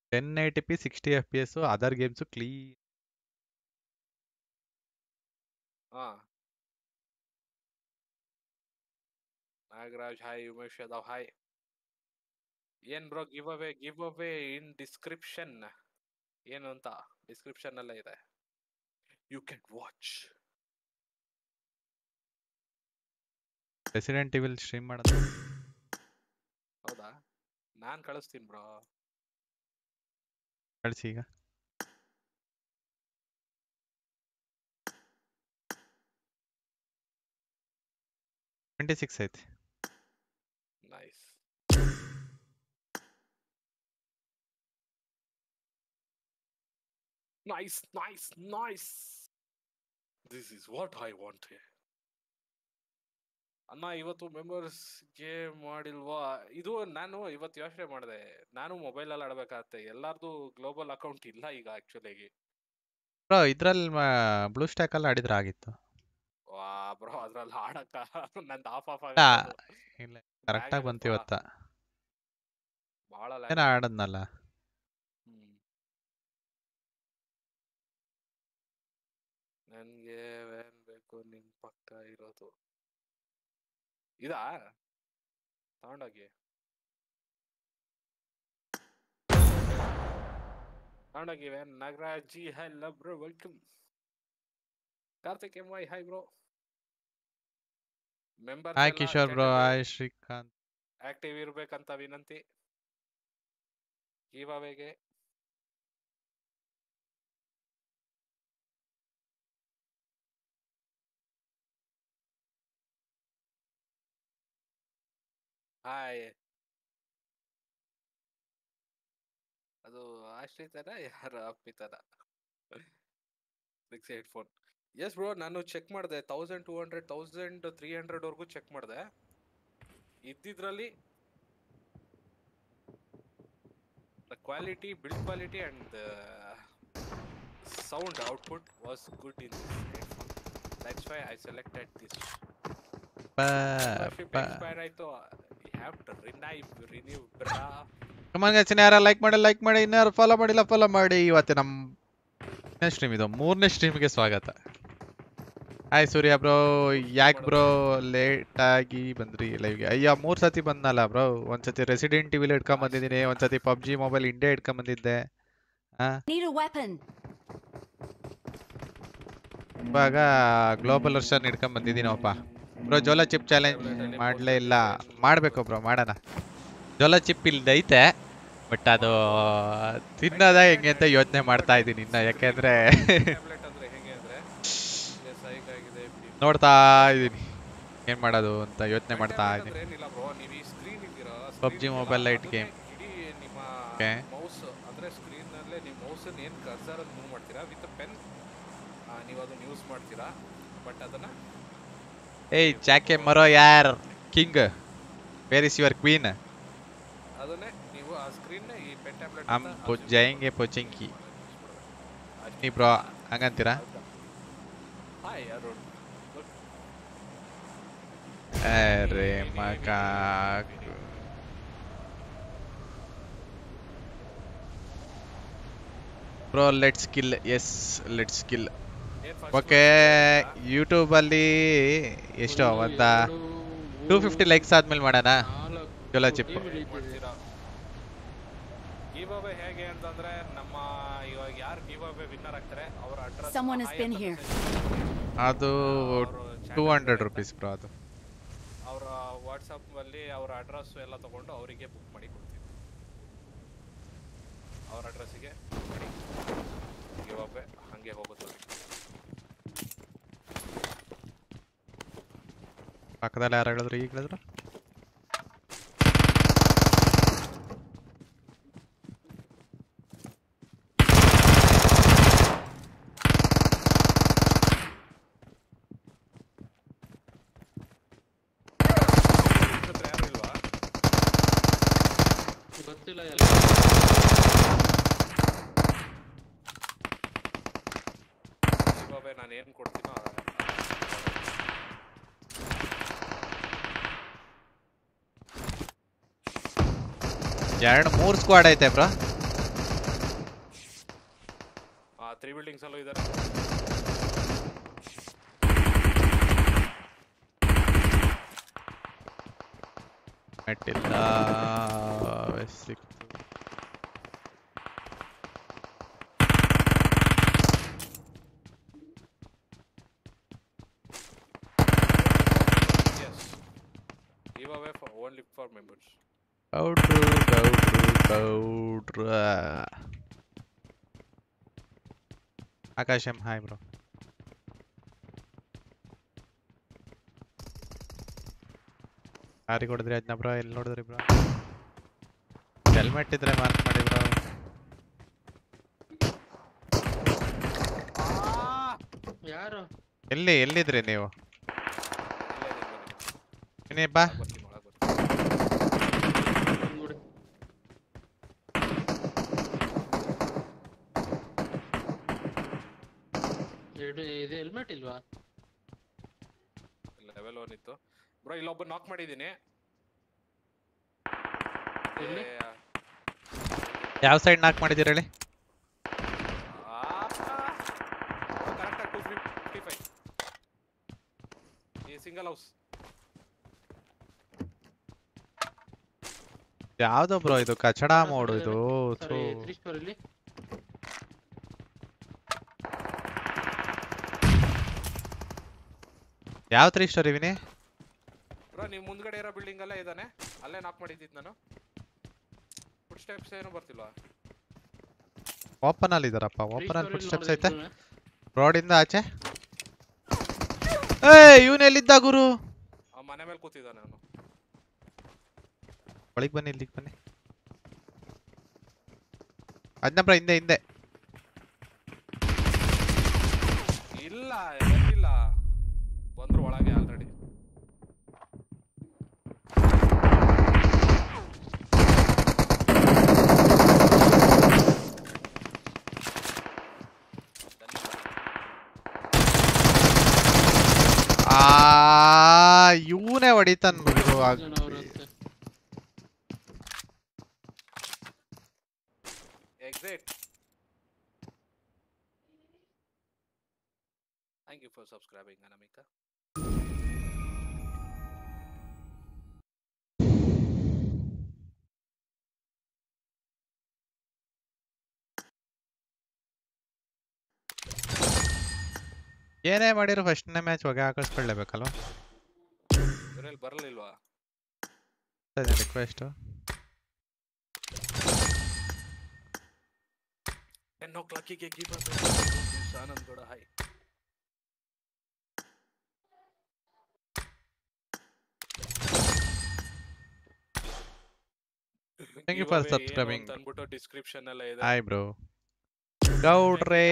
1080p 60 FPS other games clean. ಹಾ Nagaraj hi, Umesh Yadav hi. ಏನ್ bro give away in description ಏನು ಅಂತ ಡಿಸ್ಕ್ರಿಪ್ಷನ್ ಅಲ್ಲೇ ಇದೆ, you can watch. Resident evil stream ಮಾಡೋದು. ಹೌದಾ, ನಾನ್ ಕಳಿಸ್ತೀನಿ ಬ್ರೋ. ಕಳಿಸಿ ಈಗ. $26 ಐತಿ. Nice. Nice nice nice, this is what I want. ಅಣ್ಣ ಇವತ್ತು ಮೆಂಬರ್ಸ್ ಗೇಮ್ ಮಾಡಿಲ್ವಾ? ಇದು ನಾನು ಇವತ್ತು ಯೋಚನೆ ಮಾಡಿದೆ, ನಾನು ಮೊಬೈಲ್ ಅಲ್ಲಿ ಆಡ್ಬೇಕಾಗತ್ತೆ, ಎಲ್ಲಾರ್ದು ಗ್ಲೋಬಲ್ ಅಕೌಂಟ್ ಇಲ್ಲ ಈಗ ಆಕ್ಚುಲಿ. ಬ್ರೋ ಇದ್ರಲ್ಲಿ ಬ್ಲೂ ಸ್ಟ್ಯಾಕ್ ಅಲ್ಲಿ ಆಡಿದ್ರೆ ಆಗಿತ್ತು. ವಾ ಬ್ರೋ ಅದ್ರಲ್ಲಿ ಆಡಕ್ಕ ನಂದು ಆಫ್ ಇಲ್ಲ ಆಗೋದು. ಇಲ್ಲ ಕರೆಕ್ಟಾಗಿ ಬಂತು ಇವತ್ತ. ಬಹಳ ಏನೋ ಆಡದ್ನಲ್ಲ. ನನ್ಗೆ ಏನ್ ಬೇಕು ನಿನ್ ಪಕ್ಕ ಇರೋದು ಇದಾ ತಗೊಂಡೋಗಿ ವೇನ್. Nagaraj ji hello bro, welcome. Karthik M Y hi bro. Members hi Kishore bro, hi Srikanth. Active ಇರ್ಬೇಕಂತ ವಿನಂತಿ. ಗಿವ್ ಅವೇಗೆ ಹಾಯ್. ಅದು ಆಶ್ರಿತನ ಯಾರು ಅಪ್ಪಿತನ 6 ಹೆಡ್ಫೋನ್. ಎಸ್ ಬ್ರೋ, ನಾನು ಚೆಕ್ ಮಾಡಿದೆ 1200 1300 ವರ್ಗೂ ಚೆಕ್ ಮಾಡಿದೆ. ಇದ್ದಿದ್ರಲ್ಲಿ the quality, build quality and sound output was good in this headphone. That's why I selected this. Membership expire ಆಯ್ತು, you have to renew bra. Come on guys, ಯಾರು like ಮಾಡಿ, ಇನ್ಯಾರು follow ಮಾಡಿಲ್ಲ ಫಾಲೋ ಮಾಡಿ. ಇವತ್ತು ನಮ್ಮ ಸ್ಟ್ರೀಮ್ ಇದು 3ನೇ ಸ್ಟ್ರೀಮ್ಗೆ ಸ್ವಾಗತ. ಹಾಯ್ ಸೂರ್ಯ ಬ್ರೋ, ಯಾಕೆ ಬ್ರೋ ಲೇಟ್ ಆಗಿ ಬಂದ್ರಿ ಲೈವ್ಗೆ? ಅಯ್ಯ 3 ಸತಿ ಬಂದಲ್ಲ ಬ್ರೋ. ಒಂದ್ಸತಿ ರೆಸಿಡೆಂಟ್ ಇವಿಲ್ ಇಟ್ಕೊಂಡ್ ಬಂದಿದ್ದೀನಿ, ಒಂದ್ಸತಿ ಪಬ್ಜಿ ಮೊಬೈಲ್ ಇಂಡಿಯಾ ಇಟ್ಕೊಂಡ್ ಬಂದಿದ್ದೆ. ಇವಾಗ ಗ್ಲೋಬಲ್ ವರ್ಷನ್ ಇಟ್ಕೊಂಡ್ ಬಂದಿದ್ದೀನಪ್ಪ ಬ್ರೋ. ಜೋಲಾ ಚಿಪ್ ಚಾಲೆಂಜ್ ಮಾಡ್ಲೇ ಇಲ್ಲ, ಮಾಡ್ಬೇಕು ಬ್ರೋ, ಮಾಡೋಣ. ಜೋಲಾ ಚಿಪ್ ಇಲ್ದೈತೆ, ಬಟ್ ಅದು ತಿನ್ನೋದ ಹೆಂಗೆ ಅಂತ ಯೋಚನೆ ಮಾಡ್ತಾ ಇದ್ದೀನಿ ಇನ್ನ. ಯಾಕೆಂದ್ರೆ ನೋಡ್ತಾ ಇದ್ದೀನಿ ಏನ್ ಮಾಡೋದು ಅಂತ ಯೋಚನೆ ಮಾಡ್ತಾ ಇದ್ದೀನಿ. PUBG mobile lite game. Mouse ಅಂದ್ರೆ ಸ್ಕ್ರೀನ್ ನಲ್ಲೇ ನೀವು ಮೌಸ್ ಏನ್ ಕರ್ಸರ್ ಮೂವ್ ಮಾಡ್ತೀರಾ ವಿತ್ ಪೆನ್, ನೀವು ಅದನ್ನ ಯೂಸ್ ಮಾಡ್ತೀರಾ. ಬಟ್ ಅದನ್ನ ಏಯ್ ಜಾಕೆ ಮರೋ ಯಾರ್ king, where is your queen? ಅದನ್ನೇ ನೀವು ಆ ಸ್ಕ್ರೀನ್ ನ ಈ ಪೆನ್ ಟ್ಯಾಬ್ಲೆಟ್ ಹಮ್ ಜಾಯೆಂಗೆ ಪೋಚಿಂಕಿ ನೀ ಬ್ರೋ ಹಂಗಂತೀರಾ? ಹಾಯ್ ಅರುಣ್. ಅರೆ ಮಗ bro, let's kill. Yes let's kill. Okay, YouTube ಅಲ್ಲಿ ಎಷ್ಟು ಒಂದ 250 ಲೈಕ್ಸ್ ಆದ್ಮೇಲೆ ಮಾಡೋಣ ಜೋಲಾ ಚಿಪ್. ಗಿವ್ ಅವೇ ಹೇಗೆ ಅಂತಂದ್ರೆ, ನಮ್ಮ ಇವಾಗ ಯಾರು ಗಿವ್ ಅವೇ ವಿನ್ನರ್ ಆಗ್ತಾರೆ ಅವರ ಅಡ್ರೆಸ್ ಅದು 200 ರೂಪೀಸ್ ಬ್ರೋ. ಅದು ಅವರ ವಾಟ್ಸಪ್ ಅಲ್ಲಿ ಅವರ ಅಡ್ರೆಸ್ ಎಲ್ಲ ತಗೊಂಡು ಅವರಿಗೆ ಬುಕ್ ಮಾಡಿ ಕೊಡ್ತೀವಿ. ಅವ್ರ ಅಡ್ರೆಸ್ಸಿಗೆ ಮಾಡಿ ಗಿವ್ ಅವೇ ಹಂಗೆ ಹೋಗುತ್ತೆ. ಪಕ್ಕದಲ್ಲಿ ಯಾರು ಹೇಳಿದ್ರು? ಈಗ ಹೇಳಿದ್ರು ಗೊತ್ತಿಲ್ಲ. ನಾನು ಏನ್ ಕೊಡ್ತೀನೋ 2-3 ಸ್ಕ್ವಾಡ್ ಐತೆ ಬ್ರೋ. ಬಿಲ್ಡಿಂಗ್ಸ್ ಅಲ್ಲೂ ಇದ್ದಾರೆ. ಮೆಟ್ಟಿಲ್ಲ ಸಿಕ್ತು. Give away for only for members. ಗೌಡ್ರು. ಆಕಾಶಂ ಹಾಯ್ ಬ್ರೋ. ಯಾರಿಗೆ ಹೊಡೆದ್ರಿ ಅದನ್ನ ಬ್ರೋ? ಎಲ್ಲಿ ನೋಡಿದ್ರಿ ಬ್ರೋ? ಹೆಲ್ಮೆಟ್ ಇದ್ರೆ ಮಾರ್ಕ್ ಮಾಡಿ ಬ್ರೋ. ಯಾರು ಎಲ್ಲಿದ್ರಿ ನೀವು? ಬಾ ಇದು ಹೆಲ್ಮೆಟ್ ಇಲ್ವಾ? ಲೆವೆಲ್ 1 ಇತ್ತು ಬ್ರೋ. ಇಲ್ಲೊಬ್ಬ ನಾಕ್ ಮಾಡಿದೀನಿ. ಯಾವ ಸೈಡ್ ನಾಕ್ ಮಾಡಿದಿರ ಹೇಳಿ? ಕರೆಕ್ಟ್ 255 ಈ ಸಿಂಗಲ್ ಹೌಸ್. ಯಾವ್ದು ಬ್ರೋ ಇದು? ಕಚಡ ಮೋಡು ಇದು. ಯಾವ 3 ಸ್ಟೋರಿ ವಿನಿ? ಬ್ರೋ ನೀವು ಮುಂದ್ಗಡೆ ಇರೋ ಬಿಲ್ಡಿಂಗ್ ಅಲ್ಲೇ ಇದ್ದಾನೆ. ಅಲ್ಲೇ ನಾಕ್ ಮಾಡಿದ್ದಿದ್ದು ನಾನು. ಫುಟ್ ಸ್ಟೆಪ್ಸ್ ಏನು ಬರ್ತಿಲ್ವಾ? ಓಪನ್ ಅಲ್ಲಿ ಇದಾರಪ್ಪ. ಓಪನ್ ಅಲ್ಲಿ ಫುಟ್ ಸ್ಟೆಪ್ಸ್ ಐತೆ ರೋಡ್ ಇಂದ ಆಚೆ. ಇವನು ಎಲ್ಲಿದ್ದ ಗುರು? ಮನೆ ಮೇಲೆ ಕೂತಿದ್ದಾನೆ ಅವನು. ಒಳಗೆ ಬನ್ನಿ, ಇಲ್ಲಿಗೆ ಬನ್ನಿ. ಅದ್ನಪ್ಪ ಹಿಂದೆ ಇಲ್ಲ ಎಲ್ಲಿಲ್ಲ, ಬಂದ್ರು ಒಳಗೆ ಆಲ್ರೆಡಿ. ಇವನೇ ಹೊಡಿತಾನ್ ಬಿಡು. Exit. Thank you for subscribing, Anamika. ಏನೇ ಮಾಡಿರೋ ಫಸ್ಟ್ನೇ ಮ್ಯಾಚ್ ಹೊಗೆ ಹಾಕಿಸ್ಕೊಳ್ಳೇಬೇಕಲ್ವಾ? ಇವರಲ್ಲಿ ಬರಲಿಲ್ವಾ? ರಿಕ್ವೆಸ್ಟ್ 10 o'clock ಗೆ give away. Anand Gowda hi. Thank you for subscribing. ಅಂದ್ಬಿಟ್ಟು ಡಿಸ್ಕ್ರಿಪ್ಷನ್ ಅಲ್ಲೇ ಇದೆ. Hi bro. ಗೌಡ್ರೆ.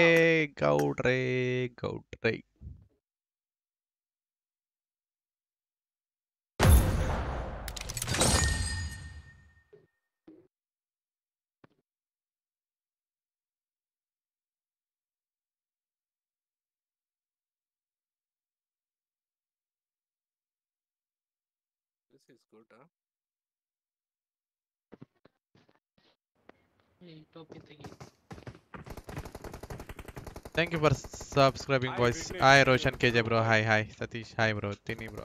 This is good, huh? Thank you for subscribing, boys. Hi Roshan KJ bro. Hi Satish. Hi bro. Tini bro.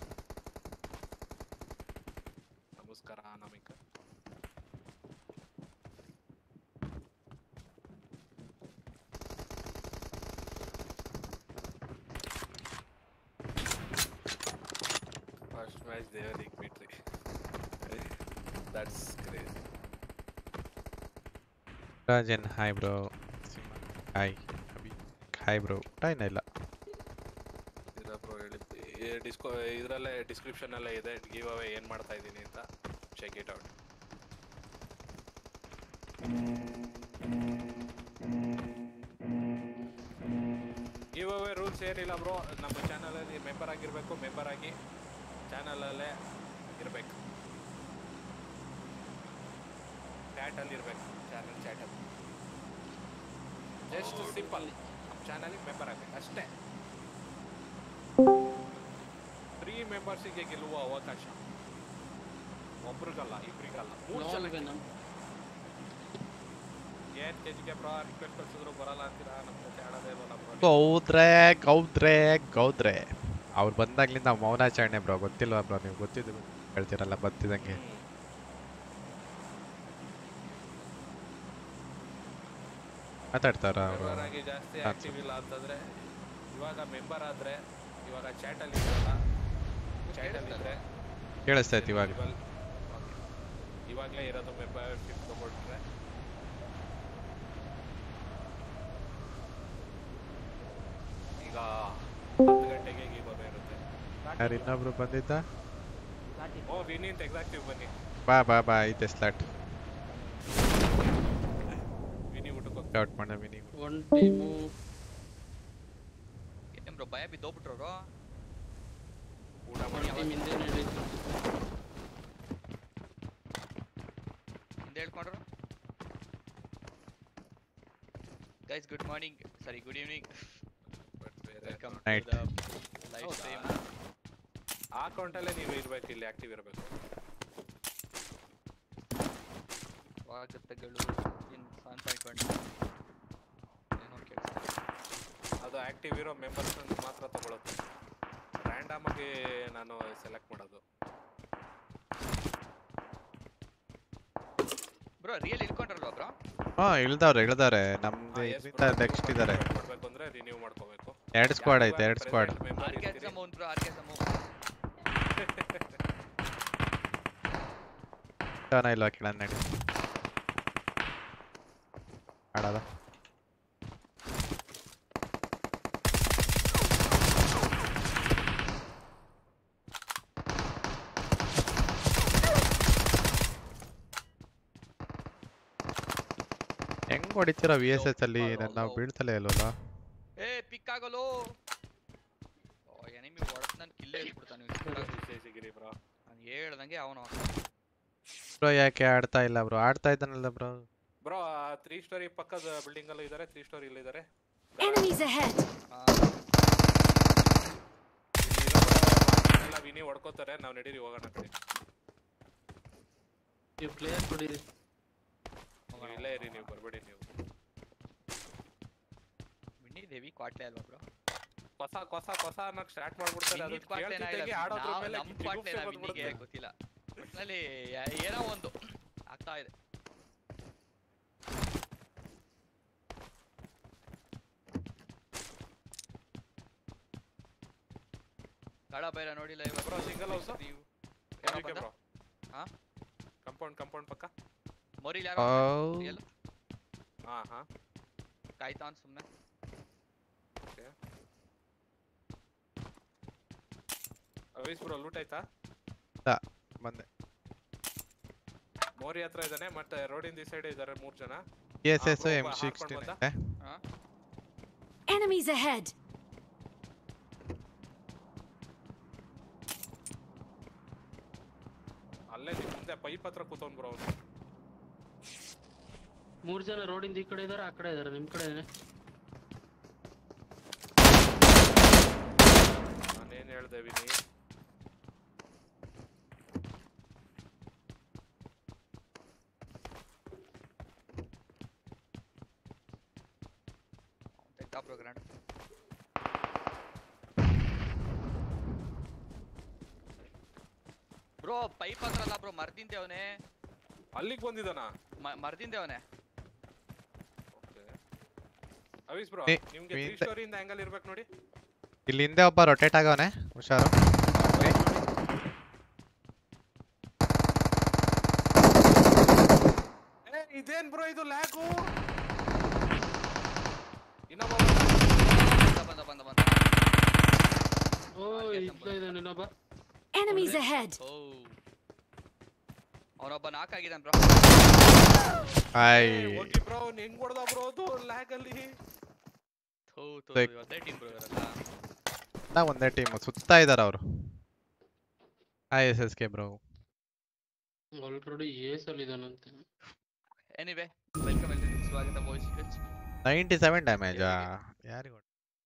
ನಮಸ್ಕಾರ Anamika. First match they were victory. That's crazy. Rajan, hi bro. Hi. Hi bro. Time ಇಲ್ಲ. ಇದ bro ಇದರಲ್ಲೇ description ಅಲ್ಲೇ ಇದೆ give away ಏನು ಮಾಡ್ತಾ ಇದ್ದೀನಿ ಅಂತ. Check it out. Giveaway rules ಏನಿಲ್ಲ ಬ್ರೋ. ನಮ್ಮ ಚಾನಲಲ್ಲಿ ಮೆಂಬರ್ ಆಗಿರಬೇಕು. ಮೆಂಬರ್ ಆಗಿ ಚಾನಲಲ್ಲೇ ಇರಬೇಕು. ಚಾಟಲ್ಲಿ ಇರಬೇಕು. ಚಾನಲ್ ಚಾಟಲ್ಲಿ ಜಸ್ಟ್ ಸಿಂಪಲ್. ಚಾನಲಿಗೆ ಮೆಂಬರ್ ಆಗಬೇಕು ಅಷ್ಟೇ. 3 ಮೆಂಬರ್ಸಿಗೆ ಗೆಲ್ಲುವ ಅವಕಾಶ. ಒಬ್ರಿಗಲ್ಲ, ಇಬ್ರಿಗಲ್ಲ, 3 ಜನ. ಏನ್ ಕೆಜಿಗೆ ಬ್ರೋ ರಿಕ್ವೆಸ್ಟ್ ಕಳ್ಸಿದ್ರು ಬರಲ್ಲ ಅಂತೀರಾ ನಮ್ಮ ಜೊತೆ ಆಡೋದೇ ಇಲ್ವಲ್ಲ ಬ್ರೋ ಗೌದ್ರೆ ಅವ್ರು ಬಂದಾಗ್ಲಿಂದ ಮೌನಾಚರಣೆ ಬ್ರೋ. ಗೊತ್ತಿಲ್ವಾ ಬ್ರೋ? ನೀವು ಗೊತ್ತಿದ್ದು ಹೇಳ್ತೀರಲ್ಲ ಬರ್ತಿದಂಗೆ. ಮಾತಾಡ್ತಾರ ಅವರು. ಮೆಂಬರ್ ಆಗಿ ಜಾಸ್ತಿ ಆಕ್ಟಿವ್ ಇಲ್ಲ ಅಂತಂದ್ರೆ ಇವಾಗ ಮೆಂಬರ್ ಆದ್ರೆ ಇವಾಗ ಚಾಟ್ ಅಲ್ಲಿ ಇರಲ್ಲ. ಚಾಟ್ ಅಲ್ಲಿ ಇದ್ರೆ ಕೇಳಿಸ್ತಾ ಇತ್ತು ಇವಾಗ. ಇವಾಗಲೇ ಇರೋದು ಮೆಂಬರ್ಶಿಪ್ ತಗೊಂಡ್ರೆ ಈಗ 10 ಗಂಟೆಗೆ ಗಿವ್ ಅವೇ ಇರುತ್ತೆ. ಯಾರು ಇನ್ನೊಬ್ರು ಬಂದಿದ್ದ? ಓ ವಿನಿ ಅಂತ ಎಕ್ಸಾಕ್ಟಿವ್ ಬನ್ನಿ. ಬಾ ಐತೆ ಸ್ಲಾಟ್. ವಿನಿ ಊಟಕ್ಕೆ ಔಟ್ ಮಾಡ ವಿನಿ. ಒನ್ ಟೀಮು ಏನ್ ಬ್ರೋ ಭಯ ಬಿದ್ದೋಗ್ಬಿಟ್ರು ಅವರು. ಊಟ ಒನ್ ಮಾಡಿ ಟೀಮ್ ಹಿಂದೆ ನಡೀತು. ಹಿಂದೆ ಹೇಳ್ಕೊಂಡ್ರು. Guys good morning, sorry good evening, welcome to Night. The live stream. ಆ ಅಕೌಂಟಲ್ಲೇ ನೀವು ಇರ್ಬೇಕು, ಇಲ್ಲಿ ಆಕ್ಟಿವ್ ಇರಬೇಕು. ಸ್ವಾಗತಗಳು ಇನ್ 7.1 ಏನೋ ಕೆಲಸ. ಅದು ಆಕ್ಟಿವ್ ಇರೋ ಮೆಂಬರ್ಸ್ ಮಾತ್ರ ತಗೊಳುತ್ತೆ. ರ್ಯಾಂಡಮ್ ಆಗಿ ನಾನು ಸೆಲೆಕ್ಟ್ ಮಾಡೋದು. ಬ್ರೋ ರಿಯಲ್ ಇಳ್ಕೊಂಡ್ರಲ್ವಾ ಬ್ರೋ? ಹಾ ಇಳ್ದವ್ರೆ ನಮ್ದು ಇದರಿಂದ ನೆಕ್ಸ್ಟ್ ಇದಾರೆ. ಮಾಡ್ಬೇಕು ಅಂದ್ರೆ ರಿನ್ಯೂ ಮಾಡ್ಕೋಬೇಕು. 2 ಸ್ಕ್ವಾಡ್ ಐತೆ, 2 ಸ್ಕ್ವಾಡ್. ಆರ್ಕೆಸ್ ಅಮೌಂಟ್ ಬ್ರೋ, ಆರ್ಕೆಸ್ ಅಮೌಂಟ್ ಇಲ್ವಾ ಕೇಳ ನಡಿ ಆಡದ. ಹೆಂಗ್ ಹೊಡಿತೀರಾ VSS ಅಲ್ಲಿ? ನಾವು ಬೀಳ್ತಲೇ ಇಲ್ವಲ್ಲ. ಏ ಪಿಕ್ ಆಗಲು. ಓ ಎನಿಮಿ ಹೊಡೆದ್ ನಾನು ಕಿಲ್ಲೇ ಇಟ್ಬಿಡ್ತಾನೆ. ಸಿಗಿರಿ ಬ್ರೋ. ನಾನು ಹೇಳ್ದಂಗೆ ಅವನು ಬ್ರೋ ಯಾಕೆ ಆಡ್ತಾ ಇಲ್ಲ ಬ್ರೋ? ಆಡ್ತಾ ಇದ್ದಾನಲ್ಲ ಬ್ರೋ. ಬ್ರೋ 3 ಸ್ಟೋರಿ ಪಕ್ಕದ ಬಿಲ್ಡಿಂಗ್ ಅಲ್ಲೂ ಇದ್ದಾರೆ, 3 ಸ್ಟೋರಿ ಇಲ್ಲಿ ಇದ್ದಾರೆ. Enemies ahead. ಎಲ್ಲ ವಿನಿ ಹೊಡ್ಕೋತಾರೆ, ನಾವು ನಡೀರಿ ಹೋಗೋಣ ಕಡೆ. ನೀವು ಪ್ಲೇಯರ್ ಕೊಡಿರಿ. ಇಲ್ಲೇ ಇರಿ, ನೀವು ಬರ್ಬೇಡಿ. ನೀವು ವಿನಿ ದೇವಿ ಕ್ವಾಟ್ಲೆ ಅಲ್ವಾ ಬ್ರೋ? ಹೊಸ ಅನ್ನೋಕ್ ಸ್ಟಾರ್ಟ್ ಮಾಡ್ಬಿಡ್ತಾರೆ. ಅದು ಕೇಳ್ತಿದ್ದಾಗೆ ಆಡೋದ್ರ ಮೇಲೆ ನಮ್ಮ ಕ್ವಾಟ್ಲೆ ವಿನಿಗೆ ಗೊತ್ತಿಲ್ಲ. ಒಟ್ನಲ್ಲಿ ಏನೋ ಒಂದು ಆಗ್ತಾ ಇದೆ. ಕಾಳ ಬೈರ ನೋಡಿಲ್ಲ ಇವಾಗ ಬ್ರೋ. Single house bro. ಹಾ ಕಂಪೌಂಡ್ ಪಕ್ಕ ಮೋರಿಲ್ ಯಾರೋ ರಿಯಲ್. ಹಾ ಕಾಯ್ತಾನ್ ಸುಮ್ಮನೆ. ಅವೀಸ್ ಬ್ರೋ ಲೂಟ್ ಆಯ್ತಾ? ಬಂದೆ. ಮೋರಿ ಹತ್ರ ಇದ್ದಾನೆ, ಮತ್ತೆ ರೋಡಿಂದ ಈ ಸೈಡ್ ಇದ್ದಾರೆ 3 ಜನ. VSS M16 ಐತೆ. Enemies ahead. ಅಲ್ಲೇ ನಿಮ್ ಮುಂದೆ ಪೈಪ್ ಹತ್ರ ಕೂತವ್ನು ಬ್ರೋ ಅವನು. 3 ಜನ ರೋಡಿಂದ ಈ ಕಡೆ ಇದಾರೆ, ಆ ಕಡೆ ಇದಾರೆ, ನಿಮ್ ಕಡೆನೆ. ನಾನೇನ್ ಹೇಳ್ದೆ ವಿನಿ? ಪ್ರೋಗ್ರಾಮ್ ಬ್ರೋ ಪೈಪ್ ಹತ್ರ ಅಲ್ಲ ಬ್ರೋ, ಮರ್ದಿಂದೆ ಅವನೇ. ಅಲ್ಲಿಗೆ ಬಂದಿದ್ದಾನ? ಮರ್ದಿಂದೆ ಅವನೇ. ಅವೀಸ್ ಬ್ರೋ ನಿಮ್ಗೆ 3 ಸ್ಟೋರಿಯಿಂದ ಆಂಗಲ್ ಇರ್ಬೇಕು ನೋಡಿ. ಇಲ್ಲಿ ಹಿಂದೆ ಒಬ್ಬ ರೊಟೇಟ್ ಆಗವನೆ, ಹುಷಾರು. ಇದೇನ್ ಬ್ರೋ ಇದು ಲ್ಯಾಗು? ಇನ್ನೊಬ್ಬ ಬಂದ ಓ ಇದ್ದಾನೆ ಇನ್ನೊಬ್ಬ. Enemies ahead. ಓ ಅವನೊಬ್ಬ ನಾಕ್ ಆಗಿದ್ದಾನೆ ಬ್ರೋ. ಓಕೆ ಬ್ರೋ ಹೆಂಗ್ ಹೊಡೆದ ಬ್ರೋ ಅದು ಲ್ಯಾಗ್ ಅಲ್ಲಿ? ಒಂದೇ ಟೀಮ್ ಬ್ರೋ ಇವರೆಲ್ಲ. ಒಂದೇ ಟೀಮ್ ಸುತ್ತಾ ಇದಾರೆ ಅವರು. ISSK ಬ್ರೋ ಆಲ್ರೆಡಿ ಏಸ್ ಅಲ್ಲಿ ಇದಾನಂತೆ. ಎನಿವೆ ವೆಲ್ಕಮ್ ಎಲ್ರಿಗೂ ಸ್ವಾಗತ. ವಾಯ್ಸ್ 97 ಡ್ಯಾಮೇಜ್ ಯಾರಿಗೂ.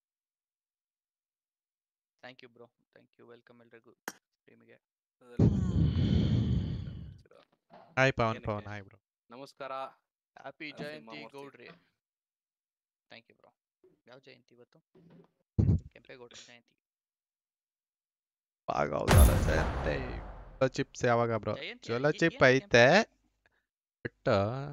Thank you bro, thank you. Welcome ಎಲ್ರಿಗೂ ಸ್ಟ್ರೀಮಿಗೆ. Hi Pavan hi bro. ನಮಸ್ಕಾರ. ಹ್ಯಾಪಿ ಸಿಂಹ ಜಯಂತಿ ಮೂರ್ತಿ. ಗೌಡ್ರಿ. Thank you bro. ಯಾವ ಜಯಂತಿ ಇವತ್ತು? ಕೆಂಪೇಗೌಡ್ರ ಜಯಂತಿ. ಆಗೋದಲ್ಲ ಜಯಂತಿ. ಚಿಪ್ಸ್ ಯಾವಾಗ ಬ್ರೋ? ಜಯಂತಿ ಚಲೋ ಚಿಪ್ ಏನು ಐತೆ ಬಟ್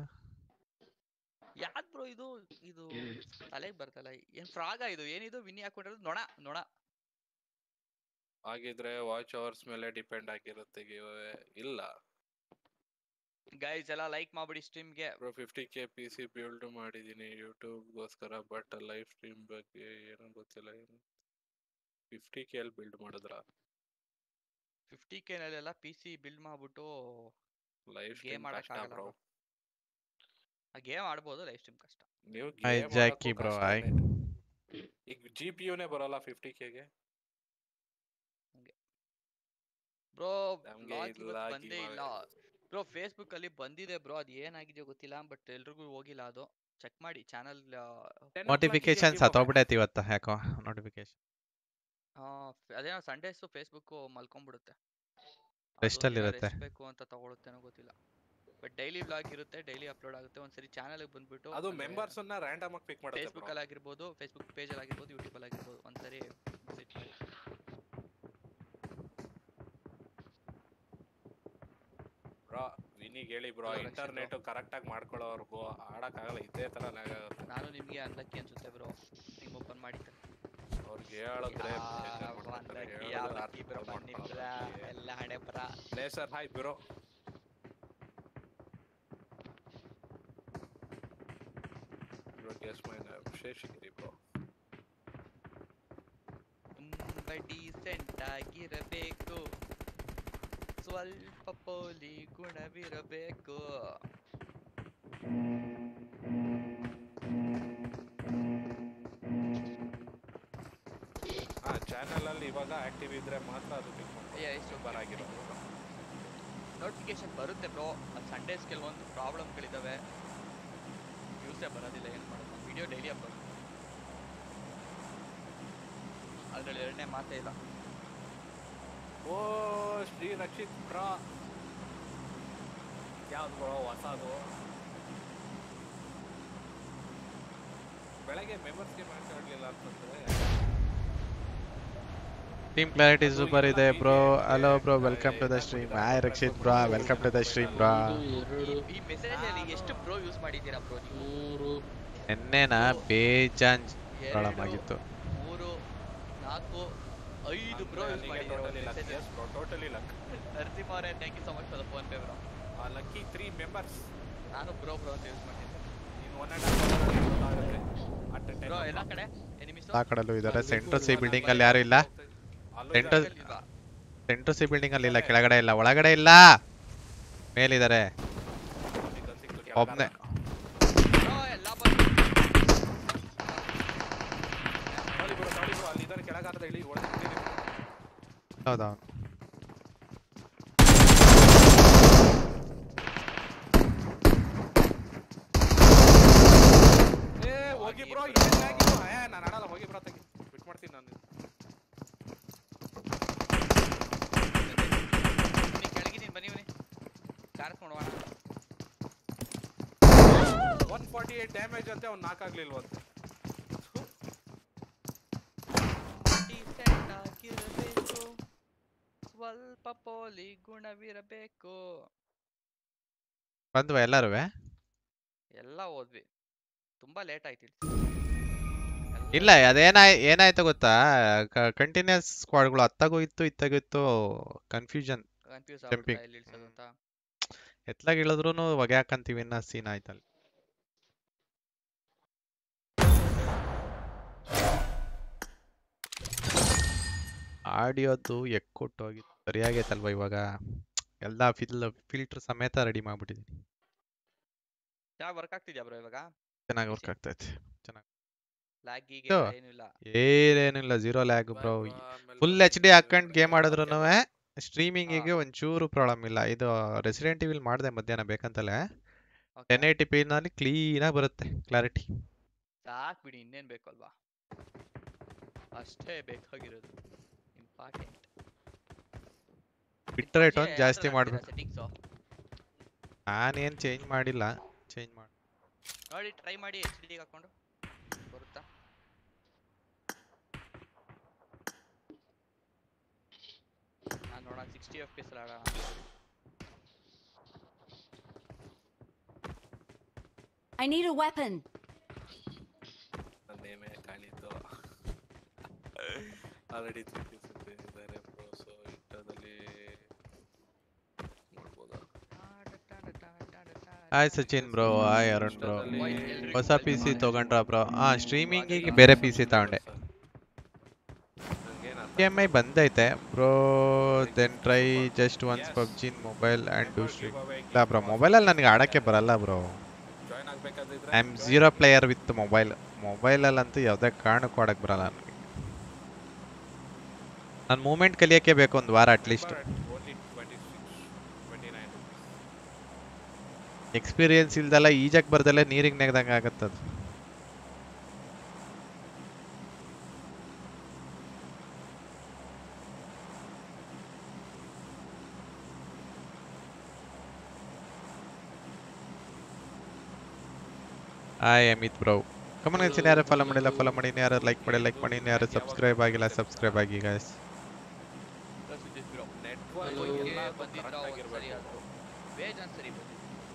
ಯಾಕ್ ಬ್ರೋ ಇದು ಇದು ತಲೆಗೆ ಬರ್ತಲ್ಲ. ಏನ್ ಫ್ರಾಗ ಇದು? ಏನಿದು ವಿನಿ ಹಾಕೊಂಡಿರೋದು? ನೊಣ ನೊಣ. ಹಾಗಿದ್ರೆ ವಾಚ್ ಅವರ್ಸ್ ಮೇಲೆ ಡಿಪೆಂಡ್ ಆಗಿರುತ್ತೆ giveaway. ಇಲ್ಲ ಗೈಸ್ ಎಲ್ಲ ಲೈಕ್ ಮಾಡ್ಬಿಡಿ ಸ್ಟ್ರೀಮ್ಗೆ. ಬ್ರೋ 50k PC ಬಿಲ್ಡ್ ಮಾಡಿದೀನಿ ಯೂಟ್ಯೂಬ್ಗೋಸ್ಕರ, ಬಟ್ ಲೈವ್ ಸ್ಟ್ರೀಮ್ ಬಗ್ಗೆ ಏನೂ ಗೊತ್ತಿಲ್ಲ. 50k ಅಲ್ಲಿ ಬಿಲ್ಡ್ ಮಾಡಿದ್ರ 50k ನಲ್ಲೆಲ್ಲ PC ಬಿಲ್ಡ್ ಮಾಡ್ಬಿಟ್ಟು ಲೈವ್ ಗೇಮ್ ಸ್ಟ್ರೀಮ್ ಕಷ್ಟ ಆಡಕ್ಕಾಗಲ್ಲ ಬ್ರೋ. ಬ್ರೋ. ಆ ಗೇಮ್ ಆಡ್ಬೋದು, ಲೈವ್ ಸ್ಟ್ರೀಮ್ ಕಷ್ಟ. ನೀವು ಐ ಗೇಮ್ ಜಾಕಿ ಆಡಕ್ಕೂ ಬ್ರೋ ಕಷ್ಟನೇ. ಈಗ GPUನೇ ಬರಲ್ಲ 50kಗೆ. ಬ್ರೋ ನಮ್ಗೆ ಬ್ಲಾಗ್ ಇಲ್ಲ ಇವತ್ತು ಬಂದೇ ಇಲ್ಲ ಬ್ರೋ. ಫೇಸ್ಬುಕ್ ಅಲ್ಲಿ ಬಂದಿದೆ ಬ್ರೋ, ಅದು ಏನಾಗಿದೆಯೋ ಗೊತ್ತಿಲ್ಲ, ಬಟ್ ಎಲ್ರಿಗೂ ಹೋಗಿಲ್ಲ. ಅದು ಚೆಕ್ ಮಾಡಿ ಚಾನಲ್. ನೋಟಿಫಿಕೇಶನ್ ಸತ್ತೋಗ್ಬಿಟ್ಟೈತಿ ಇವತ್ತು ಯಾಕೋ ನೋಟಿಫಿಕೇಶನ್. ಅದೇನೋ ಸಂಡೇಸ್ ಫೇಸ್ಬುಕ್ ಮಲ್ಕೊಂಡ್ಬಿಡುತ್ತೆ. ರೆಸ್ಟ್ ಅಲ್ಲಿ ಇರುತ್ತೆ. ರೆಸ್ಟ್ ಬೇಕು ಅಂತ ತಗೊಳುತ್ತೇನೋ ಗೊತ್ತಿಲ್ಲ. ಬಟ್ ಡೈಲಿ ವ್ಲಾಗ್ ಇರುತ್ತೆ, ಡೈಲಿ ಅಪ್ಲೋಡ್ ಆಗುತ್ತೆ. ಒಂದ್ಸರಿ ಚಾನಲ್ ಬಂದ್ಬಿಟ್ಟು ಅದು ಮೆಂಬರ್ಸ್ ಅನ್ನ ರ್ಯಾಂಡಮ್ ಆಗಿ ಪಿಕ್ ಮಾಡುತ್ತೆ ಫೇಸ್ಬುಕ್ ಅಲ್ಲಿ ಆಗಿರ್ಬೋದು, ಫೇಸ್ಬುಕ್ ಪೇಜ್ ಅಲ್ಲಿ ಆಗಿರ್ಬೋದು, ಯೂಟ್ಯೂಬ್ ಅಲ್ಲಿ ಆಗಿರ್ಬೋದು, ಒಂದ್ಸರಿ ವಿಸಿಟ್ ಮಾಡಿ. ಬ್ರೋ ವಿನಿಗೆ ಹೇಳಿ ಬ್ರೋ, ಇಂಟರ್ನೆಟ್ ಕರೆಕ್ಟ್ ಆಗಿ ಮಾಡ್ಕೊಳ್ಳೋವರೆಗೂ ಆಡಕ್ಕಾಗಲ್ಲ. ಇದೇ ತರ ಲ್ಯಾಗ್ ಆಗುತ್ತೆ. ನಾನು ನಿಮ್ಗೆ ಅನ್ಲಕ್ಕಿ ಅನ್ಸುತ್ತೆ ಬ್ರೋ, ಹಿಂಗ್ ಓಪನ್ ಮಾಡಿದ್ದೆ. ಅವ್ರಿಗೆ ಹೇಳಿದ್ರೆ ಎಲ್ಲ ಹಣೆ ಬರ. Laser hi bro. Seshagiri bro ತುಂಬ ಡೀಸೆಂಟ್ ಆಗಿರಬೇಕು, ಸ್ವಲ್ಪ ಪೋಲಿ ಗುಣವಿರಬೇಕು. ಚಾನೆಲ್ ಅಲ್ಲಿ ಇವಾಗ ಆಕ್ಟಿವ್ ಇದ್ರೆ ಮಾತ್ರ ಅದು ಸೂಪರ್ ಆಗಿರೋದು. ನೋಟಿಫಿಕೇಶನ್ ಬರುತ್ತೆ ಬ್ರೋ. ಅದು ಸಂಡೇಸ್ ಕೆಲವೊಂದು ಪ್ರಾಬ್ಲಮ್ಗಳಿದಾವೆ, ನ್ಯೂಸೇ ಬರೋದಿಲ್ಲ. ಏನು ಮಾಡೋದು, ವಿಡಿಯೋ ಡೈಲಿ ಅಪ್ಲೋಡ್, ಅದ್ರಲ್ಲಿ ಎರಡನೇ ಮಾತೇ ಇಲ್ಲ. ಓ ಶ್ರೀ ರಕ್ಷಿತ್ ಬ್ರೋ, ಯಾವ್ದು ಬ್ರೋ ಹೊಸದು? ಬೆಳಗ್ಗೆ ಮೆಂಬರ್ಸ್ಗೆ ಮಾತಾಡಲಿಲ್ಲ ಅಂತಂದ್ರೆ ಟೀಮ್ ಕ್ಲಾರಿಟಿ ಸೂಪರ್ ಇದೆ bro. Hello bro, welcome to the stream. Hi Rakshit bro, welcome to the stream bro. ಈ ಮೆಸೇಜ್ ಅಲ್ಲಿ ಎಷ್ಟು ಬ್ರೋ ಯೂಸ್ ಮಾಡಿದ್ದೀರಾ ಬ್ರೋ ನೀವು? 3 ನೆನ್ನೆನ ಬೇಜಾನ್ ಪ್ರಾಬ್ಲಮ್ ಆಗಿತ್ತು. 3 4 5 ಬ್ರೋ ಯೂಸ್ ಮಾಡಿದ್ದೀರಾ ಟೋಟಲಿ ಲಕ್. ನರಸಿಂಹ ಅವರೇ, thank you so much for the phone pay bro. Lucky 3 members. ನಾನು ಬ್ರೋ ಅಂತ ಯೂಸ್ ಮಾಡ್ತಿದ್ದೆ. ಇನ್ನು 1.5 ಆಗುತ್ತೆ. ಬ್ರೋ ಎಲ್ಲ ಕಡೆ ಎನಿಮೀಸ್ ಆ ಕಡೆಲ್ಲೂ ಇದಾರೆ. ಸೆಂಟ್ರಲ್ ಸಿ ಬಿಲ್ಡಿಂಗ್ ಅಲ್ಲಿ ಯಾರು ಇಲ್ಲ. ಸೆಂಟ್ರಲ್ ಸಿ ಬಿಲ್ಡಿಂಗ್ ಅಲ್ಲಿ ಇಲ್ಲ, ಕೆಳಗಡೆ ಇಲ್ಲ, ಒಳಗಡೆ ಇಲ್ಲ, ಮೇಲಿದ್ದಾರೆ ಒಬ್ನೇ. ಎಲ್ಲ ಬಂದು ಅಲ್ಲಿದ್ದಾರೆ ಕೆಳಗಾದ್ರೆ ಇಳಿ ಒಳಗೆ. ಹೌದಾ? ಹೋಗಿ ಬ್ರೋ, ಏನಾಗಿತ್ತು? ನಾನು ಆಡಲ್ಲ, ಹೋಗಿ ಬ್ರೋ, ತೆಗಿ ಬಿಟ್ ಮಾಡ್ತೀನಿ ನಾನು. ಕೆಳಗಿದ್ದೀನಿ, ಬನ್ನಿ ಬನ್ನಿ, ಚಾರ್ಜ್ ಮಾಡೋಣ. 148 ಡ್ಯಾಮೇಜ್ ಅಂತೆ, ಅವ್ನು ನಾಕಾಗ್ಲಿಲ್ವಂತೆ. ಸ್ವಲ್ಪ ಪೋಲಿ ಗುಣವಿರಬೇಕು. ಬಂದ್ವಾ ಎಲ್ಲಾರುವೆ? ಎಲ್ಲ ಹೋದ್ವಿ, ತುಂಬಾ ಲೇಟ್ ಆಯ್ತು. ಇಲ್ಲ, ಏನಾಯ್ತು ಗೊತ್ತಾ, ಕಂಟಿನ್ಯೂಸ್ ಸ್ಕ್ವಾಡ್ಗಳು ಅತ್ತಾಗೂ ಇತ್ತು ಇತ್ತಾಗೂ ಇತ್ತು, ಕನ್ಫ್ಯೂಸ್ ಆಗ್ಬಿಡ್ತಾ ಎಲ್ಲಿ ಇಳಿಸೋದು ಅಂತ. ಎತ್ಲಾಗ ಇಳಿದ್ರು ಹೊಗೆ ಹಾಕಂತೀವಿ ಅನ್ನೋ ಸೀನ್ ಆಯ್ತಲ್ಲ. ಆಡಿಯೋದು ಎಕ್ಕೊಟ್ಟೋಗಿತ್ತು, ಸರಿಯಾಗೈತಲ್ವಾ ಇವಾಗ? ಎಲ್ಲ ಫಿಲ್ಟರ್ ಸಮೇತ ರೆಡಿ ಮಾಡ್ಬಿಟ್ಟಿದ್ದೀನಿ. ಚೆನ್ನಾಗಿ ವರ್ಕ್ ಆಗ್ತಿದ್ಯಾ ಬ್ರೋ ಇವಾಗ? ಚೆನ್ನಾಗಿ ವರ್ಕ್ ಆಗ್ತೈತೆ, ಚೆನ್ನಾಗಿ. ಲ್ಯಾಗ್ ಗೀಗ್ ಏನಿಲ್ಲ? ಏನಿಲ್ಲ, 0 ಲ್ಯಾಗ್ ಬ್ರೋ. ಫುಲ್ HD ಹಾಕೊಂಡು ಗೇಮ್ ಆಡಿದ್ರು ಸ್ಟ್ರೀಮಿಂಗಿಗೆ ಒಂಚೂರು ಪ್ರಾಬ್ಲಮ್ ಇಲ್ಲ. ಇದು ರೆಸಿಡೆಂಟ್ ಇವಿಲ್ ಮಾಡಿದೆ ಮಧ್ಯಾಹ್ನ ಬೇಕಂತಲೇ. 1080p ನಲ್ಲಿ ಕ್ಲೀನ್ ಆಗಿ ಬರುತ್ತೆ ಕ್ಲಾರಿಟಿ. ಸಾಕ್ ಬಿಡಿ, ಇನ್ನೇನ್ ಬೇಕಲ್ವಾ? ಅಷ್ಟೇ ಬೇಕಾಗಿರೋದು, ಇಂಪಾರ್ಟೆಂಟ್. ಬಿಟ್ ರೇಟ್ ಒಂದು ಜಾಸ್ತಿ ಮಾಡ್ಬೇಕು. ನಾನೇನ್ ಚೇಂಜ್ ಮಾಡಿಲ್ಲ, ಚೇಂಜ್ ಮಾಡಿ. ನೋಡಿ ಟ್ರೈ ಮಾಡಿ HD ಹಾಕೊಂಡು ಬರುತ್ತಾ ನಾನು ನೋಡೋಣ 60 FPS ಅಲ್ಲಿ ಆಡೋಣ I need a weapon. ನೇಮೇ ಕಾಣಿತು ಆಲ್ರೆಡಿ 3 ಪೀಸ್ ಇದ್ದಾರೆ ಬ್ರೋ ಸೊ ಇಂಟದಲ್ಲಿ ನೋಡ್ಬೋದಾ hi Sachin bro hi Arun bro ಹೊಸ PC ತಗೊಂಡ್ರಾ ಬ್ರೋ ಸ್ಟ್ರೀಮಿಂಗಿಗೆ ಬೇರೆ PC ತಗೊಂಡೆ EMI ಬಂದೈತೆ bro then try just once PUBG in mobile and do stream ಇಲ್ಲ ಬ್ರೋ ಮೊಬೈಲಲ್ಲಿ ನನಗೆ ಆಡೋಕ್ಕೆ ಬರಲ್ಲ ಬ್ರೋ ಜಾಯ್ನ್ ಆಗಬೇಕಾದ್ರೆ I am zero player with ಮೊಬೈಲಲ್ಲಂತೂ ಯಾವುದೇ ಕಾರಣಕ್ಕೂ ಆಡಕ್ಕೆ ಬರಲ್ಲ ನನಗೆ ನಾನು ಮೂಮೆಂಟ್ ಕಲಿಯೋಕ್ಕೆ ಬೇಕು ಒಂದು ವಾರ ಅಟ್ಲೀಸ್ಟ್ ಓನ್ಲಿ 29 ಎಕ್ಸ್ಪೀರಿಯನ್ಸ್ ಇಲ್ದಲ್ಲ ಈಜಕ್ಕೆ ಬರ್ದಲ್ಲೇ ನೀರಿಗೆ ನೆಗ್ದಂಗೆ ಆಗತ್ತದು hi Amit bro come on guys ಯಾರು ಫಾಲೋ ಮಾಡಿಲ್ಲ ಫಾಲೋ ಮಾಡಿ ಯಾರು ಲೈಕ್ ಮಾಡಿ ಯಾರು ಸಬ್ಸ್ಕ್ರೈಬ್ ಆಗಿಲ್ಲ ಸಬ್ಸ್ಕ್ರೈಬ್ ಆಗಿ ಗೈಸ್ ನೆಟ್ವರ್ಕ್ ಎಲ್ಲ ಬಂದಿದ್ರ ಒಂದ್ಸರಿ ಆದ್ರು ಬೇಜಾನ್ ಸರಿ ಬಂದಿದ್ರು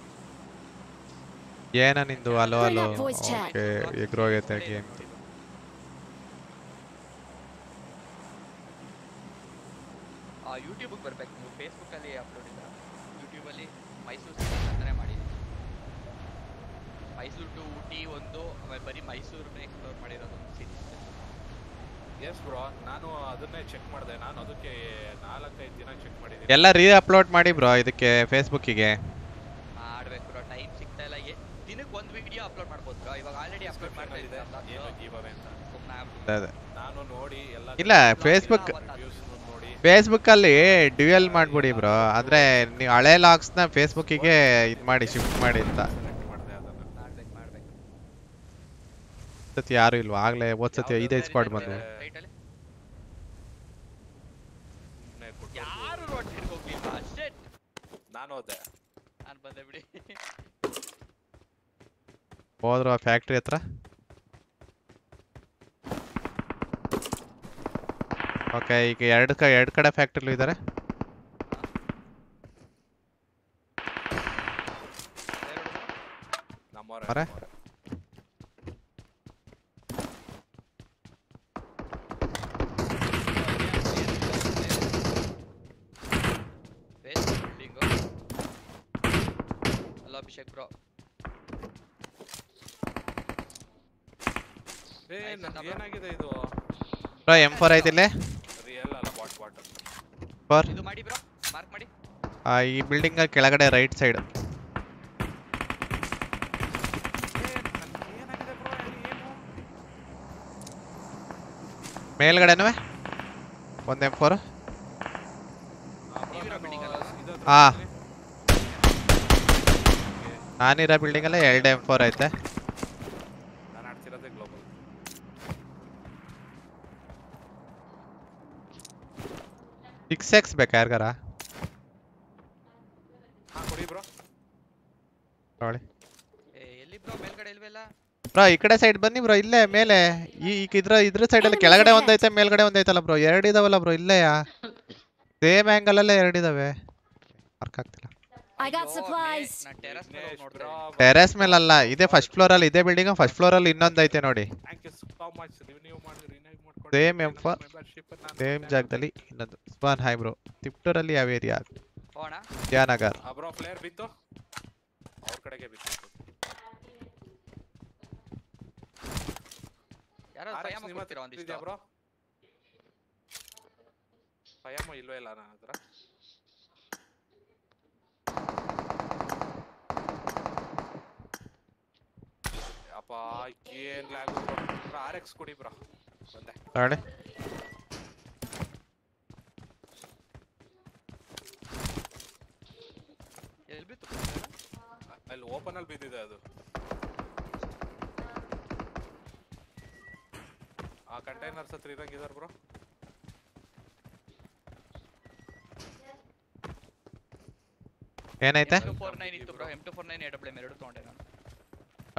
ಏನ ನಿಂದು hello hello Bring up voice chat. Okay ಎಗ್ರೋಗೈತೆ ಗೇಮ್ ಯೂಟ್ಯೂಬ್ ಬರ್ಬೇಕು ನೀವು ಫೇಸ್ಬುಕ್ ಅಲ್ಲಿ ಅಪ್ಲೋಡ್ ಇಲ್ಲ ಯೂಟ್ಯೂಬ್ ಅಲ್ಲಿ ಮೈಸೂರು ಅಂತಾನೆ ಮಾಡಿ ಮೈಸೂರು ಟು ಊಟಿ ಒಂದು ಆಮೇಲೆ ಬರೀ ಮೈಸೂರನ್ನ ಎಕ್ಸ್ಪ್ಲೋರ್ ಮಾಡಿರೋದು ಒಂದು ಸೀರೀಸ್ ಎಸ್ ಬ್ರೋ ನಾನು ಅದನ್ನೇ ಚೆಕ್ ಮಾಡಿದೆ ನಾನು ಅದಕ್ಕೆ 4-5 ದಿನ ಚೆಕ್ ಮಾಡಿದ್ದೀನಿ ಎಲ್ಲ ರೀ ಅಪ್ಲೋಡ್ ಮಾಡಿ ಬ್ರೋ ಇದಕ್ಕೆ ಫೇಸ್ಬುಕ್ಕಿಗೆ ಮಾಡ್ಬೇಕು ಬ್ರೋ ಟೈಮ್ ಸಿಗ್ತಾ ಇಲ್ಲ ದಿನಕ್ಕೆ ಒಂದು ವಿಡಿಯೋ ಅಪ್ಲೋಡ್ ಮಾಡ್ಬೋದು ಬ್ರೋ ಇವಾಗ ಆಲ್ರೆಡಿ ಅಪ್ಲೋಡ್ ಮಾಡ್ತಾ ಇದೆ ಇದ್ದಾರೆ ಏನು ಜೀವವೇ ಅಂತ ಅದೇ ನಾನು ನೋಡಿ ಎಲ್ಲ ಇಲ್ಲ ಫೇಸ್ಬುಕ್ ರಿವ್ಯೂಸ್ ನೋಡಿ ಫೇಸ್ಬುಕ್ಕಲ್ಲಿ ಡ್ಯುಯಲ್ ಮಾಡ್ಬಿಡಿ ಬ್ರೋ ಅಂದರೆ ನೀವು ಹಳೆ ಲಾಗ್ಸ್ನ ಫೇಸ್ಬುಕ್ಕಿಗೆ ಇದು ಮಾಡಿ ಶಿಫ್ಟ್ ಮಾಡಿ ಅಂತ ಸೆಲೆಕ್ಟ್ ಮಾಡಿದೆ ಅದನ್ನ ಮಾಡ್ಬೇಕು ಸತಿ ಯಾರು ಇಲ್ವಾ ಆಗಲೇ ಓದ್ಸತಿ 5 ಸ್ಕ್ವಾಡ್ ಬಂದು ರೈಟಲ್ಲಿ ಸುಮ್ಮನೆ ಯಾರು ರೋಟೇಟ್ ಹೋಗ್ಲಿಲ್ಲ ಅಷ್ಟೇ ನಾನು ಹೋದೆ ನಾನು ಬಂದೆ ಬಿಡಿ ಹೋದ್ರು ಆ ಫ್ಯಾಕ್ಟ್ರಿ ಹತ್ರ ಓಕೆ ಈಗ ಎರಡು ಕಡೆ ಫ್ಯಾಕ್ಟ್ರಿಲೂ ಇದ್ದಾರೆ ನಮ್ಮವರೇ ಮರೆ? ಬಿಲ್ಡಿಂಗು ಅಲ್ಲ ಅಭಿಷೇಕ್ ಬ್ರೋ ಏನಾಗಿದೆ ಇದು ಬ್ರೋ M4 ಐತಿಲ್ಲೇ ರಿಯಲ್ ಅಲ್ಲ ಬಾಟ್ ಫಾರ್ ಇದು ಮಾಡಿ ಬ್ರೋ ಮಾರ್ಕ್ ಮಾಡಿ ಈ ಬಿಲ್ಡಿಂಗ್ ಕೆಳಗಡೆ ರೈಟ್ ಸೈಡ್ ಏನಾಗಿದೆ ಬ್ರೋ ಏನು ಮೇಲ್ಗಡೆನೂ ಒಂದು M4 ನೀವಿರೋ ಬಿಲ್ಡಿಂಗ್ ಅಲ್ಲ ಹಾ ನಾನಿರೋ ಬಿಲ್ಡಿಂಗಲ್ಲೇ 2 M4 ಐತೆ ನಾನು ಆಡ್ತಿರೋದೇ ಗ್ಲೋಬಲ್ 6x ಬೇಕಾ ಯಾರಿಗಾರ ಹಾ ಕೊಡಿ ಬ್ರೋ ನೋಡಿ ಎಲ್ಲಿ ಬ್ರೋ ಮೇಲ್ಗಡೆ ಇಲ್ವಲ್ಲ ಬ್ರೋ ಈ ಕಡೆ ಸೈಡ್ ಬನ್ನಿ ಬ್ರೋ ಇಲ್ಲೇ ಮೇಲೆ ಇದ್ರ ಸೈಡಲ್ಲಿ ಕೆಳಗಡೆ ಒಂದೈತೆ ಮೇಲ್ಗಡೆ ಒಂದೈತಲ್ಲ ಬ್ರೋ 2 ಇದಾವಲ್ಲ ಬ್ರೋ ಇಲ್ಲೇಯಾ ಸೇಮ್ ಆ್ಯಂಗಲ್ ಅಲ್ಲೇ 2 ಇದಾವೆ ಮಾರ್ಕ್ ಆಗ್ತಿಲ್ಲ I got supplies. ನಾನು ಟೆರಸ್ ಮೇಲೆ ಹೋಗಿ ನೋಡ್ತಾ ಇದ್ದೀನಿ. ಟೆರೆಸ್ ಮೇಲಲ್ಲ ಇದೇ ಫಸ್ಟ್ ಫ್ಲೋರ್ ಅಲ್ಲಿ ಇದೇ ಬಿಲ್ಡಿಂಗ್ ಫಸ್ಟ್ ಫ್ಲೋರ್ ಅಲ್ಲಿ ಇನ್ನೊಂದು ಐತೆ ನೋಡಿ ಥ್ಯಾಂಕ್ ಯು ಸೋ ಮಚ್ ನೀವು ಮಾಡಿ ರಿನೈವ್ ಮಾಡ್ಕೊಂಡು ಸೇಮ್ M4 ಸೇಮ್ ಜಾಗದಲ್ಲಿ ಇನ್ನೊಂದು ಸ್ಪಾನ್ ಹೈ ಬ್ರೋ ತಿಪ್ಟೂರಲ್ಲಿ ಯಾವ ಏರಿಯಾ ಹೋಗೋಣ ವಿದ್ಯಾನಗರ್ ಬ್ರೋ ಪ್ಲೇಯರ್ ಬಿತ್ತು ಅವ್ರ ಕಡೆಗೆ ಬಿತ್ತು ಯಾರೋ ಫಯಾಮ ಕೊಡ್ತೀರಾ ಒಂದಿಷ್ಟು ಬ್ರೋ ಫಯಾಮ ಇಲ್ವೇ ಇಲ್ಲ ನನ್ನ ಹತ್ರ ಅಪ್ಪ ಏನ್ ಲ್ಯಾಗ್ ಬ್ರೋ RX ಕೊಡಿ ಬ್ರೋ ಬಂದೆ ನೋಡಿ ಎಲ್ಲಿ ಬಿತ್ತು ಅಲ್ಲಿ ಓಪನ್ ಅಲ್ಲಿ ಬಿದ್ದಿದೆ ಅದು ಆ ಕಂಟೈನರ್ಸ್ ಹತ್ರ ಇರಂಗಿದಾರ ಬ್ರೋ ಏನೈತೆ M249 ಇತ್ತು ಬ್ರೋ M249 AWM ಎರಡು ತಗೊಂಡೆ ನಾನು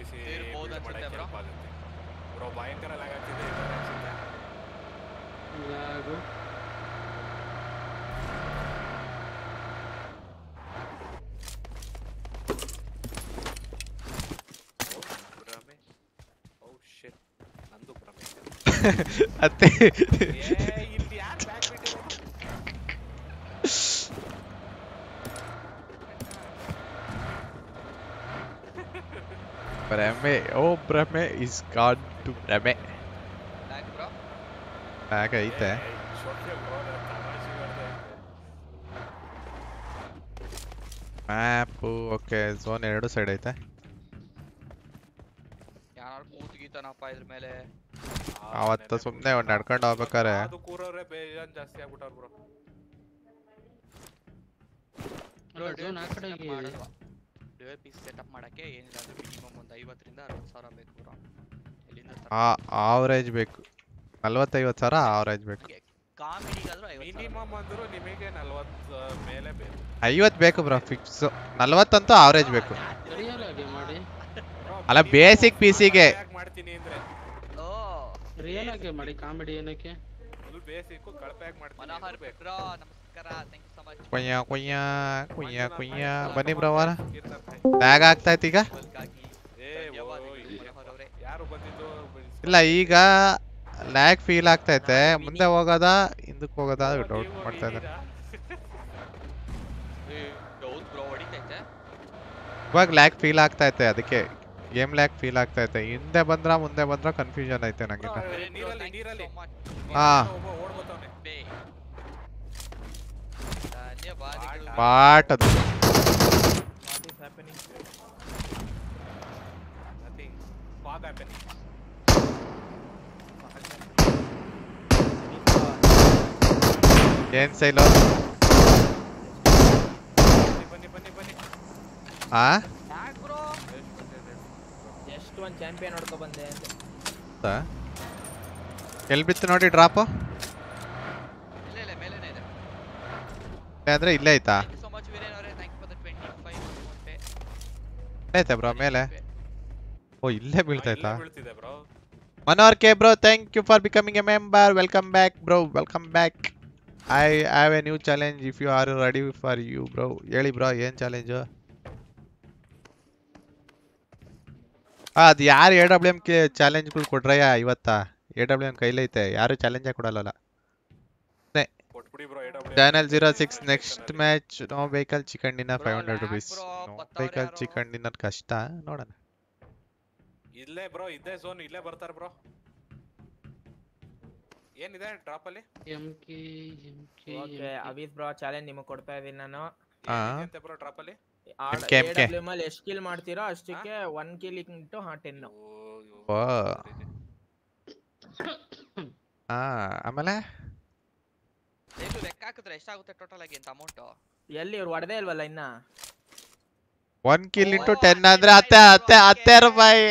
PC ಇರ್ಬೋದು build ಅನ್ಸುತ್ತೆ ಮಾಡಕ್ಕೆ bro. help ಆಗುತ್ತೆ. Bro ಭಯಂಕರ lag ಆಗ್ತಿದೆ ಇವಾಗ ಅನ್ಸುತ್ತೆ. ಲಾಗು ಭ್ರಮೆ. Oh shit. ನಂದು ಭ್ರಮೆ. ಅತ್ತೆ ಇಲ್ಲಿ ಯಾರು ಬ್ಯಾಕ್ ಬಿಟ್ಟಿರೋದು? ಭ್ರಮೆ ಓ ಭ್ರಮೆ ಇಸ್ ಗಾಡ್ ಟು ಭ್ರಮೆ ಲ್ಯಾಗ್ ಬ್ರೋ. ಹಾಗೈತೆ ಶೋಕೆ bro ನಾನು ತಮಾಷೆ ಮಾಡ್ತಾ ಇದ್ದೆ. ಮ್ಯಾಪು ಓಕೆ ಝೋನ್ ಎರಡು ಸೈಡ್ ಐತೆ ಯಾರು ಕೂತ್ ಗೀತನಪ್ಪ ಇದ್ರ ಮೇಲೆ. ಅವತ್ತು ಸುಮ್ನೆ ಒಂದ್ ನಡ್ಕೊಂಡು ಹೋಗ್ಬೇಕಾರೆ ಅದು ಕೂರೋರೆ ಬೇಜಾನ್ ಜಾಸ್ತಿ ಆಗ್ಬಿಟ್ಟವ್ರು ಬ್ರೋ. ಅಲ್ಲ ಝೋನ್ ಆ ಕಡೆ ಡಿವೈಪಿ ಸೆಟಪ್ ಮಾಡಕ್ಕೆ ಏನಿಲ್ಲ ಅಂದ್ರೆ ಮಿನಿಮಮ್ ಒಂದು 50 ರಿಂದ 60,000 ಬೇಕು ಬ್ರೋ. ಎಲ್ಲಿಂದ ಆವರೇಜ್ ಬೇಕು 40-50 ಸಾವಿರ ಆವರೇಜ್ ಬೇಕು ಕಾಮಿಡಿಗಾದ್ರೂ 50,000 ಮಿನಿಮಮ್ ಅಂದ್ರು ನಿಮಗೆ 40 ಮೇಲೆ ಬೇಕು. 50 ಬೇಕು ಬ್ರೋ ಫಿಕ್ಸ್ 40 ಅಂತೂ ಆವರೇಜ್ ಬೇಕು ರಿಯಲ್ ಆಗಿ ಮಾಡಿ ಅಲ್ಲ ಬೇಸಿಕ್ ಪಿಸಿಗೆ ಮಾಡ್ತೀನಿ ಅಂದ್ರೆ ಓ ರಿಯಲ್ ಆಗಿ ಮಾಡಿ ಕಾಮಿಡಿ ಏನಕ್ಕೆ ಫುಲ್ ಬೇಸಿಕ್ ಕಳಪೆ ಆಗಿ ಮಾಡ್ತೀನಿ. ಮನೋಹರ್ ಬ್ರೋ ನಮಸ್ಕಾರ, ಥ್ಯಾಂಕ್ ಯು ಸೊ ಮಚ್. ಕುಯ್ಯ ಕುಯ್ಯ ಕುಯ್ಯ ಕುಯ್ಯ ಬನ್ನಿ ಬ್ರೋ ವಾರ ಟ್ಯಾಗ್ ಆಗ್ತಾ ಇತ್ತು ಈಗ ಗಾಗಿ ಏ ಧನ್ಯವಾದಗಳು ಮನೋಹರ್ ಅವರೇ. ಯಾರು ಬಂದಿದ್ದು? ಇಲ್ಲ ಈಗ ಲ್ಯಾಗ್ ಫೀಲ್ ಆಗ್ತೈತೆ ಮುಂದೆ ಹೋಗೋದಾ ಹಿಂದಕ್ಕೆ ಹೋಗೋದಾ ಡೌಟ್ ಮಾಡ್ತಾ ಇದ್ದಾರೆ ಹೌದು ಬ್ರೋ ಹೊಡಿತೈತೆ. ಇವಾಗ ಲ್ಯಾಗ್ ಫೀಲ್ ಆಗ್ತೈತೆ ಅದಕ್ಕೆ ಗೇಮ್ ಲ್ಯಾಗ್ ಫೀಲ್ ಆಗ್ತೈತೆ ಹಿಂದೆ ಬಂದ್ರ ಮುಂದೆ ಬಂದ್ರ ಕನ್ಫ್ಯೂಷನ್ ಐತೆ ನಂಗಿನ್ನ ನೀರಲ್ಲಿ ಹಾ ಓಡ್ಬೋತವನೆ. ಧನ್ಯವಾದಗಳು. ಬಾಟ್ ಅದು What is happening? Nothing. Fog happening. ಏನ್ ಸೈಲು ಬನ್ನಿ. ಆ ಯಾಕ್ ಬ್ರೋ ಜಸ್ಟ್ ಒಂದು ಚಾಂಪಿಯನ್ ಹೊಡ್ಕೊ ಬಂದೆ ಅಂತ. ಎಲ್ಲಿ ಬಿತ್ತು ನೋಡಿ ಡ್ರಾಪ್ ಇಲ್ಲ ಮೇಲೇನೆ ಇದೆ. ಅಂದ್ರೆ ಇಲ್ಲೇ ಐತಾ thank you so much Veeren ಅವರೇ, thank you for the 25 amount. ಇಲ್ಲೇ ಐತೆ ಬ್ರೋ ಮೇಲೆ ಓ ಇಲ್ಲೇ ಬೀಳ್ತೈತಾ ಬೀಳ್ತಿದೆ bro. Manohar K bro thank you for becoming a member welcome back bro welcome back I have a new challenge if you are ready for you bro ಹೇಳಿ bro ಏನ್ challenge ಅದು ಯಾರು AWM ಕೆ ಚಾಲೆಂಜ್ಗಳು ಕೊಡ್ರಯ್ಯ ಇವತ್ತಾ AWM ಕೈಲೈತೆ ಯಾರು ಚಾಲೆಂಜೇ ಕೊಡಲ್ಲ ಕೊಟ್ಬಿಡಿ bro AWM. Channel 06 next match no vehicle chicken dinner Bro, 500 lag rupees bro, no ಬತ್ತವ್ರೆ ವೆಹಿಕಲ್ ಯಾರೋ. ಚಿಕನ್ ಡಿನ್ನರ್ ಕಷ್ಟ ನೋಡೋಣ ಇಲ್ಲೇ ಬ್ರೋ ಇದೇ ಝೋನ್ ಇಲ್ಲೇ ಬರ್ತಾರೆ ಬ್ರೋ. ಏನಿದೆ ಡ್ರಾಪ್ ಅಲ್ಲಿ? ಎಂಕೆ ಓಕೆ ಅವೀಸ್ ಬ್ರೋ ಚಾಲೆಂಜ್ ನಿಮಗೆ ಕೊಡ್ತಾ ಇದೀನಿ ನಾನು. ಹಾ ಏನಿದೆ ಬ್ರೋ ಡ್ರಾಪ್ ಅಲ್ಲಿ? MK. AWM ಅಲ್ಲಿ ಎಷ್ಟು ಕಿಲ್ ಮಾಡ್ತೀರೋ ಅಷ್ಟಕ್ಕೆ 1 ಕಿಲ್ ಇಂಟು 10. ಓ ಹಾ ಆಮೇಲೆ ಇದು ಲೆಕ್ಕ ಹಾಕಿದ್ರೆ ಎಷ್ಟಾಗುತ್ತೆ ಟೋಟಲ್ ಆಗಿ ಅಂತ ಅಮೌಂಟ್? ಎಲ್ಲಿ ಇವ್ರು ಹೊಡೆದೇ ಇಲ್ವಲ್ಲ ಇನ್ನ. 1 ಕಿಲ್ ಇಂಟು 10 ಅಂದ್ರೆ ಹತ್ತೆ ರೂಪಾಯಿ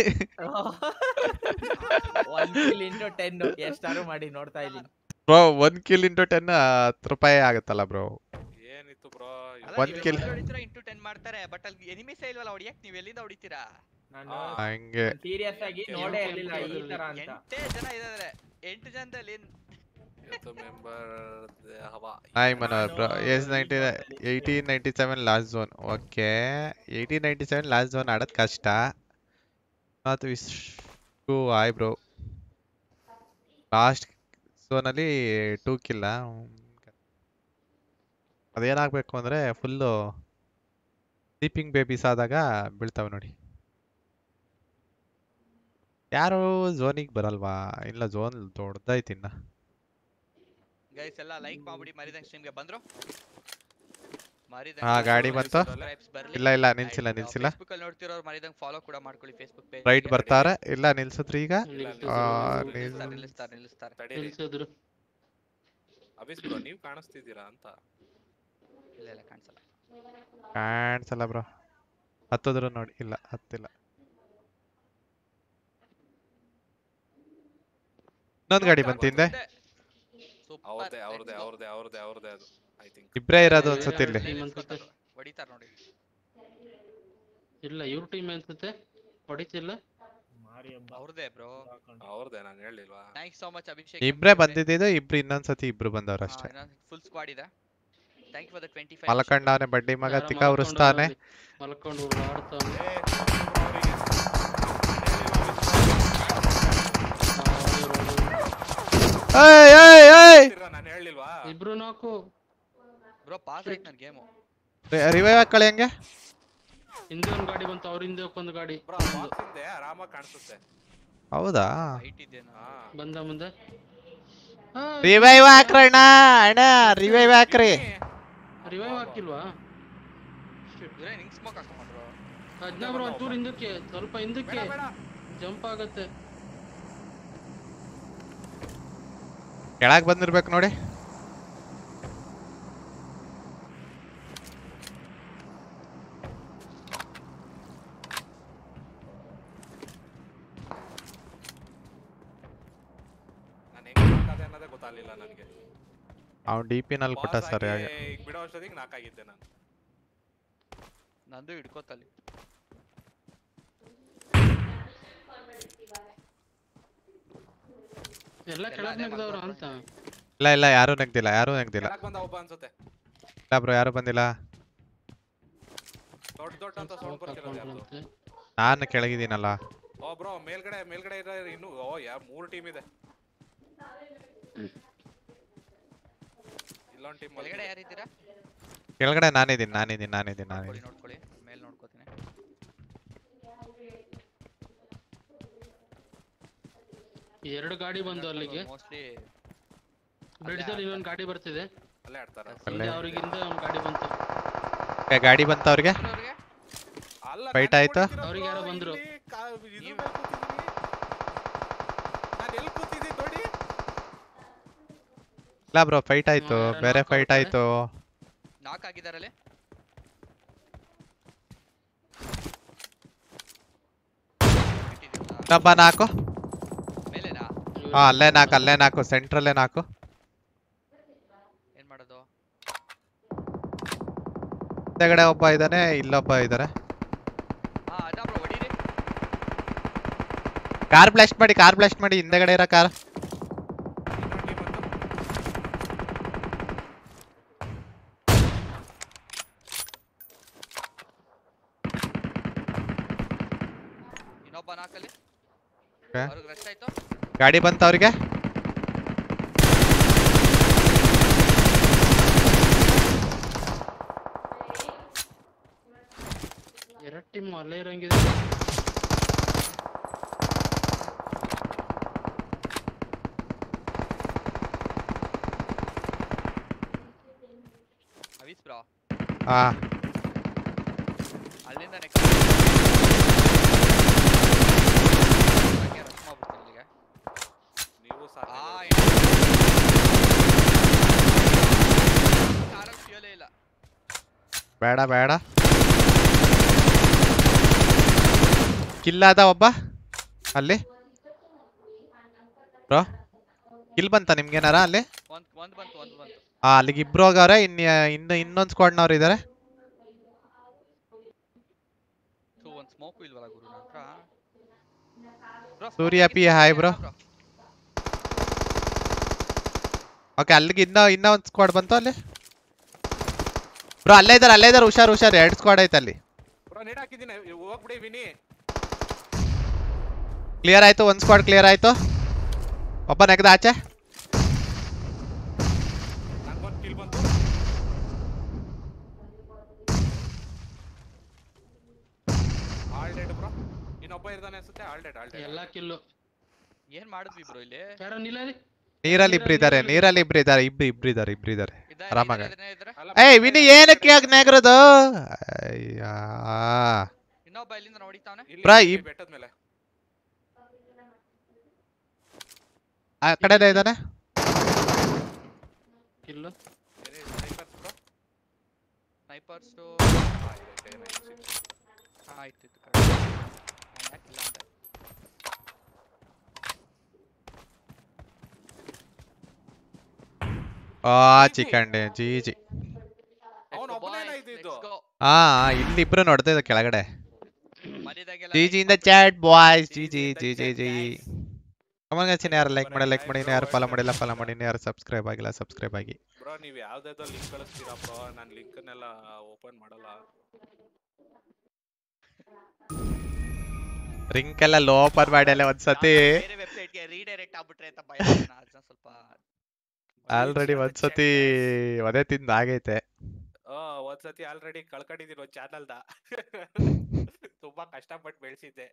1 ಕಿಲ್ ಇಂಟು 10 ಎಷ್ಟಾರು ಮಾಡಿ ನೋಡ್ತಾ ಇದೀನಿ. ಬ್ರೋ 1 ಕಿಲ್ ಇಂಟು 10 10 ರೂಪಾಯಿ ಆಗುತ್ತಲ್ಲ ಬ್ರೋ ಏನಿತ್ತು ಬ್ರೋ? ಒಂದ್ kill. ಹೊಡಿತೀರಾ ಇಂಟು 10 ಮಾಡ್ತಾರೆ, ಬಟ್ ಅಲ್ಲಿ ಎನಿಮೀಸ್ ಇಲ್ವಲ್ಲ ಹೊಡಿಯಕ್ ನೀವು ಎಲ್ಲಿಂದ ಹೊಡಿತೀರಾ? ನಾನು ಹಂಗೆ ಸೀರಿಯಸ್ ಆಗಿ ನೋಡೇ ಇರ್ಲಿಲ್ಲ ಈ ತರ ಅಂತ. 8 ಜನ ಇದಾರೆ, 8 ಜನದಲ್ಲಿ ಮೆಂಬರ್ ಹವಾ. Hi Manohar bro yes 1897 last zone okay 1897 last zone ಆಡೋದು ಕಷ್ಟ ಮತ್ತು ವಿಶ್ಕು ಹಾಯ್ ಬ್ರೋ ಲಾಸ್ಟ್ ಝೋನಲ್ಲಿ 2 ಕಿಲ್ಲ ಅದೇನಾಗಬೇಕು ಅಂದರೆ ಫುಲ್ಲು ಸ್ಲೀಪಿಂಗ್ ಬೇಬೀಸ್ ಆದಾಗ ಬೀಳ್ತವೆ ನೋಡಿ ಯಾರು ಝೋನಿಗೆ ಬರಲ್ವಾ ಇಲ್ಲ ಝೋನ್ ದೊಡ್ಡದೈತಿ ಇನ್ನ ಗೈಸ್ ಎಲ್ಲ ಲೈಕ್ ಮಾಡ್ಬಿಡಿ ಮರಿದಂಗ್ ಸ್ಟ್ರೀಮ್ ಗೆ ಬಂದ್ರು. ಹಾ ಗಾಡಿ ಬಂತು ಸಬ್ಸ್ಕ್ರೈಬ್ಸ್ ಬರ್ಲಿ. ಇಲ್ಲ ನಿಲ್ಸಿಲ್ಲ ಫೇಸ್ಬುಕ್ ಅಲ್ಲಿ ನೋಡ್ತಿರೋರು ಮರಿದಂಗ್ ಫಾಲೋ ಕೂಡ ಮಾಡ್ಕೊಳ್ಳಿ ಫೇಸ್ಬುಕ್ ಪೇಜ್. ರೈಟ್ ಬರ್ತಾರೆ ಇಲ್ಲ ನಿಲ್ಸಿದ್ರಿ ಈಗ ನಿಲ್ಲಿಸ್ತಾರೆ. ನಿಲ್ಸಿದ್ರು ಅಭಿಸ್ ಬ್ರೋ ನೀವು ಕಾಣಿಸ್ತಿದ್ದೀರಾ ಅಂತ? ಇಲ್ಲ ಕಾಣಿಸಲ್ಲ. ಕಾಣಿಸಲ್ಲ ಬ್ರೋ ಹತ್ತಿದ್ರು ನೋಡಿ ಇಲ್ಲ ಹತ್ತಿಲ್ಲ ಇನ್ನೊಂದು ಗಾಡಿ ಬಂತು ಹಿಂದೆ ಅವ್ರದೇ ಅದು ಐ ಥಿಂಕ್ ಇಬ್ರೇ ಇರೋದು ಅನ್ಸುತ್ತೆ ಇಲ್ಲಿ ಹೊಡಿತಾರ ನೋಡಿ. ಇಲ್ಲ ಇವ್ರ ಟೀಮ್ ಅನ್ಸುತ್ತೆ ಹೊಡಿತಿಲ್ಲ ಅವ್ರದೇ ಬ್ರೋ. ಅವ್ರದೇ ನಾನು ಹೇಳಿಲ್ವಾ? Thanks so much Abhishek. ಇಬ್ರೇ ಬಂದಿದ್ದು, ಇಬ್ರು ಇನ್ನೊಂದ್ಸತಿ ಇಬ್ರು ಬಂದವ್ರು ಅಷ್ಟೇ. ಫುಲ್ ಸ್ಕ್ವಾಡ್ ಇದೆ. Thank you for the 25. ಮಲಕಂಡವನೆ ಬಡ್ಡಿ ಮಗ ತಿಕ್ಕ ಉರಿಸ್ತಾನೆ. ಮಲ್ಕೊಂಡು ಆಡ್ತಾನೆ. ನಾನು ಹೇಳಿಲ್ವಾ? ಇಬ್ರು ನಾಕು ಬ್ರೋ ಪಾಸ್ ಆಯ್ತು ನನ್ನ ಗೇಮು. ರಿವೈವ್ ಹಾಕೊಳ್ಳಿ ಹಂಗೆ. ಹಿಂದೆ ಒಂದ್ ಗಾಡಿ ಬಂತು, ಅವ್ರ ಹಿಂದೆ ಒಂದು ಗಾಡಿ ಬ್ರೋ ಬಾಕ್ಸ್ ಹಿಂದೆ ಆರಾಮಾಗಿ ಕಾಣಿಸುತ್ತೆ. ಹೌದಾ? ಹೈಟ್ ಇದೆನಾ? ಬಂದ ಮುಂದೆ. ರಿವೈವ್ ಹಾಕ್ರಣ್ಣ, ಅಣ್ಣ ರಿವೈವ್ ಹಾಕ್ರಿ. ರಿವೈವ್ ಹಾಕಿಲ್ವಾ? ಇವ್ರೇ ನಿಂಗ್ ಸ್ಮೋಕ್ ಹಾಕೊಂಡ್ರು. ಅಜ್ಞಾ ಬ್ರೋ ಒಂಚೂರು ಹಿಂದಕ್ಕೆ, ಸ್ವಲ್ಪ ಹಿಂದಕ್ಕೆ ಜಂಪ್ ಆಗತ್ತೆ. ಕೆಳಗ್ ಬಂದಿರ್ಬೇಕು ನೋಡಿ. ಗೊತ್ತಾಗ್ಲಿಲ್ಲ ನನಗೆ. ಅವ್ನು ಡಿಪಿ ನಲ್ಲಿ ಕೊಟ್ಟ ಸರಿ ಆಗಿ. ಈಗ ಬಿಡೋ ಅಷ್ಟೊತ್ತಿಗೆ ನಾಕಾಗಿದ್ದೆ ನಾನು. ನಂದು ಹಿಡ್ಕೋತಲ್ಲಿ. ಎಲ್ಲ ಕೆಳಗ್ ನೆಗ್ದವ್ರ ಅಂತ. ಇಲ್ಲ ಇಲ್ಲ ಯಾರು ನೆಗ್ದಿಲ್ಲ, ಯಾರು ನೆಗ್ದಿಲ್ಲ. ಕೆಳಗ್ ಬಂದ ಒಬ್ಬ ಅನ್ಸುತ್ತೆ. ಇಲ್ಲ ಬ್ರೋ ಯಾರು ಬಂದಿಲ್ಲ. ದೊಡ್ಡ ದೊಡ್ಡ ಅಂತ ಸೌಂಡ್ ಬರ್ತಿರೋದು ಯಾರ್ದು? ನಾನು ಕೆಳಗಿದ್ದೀನಲ್ಲ. ಓ ಬ್ರೋ ಮೇಲ್ಗಡೆ ಇರೋ ಇನ್ನು ಮೂರು ಟೀಮ್ ಇದೆ. ಇಲ್ಲೊಂದು ಟೀಮ್ ಕೆಳಗಡೆ ಯಾರಿದ್ದೀರಾ? ಕೆಳಗಡೆ ನಾನಿದ್ದೀನಿ. ನೋಡ್ಕೊಳ್ಳಿ ಮೇಲ್ ನೋಡ್ಕೋತೀನಿ. ಎರಡು ಗಾಡಿ ಬಂದು ಅಲ್ಲಿಗೆ. ಮೋಸ್ಟ್ಲಿ ಬ್ರಿಡ್ಜ್ ಅಲ್ಲಿ ಇನ್ನೊಂದು ಗಾಡಿ ಬರ್ತಿದೆ. ಅಲ್ಲೇ ಆಡ್ತಾರ. ಅವ್ರಿಗಿಂದ ಒಂದು ಗಾಡಿ ಬಂತು. ಗಾಡಿ ಬಂತ ಅವ್ರಿಗೆ. ಫೈಟ್ ಆಯ್ತು. ಅವ್ರಿಗೆ ಯಾರೋ ಬಂದ್ರು. ಇಲ್ಲ ಬ್ರೋ ಫೈಟ್ ಆಯ್ತು, ಬೇರೆ ಫೈಟ್ ಆಯ್ತು. ನಾಕ್ ಆಗಿದಾರಲ್ಲಿ. ಡಬ್ಬ ನಾಕು. ಮೇಲೆನಾ? ಹಾ ಅಲ್ಲೇ ನಾಕು ಸೆಂಟ್ರಲ್ಲೇ ನಾಕು. ಏನ್ ಮಾಡೋದು? ಹಿಂದೆಗಡೆ ಒಬ್ಬ ಇದ್ದಾನೆ, ಇಲ್ಲೊಬ್ಬ ಇದ್ದಾರೆ. ಹಾ ಅದಾ ಬ್ರೋ ಹೊಡೀರಿ. ಕಾರ್ ಬ್ಲಾಸ್ಟ್ ಮಾಡಿ ಹಿಂದೆಗಡೆ ಇರೋ ಕಾರ್. ಇನ್ನೊಬ್ಬ ನಾಕಲ್ಲಿ. ಅವ್ರಿಗೆ ರಶ್ ಆಯ್ತು. ಗಾಡಿ ಬಂತ ಅವ್ರಿಗೆ. ಎರಡು ಟೀಮ್ ಅಲ್ಲೇ ಇರಂಗಿದೆ. ಅವಿಸ್ ಬ್ರೋ. ಹಾ ಅಲ್ಲಿಂದ ರಶ್ ಮಾಡ್ಬಿಡ್ತೀನಿ ಇಲ್ಲಿಗೆ. ನೀವು ಕಾರಲ್ಲಿ ಫ್ಯೂಲೇ ಇಲ್ಲ. ಬೇಡ ಕಿಲ್ ಆದ ಒಬ್ಬ ಅಲ್ಲಿ. ಬ್ರೋ ಕಿಲ್ ಬಂತ ನಿಮ್ಗೇನಾರ ಅಲ್ಲಿ? ಒಂದ್ ಬಂತು. ಅಲ್ಲಿಗೆ ಇಬ್ರು ಹೋಗವ್ರೆ. ಇನ್ನೊಂದ್ ಸ್ಕ್ವಾಡ್ನವ್ರು ಇದಾರೆ. ಒಂದ್ ಸ್ಮೋಕ್ ಇಲ್ವಲ್ಲ ಗುರು ನಂತ್ರ. Surya P hi bro. Okay ಅಲ್ಲಿಗೆ ಇನ್ನ ಒಂದ್ ಸ್ಕ್ವಾಡ್ ಬಂತು ಅಲ್ಲಿ. ಬ್ರೋ ಅಲ್ಲೇ ಇದಾರೆ ಹುಷಾರ್ 2 ಸ್ಕ್ವಾಡ್ ಐತೆ ಅಲ್ಲಿ. ಬ್ರೋ ನೆಟ್ ಹಾಕಿದ್ದೀನಿ, ಹೋಗ್ಬಿಡಿ ವಿನಿ. ಕ್ಲಿಯರ್ ಆಯ್ತು, ಒಂದ್ ಸ್ಕ್ವಾಡ್ ಕ್ಲಿಯರ್ ಆಯ್ತು. ಒಬ್ಬ ನೆಗದ ಆಚೆ. ನಂಗೊಂದು ಕಿಲ್ ಬಂತು. All dead bro. ಇನ್ನೊಬ್ಬ ಇರ್ತಾನೆ ಅನ್ಸುತ್ತೆ. All dead. ಎಲ್ಲಾ ಕಿಲ್ಲು. ಏನ್ ಮಾಡಿದ್ವಿ ಬ್ರೋ ಇಲ್ಲಿ? ಯಾರೋ ನಿಲ್ಲಲಿ. ನೀರಲ್ಲಿ ಇಬ್ರು ಇದ್ದಾರೆ. ಇಬ್ರಿದ್ದಾರೆ ಆರಾಮಾಗ. ಏಯ್ ವಿನಿ ಏನಕ್ಕೆ ಯಾಕೆ ನೆಗರೋದು? ಅಯ್ಯಾ ಇನ್ನೊಬ್ಬ ಇಲ್ಲಿಂದ ನೋಡಿತಾವನೆ. ಇಲ್ಲಿ ಬೆಟ್ಟದ ಮೇಲೆ ಆ ಕಡೆನೇ ಇದ್ದಾನೆ. ಕಿಲ್ಲು. ಸ್ನೈಪರ್ಸ್ ಆಯ್ತು. ಚಿಕನ್ ಜಿ. ಅವನು ಒಬ್ಬನೇ ಇದ್ದಿದ್ದು. ಇಲ್ಲಿ ಇಬ್ರು ನೋಡ್ತಾ ಇದ್ದ ಕೆಳಗಡೆ. ಮಧ್ಯದಾಗೆಲ್ಲ GG in the chat boys. GG GG. Come on guys, ಇನ್ನು ಯಾರು ಲೈಕ್ ಮಾಡಿ, ಇನ್ನು ಯಾರು ಫಾಲೋ ಮಾಡಿಲ್ಲ, ಇನ್ನು ಯಾರು ಸಬ್ಸ್ಕ್ರೈಬ್ ಆಗಿಲ್ಲ, ಸಬ್ಸ್ಕ್ರೈಬ್ ಆಗಿ. ಬ್ರೋ ನೀವು ಯಾವ್ದಾದ್ರು ಲಿಂಕ್ ಕಳಿಸ್ತೀರಾ ಬ್ರೋ? ನಾನು ಲಿಂಕ್ನೆಲ್ಲ ಓಪನ್ ಮಾಡಲ್ಲ. ಲಿಂಕ್ ಎಲ್ಲ ಓಪನ್ ಮಾಡಿ ಒಂದ್ಸತಿ. ಬೇರೆ ವೆಬ್ಸೈಟ್ಗೆ ರೀಡೈರೆಕ್ಟ್ ಆಗ್ಬಿಟ್ರೆ ಅಂತ ಭಯ ಸ್ವಲ್ಪ. ಆಲ್ರೆಡಿ ಒಂದ್ಸತಿ ಒದೆ ತಿಂದ ಆಗೈತೆ. ಒಂದ್ಸತಿ ಆಲ್ರೆಡಿ ಕಳ್ಕೊಂಡಿದ್ದೀನಿ ಒಂದು ಚಾನಲ್ದ. ತುಂಬಾ ಕಷ್ಟಪಟ್ಟು ಬೆಳೆಸಿದ್ದೆ.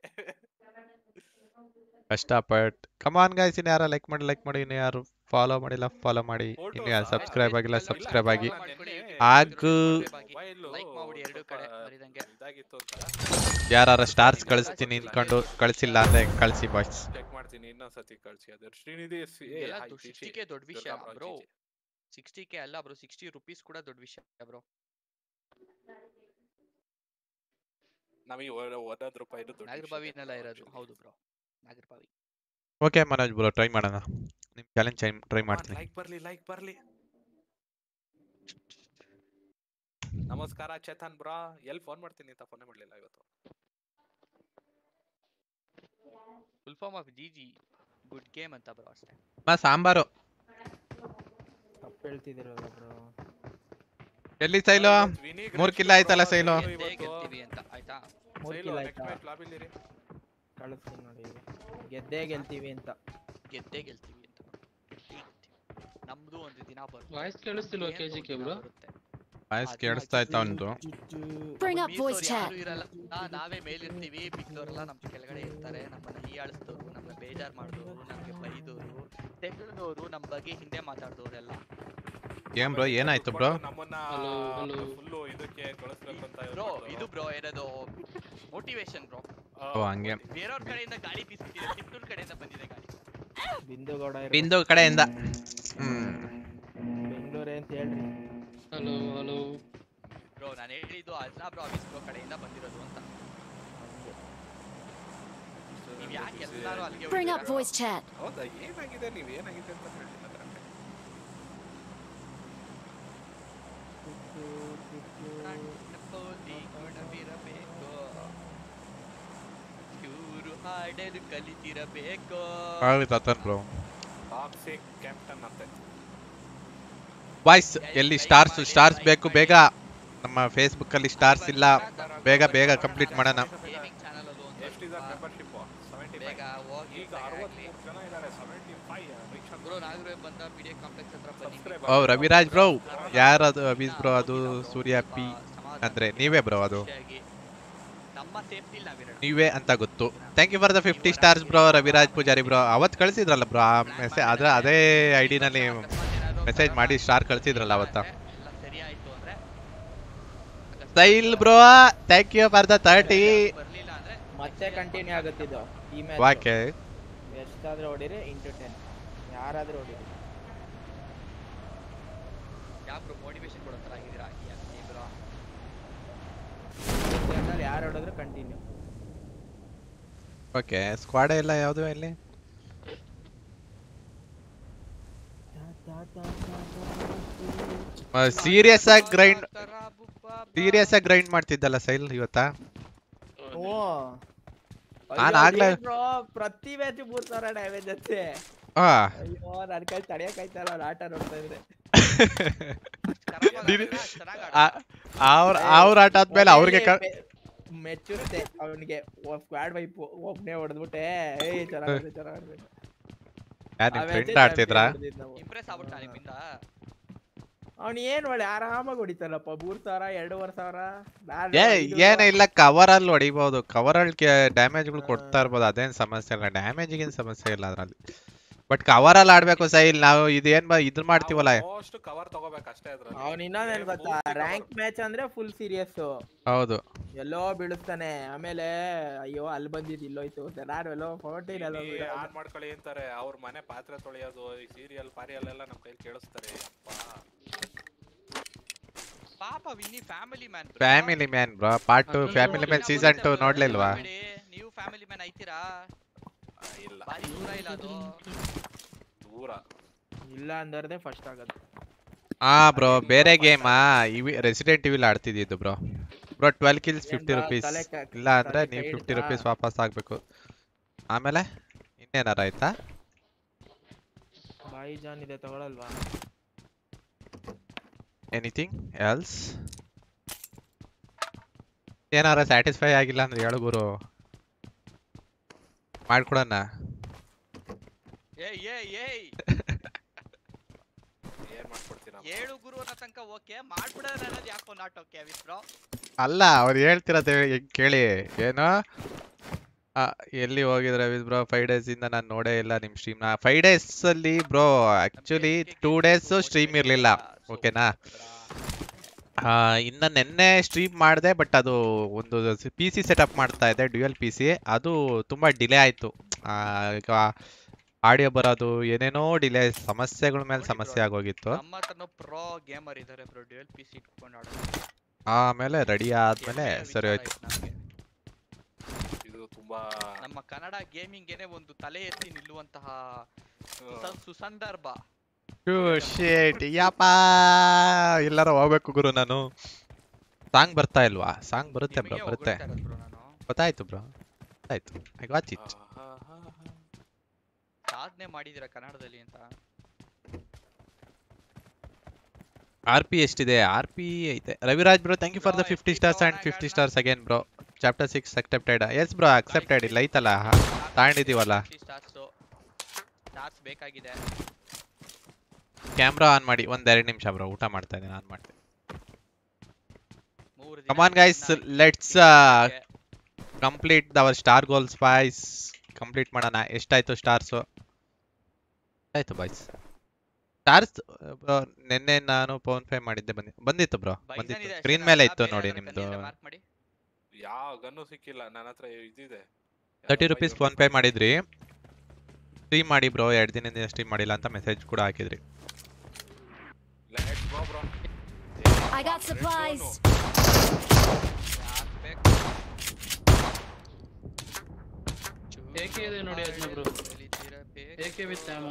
ಕಷ್ಟಪಟ್. ಕಮಾನ್ ಗೈಸ್, ಇನ್ನು ಯಾರು ಲೈಕ್ ಮಾಡಿ, ಇನ್ನು ಯಾರು ಫಾಲೋ ಮಾಡಿಲ್ಲ, ಫಾಲೋ ಮಾಡಿ, ಇನ್ನು ಯಾರು ಸಬ್ಸ್ಕ್ರೈಬ್ ಆಗಿಲ್ಲ, ಸಬ್ಸ್ಕ್ರೈಬ್ ಆಗಿ. ಹಾಗೂ ಲೈಕ್ ಮಾಡಿ ಎರಡು ಕಡೆ ಮರಿದಂಗೆ. ಇದಾಗಿತ್ತು ಅಂತ ಯಾರ ಸ್ಟಾರ್ಸ್ ಕಳಿಸ್ತೀನಿ ನಿಂತ್ಕೊಂಡು, ಕಳಿಸಿಲ್ಲ ಅಂದ್ರೆ ಕಳಿಸಿ ಬಾಯ್ಸ್. ಚೆಕ್ ಮಾಡ್ತೀನಿ ಇನ್ನೊಂದ್ಸತಿ ಕಳ್ಸಿ. ಅದ್ರ ಶ್ರೀನಿಧಿ 60K ದೊಡ್ಡ ವಿಷಯ ಬ್ರೋ. 60K ಅಲ್ಲ ಬ್ರೋ, 60 ರೂಪೀಸ್ ಕೂಡ ದೊಡ್ಡ ವಿಷಯ ಬ್ರೋ. ನಮಗೆ 1 ರೂಪಾಯಿ ನಾಗರಬಾವಿನೆಲ್ಲ ಇರೋದು. ಹೌದು bro, Nagarabhavi. Okay Manoj bro, try ಮಾಡೋಣ. ನಿಮ್ ಚಾಲೆಂಜ್ ಟ್ರೈ ಮಾಡ್ತೀನಿ. ಲೈಕ್ ಬರ್ಲಿ. ನಮಸ್ಕಾರ ಚೇತನ್ ಬ್ರೋ. ಎಲ್ಲಿ ಫೋನ್ ಮಾಡ್ತೀನಿ ಅಂತ ಫೋನೇ ಮಾಡ್ಲಿಲ್ಲ ಇವತ್ತು. Full form of GG good game ಅಂತ ಬ್ರೋ ಅಷ್ಟೇ. ಸಾಂಬಾರು ತಪ್ಪು ಹೇಳ್ತಿದ್ದೀರಲ್ಲ ಬ್ರೋ. ಎಲ್ಲಿ ಸೈಲು? 3 ಕಿಲ್ಲ ಆಯ್ತಲ್ಲ ಸೈಲು. ಗೆಲ್ತೀವಿ ಅಂತ ಆಯ್ತಾ? 3 ಕಿಲ್ಲ ಆಯ್ತಾ? ಲಾಬಿಲಿರಿ ಕಳಿಸ್ತೀನಿ ನೋಡಿ. ಗೆದ್ದೇ ಗೆಲ್ತೀವಿ ಅಂತ. ನಮ್ದು ಒಂದು ದಿನ ಬರುತ್ತೆ. ವಾಯ್ಸ್ ಕೇಳಿಸ್ತಿಲ್ವಾ KGK ಬ್ರೋ? ವಾಯ್ಸ್ ಕೇಳಿಸ್ತಾ ಇತ್ತು ಅವನು. Bring up voice chat. ನಾವೇ ಮೇಲಿರ್ತೀವಿ, ಬಿದ್ದವರೆಲ್ಲ ನಮ್ ಕೆಳಗಡೆ ಇರ್ತಾರೆ. ನಮ್ಮನ್ನ ಹೀಯಾಳಿಸಿದವರು, ನಮ್ಮನ್ನ ಬೇಜಾರ್ ಮಾಡಿದವರು, ನಮ್ಗೆ ಬೈದವರು, ತೆಗಳಿದವರು, ನಮ್ ಬಗ್ಗೆ ಹಿಂದೆ ಮಾತಾಡಿದವರೆಲ್ಲ. ಏನ್ ಬ್ರೋ, ಏನಾಯ್ತು ಬ್ರೋ? ನಮ್ಮನ್ನ ಫುಲ್ಲು ಇದಕ್ಕೆ ಕಳಿಸ್ಬೇಕು ಅಂತ ಬ್ರೋ. ಇದು ಬ್ರೋ ಏನದು ಮೋಟಿವೇಶನ್ ಬ್ರೋ. ಓ ಹಂಗೆ. ಬೇರೆಯವ್ರ ಕಡೆಯಿಂದ ಗಾಳಿ ಬೀಸ್ಬಿಟ್ಟಿದೆ, ಟಿಪ್ಟೂರ್ ಕಡೆಯಿಂದ ಬಂದಿದೆ ಗಾಳಿ. ಬಿಂದು ಕಡೆಯಿಂದ. ಬೆಂಗಳೂರೇ ಅಂತ ಹೇಳ್ರಿ. ಹಲೋ ಬ್ರೋ ನಾನು ಹೇಳಿದ್ದು ಅಜ್ನಾ ಬ್ರೋ ಆಫೀಸ್ ಬ್ರೋ ಕಡೆಯಿಂದ ಬಂದಿರೋದು ಅಂತ. ನೀವು ಯಾಕೆ ಎಲ್ಲರೂ ಅಲ್ಲಿಗೆ Bring up voice chat. ಹೌದಾ? ಏನಾಗಿದೆ ಅಂತ ಹೇಳಿಲ್ಲ ಕರೆಕ್ಟ್. ಹಾಡಲು ಕಲಿತಿರಬೇಕು. ಬ್ರೋ ಟಾಕ್ಸಿಕ್ ಕ್ಯಾಪ್ಟನ್ ಅಂತೆ. ಬಾಯ್ಸ್ ಎಲ್ಲಿ ಸ್ಟಾರ್ಸ್ ಬೇಕು ಬೇಗ. ನಮ್ಮ ಫೇಸ್ಬುಕ್ ಅಲ್ಲಿ ಸ್ಟಾರ್ಸ್ ಇಲ್ಲ, ಬೇಗ ಕಂಪ್ಲೀಟ್ ಮಾಡೋಣ. ಗೇಮಿಂಗ್ ಚಾನೆಲ್ ಅದು ಒಂದು ಎಷ್ಟಿದೆ ಮೆಂಬರ್ಶಿಪ್? 75. ಬೇಗ ಹೋಗಿ ಈಗ 63 ಜನ ಇದ್ದಾರೆ. 75 ಬ್ರೋ ನಾಗರೇ ಬಂದ ಪಿಡಿಎ ಕಾಂಪ್ಲೆಕ್ಸ್ ಹತ್ರ ಬನ್ನಿ. ಓ ರವಿರಾಜ್ ಬ್ರೋ, ಯಾರದು? ಅಬೀಸ್ ಬ್ರೋ, ಅದು ಸೂರ್ಯ ಪಿ ಅಂದ್ರೆ ನೀವೇ ಬ್ರೋ. ಅದು ನಮ್ಮ ಸೇಫ್ಟಿ ನಾವಿರೋಣ. ನೀವೇ ಅಂತ ಗೊತ್ತು. Thank you for the 50 stars bro. Raviraj Poojary bro ಅವತ್ತು ಕಳಿಸಿದ್ರಲ್ಲ ಬ್ರೋ ಆ ಮೆಸೇಜ್, ಅದೇ ID ನಲ್ಲಿ ಮೆಸೇಜ್ ಮಾಡಿ ಸ್ಟಾರ್ ಕಳಿಸಿದ್ರಲ್ಲ ಅವತ್ತ. ಸರಿ ಆಯ್ತು ಅಂದ್ರೆ ಸೈಲ್ bro, thank you for the 30. ಬರ್ಲಿಲ್ಲ ಅಂದ್ರೆ ಮತ್ತೆ ಕಂಟಿನ್ಯೂ ಆಗುತ್ತಿದ್ದು ಈ ಮ್ಯಾಚ್. ವಾಕೆ ಎಷ್ಟಾದ್ರೂ ಹೊಡಿರಿ into 10. ಯಾರಾದ್ರೂ ಹೊಡಿರಿ. ಯಾಬ್ರು ಮೋಟಿವೇಶನ್ ಕೊಡೋ ತರ ಆಗಿದ್ದೀರಾ ಬ್ರೋ. ಯಾರು ಹೊಡೆದ್ರು ಕಂಟಿನ್ಯೂ. ಓಕೆ ಸ್ಕ್ವಾಡ್ ಎಲ್ಲ ಯಾವುದು ಇಲ್ಲಿ? ಸೀರಿಯಸ್ ಆಗಿ ಗ್ರೈಂಡ್ ಮಾಡ್ತಿದ್ದಲ್ಲ ಸೈಲ್ ಇವತ್ತ. ಓ ನಾನು ಆಗ್ಲೇ ಪ್ರತಿ ಮ್ಯಾಚ್ 3000 ಡ್ಯಾಮೇಜ್ ಅಂತೆ. ಅಯ್ಯೋ ನನ್ನ ಕೈ ತಡೆಯಕ್ ಆಯ್ತಲ್ಲ ಆಟ ನೋಡ್ತಾ ಇದ್ರೆ. ಅವ್ರ ಆಟ ಆದ್ಮೇಲೆ ಅವ್ರಿಗೆ ಮೆಚ್ಚುತ್ತೆ ಅವನಿಗೆ. ಸ್ಕ್ವಾಡ್ ವೈಪ್ ಒಬ್ನೇ ಹೊಡೆದ್ಬಿಟ್ಟೆ. ಏಯ್ ಚೆನ್ನಾಗಿದೆ. ಫ್ರೆಂಡ್ ಆಡ್ತಿದ್ರಾ? ಇಂಪ್ರೆಸ್ ಆಗ್ಬಿಟ್ಟ ನಿಮ್ಮಿಂದ. ಅವ್ನು ಏನ್ ಒಳ್ಳೆ ಆರಾಮಾಗಿ ಹೊಡಿತಾನಪ್ಪ. 3000 2500. ಏನ ಇಲ್ಲ, ಕವರ್ ಅಲ್ಲಿ ಹೊಡಿಬಹುದು. ಕವರ್ ಅಲ್ಲಿ ಡ್ಯಾಮೇಜ್ಗಳು ಕೊಡ್ತಾ ಇರ್ಬೋದು, ಅದೇನ್ ಸಮಸ್ಯೆ ಇಲ್ಲ. ಡ್ಯಾಮೇಜಿಗೇನ್ ಸಮಸ್ಯೆ ಇಲ್ಲ ಅದ್ರಲ್ಲಿ. ಬಟ್ ಕವರ್ ಅಲ್ಲಿ ಆಡ್ಬೇಕು ಸೈಲ್. ನಾವು ಇದೇನ್ ಇದ್ರ ಮಾಡ್ತೀವಲ್ಲ, ಮೋಸ್ಟ್ ಕವರ್ ತಗೋಬೇಕು ಅಷ್ಟೇ ಅದ್ರಲ್ಲಿ. ಅವ್ನು ಇನ್ನೊಂದೇನ್ ಗೊತ್ತಾ, ರ್ಯಾಂಕ್ ಮ್ಯಾಚ್ ಅಂದ್ರೆ ಫುಲ್ ಸೀರಿಯಸ್. ಹೌದು. ಎಲ್ಲೋ ಬೀಳಿಸ್ತಾನೆ, ಆಮೇಲೆ ಅಯ್ಯೋ ಅಲ್ಲಿ ಬಂದಿದ್ದು ಇಲ್ಲೋಯ್ತು. ನಾನು ಎಲ್ಲೋ 14 ಎಲ್ಲೋ ಆನ್ ಮಾಡ್ಕೊಳ್ಳಿ ಅಂತಾರೆ. ಅವ್ರ ಮನೆ ಪಾತ್ರೆ ತೊಳೆಯೋದು, ಈ ಸೀರಿಯಲ್ ಪಾರಿಯಲ್ ಎಲ್ಲ ನಮ್ ಕೈಲಿ ಕೇಳಿಸ್ತಾರೆ. ಪಾಪ Vini family man bro. Part 2 family man season 2 ನೋಡ್ಲಿಲ್ವಾ? ನೀವು ಫ್ಯಾಮಿಲಿ ಮ್ಯಾನ್ ಐತೀರಾ? ಇಲ್ಲ, ಬಾರಿ ದೂರ ಇಲ್ಲ ಅದು. ದೂರ ಇಲ್ಲ ಅಂದರ್ದೆ ಫಸ್ಟ್ ಆಗದು. ಬ್ರೋ ಬೇರೆ ಗೇಮಾ? ರೆಸಿಡೆಂಟ್ ಇವಿಲ್ ಆಡ್ತಿದ್ದು ಬ್ರೋ. ಬ್ರೋ 12 kills 50 ಏನ್ ಬ್ರೋ, rupees. ತಲೆ ಇಲ್ಲ ಅಂದ್ರೆ ತಲೆ ನೀವು ಕೈ 50 ಹಿಡ್ದಾ? rupees ವಾಪಸ್ ಆಗ್ಬೇಕು. ಆಮೇಲೆ ಇನ್ನೇನಾರ ಆಯ್ತಾ? ಬಾಯಿ ಜಾನ್ ಇದೆ ತಗೊಳಲ್ವಾ? Anything else? ಏನಾರ ಸ್ಯಾಟಿಸ್ಫೈ ಆಗಿಲ್ಲ ಅಂದ್ರೆ ಹೇಳು ಗುರು, ಮಾಡ್ಕೊಡೋಣ. ಏಯ್ ಏಯ್ ಏಯ್ ಏನ್ ಮಾಡ್ಕೊಡ್ತೀರಾ? ಏಳು ಗುರು ಅನ್ನೋ ತನಕ ಓಕೆ, ಮಾಡ್ಬಿಡೋಣ ಅನ್ನೋದು ಯಾಕೋ ನಾಟ್ ಓಕೆ ಬ್ರೋ. ಅಲ್ಲ ಅವ್ರು ಹೇಳ್ತಿರೋದು ಕೇಳಿ. ಏನು ಎಲ್ಲಿ ಹೋಗಿದ್ರೆ ಬ್ರೋ 5 days ಇಂದ ನಾನು ನೋಡೇ ಇಲ್ಲ ನಿಮ್ ಸ್ಟ್ರೀಮ್ ನ. 5 days ಅಲ್ಲಿ ಬ್ರೋ ಆಕ್ಚುಲಿ 2 days ಸ್ಟ್ರೀಮ್ ಇರ್ಲಿಲ್ಲ, ಓಕೆನಾ? ಇನ್ನ ನೆನ್ನೆ ಸ್ಟ್ರೀಮ್ ಮಾಡಿದೆ, ಬಟ್ ಅದು ಒಂದು PC ಸೆಟಪ್ ಮಾಡ್ತಾ ಇದೆ, ಡ್ಯುಯಲ್ PC. ಅದು ತುಂಬಾ ಡಿಲೇ ಆಯ್ತು. ಈಗ ಆಡಿಯೋ ಬರೋದು ಏನೇನೋ ಡಿಲೇ, ಸಮಸ್ಯೆಗಳ ಮೇಲೆ ಸಮಸ್ಯೆ ಆಗೋಗಿತ್ತು. ನಮ್ಮ ಹತ್ರನೂ ಪ್ರೋ ಗೇಮರ್ ಇದ್ದಾರೆ ಬ್ರೋ, ಡ್ಯುಯಲ್ PC ಇಟ್ಕೊಂಡು ಆಡೋದು. ಆಮೇಲೆ ರೆಡಿ ಆದ್ಮೇಲೆ ಸರಿ ಹೋಯ್ತು. ಇದು ತುಂಬಾ ನಮ್ಮ ಕನ್ನಡ ಗೇಮಿಂಗ್ ಏನೇ ಒಂದು ತಲೆ ಎತ್ತಿ ನಿಲ್ಲುವಂತಹ ಸುಸಂದರ್ಭ. ಶೇಟ್ ಯಪ್ಪ, ಎಲ್ಲಾರ ಹೋಗ್ಬೇಕು ಗುರು ನಾನು. ಸಾಂಗ್ ಬರ್ತಾ ಇಲ್ವಾ? ಸಾಂಗ್ ಬರುತ್ತೆ ಬ್ರೋ, ಬರುತ್ತೆ. ಗೊತ್ತಾಯ್ತು ಬ್ರೋ, ಗೊತ್ತಾಯ್ತು. I watch it. ಸಾಧನೆ ಮಾಡಿದಿರ ಕನ್ನಡದಲ್ಲಿ ಅಂತ. RP ಎಷ್ಟಿದೆ? RP ಐತೆ. Raviraj bro, thank you for the 50 stars and 50 stars again bro. Chapter 6 accepted. Yes bro, accepted. ಇಲ್ಲ ಐತಲ್ಲ, ತಗೊಂಡಿದೀವಲ್ಲ. ಸ್ಟಾರ್ಸ್ ಬೇಕಾಗಿದೆ. ಕ್ಯಾಮ್ರಾ ಆನ್ ಮಾಡಿ 1-2 ನಿಮಿಷ ಬ್ರೋ, ಊಟ ಮಾಡ್ತಾ ಇದ್ದೀನಿ, ಆನ್ ಮಾಡ್ತೀನಿ. Come on guys, let's complete our star goals boys. Complete ಮಾಡೋಣ. ಎಷ್ಟಾಯ್ತು ಸ್ಟಾರ್ಸ್? ಆಯ್ತು ಬಾಯ್ಸ್. ಸ್ಟಾರ್ಸ್ ನೆನ್ನೆ ನಾನು ಫೋನ್ ಪೇ ಮಾಡಿದ್ದೆ, ಬಂದಿತ್ತು ಬ್ರೋ, ಬಂದಿತ್ತು. ಸ್ಕ್ರೀನ್ ಮೇಲೆ ಇತ್ತು ನೋಡಿ ನಿಮ್ದು. ಯಾವ ಗನ್ನು ಸಿಕ್ಕಿಲ್ಲ ನನ್ನ ಹತ್ರ. ಇದಿದೆ 30 rupees ಫೋನ್ ಪೇ ಮಾಡಿದ್ರಿ. ಸ್ಟ್ರೀಮ್ ಮಾಡಿ ಬ್ರೋ, 2 ದಿನದಿಂದ ಸ್ಟ್ರೀಮ್ ಮಾಡಿಲ್ಲ ಅಂತ ಮೆಸೇಜ್ ಕೂಡ ಹಾಕಿದ್ರಿ. Let's go bro. I got supplies. AK ಇದೆ ನೋಡಿ ಅಜ್ನ bro. AK with ammo.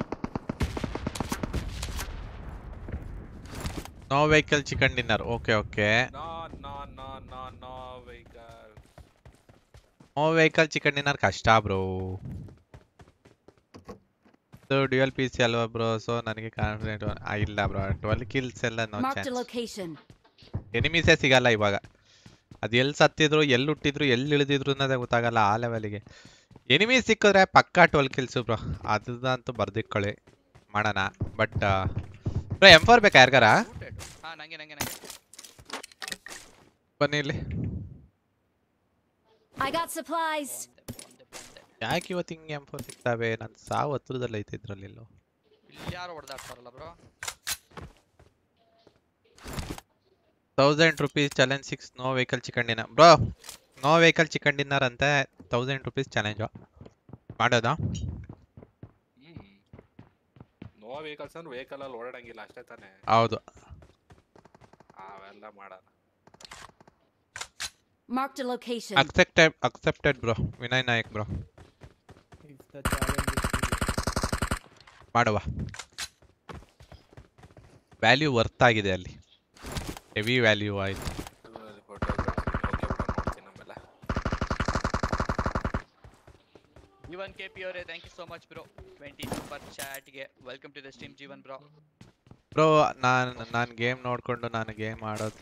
No vehicle chicken dinner. Okay okay. No vehicle. No vehicle chicken dinner ಕಷ್ಟ ಬ್ರೋ. ಡ್ಯುಯಲ್ PC ಅಲ್ವಾ ಬ್ರೋ, ಸೊ ನನಗೆ ಕಾನ್ಫಿಡೆಂಟ್ ಇಲ್ಲ ಬ್ರೋ. 12 kills ಎಲ್ಲ no chance. ಎನಿಮೀಸೇ ಸಿಗಲ್ಲ ಇವಾಗ. ಅದು ಎಲ್ಲಿ ಸತ್ತಿದ್ರು, ಎಲ್ಲಿ ಹುಟ್ಟಿದ್ರು, ಎಲ್ಲಿ ಇಳಿದಿದ್ರು ಅನ್ನೋದೇ ಗೊತ್ತಾಗಲ್ಲ ಆ ಲೆವೆಲ್ಗೆ. ಎನಿಮಿ ಸಿಕ್ಕಿದ್ರೆ ಪಕ್ಕಾ 12 kills ಬ್ರೋ, ಅದಂತೂ ಬರ್ದಿಕ್ಕೊಳ್ಳಿ, ಮಾಡೋಣ. ಬಟ್ ಬ್ರೋ M4 ಬೇಕಾ ಯಾರಿಗಾರ? ಬನ್ನಿ ಇಲ್ಲಿ. I got supplies. ಯಾಕೆ ಇವತ್ತು ಹಿಂಗೆ M4 ಸಿಗ್ತಾವೆ? ನನ್ನ ಸಾವು ಹತ್ರದಲ್ಲಿ ಐತೆ ಇದ್ರಲ್ಲಿ. ಇಲ್ಲಿ ಯಾರು ಹೊಡೆದಾಡ್ತಾರಲ್ಲ bro. 1000 rupees challenge 6 no vehicle chicken dinner bro. No vehicle chicken dinner ಅಂತೆ 1000 rupees ಚಾಲೆಂಜ್ ಮಾಡೋದಾ? ನೋ ವೆಹಿಕಲ್ಸ್ ಅಂದ್ರೆ ವೆಹಿಕಲ್ ಅಲ್ಲಿ ಓಡಾಡಂಗಿಲ್ಲ ಅಷ್ಟೇ ತಾನೆ? ಹೌದು, ಅವೆಲ್ಲ ಮಾಡೋಣ. Marked a location. accepted bro. Vinay Nayak bro, ಮಾಡುವ. ವ್ಯಾಲ್ಯೂ ವರ್ತ್ ಆಗಿದೆ ಅಲ್ಲಿ, ಹೆವಿ ವ್ಯಾಲ್ಯೂ ಆಯ್ತು. ಜೀವನ್ KP ಅವರೇ thank you so much bro. 20 super chat ಗೆ welcome to the stream Jeevan bro. Bro ನಾನು ಗೇಮ್ ನೋಡ್ಕೊಂಡು ನಾನು ಗೇಮ್ ಆಡೋದು.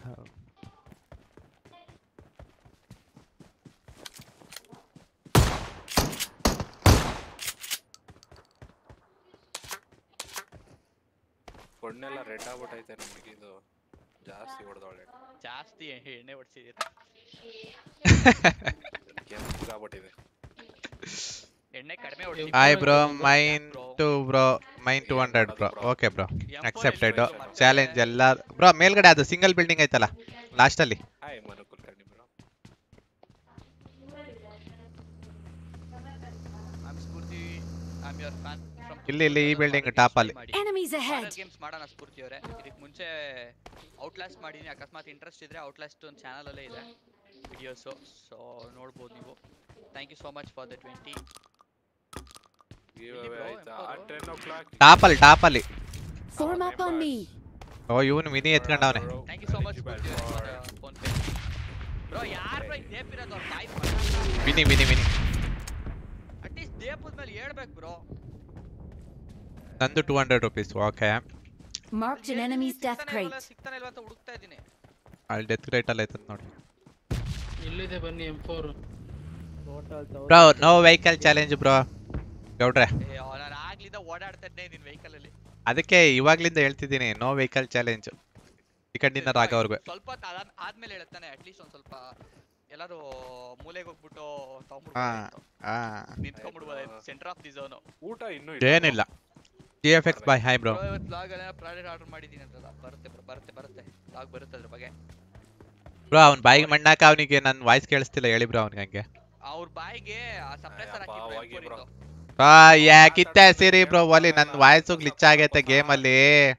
ಕೊಣ್ಣೆಲ್ಲ ರೆಡ್ ಆಗ್ಬಿಟ್ಟೈತೆ ನಮಗೆ. ಇದು ಜಾಸ್ತಿ ಹೊಡೆದವಳೆ, ಜಾಸ್ತಿ ಎಣ್ಣೆ ಹೊಡ್ಸಿದೀರ, ಕೆಂಪಾಗ್ಬಿಟ್ಟಿದೆ. ಎಣ್ಣೆ ಕಡಿಮೆ ಹೊಡ್ಸಿ. Hi bro, main 2 bro, main 200 bro. Okay bro, accepted. Challenge ಎಲ್ಲ ಬ್ರೋ ಮೇಲ್ಗಡೆ ಅದು ಸಿಂಗಲ್ ಬಿಲ್ಡಿಂಗ್ ಐತಲ್ಲ ಲಾಸ್ಟ್ ಅಲ್ಲಿ. Hi Manukul Kani bro. I'm Spoorthi, I'm your fan from ಇಲ್ಲಿ ಈ ಬಿಲ್ಡಿಂಗ್ ಟಾಪ್ ಅಲ್ಲಿ. Enemies ahead. ಗೇಮ್ಸ್ ಮಾಡೋಣ ಸ್ಫೂರ್ತಿ ಅವರೇ. ಇದಕ್ಕೆ ಮುಂಚೆ ಔಟ್ಲಾಸ್ಟ್ ಮಾಡಿದೀನಿ, ಅಕಸ್ಮಾತ್ ಇಂಟ್ರೆಸ್ಟ್ ಇದ್ರೆ ಔಟ್ಲಾಸ್ಟ್ ಒಂದು ಚಾನಲ್ ಅಲ್ಲೇ ಇದೆ ವಿಡಿಯೋಸ್, ಸೊ ನೋಡಬಹುದು ನೀವು. Thank you so much for the 20 giveaway ಆಯ್ತಾ? 10 o'clock ಟಾಪ್ ಅಲ್ಲಿ. Form up on me. ಓ ಇವನು ಮಿನಿ ಎತ್ಕೊಂಡವನೆ. Thank you so much for phone pay bro ಯಾರ್ ಬ್ರೋ ದೇಪ್ ಇರೋದು ಅವ್ರ ಬಾಯ್ ವಿನಿ ಅಟ್ಲೀಸ್ಟ್ ದೇಪದ ಮೇಲೆ ಹೇಳ್ಬೇಕು ಬ್ರೋ. ನಂದು 200 rupees. Okay Marked an enemy's death crate. ಸಿಗ್ತಾನೆ ಇಲ್ವಾ ಅಂತ ಹುಡುಕ್ತಾ ಇದೀನಿ. ಅಲ್ಲಿ ಡೆತ್ ಕ್ರೇಟ್ ಅಲ್ಲಿ ಐತಂತ ನೋಡಿ. ಇಲ್ಲಿದೆ ಬನ್ನಿ M4. Bro no vehicle challenge bro ಗೌಡ್ರೆ. ನಾನು ಆಗ್ಲಿಂದ ಓಡಾಡ್ತಾ ಇದ್ದೆ ನಿನ್ ವೆಹಿಕಲ್ ಅಲ್ಲಿ. ಅದಕ್ಕೆ ಇವಾಗ್ಲಿಂದ ಹೇಳ್ತಿದ್ದೀನಿ ನೋ ವೆಹಿಕಲ್ ಚಾಲೆಂಜ್ ಚಿಕನ್ ರಾಗವ್ರಿಗೆ. ಸ್ವಲ್ಪ ಆದ್ಮೇಲೆ ಹೇಳುತ್ತಾನೆ ಅಟ್ಲೀಸ್ಟ್ ಒಂದ್ ಸ್ವಲ್ಪ ಎಲ್ಲಾರು ಮೂಲೆಗೆ ಹೋಗ್ಬಿಟ್ಟು ನಿಂತ್ಕೊಂಡ್ಬಿಡ್ಬೋದು ಸೆಂಟರ್ ಆಫ್ ದಿ ಝೋನ್. ಊಟ ಇನ್ನೂ ಏನಿಲ್ಲ. GFX ಬೈ ಹೈ ಬ್ರೋ. ಇವತ್ತು ಲಾಗ್ ಎಲ್ಲ ಪ್ರಾಡಕ್ಟ್ ಆರ್ಡರ್ ಮಾಡಿದೀನಿ ಅಂತ ಬರುತ್ತೆ ಲಾಗ್ ಬರುತ್ತೆ ಅದ್ರ ಬಗ್ಗೆ. ಬ್ರೋ ಅವ್ನ ಬಾಯಿಗೆ ಮಣ್ಣಾಕ ಅವನಿಗೆ ನನ್ನ ವಾಯ್ಸ್ ಕೇಳಿಸ್ತಿಲ್ಲ ಹೇಳಿ ಬ್ರೋ ಅವ್ನಿಗೆ ಹಂಗೆ. ಅವ್ರ ಬಾಯಿಗೆ ಸಪ್ರೆಸರ್ ಹಾಕಿದ್ರು. ಕಿತ್ತ ಸಿರಿ ಬ್ರೋ ಒಲಿ ನನ್ನ ವಾಯ್ಸ್ ಗ್ಲಿಚ್ ಆಗೈತೆ ಗೇಮ್ ಅಲ್ಲಿ.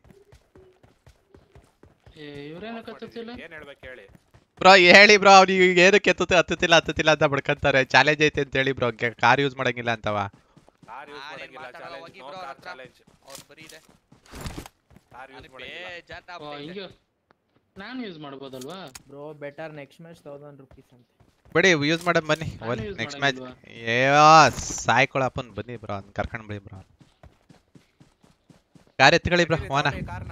ಇವ್ರೇನ ಕತ್ತುತ್ತಿಲ್ಲ ಏನ್ ಹೇಳ್ಬೇಕು ಹೇಳಿ ಬ್ರೋ ಹೇಳಿ ಬ್ರೋ ಅವ್ನಿಗೆ ಏನಕ್ಕೆ ಹತ್ತುತ್ತಿಲ್ಲ ಅಂತ ಬಡ್ಕಂತಾರೆ. ಚಾಲೆಂಜ್ ಐತೆ ಅಂತ ಹೇಳಿ ಬ್ರೋ ಕಾರ್ ಯೂಸ್ ಮಾಡಂಗಿಲ್ಲ ಅಂತವ. ಕಾರ್ ಯೂಸ್ ಮಾಡಂಗಿಲ್ಲ ಚಾಲೆಂಜ್ ನೋ ಕಾರ್ ಚಾಲೆಂಜ್ ಅವ್ರು ಬರೀ ಇದೆ ಕಾರ್ ಯೂಸ್ ಮಾಡಂಗಿಲ್ಲ. ಹಿಂಗೆ ನಾನು ಯೂಸ್ ಮಾಡಬಹುದಲ್ವಾ bro better next match 1000 rupees ಅಂತ ಬಿಡಿ ಯೂಸ್ ಮಾಡಮ್ ಬನ್ನಿ ನೆಕ್ಸ್ಟ್ ಮ್ಯಾಚ್. ಸಾಯ್ಕೊಳಪ್ಪನ್ ಬನ್ನಿ ಬ್ರೋ ಅನ್ ಕರ್ಕೊಂಡ್ ಬನ್ನಿ ಬ್ರೋ. ಕಾರ್ ಎತ್ಕೊಳ್ಳಿ ಬ್ರೋ ಹೋನ.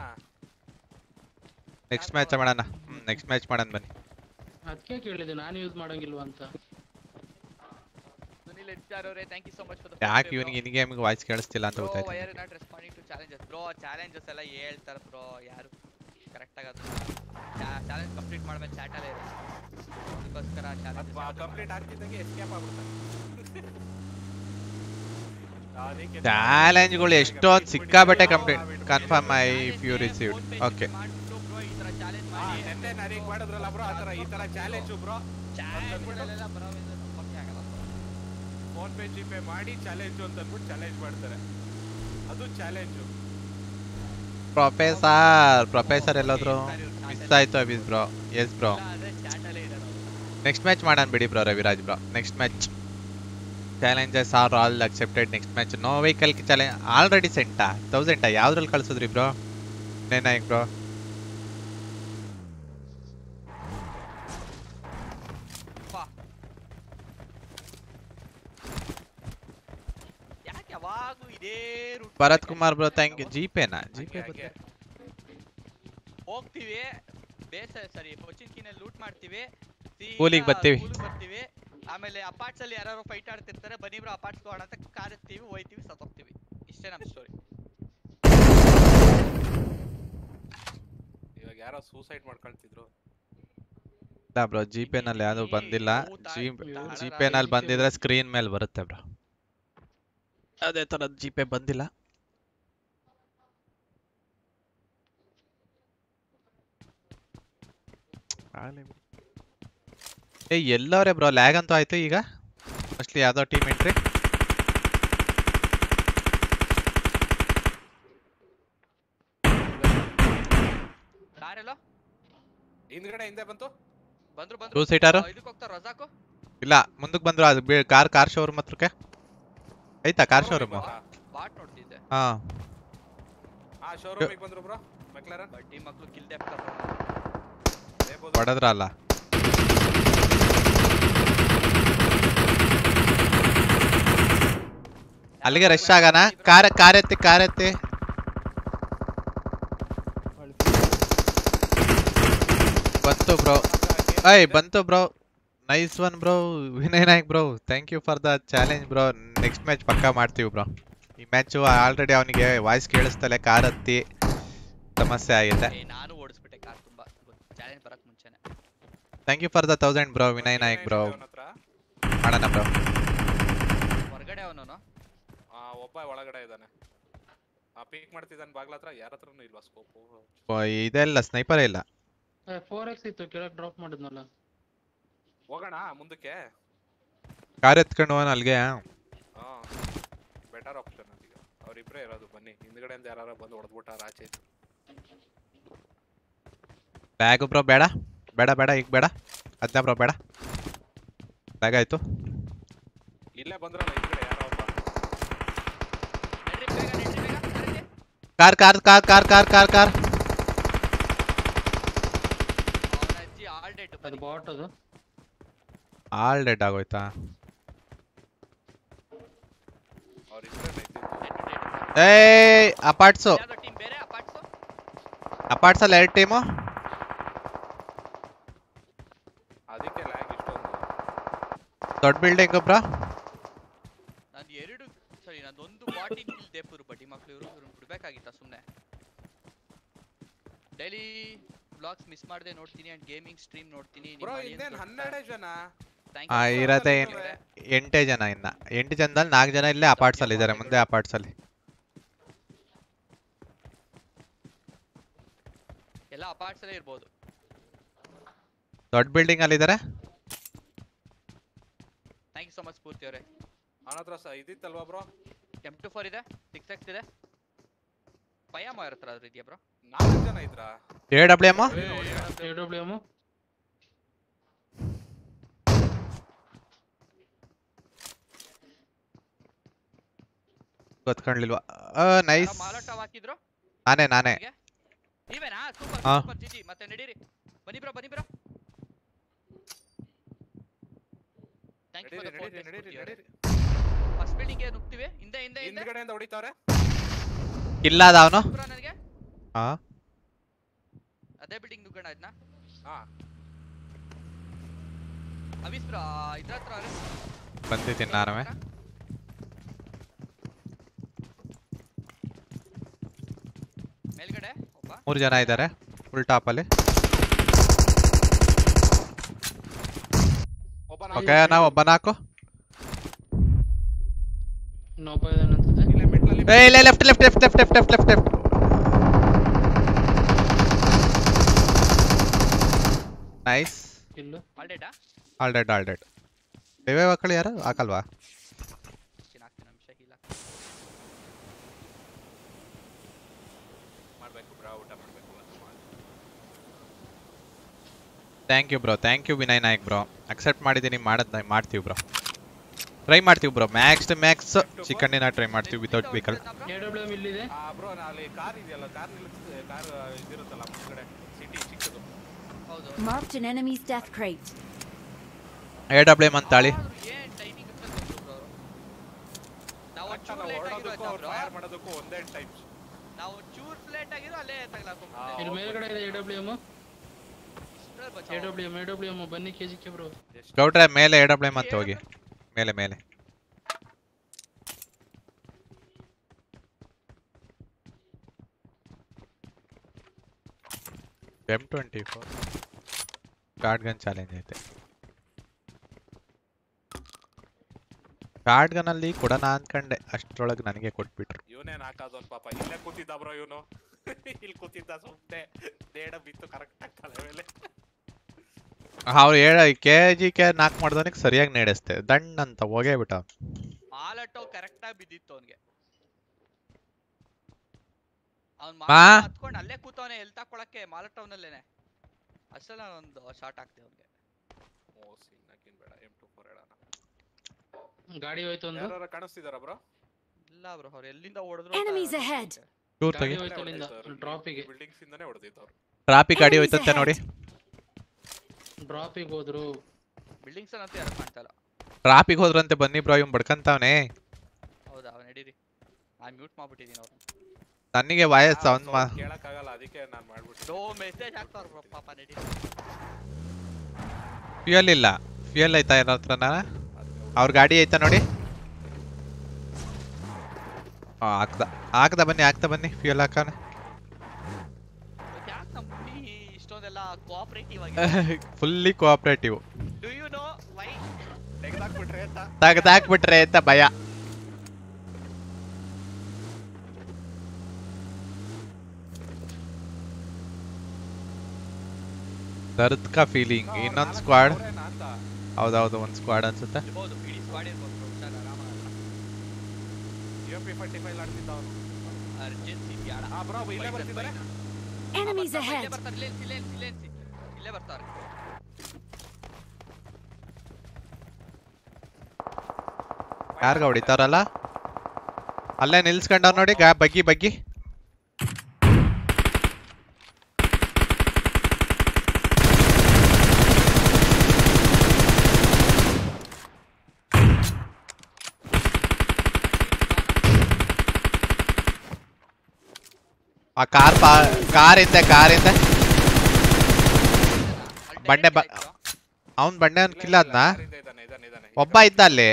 ನೆಕ್ಸ್ಟ್ ಮ್ಯಾಚ್ ಮಾಡೋಣ. ನೆಕ್ಸ್ಟ್ ಮ್ಯಾಚ್ ಮಾಡೋಣ ಬನ್ನಿ. ಅದಕ್ಕೆ ಕೇಳಿದೆ ನಾನು ಯೂಸ್ ಮಾಡಂಗಿಲ್ವಾ ಅಂತ. ಸುನಿಲ್ ಎಚ್ಆರ್ ಅವರೇ thank you so much for the ಯಾಕೆ ಇವನಿಗೆ ಇನ್ ಗೇಮ್ ವಾಯ್ಸ್ ಕೇಳಿಸ್ತಿಲ್ಲ ಅಂತ ಗೊತ್ತಾಯ್ತು. Why are you not responding to challenges bro. Challenges ಎಲ್ಲ ಹೇಳ್ತಾರೆ ಬ್ರೋ ಯಾರು ಕರೆಕ್ಟ್ ಆಗಿ ಅದನ್ನ ಚಾಲೆಂಜ್ ಕಂಪ್ಲೀಟ್ ಮಾಡ್ಬೇಕು ಚಾಟ್ ಅಲ್ಲೇ ಇರುತ್ತೆ. ಅದಕ್ಕೋಸ್ಕರ ಚಾಲೆಂಜ್ ಕಂಪ್ಲೀಟ್ ಆಗ್ತಿದ್ದಂಗೆ ಎಸ್ಕೇಪ್ ಆಗ್ಬಿಡ್ತಾರೆ. ಚಾಲೆಂಜ್ಗಳು ಎಷ್ಟೊಂದು ಸಿಕ್ಕಾಬಟ್ಟೆ complete confirm I if you received. Okay ನೆನ್ನೆ ನರಿಗೆ ಮಾಡಿದ್ರಲ್ಲ ಬ್ರೋ ಆತರ ಈ ತರ challenge bro. PhonePe GPay ಮಾಡಿ ಚಾಲೆಂಜ್ ಅಂತ ಅಂದ್ಬಿಟ್ಟು ಚಾಲೆಂಜ್ ಮಾಡ್ತಾರೆ. ಅದು ಚಾಲೆಂಜ್. ಪ್ರೊಫೆಸರ್ ಎಲ್ಲಾದ್ರು ಮಿಸ್ ಆಯ್ತು ಅಭಿಸ್ bro. Yes bro next match ಮಾಡೋಣ ಬಿಡಿ bro Raviraj bro. Next match challenges are all accepted. Next match no vehicle challenge already ಸೆಂಟಾ 1000 ಯಾವ್ದ್ರಲ್ಲಿ ಕಳ್ಸಿದ್ರಿ bro Nayak bro? Bharath Kumar bro thank you. ಜಿಪೇನಾ ಜಿಪೇ ಹೋಗ್ತೀವಿ ಬೇಸ್ ಸರಿ ಕೊಚಿನ್ಕಿನ ಲೂಟ್ ಮಾಡ್ತೀವಿ ಕೂಲಿಗೆ ಬರ್ತೀವಿ. ಆಮೇಲೆ ಅಪಾರ್ಟ್ಸ್ ಅಲ್ಲಿ ಯಾರು ಫೈಟ್ ಆಡ್ತಿರ್ತಾರೆ ಬನ್ನಿ ಬ್ರೋ ಅಪಾರ್ಟ್ಸ್ ಹೋಗೋಣ ಅಂತ ಕಾರ್ ಎತ್ತೀವಿ ಹೋಯ್ತೀವಿ ಸತ್ತೋಗ್ತೀವಿ. ಇಷ್ಟೇ ನಮ್ಮ ಸ್ಟೋರಿ. ಇವಾಗ ಯಾರೋ ಸೂಸೈಡ್ ಮಾಡ್ಕೊಳ್ತಿದ್ರು. ಇಲ್ಲ ಬ್ರೋ ಜಿಪೇನಲ್ಲಿ ಯಾವುದು ಬಂದಿಲ್ಲ. ಜಿಪೇನಲ್ಲಿ ಬಂದಿದ್ರೆ ಸ್ಕ್ರೀನ್ ಮೇಲೆ ಬರುತ್ತೆ ಬ್ರೋ. ಅದೇ ತರ ಜಿಪೇ ಬಂದಿಲ್ಲ. ಎಲ್ಲವರೇ ಬ್ರೋ ಲ್ಯಾಗ್ ಅಂತೂ ಆಯ್ತು ಈಗ ಮೋಸ್ಟ್ಲಿ ಯಾವ್ದೋ ಟೀಮ್ ಎಂಟ್ರಿ. ಹಿಂದ್ಗಡೆ ಹಿಂದೆ ಬಂತು ಟೂ ಸೀಟರ್ ಇಲ್ಲ ಮುಂದಕ್ಕೆ ಬಂದ್ರು. ಅದು ಕಾರ್ ಶೋರೂಮ್ ಹತ್ರಕ್ಕೆ ಐತಾ ಕಾರ್ ಶೋರೂಮ್. ಹಾ ಶೋರೂಮಿಗೆ ಬಂದ್ರು ಬ್ರೋ. ಮೆಕ್ಲಾರನ್ ಬಡ್ಡಿ ಮಕ್ಕಳು ಕಿಲ್ ಡೆಪ್ ಹೊಡೆದ್ರ ಅಲ್ಲ. ಅಲ್ಲಿಗೆ ರಶ್ ಆಗೋಣ. ಕಾರ್ ಎತ್ತಿ ಬಂತು bro. Nice one bro Vinay Nayak bro. Thank you for the challenge bro. Next match ಪಕ್ಕಾ ಮಾಡ್ತೀವಿ ಬ್ರೋ. ಈ ಮ್ಯಾಚು ಆಲ್ರೆಡಿ ಅವನಿಗೆ ವಾಯ್ಸ್ ಕೇಳಿಸ್ತಲೆ ಕಾರ್ ಹತ್ತಿ ಸಮಸ್ಯೆ ಆಗಿದೆ. ನಾನು ಓಡಿಸ್ಬಿಟ್ಟೆ ಕಾರ್ ತುಂಬಾ ಚಾಲೆಂಜ್ ಬರಕ್ ಮುಂಚೆನೆ. Thank you for the 1000 bro Vinay Nayak bro. ಮಾಡೋಣ ಬ್ರೋ. ಹೊರಗಡೆ ಅವನು ಒಬ್ಬ ಒಳಗಡೆ ಇದ್ದಾನೆ. ಪೀಕ್ ಮಾಡ್ತಿದ್ದಾನೆ ಬಾಗ್ಲ ಹತ್ರ. ಯಾರ ಹತ್ರನೂ ಇಲ್ವಾ ಸ್ಕೋಪ್? ಇದೆಲ್ಲ ಸ್ನೈಪರ್ ಇಲ್ಲ. 4x ಇತ್ತು ಕೆಳಗೆ ಡ್ರಾಪ್ ಮಾಡಿದ್ನಲ್ಲ. ಹೋಗೋಣ ಮುಂದಕ್ಕೆ. ಕಾರ್ ಎತ್ಕೊಂಡು ಹೋಗೋಣ ಅಲ್ಲಿಗೆ. ಬೆಟರ್ ಆಪ್ಷನ್ ಅದೀಗ. ಅವರಿಬ್ರೇ ಇರೋದು. ಬನ್ನಿ ಹಿಂದ್ಗಡೆಯಿಂದ ಯಾರು ಬಂದು ಹೊಡೆದ್ಬಿಟ್ಟಾರ ಆಚೆ. ಬ್ಯಾಗ್ ಬ್ರೋ ಬೇಡ ಈಗ ಬೇಡ. ಅದನ್ನ ಬ್ರೋ ಬೇಡ. ಬ್ಯಾಗ್ ಆಯ್ತು. ಇಲ್ಲೇ ಬಂದ್ರಲ್ಲ ಹಿಂದ್ಗಡೆ ಯಾರೋ ಒಬ್ಬ. ಕಾರ್ ಅದು ಬಾಟ್ ಅದು. ಆಲ್ ಡೆಡ್ ಆಗೋಯ್ತಾ? ಏಯ್ ಅಪಾರ್ಟ್ಸು ಯಾವ್ದೋ ಟೀಮ್ ಬೇರೆ ಅಪಾರ್ಟ್ಸು ಅಪಾರ್ಟ್ಸಲ್ಲಿ 2 ಟೀಮು. ಅದಕ್ಕೆ ಲ್ಯಾಗ್ ಇಷ್ಟೊಂದು. ದೊಡ್ಡ ಬಿಲ್ಡಿಂಗ್ ಬ್ರೋ. ನಾನು ಎರಡು ಸರಿ ನಂದೊಂದು ಬಾಟಿ ಕಿಲ್ ದೇಪುರು ಬಡ್ಡಿ ಮಕ್ಳು ಇವ್ರನ್ನ ಬಿಡ್ಬೇಕಾಗಿತ್ತ ಸುಮ್ಮನೆ. ಡೈಲಿ ವ್ಲಾಗ್ಸ್ ಮಿಸ್ ಮಾಡದೆ ನೋಡ್ತೀನಿ ಅಂಡ್ ಗೇಮಿಂಗ್ ಸ್ಟ್ರೀಮ್ ನೋಡ್ತೀನಿ. ಬ್ರೋ ಇನ್ನೇನ್ 12 ಜನ ಇರತ್ತೆ 8 ಜನ. ಇನ್ನ 8 ಜನದಲ್ಲಿ 4 ಜನ ಇಲ್ಲೇ ಅಪಾರ್ಟ್ಸಲ್ಲಿ ಇದ್ದಾರೆ, ಮುಂದೆ ಅಪಾರ್ಟ್ಸಲ್ಲಿ. ಎಲ್ಲ ಅಪಾರ್ಟ್ಸಲ್ಲೇ ಇರ್ಬೋದು. ದೊಡ್ಡ ಬಿಲ್ಡಿಂಗ್ ಅಲ್ಲಿ ಇದ್ದಾರೆ. Thank you so much Spoorthi ಅವರೇ. ಅವನ ಹತ್ರ ಇದಿತ್ತಲ್ವಾ ಬ್ರೋ? M24 ಇದೆ, 6x ಇದೆ. ಪಯಾಮ ಅವ್ರ ಹತ್ರ ಆದ್ರೂ ಇದೆಯಾ ಬ್ರೋ? 4 ಜನ ಇದ್ರಾ? AWM AWM ಗೊತ್ಕೊಂಡ್ಲಿಲ್ವಾ? ನೈಸ್. ಮಾಲೋಟಾವ್ ಹಾಕಿದ್ರು ನಾನೇ ನೀವೇನಾ? ಸೂಪರ್ ಹಾ. Super GG. ಮತ್ತೆ ನಡೀರಿ, ಬನ್ನಿ ಬ್ರೋ ಬನ್ನಿ bro. Thank you for the phone. ನಡೀರಿ. ಫಸ್ಟ್ ಬಿಲ್ಡಿಂಗ್ ಗೆ ನುಗ್ತೀವಿ. ಹಿಂದೆ ಹಿಂದ್ಗಡೆಯಿಂದ ಹೊಡಿತಾವ್ರೆ. ಇಲ್ಲ ಅದ ಅವನು. ಬ್ರೋ ನನಗೆ ಹಾ ಅದೇ ಬಿಲ್ಡಿಂಗ್ ನುಗ್ಗೋಣ ಇದನ್ನ. ಹಾ ಅವಿಸ್ ಬ್ರೋ ಇದ್ರ ಹತ್ರ ಬಂದಿದ್ದೀನಿ ನಾನು. ಮೇಲ್ಗಡೆ ಒಬ್ಬ 3 ಜನ ಇದ್ದಾರೆ ಫುಲ್ ಟಾಪ್ ಅಲ್ಲಿ. ಓಕೆ ನಾವು ಒಬ್ಬ ನಾಕು. ಇನ್ನೊಬ್ಬ ಇದಾನೆ ಅನ್ಸುತ್ತೆ. ಇಲ್ಲೇ ಮೆಟ್ಲಲ್ಲಿ ಏ ಇಲ್ಲ ಲೆಫ್ಟ್. ನೈಸ್. ಇಲ್ಲ ಆಲ್ಡೆಡಾ ಆಲ್ ಡೆಡ್. ರಿವೈವ್ ಹಾಕೊಳ್ಳಿ. ಯಾರು ಹಾಕಲ್ವಾ? ಹಾಕ್ತೀನಿ ನಿಮಿಷ ಇಲ್ಲ ಮಾಡ್ಬೇಕು ಬ್ರೋ, ಊಟ ಮಾಡ್ಬೇಕು. Thank you Vinay Nayak bro. Accept ಮಾಡಿದ್ದೀನಿ, ಮಾಡ್ತೀವಿ ಬ್ರೋ. ಟ್ರೈ ಮಾಡ್ತೀವಿ bro. Max chicken dinner try ಮಾಡ್ತೀವಿ ವಿತೌಟ್ ವೆಹಿಕಲ್. AWM ಇಲ್ಲಿದೆ. ಬ್ರೋ ಅಲ್ಲಿ ಕಾರ್ ಇದೆಯಲ್ಲ, ಕಾರ್ ಇದಿರುತ್ತಲ್ಲ ಮುಂದ್ಗಡೆ ಸಿಟಿ ಚಿಕ್ಕದು. ಹೌದು. Marked an enemy's death crate. AWM ಅಂತಾಳಿ. ಏನ್ ಟೈಮಿಂಗ್ ಅಂತ ಗೊತ್ತು ಬ್ರೋ. ನಾವು ಚೂರ್ ಲೇಟ್ ಆಗಿರೋ ಹೊರಡೋದಕ್ಕೂ ಅವ್ರು ಫೈರ್ ಮಾಡೋದಕ್ಕೂ ಒಂದೇ ಟೈಮ್. ನಾವು ಚೂರ್ ಲೇಟ್ ಆಗಿರೋ ಅಲ್ಲೇ ತಗಲಾಕೊಂಡ್ಬಿಟ್ಟೆ. ಇಲ್ಲಿ ಮೇಲ್ಗಡೆ ಇದೆ AWM ಬನ್ನಿ ಕೆಜಿಕೆ ಬ್ರೋ. ಗೌಡ್ರೆ ಮೇಲೆ AWM ಅಂತ ಹೋಗಿ. ಮೇಲೆ M24 ಶಾರ್ಟ್ ಗನ್ ಚಾಲೆಂಜ್ ಐತೆ. ಶಾರ್ಟ್ ಗನ್ ಅಲ್ಲಿ ಕೊಡೋಣ ಅನ್ಕಂಡೆ, ಅಷ್ಟ್ರೊಳಗೆ ನನಗೆ ಕೊಟ್ಬಿಟ್ರು. ಇವನೇನ್ ಹಾಕೋದೊಂದು ಪಾಪ ಇಲ್ಲೇ ಕೂತಿದ್ದ ಬ್ರೋ. ಇವನು ಇಲ್ಲಿ ಕೂತಿದ್ದ ಸುಮ್ಮನೆ ದೇಡ ಬಿತ್ತು ಕರೆಕ್ಟ್ ಆಗ್ತದೆ ಮೇಲೆ. ಅವ್ರು KGK ನಾಕ್ ಮಾಡ್ದವನಿಗೆ ಸರಿಯಾಗಿ ನಡೆಸ್ತೆ ದಂಡ್ ಅಂತ ಹೋಗೇ ಬಿಟ್ಟ. ಮಾಲಟೋ ಕರೆಕ್ಟ್ ಆಗಿ ಬಿದ್ದಿತ್ತು ಅವನಿಗೆ. ಅವ್ನು ಹತ್ಕೊಂಡು ಅಲ್ಲೇ ಕೂತವನೆ ಎಲ್ ತಕೊಳಕ್ಕೆ ಮಾಲಟೋವ್ನಲ್ಲೇನೆ. ಅಷ್ಟೆಲ್ಲ ಒಂದು ಶಾಟ್ ಆಗ್ತದೆ ಅವನಿಗೆ. ಓ ಸಿಗ್ನಾಕಿನ್ ಬೇಡ, M24 ಹೇಳೋಣ. ಗಾಡಿ ಹೋಯ್ತು ಒಂದು. ಯಾರು ಕಾಣಿಸ್ತಿದಾರ ಬ್ರೋ? ಇಲ್ಲ ಬ್ರೋ, ಅವ್ರು ಎಲ್ಲಿಂದ ಹೊಡೆದ್ರು. Enemies ahead. ಚೂರ್ ತೆಗಿ. ಡ್ರಾಪಿಗೆ ಬಿಲ್ಡಿಂಗ್ಸ್ ಇಂದಾನೆ ಹೊಡೆದಿದ್ದವ್ರು. ಟ್ರಾಫಿಕ್ ಗಾಡಿ ಹೋಯ್ತಂತೆ ನೋಡಿ. ಡ್ರಾಪಿಗೆ ಹೋದ್ರು. ಬಿಲ್ಡಿಂಗ್ಸ್ ಅಂತ ಯಾರು ಕಾಣ್ತಾ ಇಲ್ಲ. ಟ್ರಾಫಿಕ್ ಹೋದ್ರಂತೆ ಬನ್ನಿ ಬ್ರೋ, ಇವ್ನು ಬಡ್ಕಂತಾವನೆ. ಹೌದಾ, ಅವ್ನು ನಡೀರಿ. ನಾನು ಮ್ಯೂಟ್ ಮಾಡ್ಬಿಟ್ಟಿದ್ದೀನಿ ಅವ್ರನ್ನ. ನನಗೆ ವಾಯಸ್ ಅವ್ನ್ ಕೇಳಕ್ ಆಗಲ್ಲ, ಅದಕ್ಕೆ ನಾನು ಮಾಡ್ಬಿಟ್ಟು. ನೋ ಮೆಸೇಜ್ ಹಾಕ್ತಾರ ಬ್ರೋ ಪಾಪ. ನಡೀರಿ. ಫ್ಯೂಯಲ್ ಇಲ್ಲ. ಫ್ಯೂಯಲ್ ಐತಾ ಯಾರ ಹತ್ರನ? ಅವ್ರ ಗಾಡಿ ಐತಾ ನೋಡಿ. ಹಾಕ್ದ ಬನ್ನಿ ಫ್ಯೂಯಲ್ ಹಾಕೋಣ. ಯಾಕೆ ನಮ್ಮ ಹುಡುಗಿ ಇಷ್ಟೊಂದೆಲ್ಲ ಕೋಆಪರೇಟಿವ್ ಆಗಿ? Fully cooperative. Do you know why? ತೆಗ್ದಾಕ್ಬಿಟ್ರೆ ಅಂತ ಭಯ. ದರ್ದ್ ಕಾ ಫೀಲಿಂಗ್. ಇನ್ನೊಂದು ಸ್ಕ್ವಾಡ್. ಹೌದೌದು, ಒಂದು ಸ್ಕ್ವಾಡ್ ಅನ್ಸುತ್ತೆ. ಇರ್ಬೋದು, ಇಡೀ ಸ್ಕ್ವಾಡ್ ಇರ್ಬೋದು. ಹುಷಾರು, ಆರಾಮಾಗಿ. UMP45 ಆಡ್ತಿದ್ದ ಅವನು. ಅರ್ಜೆನ್ಸಿ ಬ್ಯಾಡ. ಬ್ರೋ ಇಲ್ಲೇ ಬರ್ತಿದ್ದಾರೆ. Enemies ಇಲ್ಲೇ ahead. ಬರ್ತಾರೆ. ಇಲ್ಲೇ ಬರ್ತಾರೆ. ಯಾರ್ಗ ಹೊಡಿತಾರಲ್ಲ ಅಲ್ಲೇ ನಿಲ್ಸ್ಕೊಂಡವ್ರು ನೋಡಿ. ಬಗ್ಗಿ ಆ ಕಾರ್ ಹಿಂದೆ ಬಂಡೆ ಅವನ್ ಬಂಡೆ ಅವ್ನ್ ಕಿಲ್ಲ ಅದ್ನ ಒಬ್ಬ ಇದ್ದ ಅಲ್ಲಿ.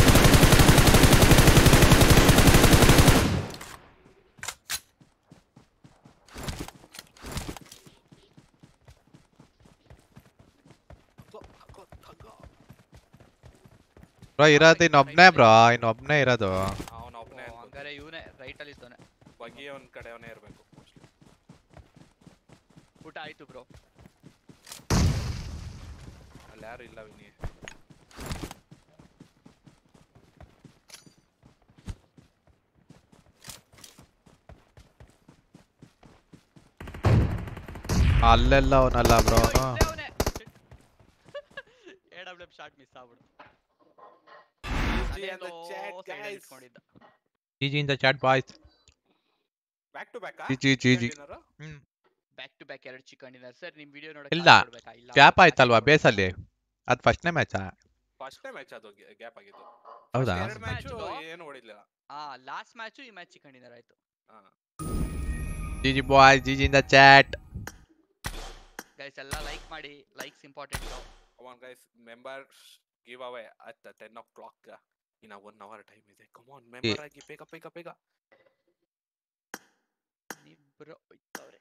ಬ್ರೋ ಇರೋದು ಇನ್ನೊಬ್ನೇ ಇರೋದು. ಹಂಗಾರೆ ಇವನೇ ರೈಟ್ ಅಲ್ಲಿ ಇದ್ದಾನೆ. ಬಗ್ಗಿ ಒಂದ್ ಕಡೆ ಅವನೇ ಇರ್ಬೇಕು. ಊಟ ಆಯ್ತು ಬ್ರೋ. ಅಲ್ಲಿ ಯಾರು ಇಲ್ಲ ವಿನಿ. ಅಲ್ಲೆಲ್ಲ ಅವನಲ್ಲ ಬ್ರೋ. AWM ಶಾಟ್ ಮಿಸ್ ಆಗ್ಬಿಡು. GG in the chat boys. Back to back GG. Back to back 2 chicken dinner sir. ನಿಮ್ ವಿಡಿಯೋ ಇಲ್ಲ ಗ್ಯಾಪ್ ಆಯ್ತಲ್ವಾ ಬೇಸಲ್ಲಿ. ಅದು ಫಸ್ಟ್ನೇ ಮ್ಯಾಚಾ? ಫಸ್ಟ್ನೇ ಮ್ಯಾಚ್ ಅದು ಗ್ಯಾಪ್ ಆಗಿತ್ತು. ಹೌದಾ? ಎರಡು ಮ್ಯಾಚ್ ಏನು ಓಡಿಲ್ಲ. ಲಾಸ್ಟ್ ಮ್ಯಾಚ್ ಈ ಮ್ಯಾಚ್ ಚಿಕನ್ ಡಿನ್ನರ್ ಆಯ್ತು. GG boys, GG in the chat. Guys ಎಲ್ಲ ಲೈಕ್ ಮಾಡಿ. Likes important. Come on guys, members give away at 10 o'clock. In a 1 hour time ಇದೆ. Come on member ಆಗಿ ಬೇಗ. Bro ಇತ್ತವ್ರೆ.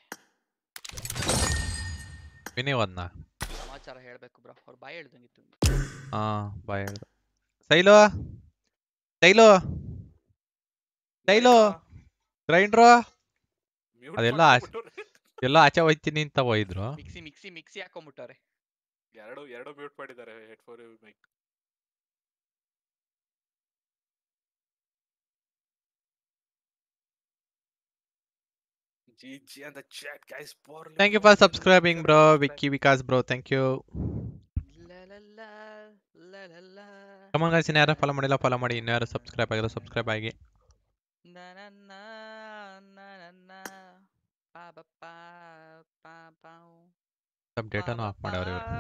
ವಿನಿ ವನ್ನ ಸಮಾಚಾರ ಹೇಳ್ಬೇಕು ಬ್ರೋ. ಅವ್ರ ಬಾಯಿ ಹೇಳ್ದಂಗಿತ್ತು. ಬಾಯ್ ಹೇಳ್ದ. ಸೈಲು ಗ್ರೈಂಡ್ರು ಅದೆಲ್ಲ ಎಲ್ಲ ಆಚೆ ಹೋಯ್ತೀನಿ ಅಂತ ಹೋಯ್ದ್ರು. ಮಿಕ್ಸಿ ಹಾಕೊಂಡ್ಬಿಟ್ಟವ್ರೆ. ಎರಡು ಮ್ಯೂಟ್ ಮಾಡಿದ್ದಾರೆ headphone mic. GG and the chat guys. Thank you for subscribing bro. Vikas bro, thank you. Come on guys, ಇನ್ಯಾರು ಫಾಲೋ ಮಾಡಿಲ್ಲ ಫಾಲೋ ಮಾಡಿ. ಇನ್ಯಾರು ಸಬ್ಸ್ಕ್ರೈಬ್ ಆಗಿರೋ ಸಬ್ಸ್ಕ್ರೈಬ್ ಆಗಿ. ಸಬ್ ಡೇಟಾನು ಆಫ್ ಮಾಡವ್ರೆ ಇವರು.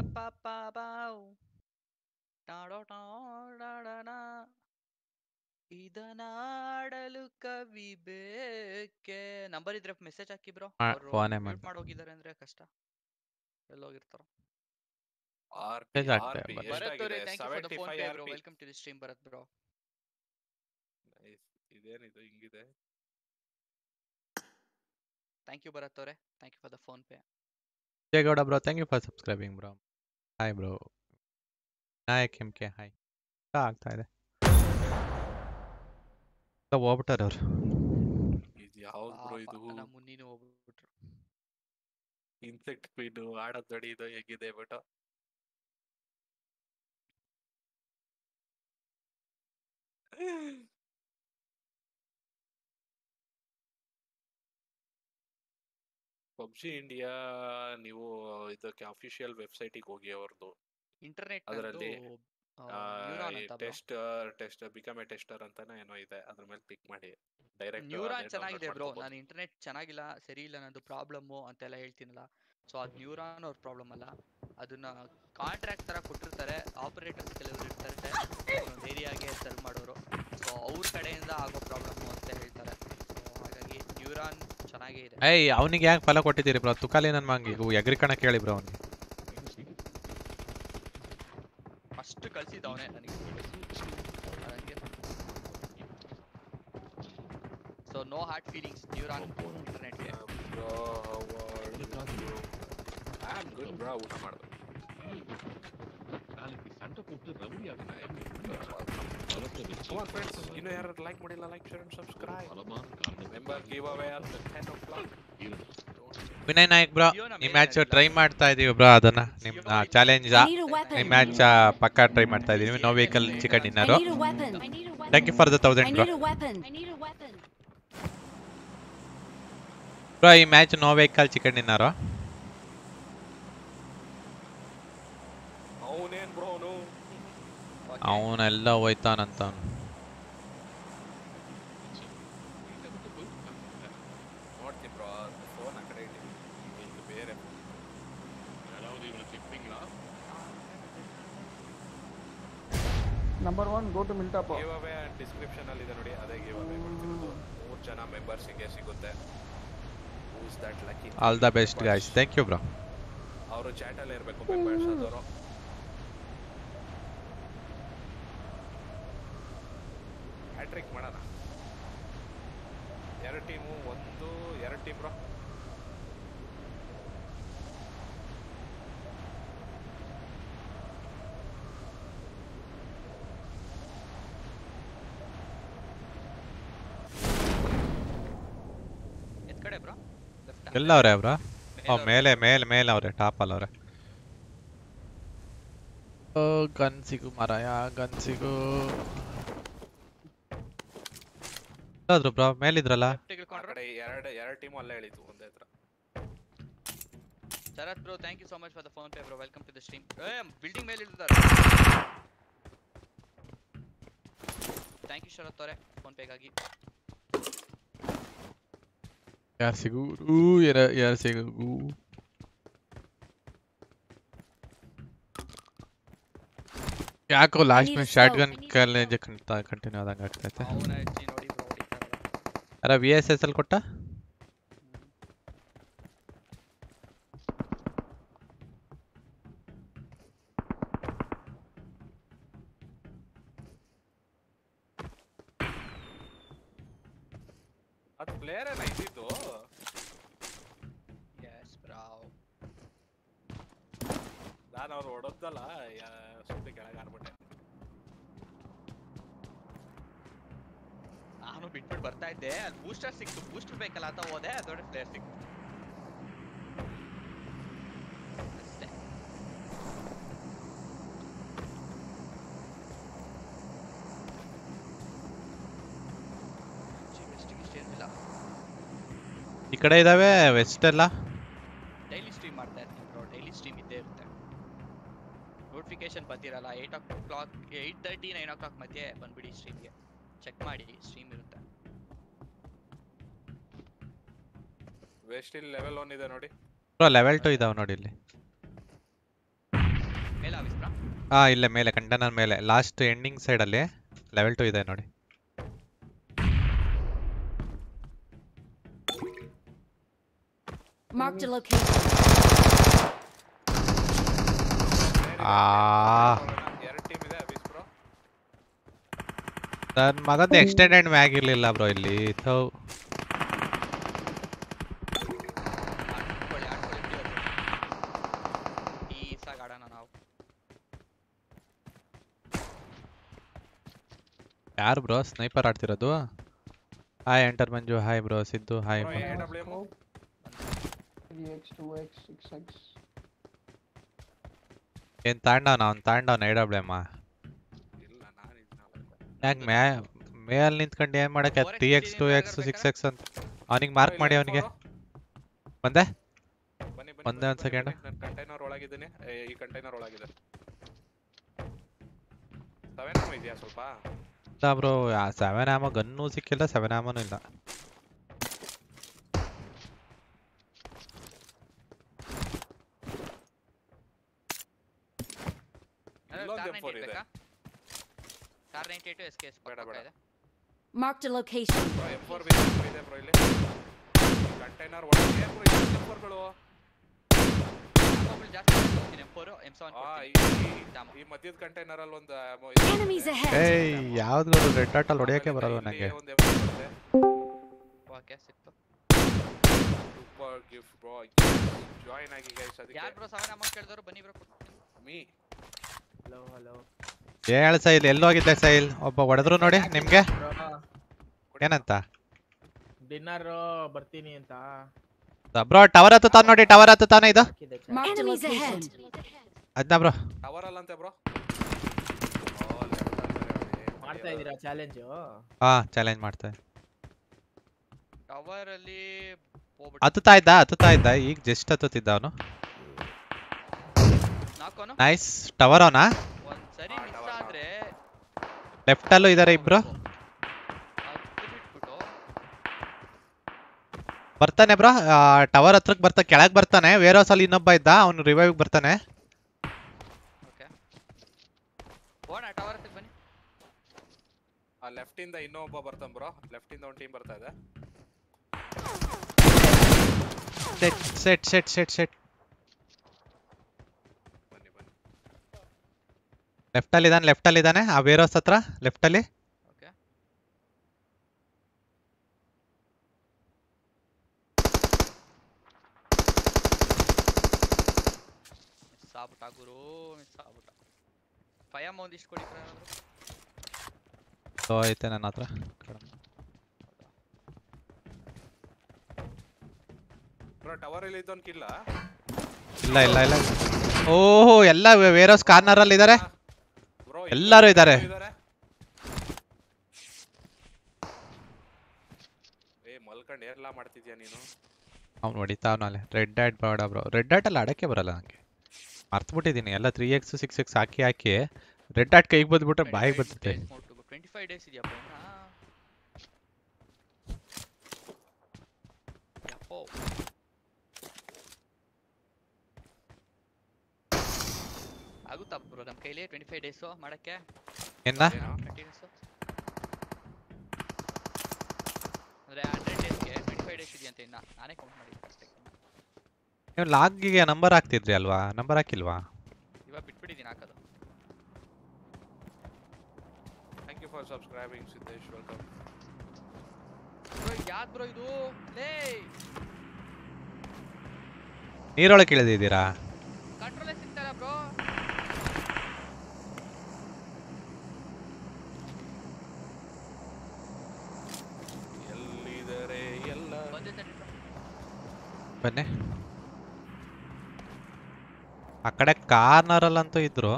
ಇದನಾಡಲು ಕವಿ ಬೇಕೆ. ನಂಬರ್ ಇದ್ರೆ ಮೆಸೇಜ್ ಹಾಕಿ ಬ್ರೋ. ಫೋನೇ ಮ್ಯೂಟ್ ಮಾಡಿ ಹೋಗಿದ್ದಾರೆ ಅಂದ್ರೆ ಕಷ್ಟ. ಎಲ್ಲೋಗಿರ್ತಾರೋ. ಭರತ್ ಅವರೇ thank you for the phone pay bro. Welcome to the stream Bharath bro. ಇದೇನಿದು ಹಿಂಗಿದೆ. ಥ್ಯಾಂಕ್ ಯು ಭರತ್ ಅವರೇ. Thank you for the PhonePe. Jayagowda bro, thank you for subscribing bro. Hi bro. Nayak MK hi. ಆಗ್ತಾ ಇದೆ ಹೋಗ್ಬಿಟ್ಟಾರ ಅವ್ರು. ಇದು ಯಾವ್ದು ಬ್ರೋ ಇದು? ಮುನ್ನಿನೂ ಹೋಗ್ಬಿಟ್ರು. ಇನ್ಸೆಕ್ಟ್ ಸ್ಪೀಡ್ ಆಡೋದ್ ನೋಡಿ ಇದು ಹೇಗಿದೆ ಬಟ್ ಪಬ್ಜಿ ಇಂಡಿಯಾ ನೀವು ಇದಕ್ಕೆ ಅಫಿಷಿಯಲ್ ವೆಬ್ಸೈಟಿಗೆ ಹೋಗಿ ಅವ್ರದ್ದು ಇಂಟರ್ನೆಟ್ ಅದರಲ್ಲಿ ಟೆಸ್ಟ್ ಬಿಕಮ್ ಎ ಟೆಸ್ಟರ್ ಅಂತಾನೆ ಏನೋ ಇದೆ, ಅದ್ರ ಮೇಲೆ ಕ್ಲಿಕ್ ಮಾಡಿ ಡೈರೆಕ್ಟ್. ನ್ಯೂರಾನ್ ಚೆನ್ನಾಗಿದೆ ಬ್ರೋ. ನಾನು ಇಂಟರ್ನೆಟ್ ಚೆನ್ನಾಗಿಲ್ಲ, ಸರಿ ಇಲ್ಲ, ನಂದು ಪ್ರಾಬ್ಲಮ್ಮು ಅಂತೆಲ್ಲ ಹೇಳ್ತೀನಲ್ಲ. ಸೊ ಅದು ನ್ಯೂರಾನ್ ಅವ್ರ ಪ್ರಾಬ್ಲಮ್ ಅಲ್ಲ, ಅದನ್ನ ಕಾಂಟ್ರಾಕ್ಟ್ ತರ ಕೊಟ್ಟಿರ್ತಾರೆ. ಆಪರೇಟರ್ಸ್ ಕೆಲವರು ಇರ್ತಾರೆ ಒಂದು ಏರಿಯಾಗೆ ಸರ್ವ್ ಮಾಡೋರು. ಸೊ ಅವ್ರ ಕಡೆಯಿಂದ ಆಗೋ ಪ್ರಾಬ್ಲಮ್ಮು ಅಂತ ಹೇಳ್ತಾರೆ. ಸೊ ಹಾಗಾಗಿ ನ್ಯೂರಾನ್ ಚೆನ್ನಾಗೇ ಇದೆ. ಅವನಿಗೆ ಯಾಕೆ ಫಲ ಕೊಟ್ಟಿದ್ದೀರಿ ಬ್ರೋ? ತುಕಾಲಿ ನನ್ನ ಮಂಗಿ ಎಗ್ರಿಕಣ ಕೇಳಿ ಬ್ರೋ. ಅವ್ನಿಗೆ ಫಸ್ಟ್ ಕಳ್ಸಿದ್ದವನೇ ನನಗೆ. So no hard feelings Neuron ಇಂಟರ್ನೆಟ್ಗೆ. ಊಟ ಮಾಡ್ದೆ. ಇನ್ನು ಯಾರು ಲೈಕ್ ಮಾಡಿಲ್ಲ, like share and subscribe. Member giveaway at 10 o'clock. Vinay Nayak bro, ಈ ಮ್ಯಾಚ್ ಟ್ರೈ ಮಾಡ್ತಾ ಇದೀವಿ ಬ್ರೋ. ಅದನ್ನ ನಿಮ್ಮ ಚಾಲೆಂಜ್ ಈ ಮ್ಯಾಚ್ ಪಕ್ಕಾ ಟ್ರೈ ಮಾಡ್ತಾ ಇದೀವಿ. No vehicle chicken dinner. Thank you for the 1000 bro. Bro ಈ match no vehicle chicken dinner. ಅವನೇನ್ ಬ್ರೋ ಅವನೆಲ್ಲ ಹೋಯ್ತಾನಂತ. ನೋಡ್ತೀನಿ ಬ್ರೋ, ಫೋನ್ ಆ ಕಡೆ ಇಟ್ಟಿದ್ದೀನಿ. ಇದು ಬೇರೆ ನಂಬರ್ 1 ಗೋ ಟು ಮಿಲ್ಟಾಪ್. ಗಿವ್ ಅವೇ ಡಿಸ್ಕ್ರಿಪ್ಷನ್ ಅಲ್ಲಿ ಇದೆ ನೋಡಿ, ಅದೇ ಗಿವ್ ಅವೇ ಕೊಡ್ತಿರೋದು. 3 ಜನ ಮೆಂಬರ್ಸಿಗೆ ಸಿಗುತ್ತೆ. That lucky. All the best guys. Thank you bro. ಅವರು ಚಾಟ್ ಅಲ್ಲಿ ಇರಬೇಕು ಬಿಗ್ ಬಾಸ್ ಅವರು. ಹ್ಯಾಟ್ರಿಕ್ ಮಾಡೋಣ. 2 ಟೀಮು 2 ಟೀಮ್ ಬ್ರೋ. ಎತ್ಕಡೆ ಬ್ರೋ ಲೆಫ್ಟ್ ಎಲ್ಲ ಅವ್ರೆ ಬ್ರೋ. ಮೇಲೆ ಮೇಲೆ ಮೇಲೆ ಅವ್ರೆ ಟಾಪ್ ಅಲ್ಲಿ ಅವ್ರೆ. ಗನ್ ಸಿಗು ಮಾರಾಯ ಗನ್ ಸಿಗು. ಯಾವ್ದು ಬ್ರೋ ಮೇಲಿದ್ರಲ್ಲ? ಆ ಕಡೆ ಎರಡು ಟೀಮ್ ಅಲ್ಲೇ ಹೇಳಿತು ಒಂದೇ ಹತ್ರ. Sharath bro thank you so much for the phone pay bro. Welcome to the stream. Building ಮೇಲೆ ಇಳಿದಾರೆ. ಥ್ಯಾಂಕ್ ಯು ಶರತ್ ಅವರೇ ಫೋನ್ ಪೇಗಾಗಿ. ಯಾರು ಸಿಗು ಯಾರು ಸಿಗು. ಯಾಕೋ ಲಾಸ್ಟ್ ಮೇಲೆ ಶಾರ್ಟ್ ಗನ್ ಕಾಲೇಜ್ ಕಂಟಿನ್ಯೂ ಆದಂಗೆ ಆಗ್ತೈತೆ. ನೋಡಿ ಬ್ರೋ ಹೊಡಿತಾರಲ್ಲ. ಅರ VSS ಅಲ್ಲಿ ಕೊಟ್ಟ. ಅದು ಪ್ಲೇಯರ್ ಏನ ಇದ್ದಿದ್ದು? Yes bro. ನಾನು ಅವ್ರು ಹೊಡೋದಲ್ಲ ಸುಮ್ಮನೆ ಕೆಳಗೆ ಆಡ್ಬಿಟ್ಟೆ. ನಾನು ಬಿಟ್ಬಿಟ್ಟು ಬರ್ತಾ ಇದ್ದೆ, ಅಲ್ಲಿ ಬೂಸ್ಟರ್ ಸಿಕ್ತು. ಬೂಸ್ಟರ್ ಬೇಕಲ್ಲ ಅಂತ ಹೋದೆ, ಅದೊಡೆ ಪ್ಲೇಯರ್ ಸಿಕ್ತು ಅಷ್ಟೇ. ಈ ಕಡೆ ಇದಾವೆ ವೆಸ್ಟ್ ಎಲ್ಲ. ಡೈಲಿ ಸ್ಟ್ರೀಮ್ ಮಾಡ್ತಾ ಇರ್ತೀನಿ ಬ್ರೋ. ಡೈಲಿ ಸ್ಟ್ರೀಮ್ ಇದ್ದೇ ಇರುತ್ತೆ. ನೋಟಿಫಿಕೇಶನ್ ಬಂದಿರಲ್ಲ 8 o'clock 8:30 9 o'clock ಮಧ್ಯೆ ಬಂದ್ಬಿಡಿ ಸ್ಟ್ರೀಮ್ಗೆ. ಚೆಕ್ ಮಾಡಿ ಸ್ಟ್ರೀಮ್ ಇರುತ್ತೆ. ವೆಸ್ಟ್ ಇಲ್ಲಿ ಲೆವೆಲ್ 1 ಇದೆ ನೋಡಿ ಬ್ರೋ. ಲೆವೆಲ್ 2 ಇದಾವೆ ನೋಡಿ ಇಲ್ಲಿ ಮೇಲೆ ಆವಿಸ್ ಬ್ರೋ. ಇಲ್ಲೇ ಮೇಲೆ ಕಂಟೈನರ್ ಮೇಲೆ ಲಾಸ್ಟ್ ಎಂಡಿಂಗ್ ಸೈಡ್ ಅಲ್ಲಿ ಲೆವೆಲ್ 2 ಇದೆ ನೋಡಿ. Marked a location. ಎರಡು ಟೀಮ್ ಇದೆ ಅವಿಸ್ ಬ್ರೋ. ನನ್ನ ಮಗದ ಎಕ್ಸ್ಟೆಂಡೆಡ್ ಮ್ಯಾಗ್ ಇರ್ಲಿಲ್ಲ ಬ್ರೋ ಇಲ್ಲಿ. ಯಾರು ಬ್ರೋ ಸ್ನೈಪರ್ ಆಡ್ತಿರೋದು? Hi enter Manju. Hi bro Siddu. Hi bro. 3x 2x 6x ಏನ್ ತಾಂಡವನ ಅವ್ನು? ತಾಂಡವನ AWM ಇಲ್ಲ ನಾನು ಯಾಕೆ ಮೇಲ್ ನಿಂತ್ಕೊಂಡು ಏನ್ ಮಾಡಕ್ಕೆ? 3x 2x 6x ಅಂತ ಅವನಿಗೆ ಮಾರ್ಕ್ ಮಾಡಿ. ಅವನಿಗೆ ಬಂದೆ ಒಂದೇ ಒಂದು ಸೆಕೆಂಡ್. ಕಂಟೈನರ್ ಒಳಗಿದ್ದೀನಿ. ಈ ಕಂಟೈನರ್ ಒಳಗಿದೆ. 7 ಆಮೋ ಇದೆಯಾ ಸ್ವಲ್ಪ? ಇಲ್ಲ ಬ್ರೋ 7 ಆಮೋ ಗನ್ನೂ ಸಿಕ್ಕಿಲ್ಲ, 7 ಆಮೋನೂ ಇಲ್ಲ. Marked a location. M4 ಇದೆ ಬ್ರೋ ಇಲ್ಲಿ. ಕಂಟೈನರ್ ಒಳಗೆ ಬ್ರೋ M4ಗಳು. ಈ ಮಧ್ಯದ ಕಂಟೈನರ್ ಅಲ್ಲಿ ಒಂದು Enemies ahead. ಏಯ್ ಯಾವ್ದು ನೋಡು ರೆಡ್ ಡಾಟ್ ಅಲ್ಲಿ ಹೊಡೆಯಕ್ಕೆ ಬರೋದು ನನಗೆ. ಒಂದು M4 ಇದೆ. ಓಕೆ ಸಿಕ್ತು. Super gift bro. ಜಾಯಿನ್ ಆಗಿ ಗೈಸ್. ಅದಕ್ಕೆ ಯಾರು ಬ್ರೋ 7 ಅಮೌಂಟ್ ಕೇಳಿದವರು ಬನ್ನಿ ಬ್ರೋ. ಮೀ ಹಲೋ ಹೇಳ ಸೈಲ್ ಎಲ್ಲೋಗಿದ್ದೆ ಸೈಲ್? ಒಬ್ಬ ಹೊಡೆದ್ರು ನೋಡಿ ನಿಮ್ಗೆ. ಏನಂತ? ಡಿನ್ನರ್ ಬರ್ತೀನಿ ಅಂತ ಬ್ರೋ. ಟವರ್ ಹತ್ತುತ್ತಾನ ನೋಡಿ. ಟವರ್ ಹತ್ತುತ್ತಾನೆ ಇದು. Enemies ahead. ಅದ್ನ ಬ್ರೋ ಟವರ್ ಅಲ್ಲ ಅಂತೆ ಬ್ರೋ. ಮಾಡ್ತಾ ಇದೀರಾ ಚಾಲೆಂಜ್? ಚಾಲೆಂಜ್ ಮಾಡ್ತಾ. ಟವರ್ ಅಲ್ಲಿ ಹತ್ತುತ್ತಾ ಇದ್ದ ಈಗ ಜಸ್ಟ್ ಹತ್ತುತ್ತಿದ್ದ ಅವನು. ನೈಸ್. ಟವರ್ ಅವನಾ? ಒಂದ್ಸರಿ ಮಿಸ್ ಆದ್ರೆ ಲೆಫ್ಟ್ ಅಲ್ಲೂ ಇದಾರೆ ಇಬ್ರು. ಬರ್ತಾನೆ ಬ್ರೋ. ಟವರ್ ಹತ್ರಕ್ಕೆ ಬರ್ತಾ ಕೆಳಗೆ ಬರ್ತಾನೆ. ವೇರ್ ಹೌಸ್ ಅಲ್ಲಿ ಇನ್ನೊಬ್ಬ ಇದ್ದ, ಅವನು ರಿವೈವ್ ಬರ್ತಾನೆ. ಓಕೆ ಓಣ ಟವರ್ ಹತ್ರಕ್ಕೆ ಬನ್ನಿ. ಆ ಲೆಫ್ಟ್ ಇಂದ ಇನ್ನೊಬ್ಬ ಬರ್ತಾನೆ ಬ್ರೋ. ಲೆಫ್ಟ್ ಇಂದ ಒಂದು ಟೀಮ್ ಬರ್ತಾ ಇದೆ. ಸೆಟ್ ಬನ್ನಿ ಬನ್ನಿ. ಲೆಫ್ಟ್ ಅಲ್ಲಿ ಇದಾನೆ ಆ ವೇರೋಸ್ ಹತ್ರ ಲೆಫ್ಟ್ ಅಲ್ಲಿ. ಓಕೆ ಮಿಸ್ ಆಗ್ಬಿಟ್ಟ ಗುರು, ಮಿಸ್ ಆಗ್ಬಿಟ್ಟ. ಫಯಮ್ ಒಂದಿಷ್ಟು ಕೊಡಿ ಏನಾದ್ರು. ಸೊ ಐತೆ ನನ್ನ ಹತ್ರ ಬ್ರೋ ಟವರ್ ಅಲ್ಲಿ ಇದ್ದವನ್ ಕಿಲ್ಲ. ಇಲ್ಲ ಓಹೋ ಎಲ್ಲ ವೇರೋಸ್ ಕಾರ್ನರ್ ಅಲ್ಲಿ ಇದಾರೆ. ಬ್ರೋ ಎಲ್ಲರೂ ಇದಾರೆ. ಮಲ್ಕಂಡ್ ಏರ್ಲಾ ಮಾಡ್ತಿದ್ಯಾ ನೀನು? ಅವ್ನು ಹೊಡಿತಾವನಲ್ಲಿ. ರೆಡ್ ಡಾಟ್ ಬೇಡ ಬ್ರೋ, ರೆಡ್ ಡಾಟ್ ಅಲ್ಲಿ ಆಡಕ್ಕೆ ಬರಲ್ಲ ನನಗೆ, ಮರ್ತ್ಬಿಟ್ಟಿದ್ದೀನಿ ಎಲ್ಲ 3x 6x ಹಾಕಿ ರೆಡ್ ಡಾಟ್ ಕೈಗೆ ಬಂದ್ಬಿಟ್ರೆ ಬಾಯಿಗೆ ಬರ್ತೈತೆ. 25 ಡೇಸ್ ಇದೆಯಪ್ಪ ಇನ್ನ. ಯಪ್ಪೋ ಆಗುತ್ತಾ ಬ್ರೋ ನಮ್ಮ ಕೈಲಿ 25 ಡೇಸ್ ಮಾಡಕ್ಕೆ? ಏನ ಕಂಟಿನ್ಯೂಸ್ ಅಂದ್ರೆ 100 ಡೇಸ್ಗೆ 25 ಡೇಸ್ ಇದೆಯಂತೆ ಇನ್ನ. ನಾನೇ ಕೌಂಟ್ ಮಾಡಿದ್ದೆ ಅಷ್ಟೇ. ನೀವು ಲಾಗಿಗೆ ನಂಬರ್ ಹಾಕ್ತಿದ್ರಿ ಅಲ್ವಾ, ನಂಬರ್ ಹಾಕಿಲ್ವಾ? ಇವಾಗ ಬಿಟ್ಬಿಟ್ಟಿದ್ದೀನಿ ಹಾಕೋದು. Thank you for subscribing Siddesh, welcome. Bro ಯಾಕ್ ಬ್ರೋ ಇದು? ಲೇ ನೀರೊಳಗೆ ಇಳಿದಿದ್ದೀರಾ? ಕಂಟ್ರೋಲೇ ಸಿಗ್ತಾರ ಬ್ರೋ. ಎಲ್ಲಿದರೆ ಎಲ್ಲ ಬಂದೈತೆ ಬನ್ನಿ. ಆ ಕಡೆ ಕಾರ್ನರ್ ಅಲ್ಲಂತೂ ಇದ್ರು.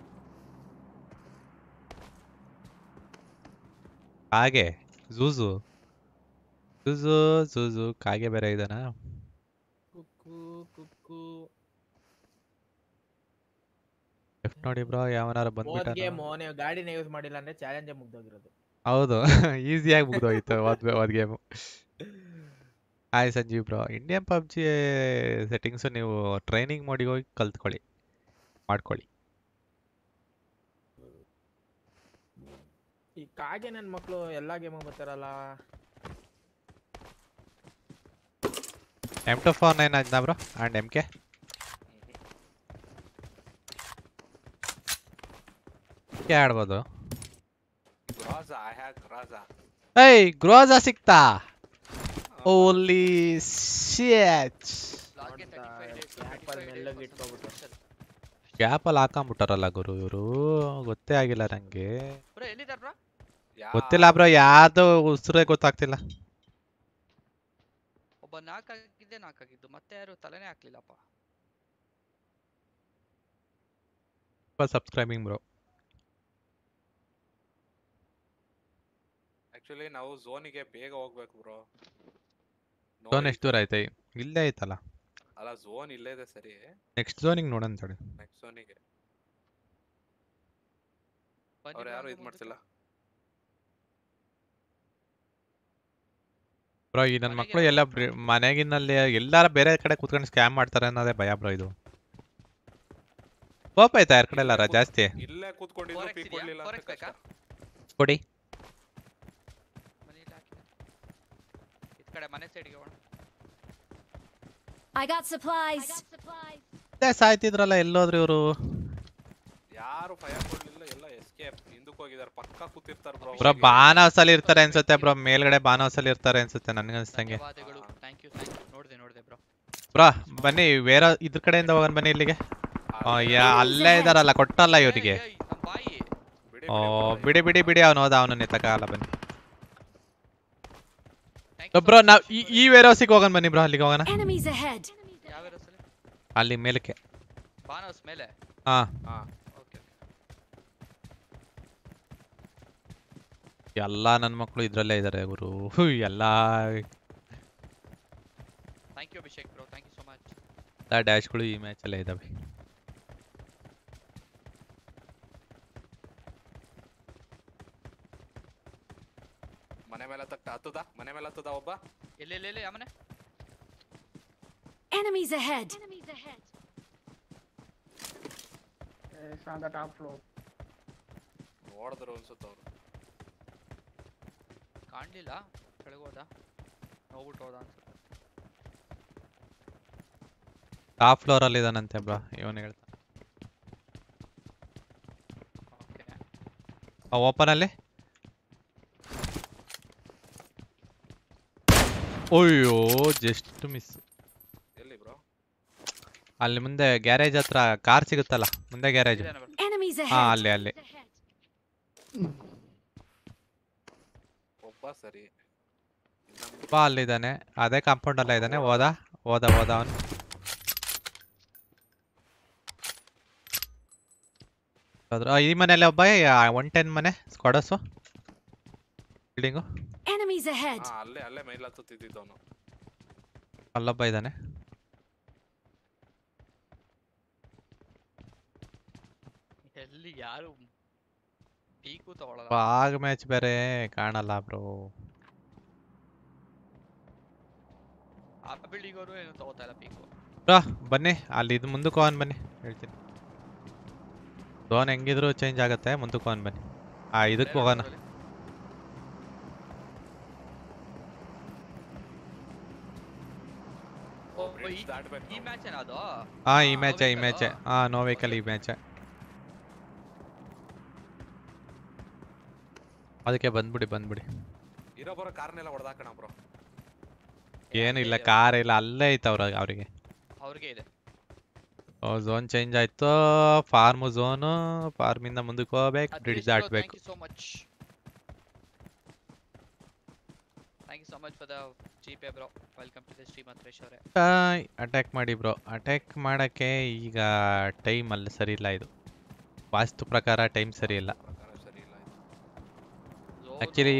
ಕಾಗೆ ಜೂಜು ಕಾಗೆ ಬೇರೆ ಇದಾನ. ಲೆಫ್ಟ್ ನೋಡಿ ಬ್ರೋ, ಯಾವನಾರ ಬಂದ್ಬಿಟ್ಟ. ನೀವು ಗಾಡಿನ ಯೂಸ್ ಮಾಡಿಲ್ಲ ಅಂದ್ರೆ ಚಾಲೆಂಜ್ ಮುಗ್ದೋಗಿರೋದು. ಹೌದು ಈಸಿಯಾಗಿ ಮುಗ್ದೋಯ್ತು ಒಂದ್ game. Hi Sanjeev bro, Indian PUBG settings ನೀವು ಟ್ರೈನಿಂಗ್ ಮೋಡಿಗೆ ಹೋಗಿ ಕಲ್ತ್ಕೊಳ್ಳಿ, ಮಾಡ್ಕೊಳ್ಳಿ. ಈ ಕಾಗೆ ನನ್ನ ಮಕ್ಕಳು ಎಲ್ಲಾ ಗೇಮ್ ಬರ್ತಾರಲ್ಲ. M249 ಆಯ್ತಾ ಬ್ರೋ ಅಂಡ್ MK ಆಡ್ಬೋದು. ಏಯ್ ಗ್ರೋಜಾ ಸಿಕ್ತಾ? ಓಲಿ ಶಿಟ್. ಗ್ಯಾಪಲ್ಲಿ ಹಾಕೊಂಬಿಟ್ಟಾರಲ್ಲ ಗುರು ಇವರು, ಗೊತ್ತೇ ಆಗಿಲ್ಲ ನಂಗೆ. ಬ್ರೋ ಎಲ್ಲಿದ್ದಾರೆ ಬ್ರೋ? ಗೊತ್ತಿಲ್ಲ ಬ್ರೋ, ಯಾವ್ದು ಉಸಿರೇ ಗೊತ್ತಾಗ್ತಿಲ್ಲ. ಒಬ್ಬ ನಾಕಾಗಿದ್ದು ಮತ್ತೆ ಯಾರು ತಲೆನೇ ಹಾಕ್ಲಿಲ್ಲಪ್ಪ. Subscribing bro. ಆಕ್ಚುಲಿ ನಾವು ಝೋನಿಗೆ ಬೇಗ ಹೋಗ್ಬೇಕು ಬ್ರೋ. ಝೋನ್ ಎಷ್ಟು ದೂರ ಐತೆ? ಇಲ್ಲೇ ಐತಲ್ಲ. ಅಲ್ಲ ಝೋನ್ ಇಲ್ಲೇ ಇದೆ ಸರಿ. ನೆಕ್ಸ್ಟ್ ಝೋನಿಗೆ ನೋಡೋಣ ತಡಿ. ನೆಕ್ಸ್ಟ್ ಝೋನಿಗೆ ಅವ್ರು ಯಾರು ಇದು ಮಾಡ್ತಿಲ್ಲ ಬ್ರೋ. ಈ ನನ್ನ ಮಕ್ಕಳು ಎಲ್ಲ ಮನೆಗಿನಲ್ಲಿ ಎಲ್ಲಾರ ಬೇರೆ ಕಡೆ ಕೂತ್ಕೊಂಡು ಸ್ಕ್ಯಾಮ್ ಮಾಡ್ತಾರೆ ಅನ್ನೋದೇ ಭಯ ಬ್ರೋ. ಇದು ಕೋಪ ಆಯ್ತಾ ಯಾರ ಕಡೆ ಎಲ್ಲಾರ ಜಾಸ್ತಿ? ಇಲ್ಲೇ ಕೂತ್ಕೊಂಡಿದ್ದು ಪೀಕ್ ಕೊಡ್ಲಿಲ್ಲ ಅಂತ ಕಷ್ಟ. ಕೊಡಿ ಈ ಕಡೆ ಮನೆ ಸೈಡ್ಗೆ ಹೋಗೋಣ. I got supplies. ಸಾಯ್ತಿದ್ರಲ್ಲ, ಎಲ್ಲೋದ್ರು ಇವರು? ಯಾರು ಫೈರ್ ಕೊಡ್ಲಿಲ್ಲ, ಎಲ್ಲ ಎಸ್ಕೇಪ್ ಹಿಂದಕ್ಕೆ ಹೋಗಿದ್ದಾರೆ. ಪಕ್ಕ ಕೂತಿರ್ತಾರೆ ಬ್ರೋ. ಬ್ರೋ ಬಾನ್ ಹೌಸ್ ಅಲ್ಲಿ ಇರ್ತಾರೆ ಅನ್ಸುತ್ತೆ ಬ್ರೋ, ಮೇಲ್ಗಡೆ ಬಾನ್ ಹೌಸ್ ಅಲ್ಲಿ ಇರ್ತಾರೆ ಅನ್ಸುತ್ತೆ ನನ್ಗನ್ಸ್ತಂಗೆ. ಥ್ಯಾಂಕ್ ಯು ನೋಡ್ದೆ ಬ್ರೋ. ಬ್ರೋ ಬನ್ನಿ, ಬೇರೆ ಇದ್ರ ಕಡೆಯಿಂದ ಹೋಗೋಣ ಬನ್ನಿ ಇಲ್ಲಿಗೆ. ಅಲ್ಲೇ ಇದಾರಲ್ಲ, ಕೊಟ್ಟಲ್ಲ ಇವರಿಗೆ. ಓ ಬಿಡಿ ಅವ್ನು ಹೋದ, ಅವನು ನೆತ್ತಕ್ಕಾಗಲ್ಲ. ಬನ್ನಿ ಬ್ರೋ, ನಾವ್ ಈ ವೇರ್ ಹೌಸಿಗೆ ಹೋಗೋಣ ಬನ್ನಿ ಬ್ರೋ, ಅಲ್ಲಿಗೆ ಹೋಗೋಣ. Enemies ahead. ಯಾವ ವೇರಸಲ್ಲಿ? ಅಲ್ಲಿ ಮೇಲಕ್ಕೆ. ಬಾನ್ ಹೌಸ್ ಮೇಲೆ? ಹಾ ಓಕೆ. ಎಲ್ಲಾ ನನ್ನ ಮಕ್ಕಳು ಇದ್ರಲ್ಲೇ ಇದಾರೆ ಗುರು, ಎಲ್ಲಾ. Thank you Abhishek bro, thank you so much. ಎಲ್ಲಾ ಡ್ಯಾಶ್ಗಳು ಈ ಮ್ಯಾಚ್ ಅಲ್ಲೇ ಇದಾವೆ. ಮನೆ ಮೇಲೆ ಹತ್ತದ ಒಬ್ಬ. ಎಲ್ಲಿ ಆ ಮನೆ? Enemies ahead. on the top floor. ನೋಡಿದ್ರು ಅನ್ಸುತ್ತೆ ಅವರು. ಕಾಣಲಿಲ್ಲ, ಕೆಳಗೆ ಹೋದ, ಹೋಗ್ಬಿಟ್ಟು ಹೋದ ಅನ್ಸುತ್ತೆ. ಟಾಪ್ ಫ್ಲೋರ್ ಅಲ್ಲಿ ಇದಾನಂತೆ ಬ್ರೋ ಇವನು ಹೇಳ್ತಾನೆ. ಓಪನ್ ಅಲ್ಲಿ ಅಯ್ಯೋ ಜಸ್ಟ್ ಮಿಸ್. ಎಲ್ಲಿ ಬ್ರೋ? ಅಲ್ಲಿ ಮುಂದೆ ಗ್ಯಾರೇಜ್ ಹತ್ರ ಕಾರ್ ಸಿಗುತ್ತಲ್ಲ ಮುಂದೆ ಗ್ಯಾರೇಜ್. Enemies ಹಾ ahead. ಅಲ್ಲಿ ಒಬ್ಬ ಸರಿ. ಬಾ ಅಲ್ಲಿದ್ದಾನೆ ಅದೇ ಕಾಂಪೌಂಡ್ ಅಲ್ಲ ಇದ್ದಾನೆ. ಹೋದ ಅವನು. ಈ ಮನೆಯಲ್ಲಿ ಒಬ್ಬ 110 ಮನೆ ಸ್ಕ್ವಾಡರ್ಸು ಬಿಲ್ಡಿಂಗು. Enemies ahead. ಹಾ ಅಲ್ಲೇ ಮೇಲೆ ಹತ್ತುತ್ತಿದ್ದವನು. ಅಲ್ಲೊಬ್ಬ ಇದ್ದಾನೆ. ಎಲ್ಲಿ ಯಾರು ಪೀಕು ತಗೊಳ್ಳಲ್ಲ. ಬಾಗ್ ಮ್ಯಾಚ್ ಬೇರೆ ಕಾಣಲ್ಲ ಬ್ರೋ. ಆ ಬಿಲ್ಡಿಂಗ್ ಅವರು ಏನು ತಗೋತಾ ಇಲ್ಲ ಪೀಕು. ಬ್ರೋ ಬನ್ನಿ ಅಲ್ಲಿ ಇದು ಮುಂದಕ್ಕೆ ಹೋಗೋಣ ಬನ್ನಿ ಹೇಳ್ತೀನಿ. ಝೋನ್ ಹೆಂಗಿದ್ರು ಚೇಂಜ್ ಆಗುತ್ತೆ ಮುಂದಕ್ಕೆ ಹೋಗೋಣ ಬನ್ನಿ. ಇದಕ್ಕೆ ಹೋಗೋಣ. ಈ ಮ್ಯಾಚ್ ಏನದು? ಈ ಮ್ಯಾಚ್ ನೋ ವೆಹಿಕಲ್ ಈ ಮ್ಯಾಚ್. ಅದಕ್ಕೆ ಬಂದ್ಬಿಡಿ. ಇರೋ ಬರೋ ಕಾರ್ನೆಲ್ಲ ಹೊಡೆದಾಕಣ ಬ್ರೋ. ಏನಿಲ್ಲ ಕಾರ್ ಇಲ್ಲ ಅಲ್ಲೇ ಐತೆ ಅವ್ರಿಗೆ ಇದೆ. ಝೋನ್ ಚೇಂಜ್ ಆಯ್ತು. Farm zone. ಫಾರ್ಮಿಂದ ಮುಂದಕ್ಕೆ ಹೋಗ್ಬೇಕು. ಬ್ರಿಡ್ಜ್ ದಾಟ್ಬೇಕು. Thank you so much for the GPay bro. Welcome to the stream Atresh ಅವರೇ. ಅಟ್ಯಾಕ್ ಮಾಡಿ ಬ್ರೋ. ಅಟ್ಯಾಕ್ ಮಾಡಕ್ಕೆ ಈಗ ಟೈಮ್ ಅಲ್ಲಿ ಸರಿ ಇಲ್ಲ. ಇದು ವಾಸ್ತು ಪ್ರಕಾರ ಟೈಮ್ ಸರಿ ಇಲ್ಲ. Actually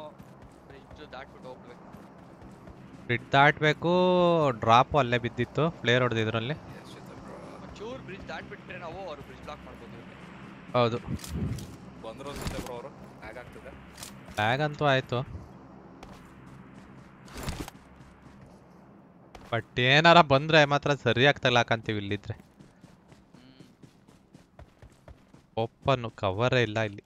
bridge ದಾಟ್ಬೇಕು. ಡ್ರಾಪ್ ಅಲ್ಲೇ ಬಿದ್ದಿತ್ತು. ಪ್ಲೇಯರ್ ಹೊಡೆದಿದ್ರಲ್ಲಿ. ಚೂರ್ ಬ್ರಿಡ್ಜ್ ದಾಟ್ಬಿಟ್ರೆ ನಾವು ಅವರು ಬ್ರಿಡ್ಜ್ ಬ್ಲಾಕ್ ಮಾಡ್ಬೋದು. ಹೌದು ಬಂದ್ರು ಬ್ರೋ ಅವರು. ಹ್ಯಾಗ್ ಆಗ್ತಿದೆ. ಬ್ಯಾಗ್ ಅಂತೂ ಆಯ್ತು. ಬಟ್ ಏನಾರ ಬಂದ್ರೆ ಮಾತ್ರ ಸರಿಯಾಗಿ ತಗ್ಲಾಕಂತೀವಿ ಇಲ್ಲಿದ್ರೆ. ಓಪನ್ ಕವರೇ ಇಲ್ಲ ಇಲ್ಲಿ.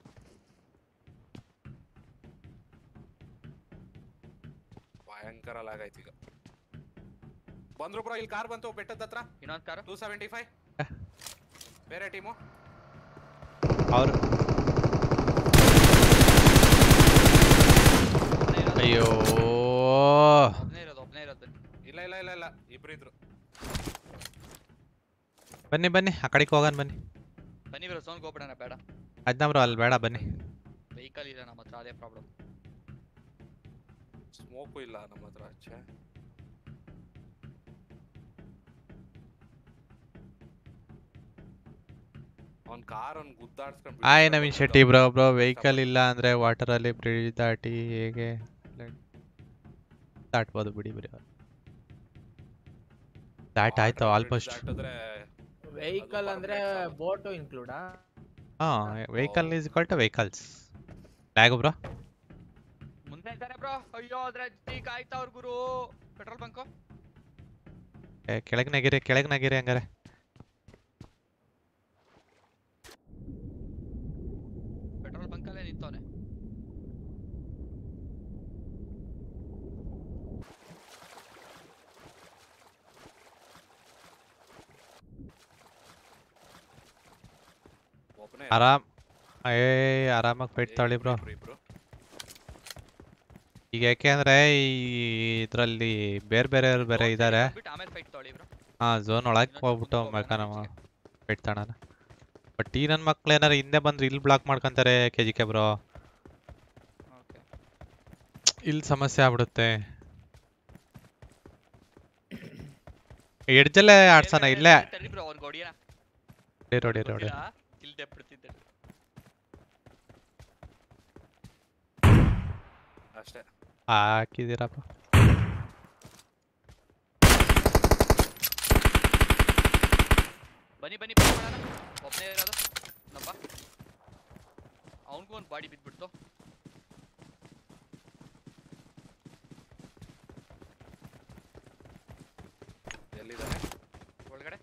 ಭಯಂಕರ ಲಾಗ್ ಆಯ್ತು ಈಗ. ಬಂದ್ರು ಬ್ರೋ ಇಲ್ಲಿ ಕಾರ್ ಬಂತು ಬೆಟ್ಟದ ಹತ್ರ. ಇನ್ನೊಂದು ಕಾರ್ 275 ಬೇರೆ ಟೀಮು. ಅವ್ರು ಅಯ್ಯೋ ಒಬ್ನೇ ಇರೋದು. ಇಲ್ಲ ಇಬ್ರು ಇದ್ರು. ಬನ್ನಿ ಆ ಕಡೆಗೆ ಹೋಗೋಣ ಬನ್ನಿ ಬ್ರೋ ಝೋನ್ಗೆ ಹೋಗ್ಬಿಡೋಣ. ಬೇಡ ಅದ್ನಬ್ರು ಅಲ್ಲಿ ಬೇಡ ಬನ್ನಿ. ವೆಹಿಕಲ್ ಇಲ್ಲ ನಮ್ಮ ಹತ್ರ, ಅದೇ ಪ್ರಾಬ್ಲಮ್. ಸ್ಮೋಕು ಇಲ್ಲ ನಮ್ಮ ಹತ್ರ. ಅಚ್ಚಾ ಅವ್ನ್ ಕಾರ್ ಅವ್ನ್ ಗುದ್ದಾಡ್ಸ್ಕೊಂಡು. ನವೀನ್ ಶೆಟ್ಟಿ ಬ್ರೋ ವೆಹಿಕಲ್ ಇಲ್ಲ ಅಂದ್ರೆ ವಾಟರ್ ಅಲ್ಲಿ ಬ್ರಿಡ್ಜ್ ದಾಟಿ ಹೇಗೆ ದಾಟ್ಬೋದು ಬಿಡಿ. ದಾಟ್ ಆಯ್ತು ಆಲ್ಮೋಸ್ಟ್. ವೆಹಿಕಲ್ ಅಂದ್ರೆ ಬೋಟ್ ಇನ್ಕ್ಲೂಡಾ? Vehicle is equal to vehicles. Lag bro ಮುಂದೆ ಇದ್ದಾರೆ ಬ್ರೋ. ಅಯ್ಯೋ ಅದ್ರ ಟೀಕ್ ಆಯ್ತಾ ಅವ್ರ ಗುರು. ಪೆಟ್ರೋಲ್ ಬಂಕ್ ಕೆಳಗೆ ನಗಿರಿ ಹಂಗಾರೆ. ಪೆಟ್ರೋಲ್ ಬಂಕ್ ಅಲ್ಲೇ ನಿಂತವನೆ. ಆರಾಮಾಗಿ ಫೈಟ್ ತಾಳಿ ಬ್ರೋ. ಈಗ ಯಾಕೆಂದ್ರೆ ಇದ್ರಲ್ಲಿ ಬೇರೆ ಇದಾರೆ. ಝೋನ್ ಒಳಗೆ ಹೋಗ್ಬಿಟ್ಟು ನಮ್ಮ ಫೈಟ್ ತಾಣನ. ಬಟ್ ಈ ನನ್ನ ಮಕ್ಳು ಏನಾರು ಹಿಂದೆ ಬಂದ್ರೆ ಇಲ್ಲಿ ಬ್ಲಾಕ್ ಮಾಡ್ಕೊಂತಾರೆ KGK ಬ್ರೋ. ಇಲ್ಲಿ ಸಮಸ್ಯೆ ಆಗ್ಬಿಡುತ್ತೆ. ಎಡ್ಜಲ್ಲೇ ಆಡ್ಸೋಣ ಇಲ್ಲೇ. ರೋಡಿ ಅಷ್ಟೇ ಹಾಕಿದ್ದೀರಪ್ಪ. ಬನ್ನಿ ಒಬ್ಬನೇ ಇರೋದು ನಪ್ಪ. ಅವನಿಗೂ ಒಂದು ಬಾಡಿ ಬಿದ್ಬಿಡ್ತು. ಎಲ್ಲಿದ್ದಾನೆ? ಒಳಗಡೆ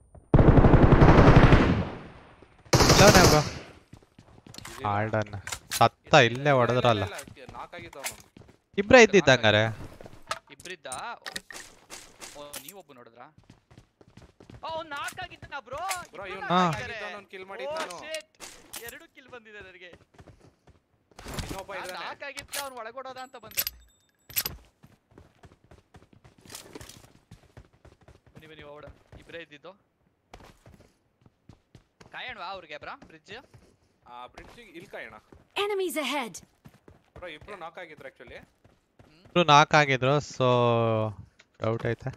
ಆಲ್ಡನ್ ಸತ್ತ ಇಲ್ಲೇ ಹೊಡೆದ್ರಲ್ಲ. ನಾಕ್ ಆಗಿತ್ತು ಅವನು. ಇಬ್ರೇ ಇದ್ದಿದ್ದಂಗಾರೆ. ಇಬ್ರಿದ್ದ. ಓ ನೀವೊಬ್ಬ ನೋಡಿದ್ರ? ಓ ನಾಕ್ ಆಗಿದ್ದನ ಬ್ರೋ. ಬ್ರೋ ಇವನು ಹಾ. ನಾಕ್ ಆಗಿತ್ತು ಅವನು ಕಿಲ್ ಮಾಡಿದ್ದು ನಾನು. ಎರಡು ಕಿಲ್ ಬಂದಿದೆ ನನಗೆ. ಇನ್ನೊಬ್ಬ ಇದ್ದಾನೆ. ನಾಕ್ ಆಗಿತ್ತು ಅವನು ಒಳಗೋಡೋದ ಅಂತ ಬಂದೆ. ಬನ್ನಿ ಓಡ. ಇಬ್ರೇ ಇದ್ದಿದ್ದು. ಕಾಯಣ್ವಾ ಅವ್ರಿಗೆ ಬ್ರಾ ಬ್ರಿಡ್ಜ್? ಬ್ರಿಡ್ಜ್ ಇಲ್ಲಿ ಕಾಯೋಣ. Enemies ahead. ಬ್ರೋ ಇಬ್ರು ನಾಕ್ ಆಗಿದ್ರು ಆಕ್ಚುಲಿ. ಇಬ್ರು ನಾಕ್ ಆಗಿದ್ರು, ಸೊ ಡೌಟ್ ಐತೆ.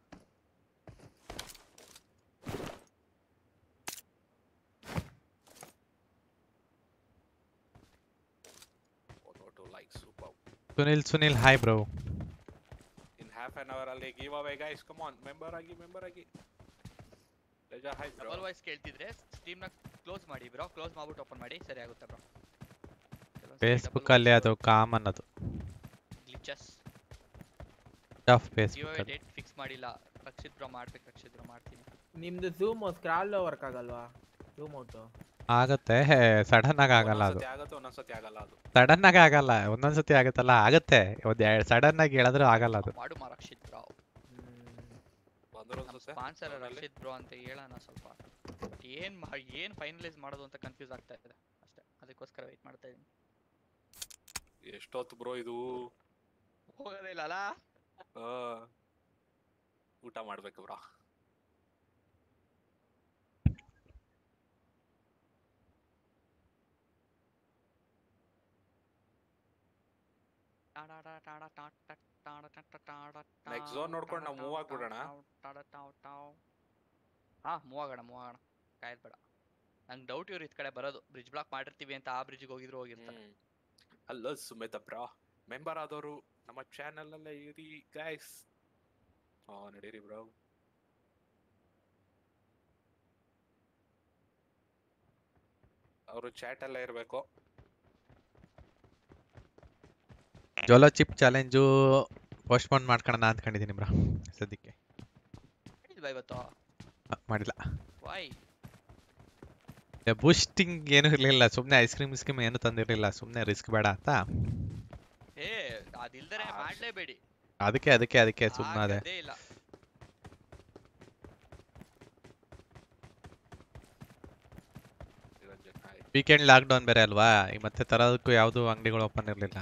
Sunil hi bro. In half an hour ಅಲ್ಲಿ give away guys, come on member ಆಗಿ. ಲೆಜಾ ಹಾಯ್ ಬ್ರೋ. ಡಬಲ್ ವಾಯ್ಸ್ ಕೇಳ್ತಿದ್ರೆ ಸ್ಟ್ರೀಮ್ ನ ಕ್ಲೋಸ್ ಮಾಡಿ ಬ್ರೋ. ಕ್ಲೋಸ್ ಮಾಡ್ಬಿಟ್ಟು ಓಪನ್ ಮಾಡಿ, ಸರಿ ಆಗುತ್ತೆ ಬ್ರೋ. ಫೇಸ್ಬುಕ್ ಅಲ್ಲಿ ಅದು ಕಾಮನ್, ಅದು glitches of give Facebook away ಅಲ್ಲಿ. ಡೇಟ್ ಫಿಕ್ಸ್ ಮಾಡಿಲ್ಲ. ರಕ್ಷಿತ್ ಬ್ರೋ ಮಾಡ್ಬೇಕು. ರಕ್ಷಿತ್ ಬ್ರೋ ಮಾಡ್ತೀನಿ. ನಿಮ್ದು ಝೂಮ್ ಸ್ಕ್ರಾಲ್ ವರ್ಕ್ ಆಗಲ್ವಾ? ಝೂಮ್ ಔಟ್ ಆಗತ್ತೆ, ಸಡನ್ ಆಗಿ ಆಗಲ್ಲ ಅದು. ಒಂದೊಂದ್ಸತಿ ಆಗಲ್ಲ ಅದು. ಸಡನ್ ಆಗಿ ಆಗಲ್ಲ, ಒಂದೊಂದ್ಸತಿ ಆಗುತ್ತಲ್ಲ, ಆಗತ್ತೆ. ಸಡನ್ ಆಗಿ ಹೇಳಿದ್ರೆ ಆಗಲ್ಲ ಅದು. ಮಾಡು ರಕ್ಷಿತ್ ಬ್ರೋ. ಬಂದ್ರು ಸ್ಪಾನ್ಸರ್ ರಕ್ಷಿತ್ ಬ್ರೋ ಅಂತ ಹೇಳೋಣ ಸ್ವಲ್ಪ. ಏನ್ ಫೈನಲೈಸ್ ಮಾಡೋದು ಅಂತ ಕನ್ಫ್ಯೂಸ್ ಆಗ್ತಾ ಇದೆ ಅಷ್ಟೇ. ಅದಕ್ಕೋಸ್ಕರ ವೇಟ್ ಮಾಡ್ತಾ ಇದೀನಿ. ಎಷ್ಟೊತ್ತು ಬ್ರೋ ಇದು? ಹೋಗೋದೇ ಇಲ್ಲ ಅಲ್ಲ. ಊಟ ಮಾಡ್ಬೇಕು ಬ್ರೋ. ನೆಕ್ಸ್ಟ್ ಝೋನ್ ನೋಡ್ಕೊಂಡು ನಾವು ಮೂವ್ ಆಗ್ಬಿಡೋಣ. ಹಾ ಮೂವ್ ಆಗೋಣ. ಕಾಯ್ದು ಬೇಡ. ನಂಗೆ ಡೌಟ್ ಇವ್ರು ಇದ್ ಕಡೆ ಬರೋದು. ಬ್ರಿಡ್ಜ್ ಬ್ಲಾಕ್ ಮಾಡಿರ್ತೀವಿ ಅಂತ ಆ ಬ್ರಿಡ್ಜ್ಗೆ ಹೋಗಿರ್ತಾರೆ. ಅಲ್ಲ ಸುಮೇತ ಬ್ರೋ, ಮೆಂಬರ್ ಆದವರು ನಮ್ಮ ಚಾನೆಲ್ ಅಲ್ಲೇ ಇರಿ ಗೈಸ್. ನಡೀರಿ ಬ್ರೋ. ಅವರು ಚಾಟ್ ಅಲ್ಲೇ ಇರಬೇಕು. ಜೋಲೋ ಚಿಪ್ ಚಾಲೆಂಜು ಪೋಸ್ಟ್ಪೋನ್ ಮಾಡ್ಕೊಳ್ಳೋಣ ಅಂದ್ಕೊಂಡಿದ್ದೀನಿ ಬ್ರೋ ಸದ್ಯಕ್ಕೆ. ಇವತ್ತು ಮಾಡಿಲ್ಲ. ವೈ? ಬೂಸ್ಟಿಂಗ್ ಏನು ಇರಲಿಲ್ಲ, ಸುಮ್ಮನೆ ಐಸ್ ಕ್ರೀಮ್ ಏನು ತಂದಿರಲಿಲ್ಲ, ಸುಮ್ಮನೆ ರಿಸ್ಕ್ ಬೇಡ ಅಂತ. ಅದಿಲ್ದರೆ ಮಾಡಲೇಬೇಡಿ. ಅದಕ್ಕೆ ಸುಮ್ಮನೆ ಇಲ್ಲ. ವೀಕೆಂಡ್ ಲಾಕ್ಡೌನ್ ಬೇರೆ ಅಲ್ವಾ, ಈಗ ಮತ್ತೆ ತರೋದಕ್ಕೂ ಯಾವುದು ಅಂಗಡಿಗಳು ಓಪನ್ ಇರಲಿಲ್ಲ.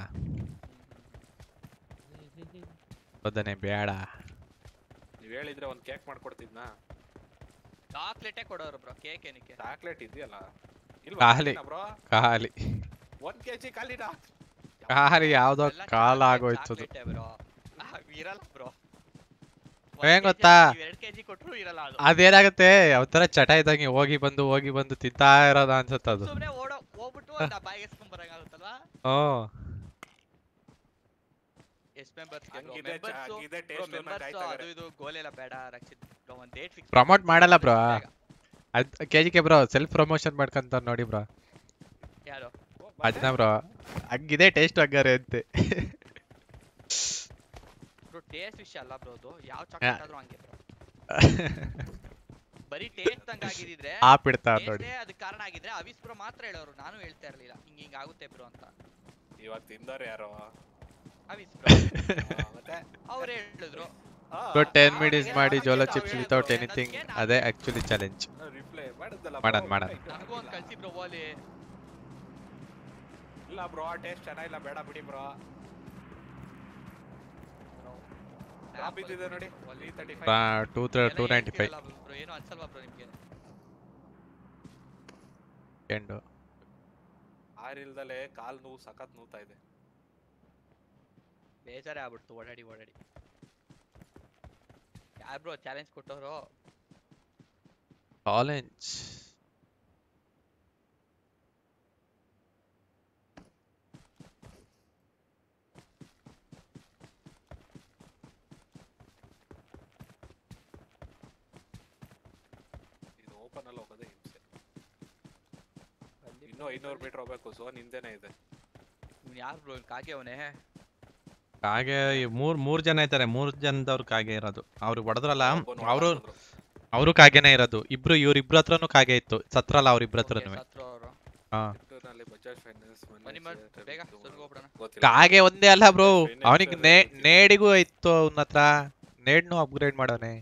ಹೌದನೆ ಬೇಡ. ನೀವ್ ಹೇಳಿದ್ರೆ ಒಂದು ಕೇಕ್ ಮಾಡ್ಕೊಡ್ತಿದ್ನಾ? ಚಾಕ್ಲೇಟೇ ಕೊಡೋರು ಬ್ರೋ, ಕೇಕ್ ಏನಕ್ಕೆ? ಚಾಕ್ಲೇಟ್ ಇದೆಯಲ್ಲ ಖಾಲಿ 1 kg ಖಾಲಿನಾ? ಖಾಲಿ ಯಾವ್ದೋ ಕಾಲ ಆಗೋಯ್ತದು. ಇರಲ್ಲ ಬ್ರೋ. ಏನ್ ಗೊತ್ತಾ, 2 kg ಕೊಟ್ರು ಇರಲ್ಲ ಅದು. ಅದೇನಾಗುತ್ತೆ ಒಂಥರ ಚಟ ಇದ್ದಂಗೆ ಹೋಗಿ ಬಂದು ತಿಂತಾ ಇರೋದ ಅನ್ಸುತ್ತೆ ಅದು. ಸುಮ್ನೆ ಹೋಗ್ಬಿಟ್ಟು ಬಾಯಿಗೆ ಎಸ್ಕೊಂಡ್ ಬರಂಗಾಗುತ್ತಲ್ವಾ? ಅದು ಇದು ಗೋಲೆಲ್ಲ ಬೇಡ ರಕ್ಷಿತ್. ಒಂದ್ ಡೇಟ್ ಫಿಕ್ಸ್ ಪ್ರಮೋಟ್ ಮಾಡಲ್ಲ ಬ್ರೋ. ಕೆಜಿಕೆ ಬ್ರೋ ಸೆಲ್ಫ್ ಪ್ರಮೋಷನ್ ಮಾಡ್ಕಂತ ನೋಡಿ ಬ್ರೋ. ಯಾರು? ಅಜ್ನ ಬ್ರೋ ಹಂಗಿದೆ ಟೇಸ್ಟ್ ಹಂಗಾರೆ ಅಂತೆ. ಬ್ರೋ ಟೇಸ್ಟ್ ವಿಷಯ ಅಲ್ಲ ಬ್ರೋ ಅದು. ಯಾವ ಚಾಕ್ಲೇಟ್ ಆದ್ರೂ ಹಂಗೆ ಬ್ರೋ. ಬರೀ ಟೇಸ್ಟ್ ಹಂಗ ಆಗಿದ್ರೆ ಆಪ್ ಇಡ್ತಾರೆ ನೋಡಿ. ಅದಕ್ಕೆ ಕಾರಣ ಆಗಿದ್ರೆ ಅವಿಸ್ ಬ್ರೋ ಮಾತ್ರ ಹೇಳೋರು, ನಾನು ಹೇಳ್ತಾ ಇರ್ಲಿಲ್ಲ ಹಿಂಗ ಆಗುತ್ತೆ ಬ್ರೋ ಅಂತ. ಇವಾಗ ತಿಂದವ್ರು ಯಾರೋ ಅವಿಸ್ ಬ್ರೋ ಮತ್ತೆ ಅವ್ರು ಹೇಳಿದ್ರು. ಬ್ರೋ 10 ಮಿನಿಟ್ಸ್ ಮಾಡಿ ಜೋಲೋ ಚಿಪ್ಸ್ ವಿತೌಟ್ ಎನಿಥಿಂಗ್, ಅದೇ ಆಕ್ಚುಲಿ ಚಾಲೆಂಜ್. ರಿಪ್ಲೈ ಮಾಡಿದ್ದಲ್ಲ ಮಾಡೋಣ. ನನಗೂ ಒಂದು ಕಳ್ಸಿ ಬ್ರೋ ಓಲಿ. ಇಲ್ಲ ಬ್ರೋ ಟೇಸ್ಟ್ ಚೆನ್ನಾಗಿಲ್ಲ, ಬೇಡ ಬಿಡಿ ಬ್ರೋ. ಟಾಪ್ ಇದ್ದಿದೆ ನೋಡಿ 295 ಬ್ರೋ. ಏನು ಅನ್ಸಲ್ವಾ ಬ್ರೋ ನಿಮಗೆ? ಎಂಡು ಆರಿಲ್ದಲೇ ಕಾಲ್ ನೋವು ಸಖತ್ ನೋವ್ತಾ ಇದೆ. ಬೇಜಾರೇ ಆಗ್ಬಿಡ್ತು ಓಡಾಡಿ. ಯಾರು ಬ್ರೋ ಚಾಲೆಂಜ್ ಕೊಟ್ಟವರು? ಚಾಲೆಂಜ್ ಇದು ಓಪನ್ ಅಲ್ಲಿ ಹೋಗೋದೇ ಹಿಂಸೆ. ಇನ್ನೂ 500 ಮೀಟರ್ ಹೋಗ್ಬೇಕು. ಝೋನ್ ಹಿಂದೆನೇ ಇದೆ. ಯಾರು ಬ್ರೋ ಕಾಗೆ ಅವನೇ? ಕಾಗೆ ಮೂರ್ ಜನ ಇದ್ದಾರೆ. 3 ಜನದವ್ರು ಕಾಗೆ ಇರೋದು. ಅವ್ರಿಗೆ ಹೊಡೆದ್ರಲ್ಲ, ಅವರು ಕಾಗೆನೇ ಇರೋದು. ಇವರಿಬ್ರ ಹತ್ರನು ಕಾಗೆ ಇತ್ತು, ಸತ್ರಲ್ಲ ಅವ್ರಿಬ್ರ ಹತ್ರನು. ಹಾ ಅಲ್ಲಿ ಬಜಾಜ್ ಫೈನಾನ್ಸ್ ಬನ್ನಿ ಬೇಗ ಸುರ್ಗ ಹೋಗ್ಬಿಡೋಣ. ಕಾಗೆ ಒಂದೇ ಅಲ್ಲ ಬ್ರೋ, ಅವನಿಗೆ ನೇಡಿಗೂ ಇತ್ತು ಅವನ ಹತ್ರ, ನೇಡ್ನು ಅಪ್ಗ್ರೇಡ್ ಮಾಡೋನೆ.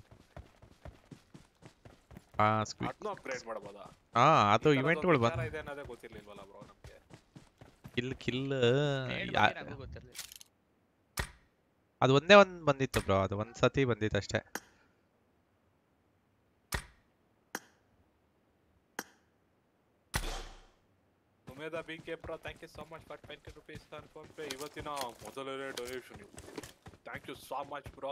ಅದನ್ನು ಅಪ್ಗ್ರೇಡ್ ಮಾಡಬಹುದಾ? ಹಾ, ಅದು ಇವೆಂಟ್ಗಳು ಬಂದ ಇದೆ ಅನ್ನೋದೇ ಗೊತ್ತಿರ್ಲಿಲ್ವಲ್ಲ ಬ್ರೋ ನಮಗೆ. ಕಿಲ್ ನನಗೂ ಗೊತ್ತಿರಲಿಲ್ಲ. ಅದು ಒಂದೇ ಒಂದು ಬಂದಿತ್ತು ಬ್ರೋ, ಅದು ಒಂದ್ ಸತಿ ಬಂದಿತ್ತು ಅಷ್ಟೇ. Sumedha BK bro, thank you so much for 20 rupees on PhonePe. ಇವತ್ತಿನ ಮೊದಲನೇ donation. Thank you so much bro.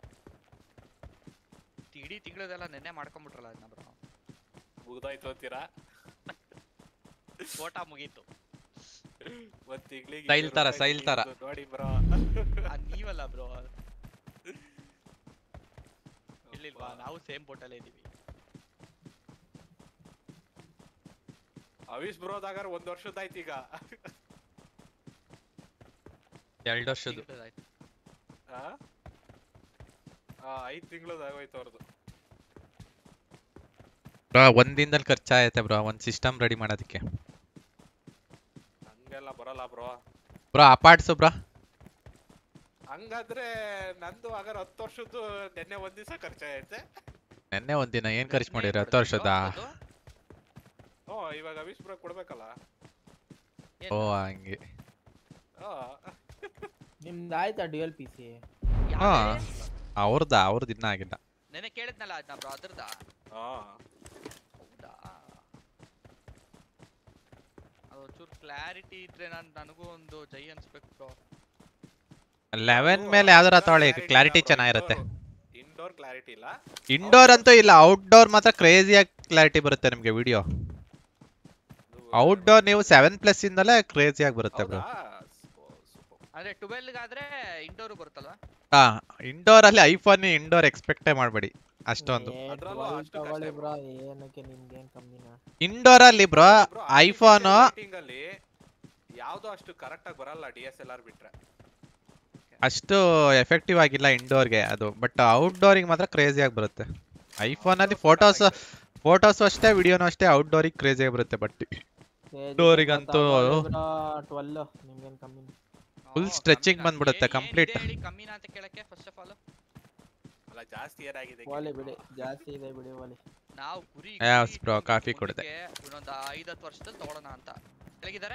ಇಡೀ ತಿಂಗಳದೆಲ್ಲ ನೆನ್ನೆ ಮಾಡ್ಕೊಂಡ್ಬಿಟ್ರಲ್ಲ ಅದನ್ನ ಬ್ರೋ. ಮುಗ್ದಾಯ್ತು ಅಂತೀರಾ? ಫೋಟೋ ಮುಗೀತು. ಒಂದ್ ತಿಂಗಳಿಗೆ ಸೈಲ್ ತರ ನೋಡಿ ಬ್ರೋ. ನೀವಲ್ಲ ಬ್ರೋ, ಇಲ್ಲಿಲ್ವಾ? ನಾವು ಸೇಮ್ ಬೋಟಲ್ಲೇ ಇದೀವಿ. ಅವಿಶ್ ಬ್ರೋದಾಗಾರ 1 ವರ್ಷದಾಯ್ತು ಈಗ. 2 ವರ್ಷದ್ದು. 5 ತಿಂಗಳದಾಗೋಯ್ತು ಅವ್ರದ್ದು. ಬ್ರೋ ಒಂದ್ ದಿನದಲ್ಲಿ ಖರ್ಚಾಗೈತೆ ಬ್ರೋ ಒಂದ್ ಸಿಸ್ಟಮ್ ರೆಡಿ ಮಾಡೋದಕ್ಕೆ. ಹಂಗೆಲ್ಲ ಬರಲ್ಲ ಬ್ರೋ. Bro ಅಪಾರ್ಟ್ಸ್ bro. ಹಂಗಾದ್ರೆ ನಂದು ಆಗಾರ 10 ವರ್ಷದ್ದು ನೆನ್ನೆ ಒಂದ್ ದಿವಸ ಖರ್ಚಾಗೈತೆ. ನೆನ್ನೆ ಒಂದಿನ ಏನ್ ಖರ್ಚು ಮಾಡಿರಿ 10 ವರ್ಷದ? ಇವಾಗ ಅವಿಶ್ ಬ್ರೋ ಕೊಡ್ಬೇಕಲ್ಲ. ಓ ಹಂಗೆ. ನಿಮ್ದು ಆಯ್ತಾ ಡ್ಯುಯಲ್ ಪಿಸಿ? ಹಾ ಅವ್ರದ್ದು ಇನ್ನ ಆಗಿಲ್ಲ. ನೆನ್ನೆ ಕೇಳಿದ್ನಲ್ಲ ಅದನ್ನ ಬ್ರೋ, ಅದ್ರದಾ? ಹೌದಾ? ಅದು ಚೂರು ಕ್ಲಾರಿಟಿ ಇದ್ರೆ ನನಗೂ ಒಂದು ಜೈ ಅನ್ಸ್ಬೇಕು ಬ್ರೋ. 11 ಮೇಲೆ ಯಾವ್ದಾರ ತಗೊಳ್ಳಿ, ಕ್ಲಾರಿಟಿ ಚೆನ್ನಾಗಿರುತ್ತೆ. ಇಂಡೋರ್ ಕ್ಲಾರಿಟಿ ಇಲ್ಲ. ಇಂಡೋರ್ ಅಂತೂ ಇಲ್ಲ, ಔಟ್ಡೋರ್ ಮಾತ್ರ ಕ್ರೇಜಿಯಾಗಿ ಕ್ಲಾರಿಟಿ ಬರುತ್ತೆ ನಿಮ್ಗೆ ವಿಡಿಯೋ. ಔಟ್ಡೋರ್ ನೀವು 7+ ಇಂದಲೇ ಕ್ರೇಜಿಯಾಗಿ ಬರುತ್ತೆ ಬ್ರೋ. ಅದೇ 12 ಗಾದ್ರೆ ಇಂಡೋರ್ ಬರುತ್ತಲ್ವಾ? ಹಾ, ಇಂಡೋರ್ ಅಲ್ಲಿ ಐಫೋನ್ ಇಂಡೋರ್ ಎಕ್ಸ್ಪೆಕ್ಟೇ ಮಾಡಬೇಡಿ ಅಷ್ಟೊಂದು. ತಗೊಳ್ಳಿ ಬ್ರೋ, ಏನಕ್ಕೆ ನಿಮ್ಗೆ ಏನು ಕಮ್ಮಿನಾ? ಇಂಡೋರ್ ಅಲ್ಲಿ ಬ್ರೋ ಐಫೋನ್ ಅಲ್ಲಿ ಯಾವ್ದು ಅಷ್ಟು ಕರೆಕ್ಟ್ ಆಗಿ ಬರಲ್ಲ, DSLR ಬಿಟ್ರೆ. ಅಷ್ಟು ಎಫೆಕ್ಟಿವ್ ಆಗಿಲ್ಲ ಇಂಡೋರ್ಗೆ ಅದು, ಬಟ್ ಔಟ್ಡೋರಿಗೆ ಮಾತ್ರ ಕ್ರೇಜಿಯಾಗಿ ಬರುತ್ತೆ. ಐಫೋನ್ ಅಲ್ಲಿ ಫೋಟೋಸ್ ಅಷ್ಟೇ, ವಿಡಿಯೋನು ಅಷ್ಟೇ, ಔಟ್ಡೋರಿಗೆ ಕ್ರೇಜಿಯಾಗಿ ಬರುತ್ತೆ. ಬಟ್ ಇಂಡೋರಿಗಂತೂ 12 ನಿಮ್ಗೇನು ಕಮ್ಮಿ? ಫುಲ್ ಸ್ಟ್ರೆಚಿಂಗ್ ಬಂದ್ಬಿಡುತ್ತೆ ಕಂಪ್ಲೀಟ್. ಕಮ್ಮಿನಾ ಅಂತ ಕೇಳಕ್ಕೆ ಫಸ್ಟ್ ಆಫ್ ಆಲ್ ಅಲ್ಲ, ಜಾಸ್ತಿ ಏನಾಗಿದೆ ವಾಲಿ ಬಿಡಿ, ಜಾಸ್ತಿ ಇದೆ ಬಿಡಿ ವಾಲಿ. ನಾವು ಗುರಿ ಬ್ರೋ ಕಾಫಿ ಕುಡಿದೆ. ಇನ್ನೊಂದು 5-10 ವರ್ಷದಲ್ಲಿ ತಗೊಳ್ಳೋಣ ಅಂತ. ಎಲ್ಲಿಗಿದ್ದಾರೆ?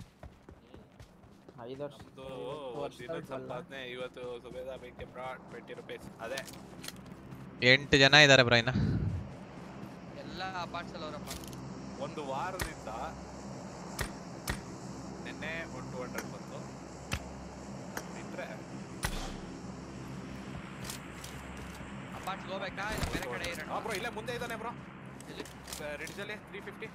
5 ವರ್ಷ ಸಂಪಾದನೆ ಇವತ್ತು ಸುಬೇದ ಬೆಂಕಿ ಬ್ರೋ 20 ರೂಪೀಸ್. ಅದೇ 8 ಜನ ಇದ್ದಾರೆ ಬ್ರೋ ಇನ್ನ. ಎಲ್ಲ ಅಪಾರ್ಟ್ಸ್ ಅಲ್ಲಿ ಅವರಪ್ಪ. ಒಂದು ವಾರದಿಂದ ನಿನ್ನೆ 200 ಬಂತು. ಬಿಟ್ರೆ ಅಪಾರ್ಟ್ಸ್ ಹೋಗ್ಬೇಕಾ ಇಲ್ಲ ಬೇರೆ ಕಡೆ ಇರೋಣ? ಬ್ರೋ ಇಲ್ಲೇ ಮುಂದೆ ಇದ್ದಾನೆ ಬ್ರೋ, ರಿಡ್ಜ್ ಅಲ್ಲಿ 350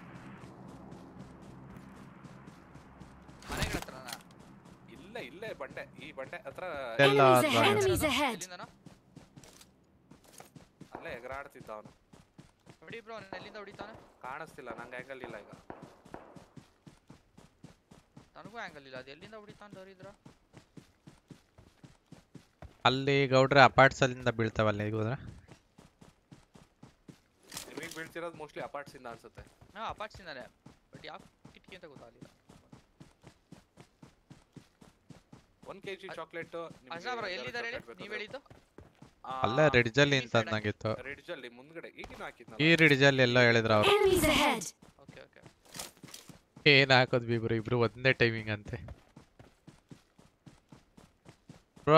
ಮನೆಗಳ ಹತ್ರನಾ? ಇಲ್ಲೇ ಬಂಡೆ, ಈ ಬಂಡೆ ಹತ್ರ ಅಲ್ಲೇ ಎಗರಾಡ್ತಿದ್ದ ಅವನು. ಹೊಡಿ ಬ್ರೋ, ಎಲ್ಲಿಂದ ಹೊಡಿತಾನೆ ಕಾಣಿಸ್ತಿಲ್ಲ ನಂಗೆ, ಆಂಗಲ್ ಇಲ್ಲ ಈಗ. ನನಗೂ ಆಂಗಲ್ ಇಲ್ಲ, ಅದು ಎಲ್ಲಿಂದ ಹೊಡಿತಾನೆ ದರಿದ್ರ? ಅಲ್ಲಿ ಗೌಡ್ರೆ ಅಪಾರ್ಟ್ಸ್ ಅಲ್ಲಿಂದ ಬೀಳ್ತಾವಲ್ಲ ಈಗ ಹೋದ್ರೆ. ನಿಮಗೆ ಬೀಳ್ತಿರೋದು ಮೋಸ್ಟ್ಲಿ ಅಪಾರ್ಟ್ಸ್ ಇಂದ ಅನ್ಸುತ್ತೆ. ಹಾ ಅಪಾರ್ಟ್ಸ್ ಇಂದಾನೆ, ಬಟ್ ಯಾವ ಕಿಟಕಿ ಅಂತ ಗೊತ್ತಾಗಲಿಲ್ಲ. 1 kg ಚಾಕ್ಲೇಟ್ ಅಜ್ಜಾ ಬ್ರೋ ಎಲ್ಲಿದ್ದಾರೆ ಹೇಳಿ, ನೀವು ಹೇಳಿದ್ದು? ಅಲ್ಲ ರಿಡ್ಜ್ ಅಲ್ಲಿ ಅಂತ ಅಂದಂಗಿತ್ತು. ರಿಡ್ಜ್ ಅಲ್ಲಿ ಮುಂದ್ಗಡೆ ಈಗಿನ ಹಾಕಿದ್ನಲ್ಲ, ಈ ರಿಡ್ಜ್ ಅಲ್ಲಿ ಎಲ್ಲ ಹೇಳಿದ್ರು ಅವರು. Okay okay. ಏನ್ ಹಾಕೋದ್ವಿ ಬ್ರೋ, ಇಬ್ರು ಒಂದೇ ಟೈಮಿಂಗ್ ಅಂತೆ ಬ್ರೋ.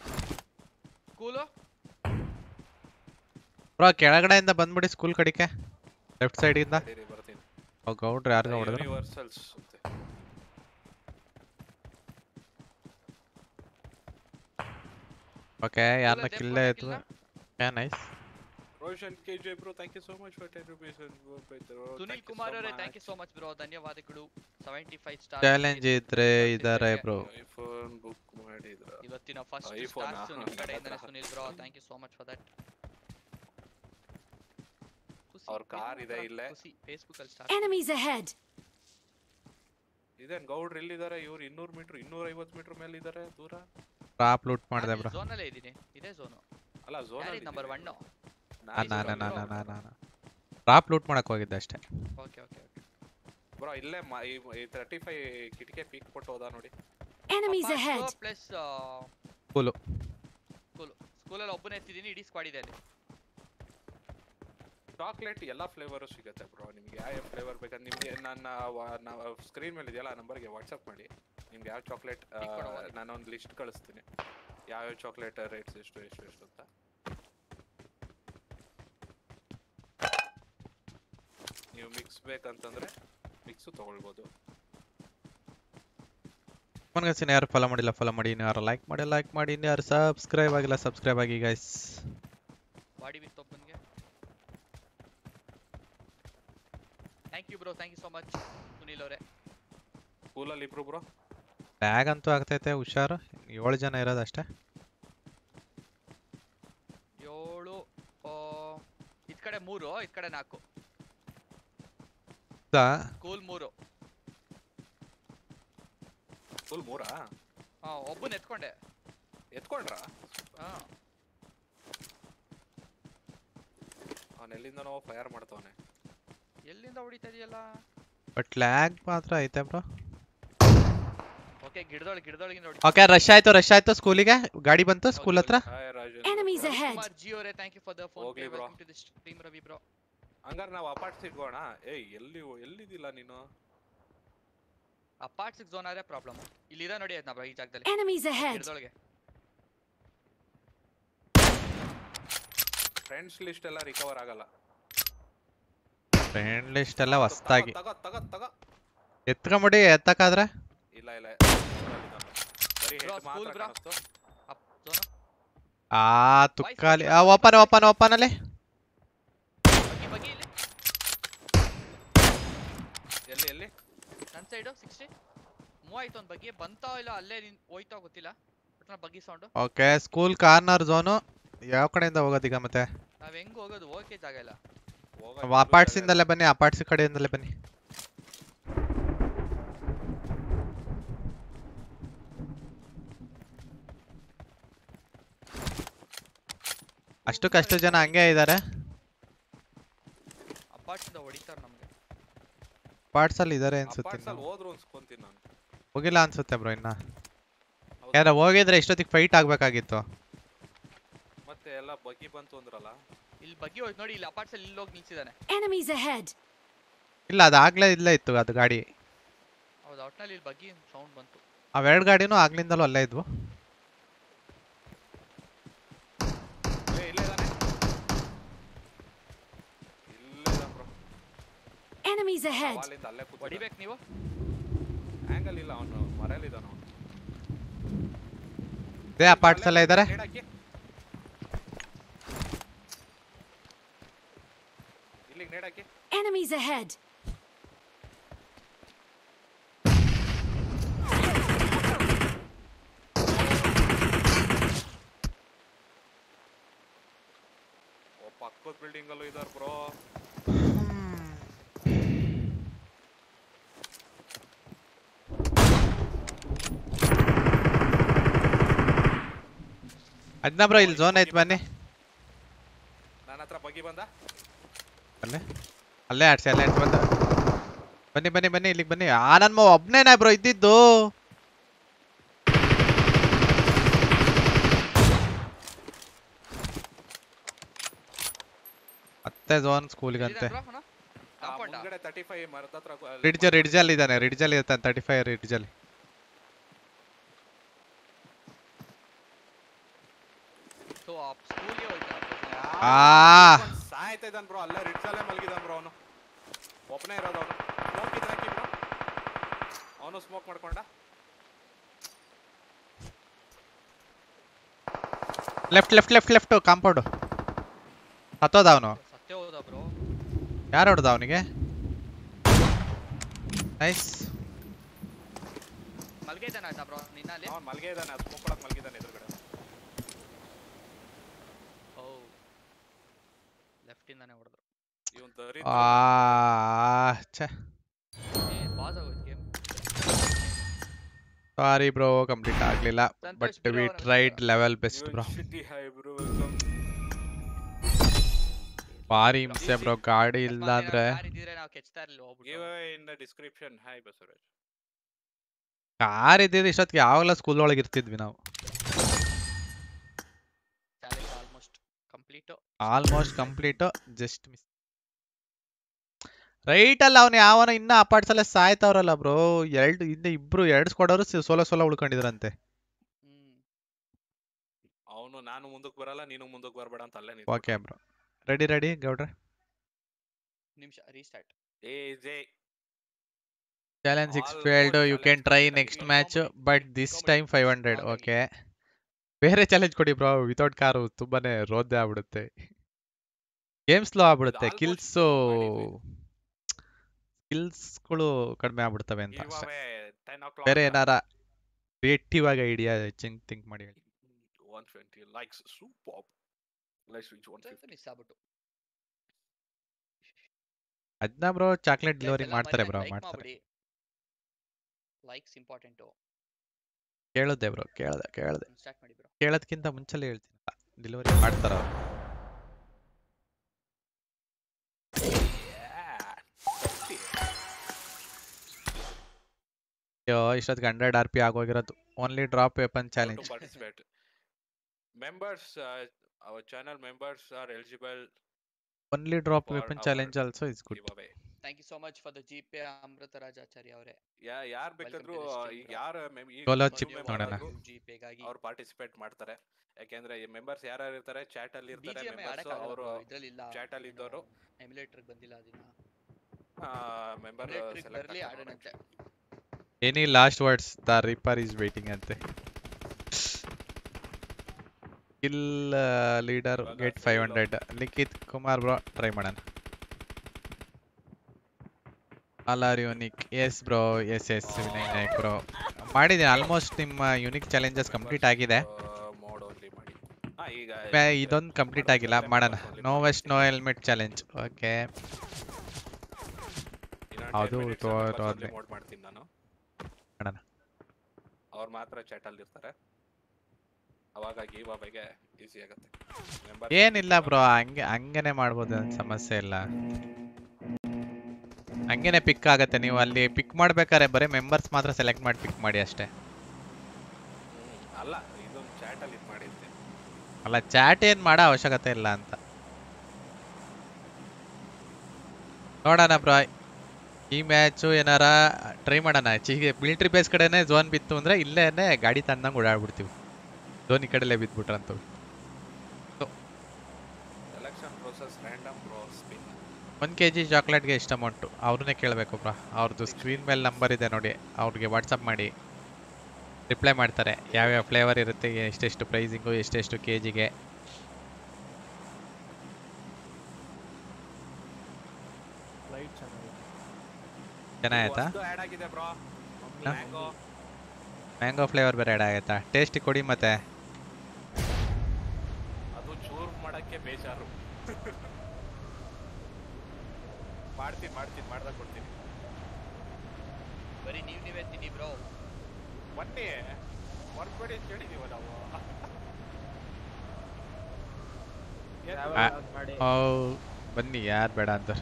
ಬ್ರೋ ಕೆಳಗಡೆಯಿಂದ ಬಂದ್ಬಿಡಿ ಸ್ಕೂಲ್ ಕಡೆಗೆ, ಲೆಫ್ಟ್ ಸೈಡ್ ಇಂದ. ಗೌಡ್ರು ಯಾರು ಹೊಡೆದ್ರು? ಯೂನಿವರ್ಸಲ್ಸ್ ಅಂತೆ. ಓಕೆ, ಯಾರನ್ನ ಕಿಲ್ಲೇ ಆಯ್ತು. Nice. Roshan KJ bro, thank you so much for 10 rupees. Sunil Kumar ಅವರೇ thank you so much bro, ಧನ್ಯವಾದಗಳು. 75 ಸ್ಟಾರ್ ಚಾಲೆಂಜ್ ಇದ್ರೆ ಇದಾರೆ ಬ್ರೋ. ಐಫೋನ್ ಬುಕ್ ಮಾಡಿದ್ರ ಇವತ್ತಿನ ಫಸ್ಟ್ ಸ್ಟಾರ್ಸ್ ನಿಮ್ಮ ಕಡೆಯಿಂದನೇ Sunil bro, thank you so much for that. ಅವ್ರ ಕಾರ್ ಇದೆ ಇಲ್ಲೇ, ಫೇಸ್ಬುಕ್ ಅಲ್ಲಿ ಸ್ಟಾರ್ಟ್. Enemies ahead. ಇದೇನ್ ಗೌಡ್ರು ಎಲ್ಲಿದ್ದಾರೆ? ಇವ್ರು 200 ಮೀಟರ್ 250 ಮೀಟರ್ ಮೇಲೆ ಇದ್ದಾರೆ ದೂರ. ಟ್ರಾಪ್ ಲೂಟ್ ಮಾಡಿದೆ ಬ್ರೋ. ಝೋನ್ ಅಲ್ಲೇ ಇದೀನಿ, ಇದೇ ಝೋನ್ ಅಲ್ಲ, ಝೋನ್ ಅಲ್ಲಿ ನಂಬರ್ 1. ಟ್ರಾಪ್ ಲೂಟ್ ಮಾಡಕ್ ಹೋಗಿದ್ದೆ ಅಷ್ಟೇ. Okay okay okay. ಬ್ರೋ ಇಲ್ಲೇ 35 ಕಿಟಕಿ ಪೀಕ್ ಕೊಟ್ಟು ಹೋದ ನೋಡಿ. Enemies ahead. Plus cool. ಸ್ಕೂಲಲ್ಲಿ ಒಬ್ಬನೇ ಎತ್ತಿದ್ದೀನಿ, ಇಡೀ ಸ್ಕ್ವಾಡ್ ಇದೆ ಅಲ್ಲಿ. ಚಾಕ್ಲೇಟ್ ಎಲ್ಲ ಫ್ಲೇವರು ಸಿಗುತ್ತೆ ಬ್ರೋ. ನಿಮ್ಗೆ ಯಾವ ಫ್ಲೇವರ್ ಬೇಕಂದ್ರೆ ನಿಮಗೆ ನನ್ನ ಸ್ಕ್ರೀನ್ ಮೇಲೆ ಇದೆಯಲ್ಲ ಆ ನಂಬರ್ಗೆ ವಾಟ್ಸಪ್ ಮಾಡಿ. ನಿಮ್ಗೆ ಯಾವ ಚಾಕ್ಲೇಟ್ ನಾನೊಂದು ಲಿಸ್ಟ್ ಕಳಿಸ್ತೀನಿ, ಯಾವ್ಯಾವ ಚಾಕ್ಲೇಟ್ ರೇಟ್ಸ್ ಎಷ್ಟು ಅಂತ. ನೀವು ಮಿಕ್ಸ್ ಬೇಕಂತಂದ್ರೆ ಮಿಕ್ಸು ತಗೊಳ್ಬೋದು. ಮನ್ಗಸಿನ ಯಾರು ಫಾಲೋ ಮಾಡಿಲ್ಲ ಫಾಲೋ ಮಾಡಿ, ಇನ್ನು ಯಾರು ಲೈಕ್ ಮಾಡಿ, ಇನ್ನು ಯಾರು ಸಬ್ಸ್ಕ್ರೈಬ್ ಆಗಿಲ್ಲ ಸಬ್ಸ್ಕ್ರೈಬ್ ಆಗಿ ಗೈಸ್. ಬಾಡಿ ವಿತ್ ಒಬ್ಬನಿಗೆ thank you bro, thank you so much Sunil ಅವರೇ. ಸ್ಕೂಲಲ್ಲಿ ಇಬ್ರು ಬ್ರೋ. ಟ್ಯಾಗ್ ಅಂತೂ ಆಗ್ತೈತೆ, ಹುಷಾರು. 7 ಜನ ಇರೋದು ಅಷ್ಟೇ. 7 ಇದ್ ಕಡೆ 3, ಇದ್ ಕಡೆ 4. ಸ್ಕೂಲ್ 3. ಸ್ಕೂಲ್ 3? ಒಬ್ಬನ ಎತ್ಕೊಂಡ್ರಾ? ಹಾ, ಅವನು ಎಲ್ಲಿಂದನೋ ಫೈರ್ ಮಾಡ್ತಾವನೆ. ಎಲ್ಲಿಂದ ಹೊಡಿತಾ ಇದೆಯಲ್ಲ? ಬಟ್ ಲ್ಯಾಗ್ ಮಾತ್ರ ಐತೆ ಬ್ರೋ. ಓಕೆ, ಗಿಡದೊಳಗಿಂದ ಹೊಡಿ. ಓಕೆ, ರಶ್ ಆಯ್ತು ಸ್ಕೂಲಿಗೆ. ಗಾಡಿ ಬಂತು ಸ್ಕೂಲ್ ಹತ್ರ. Enemies ahead. ಕುಮಾರ್ ಜಿ ಅವರೇ thank you for the PhonePe. Welcome to the stream Ravi bro. ಹಂಗಾರೆ ನಾವು ಅಪಾರ್ಟ್ ಸಿಗೋಣ. ಎಲ್ಲಿದಿಲ್ಲ ನೀನು? ಅಪಾರ್ಟ್ 6 ಝೋನ್ ಆದ್ರೆ ಪ್ರಾಬ್ಲಮ್. ಇಲ್ಲಿ ಇದೆ ನೋಡಿ ಅದನ್ನ ಈ ಜಾಗದಲ್ಲಿ. Enemies ahead. ಗಿಡದೊಳಗೆ ಫ್ರೆಂಡ್ಸ್ ಲಿಸ್ಟ್ ಎಲ್ಲ ರಿಕವರ್ ಆಗಲ್ಲ. ಫ್ರೆಂಡ್ ಲಿಸ್ಟ್ ಎಲ್ಲ ಹೊಸ್ತಾಗಿ ತಗ ಎತ್ಕೊಂಬಿಡಿ. ಎತ್ತಕ್ಕಾದ್ರೆ ಇಲ್ಲ ಬರೀ ಹೆಡ್ ಮಾತ್ರ ಕಾಣಿಸ್ತು. Up zone ತುಕ್ಕಾಲಿ. ಓಪನ್ ಅಲ್ಲಿ ಬಗ್ಗಿ ಎಲ್ಲಿ ನನ್ನ ಸೈಡು 60 ಮೂವ್ ಆಯ್ತು. ಒಂದು ಬಗ್ಗಿ ಬಂತಾ ಇಲ್ಲ, ಅಲ್ಲೇ ಹೋಯ್ತಾ ಗೊತ್ತಿಲ್ಲ. But buggy sound. Okay, school corner zone. ಯಾವ ಕಡೆಯಿಂದ ಹೋಗೋದೀಗ ಮತ್ತೆ? ನಾವ್ ಹೆಂಗ್ ಹೋಗೋದು? ಓಕೆ, ಜಾಗ ಇಲ್ಲ. ಅಪಾರ್ಟ್ಸ್ ಇಂದಲೇ ಬನ್ನಿ, ಅಪಾರ್ಟ್ಸ್ ಕಡೆಯಿಂದಲೇ ಬನ್ನಿ. ಅಷ್ಟು ಜನ ಹಂಗೆ ಇದಾರೆ. ಅಪಾರ್ಟ್ಸ್ ಇಂದ ಹೊಡಿತಾರ ನಮ್ಗೆ. ಅಪಾರ್ಟ್ಸ್ ಅಲ್ಲಿ ಇದಾರೆ ಅನ್ಸುತ್ತೆ. ಅಪಾರ್ಟ್ಸ್ ಅಲ್ಲಿ ಹೋದ್ರು ಅನ್ಸ್ಕೊಂತೀನಿ ನಾನು. ಹೋಗಿಲ್ಲ ಅನ್ಸುತ್ತೆ ಬ್ರೋ ಇನ್ನ. ಯಾರ ಹೋಗಿದ್ರೆ ಇಷ್ಟೊತ್ತಿಗೆ ಫೈಟ್ ಆಗ್ಬೇಕಾಗಿತ್ತು. ಮತ್ತೆ ಎಲ್ಲ ಬಗ್ಗಿ ಬಂತು ಅಂದ್ರಲ್ಲ. ಇಲ್ಲಿ ಬಗ್ಗಿ ಹೋಯ್ತು ನೋಡಿ. ಇಲ್ಲಿ ಅಪಾರ್ಟ್ಸ್ ಅಲ್ಲಿ ಹೋಗಿ ನಿಲ್ಸಿದಾನೆ. Enemies ahead. ಇಲ್ಲ, ಅದು ಆಗ್ಲೇ ಇಲ್ಲೇ ಇತ್ತು ಅದು ಗಾಡಿ. ಹೌದು, ಒಟ್ನಲ್ಲಿ ಇಲ್ಲಿ ಬಗ್ಗಿ ಸೌಂಡ್ ಬಂತು. ಅವೆರಡು ಗಾಡಿನೂ ಆಗ್ಲಿಂದಲೂ ಅಲ್ಲೇ ಇದ್ವು. Enemies ahead. ಹೊಡಿಬೇಕು ನೀವು. ಆಂಗಲ್ ಇಲ್ಲ, ಅವನು ಮರೆಯಲ್ಲಿ ಇದ್ದಾನ. ಇದೇ ಅಪಾರ್ಟ್ಸ್ ಎಲ್ಲ ಇದಾರೆ. ಇಲ್ಲಿಗೆ ನೇಡಾಕಿ. Enemies ahead. ಪಕ್ಕದ ಬಿಲ್ಡಿಂಗ್ ಅಲ್ಲೂ ಇದಾರ ಬ್ರೋ. ಅದನ್ನ ಬ್ರೋ ಇಲ್ಲಿ ಝೋನ್ ಐತ್ ಬನ್ನಿ. ನನ್ನ ಹತ್ರ ಬಗ್ಗಿ ಬಂದ. ಅಲ್ಲೇ ಆಡ್ಸಿ ಬಂದ. ಬನ್ನಿ ಇಲ್ಲಿಗೆ ಬನ್ನಿ. ನನ್ನ ಒಬ್ನೇನಾ ಬ್ರೋ ಇದ್ದಿದ್ದು? ಮತ್ತೆ ಝೋನ್ ಸ್ಕೂಲ್ಗಂತೆ. ಮುಂದ್ಗಡೆ 35 ಮರದ ಹತ್ರ ರಿಡ್ಜ್ ಅಲ್ಲಿ ಇದ್ದಾನೆ. ರಿಡ್ಜ್ ಅಲ್ಲಿ ಇರ್ತಾನೆ 35 ರಿಡ್ಜ್ ಅಲ್ಲಿ. ಸಾಯ್ತಾ ಇದ್ದಾನ ಬ್ರೋ. ಅಲ್ಲೇ ರಿಡ್ಜ್ ಅಲ್ಲೇ ಮಲಗಿದಾನ ಬ್ರೋ. ಅವನು ಒಬ್ಬನೇ ಇರೋದು. ಅವನು ಸ್ಮೋಕ್ ಇದ್ದಾಕಿ ಬ್ರೋ. ಅವನು ಸ್ಮೋಕ್ ಮಾಡ್ಕೊಂಡ. ಲೆಫ್ಟ್ ಕಾಂಪೌಂಡ್ ಹತ್ತೋದ ಅವನು. ಸತ್ಯ ಹೋದ ಬ್ರೋ. ಯಾರು ಹೊಡೆದ ಅವನಿಗೆ? ನೈಸ್. ಮಲ್ಗಿದಾನ ಆಯ್ತಾ ಬ್ರೋ ನಿನ್ನಲ್ಲಿ? ಅವನು ಮಲ್ಗಿದಾನೆ, ಸ್ಮೋಕ್ ಒಳಗೆ ಮಲ್ಗಿದಾನೆ ಎದುರುಗಡೆ. ಲೆಫ್ಟ್ ಇಂದಾನೆ ಹೊಡೆದ್ರು. ಇವನು ದರಿ ಛೆ. ಪಾಸ್ ಆಗೋಯ್ತು ಗೇಮ್. ಸಾರಿ ಬ್ರೋ, ಕಂಪ್ಲೀಟ್ ಆಗ್ಲಿಲ್ಲ. But we tried level best bro. ಭಾರಿ ಹಿಂಸೆ ಬ್ರೋ ಗಾಡಿ ಇಲ್ಲ ಅಂದ್ರೆ. ಕಾರ್ ಇದ್ದಿದ್ರೆ ನಾವು ಕೆಚ್ತಾ ಇರ್ಲಿಲ್ಲ ಹೋಗ್ಬಿಟ್ಟು. Give away in the description. Hi Basavaraj. Car ಇದ್ದಿದ್ರೆ ಇಷ್ಟೊತ್ತಿಗೆ ಯಾವಾಗಲೂ ಸ್ಕೂಲ್ ಒಳಗೆ ಇರ್ತಿದ್ವಿ ನಾವು. Challenge almost complete. Almost complete, just miss. Right ಅಲ್ಲ ಅವನು ಯಾವನ ಇನ್ನ ಅಪಾರ್ಟ್ಸಲ್ಲೇ ಸಾಯ್ತಾವ್ರಲ್ಲ ಬ್ರೋ. ಇಬ್ರು 2 ಸ್ಕ್ವಾಡರು ಸೋಲ ಉಳ್ಕೊಂಡಿದ್ರಂತೆ. ಅವನು ನಾನು ಮುಂದಕ್ಕೆ ಬರಲ್ಲ ನೀನು ಮುಂದಕ್ಕೆ ಬರಬೇಡ ಅಂತ ಅಲ್ಲೇ ಓಕೆ ಬ್ರೋ. ರೆಡಿ ಗೌಡ್ರೆ. ನಿಮಿಷ restart. Challenge 6 failed. You can try next match but this time 500. Okay ಬೇರೆ ಚಾಲೆಂಜ್ ಕೊಡಿ ಬ್ರೋ. ವಿತೌಟ್ ಕಾರು ತುಂಬಾನೇ ರೋದ್ದೆ ಆಗ್ಬಿಡುತ್ತೆ. ಗೇಮ್ ಸ್ಲೋ ಆಗ್ಬಿಡುತ್ತೆ. ಸ್ಕಿಲ್ಸ್ಗಳು ಕಡಿಮೆ ಆಗ್ಬಿಡ್ತವೆ ಅಂತ ಅಷ್ಟೇ. ಬೇರೆ ಏನಾರ ಕ್ರಿಯೇಟಿವ್ ಆಗಿ ಐಡಿಯಾ ಥಿಂಕ್ ಮಾಡಿ ಹೇಳಿ. 120 likes superb. Let's reach 150. Miss ಆಗ್ಬಿಟ್ಟು. ಅದನ್ನ ಬ್ರೋ ಚಾಕ್ಲೇಟ್ ಡೆಲಿವರಿ ಮಾಡ್ತಾರೆ ಬ್ರೋ, ಮಾಡ್ತಾರೆ. Likes important. ಕೇಳಿದೆ ಬ್ರೋ, ಕೇಳ್ದೆ ಸ್ಟಾರ್ಟ್ ಮಾಡಿ ಬ್ರೋ. ಕೇಳೋದಕ್ಕಿಂತ ಮುಂಚೆಲೇ ಹೇಳ್ತೀನಿ, ಡೆಲಿವರಿ ಮಾಡ್ತಾರ ಅವ್ರು. ಇಷ್ಟೊತ್ತಿಗೆ 100 RP ಆಗೋಗಿರೋದು. Only drop weapon challenge. Members, our channel members are eligible. Only drop weapon challenge also is good. Thank you so much for the GP Amrutharaj Acharya ಅವರೇ. ಯಾರು ಬೇಕಾದ್ರೂ ಯಾರು GP ಗಾಗಿ ಅವರು ಪಾರ್ಟಿಸಿಪೇಟ್ ಮಾಡ್ತಾರೆ. ಯಾಕೆಂದ್ರೆ ಈ ಮೆಂಬರ್ಸ್ ಯಾರು ಇರ್ತಾರೆ ಚಾಟ್ ಅಲ್ಲಿ ಇರ್ತಾರೆ. ಮೆಂಬರ್ಸ್ ಅವರು ಚಾಟ್ ಅಲ್ಲಿ ಇದ್ದವರು ಎಮ್ಯುಲೇಟರ್ ಬಂದಿಲ್ಲ ಅದನ್ನ ಮೆಂಬರ್ ಸೆಲೆಕ್ಟ್ ಆಡೋಣಂತೆ. Any last words? The Reaper is waiting ante. Kill leader get 500. Nikit Kumar bro try ಮಾಡೋಣ. All are unique. Yes bro, yes Vinay Nayak bro. ಮಾಡಿದ್ದೀನಿ ಆಲ್ಮೋಸ್ಟ್. ನಿಮ್ಮ ಯೂನಿಕ್ ಚಾಲೆಂಜಸ್ ಕಂಪ್ಲೀಟ್ ಆಗಿದೆ. ಮೋಡ್ ಓನ್ಲಿ ಮಾಡಿ. ಈಗ ಇದೊಂದು ಕಂಪ್ಲೀಟ್ ಆಗಿಲ್ಲ, ಮಾಡೋಣ. No vest no helmet challenge. Okay ಅದು ಮೋಡ್ ಮಾಡ್ತೀನಿ ನಾನು. ಮಾಡೋಣ. ಅವ್ರು ಮಾತ್ರ ಚಾಟ್ ಅಲ್ಲಿ ಇರ್ತಾರೆ. ಅವಾಗ ಗಿವ್ಅವೇಗೆ ಈಸಿ ಆಗುತ್ತೆ. ಏನಿಲ್ಲ ಬ್ರೋ, ಹಂಗೇನೆ ಮಾಡ್ಬೋದು, ಸಮಸ್ಯೆ ಇಲ್ಲ. ಹಂಗೇನೆ ಪಿಕ್ ಆಗುತ್ತೆ. ನೀವು ಅಲ್ಲಿ ಪಿಕ್ ಮಾಡ್ಬೇಕಾದ್ರೆ ಬರೀ ಮೆಂಬರ್ಸ್ ಮಾತ್ರ ಸೆಲೆಕ್ಟ್ ಮಾಡಿ ಪಿಕ್ ಮಾಡಿ ಅಷ್ಟೇ. ಅಲ್ಲ ಇದೊಂದು ಚಾಟ್ ಅಲ್ಲಿ ಮಾಡಿದ್ದೆ. ಅಲ್ಲ ಚಾಟ್ ಏನ್ ಮಾಡೋ ಅವಶ್ಯಕತೆ ಇಲ್ಲ ಅಂತ. ನೋಡೋಣ ಬ್ರೋ, ಈ ಮ್ಯಾಚು ಏನಾರ ಟ್ರೈ ಮಾಡೋಣ. ಮಿಲಿಟರಿ ಬೇಸ್ ಕಡೆನೆ ಝೋನ್ ಬಿತ್ತು ಅಂದ್ರೆ ಇಲ್ಲೇನೆ ಗಾಡಿ ತಂದಂಗೆ ಓಡಾಡ್ಬಿಡ್ತೀವಿ. ಝೋನ್ ಈ ಕಡೆಲೇ ಬಿದ್ಬಿಟ್ರಂತ. 1 kg ಚಾಕ್ಲೇಟ್ಗೆ ಎಷ್ಟು ಅಮೌಂಟು ಅವ್ರನ್ನೇ ಕೇಳಬೇಕು ಬ್ರಾ. ಅವ್ರದ್ದು ಸ್ಕ್ರೀನ್ ಮೇಲೆ ನಂಬರ್ ಇದೆ ನೋಡಿ, ಅವ್ರಿಗೆ ವಾಟ್ಸಪ್ ಮಾಡಿ, ರಿಪ್ಲೈ ಮಾಡ್ತಾರೆ. ಯಾವ್ಯಾವ ಫ್ಲೇವರ್ ಇರುತ್ತೆ, ಎಷ್ಟೆಷ್ಟು ಪ್ರೈಸಿಂಗು, ಎಷ್ಟೆಷ್ಟು KGಗೆ. ಚೆನ್ನಾಯ್ತಾ? ಮ್ಯಾಂಗೋ ಫ್ಲೇವರ್ ಬೇರೆ ಆ್ಯಡ್ ಆಗೈತಾ? ಟೇಸ್ಟ್ ಕೊಡಿ ಮತ್ತೆ. ಅದು ಚೂರು ಮಾಡಕ್ಕೆ ಬೇಜಾರು. ಮಾಡ್ತೀನಿ ಮಾಡ್ದಾಗ ಕೊಡ್ತೀನಿ. ಬರೀ ನೀವೇ ತಿನ್ನಿ ಬ್ರೋ. ಬನ್ನಿ ಹೊರಗಡೆ ಕೇಳಿದೀವ ನಾವು. ಬನ್ನಿ, ಯಾರು ಬೇಡ ಅಂತ.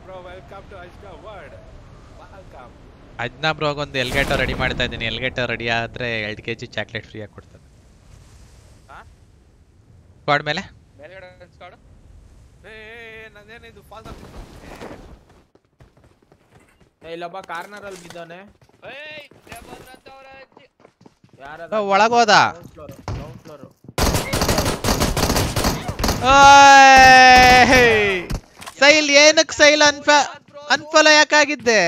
ಅಜ್ನಾ ಬ್ರೋಗೊಂದು ಎಲ್ಗೇಟರ್ ರೆಡಿ ಮಾಡ್ತಾ ಇದ್ದೀನಿ. ಎಲ್ಗೇಟರ್ ರೆಡಿ ಆದ್ರೆ 2 kg ಚಾಕ್ಲೇಟ್ ಫ್ರೀ ಆಗಿ ಕೊಡ್ತಾರೆ. ಸ್ಕ್ವಾಡ್ ಮೇಲೆ ಇಲ್ಲೊಬ್ಬ ಕಾರ್ನರ್ ಅಲ್ಲಿ ಬಿದ್ದಾನೆ. ಒಳಗೋದ. ಸೈಲ್ ಏನಕ್ಕೆ ಸೈಲ್ ಅನ್ಫಾಲೋ ಯಾಕಾಗಿದ್ದೆ?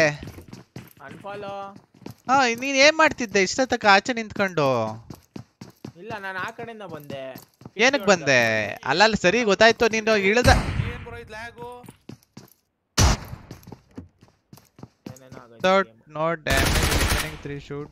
ಹಾ, ನೀನ್ ಏನ್ ಮಾಡ್ತಿದ್ದೆ ಇಷ್ಟೊತ್ತಕ ಆಚೆ ನಿಂತ್ಕೊಂಡು? ಇಲ್ಲ, ನಾನು ಆ ಕಡೆಯಿಂದ ಬಂದೆ. ಏನಕ್ಕೆ ಬಂದೆ? ಅಲ್ಲ ಸರಿ ಗೊತ್ತಾಯ್ತು, ನೀನು ಇಳಿದ. No damage, 3 shoot.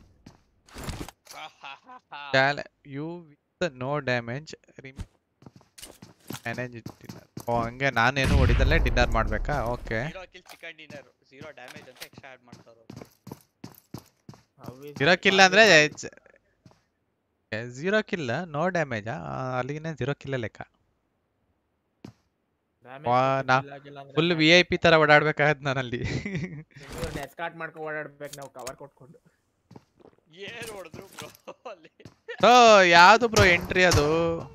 You with no damage manage dinner. ಓ ಹಂಗೆ ನಾನೇನು ಹೊಡಿದಲ್ಲೇ ಡಿನ್ನರ್ ಮಾಡ್ಬೇಕಾ? Okay. 0 kill chicken dinner, 0 damage ಅಂತ ಎಕ್ಸ್ಟ್ರಾ ಆಡ್ ಮಾಡ್ತಾರೆ. 0 kill ಅಂದ್ರೆ 0 kill ನೋ ಡ್ಯಾಮೇಜ್. ಅಲ್ಲಿಗೆ 0 kill ಲೆಕ್ಕ. ಫುಲ್ VIP ತರ ಓಡಾಡ್ಬೇಕಾಗತ್ ನಾನಲ್ಲಿ. ಎಸ್ಕಾರ್ಟ್ ಮಾಡ್ಕೊಂಡು ಓಡಾಡ್ಬೇಕು ನಾವು ಕವರ್ ಕೊಟ್ಕೊಂಡು. ಏನ್ ಹೊಡೆದ್ರು ಬ್ರೋ ಅಲ್ಲಿ. ಯಾವ್ದು ಬ್ರೋ ಎಂಟ್ರಿ ಅದು?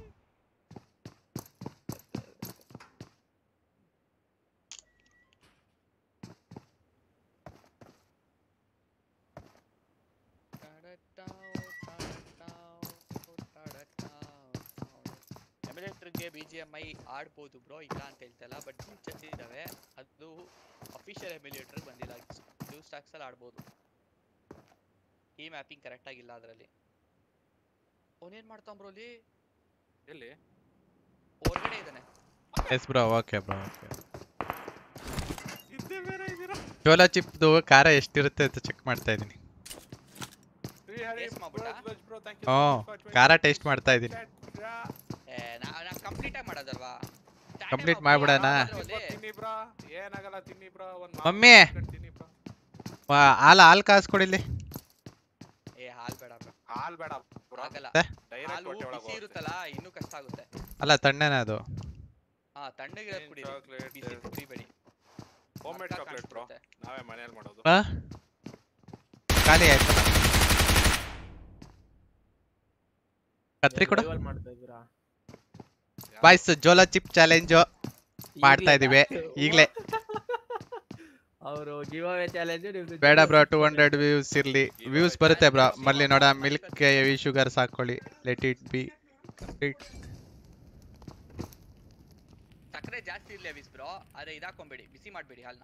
ಎಮ್ಯುಲೇಟರ್ಗೆ BGMI ಆಡ್ಬೋದು ಬ್ರೋ, ಇಲ್ಲ ಅಂತ ಹೇಳ್ತಲ್ಲ, ಬಟ್ ಫೀಚರ್ಸ್ ಇದಾವೆ. ಅದು ಅಫಿಷಿಯಲ್ ಎಮ್ಯುಲೇಟರ್ ಬಂದಿಲ್ಲ. ಬ್ಲೂ ಸ್ಟಾಕ್ಸ್ ಅಲ್ಲಿ ಆಡ್ಬೋದು. ಈ ಮ್ಯಾಪಿಂಗ್ ಕರೆಕ್ಟ್ ಆಗಿಲ್ಲ ಅದರಲ್ಲಿ. ಅವನೇನ್ ಮಾಡ್ತಾನ್ ಬ್ರೋ ಅಲ್ಲಿ? ಎಲ್ಲಿ? ಹೊರಗಡೆ ಇದ್ದಾನೆ. Yes bro, okay bro, okay. ಇದ್ದೇ ಬೇರೆ ಇದೀರಾ? ಜೋಲಾ ಚಿಪ್ದು ಖಾರ ಎಷ್ಟಿರುತ್ತೆ ಅಂತ ಚೆಕ್ ಮಾಡ್ತಾ ಇದೀನಿ. ಖಾರ ಟೇಸ್ಟ್ ಮಾಡ್ತಾ ಇದೀನಿ. ಕಂಪ್ಲೀಟ್ ಆಗಿ ಮಾಡೋದಲ್ವಾ? ಕಂಪ್ಲೀಟ್ ಮಾಡ್ಬಿಡೋಣ. ತಿನ್ನಿ ಬ್ರೋ, ಏನಾಗಲ್ಲ ತಿನ್ನಿ ಬ್ರೋ. ಮಮ್ಮಿ ಹಾಲು ಕಾಸ್ಕೊಡಿಲಿ. ಹಾಲ್ ಬೇಡ ಬ್ರೋ, ಹಾಲ್ ಬೇಡ ಬ್ರೋ, ಆಗಲ್ಲ. ಡೈರೆಕ್ಟ್ ಹೊಟ್ಟೆ ಒಳಗೆ ಬಿಸಿ ಇರುತ್ತಲ್ಲ, ಇನ್ನೂ ಕಷ್ಟ ಆಗುತ್ತೆ. ಅಲ್ಲ ತಣ್ಣನೆ ಅದು. ತಣ್ಣಗಿರೋದು ಕುಡಿ, ಬಿಸಿ ಕುಡಿಬೇಡಿ. ಹೋಮ್ ಮೇಡ್ ಚಾಕ್ಲೇಟ್ ಬ್ರೋ, ನಾವೇ ಮನೆಯಲ್ಲಿ ಮಾಡೋದು. ಖಾಲಿ ಆಯ್ತು. ಕತ್ರಿ ಕೊಡು. ಬಾಯ್ಸ್, ಜೋಲಾ ಚಿಪ್ ಚಾಲೆಂಜ್ ಮಾಡ್ತಾ ಇದೀವಿ ಈಗಲೇ. ಅವರು ಗಿವ್ ಅವೇ ಚಾಲೆಂಜ್. ಬೇಡ ಬ್ರೋ, 200 ವ್ಯೂಸ್ ಇರ್ಲಿ. ವ್ಯೂಸ್ ಬರುತ್ತೆ ಬ್ರೋ. ಮಲ್ಲಿ ನೋಡ, ಮಿಲ್ಕ್ ಹೆವಿ ಶುಗರ್ ಹಾಕೊಳ್ಳಿ. Let it be complete. ಸಕ್ಕರೆ ಜಾಸ್ತಿ ಇರ್ಲಿ ಅವಿಸ್ ಬ್ರೋ, ಅದೇ ಇದಾಕೊಂಬೇಡಿ, ಬಿಸಿ ಮಾಡಬೇಡಿ ಹಾಲ್ನ.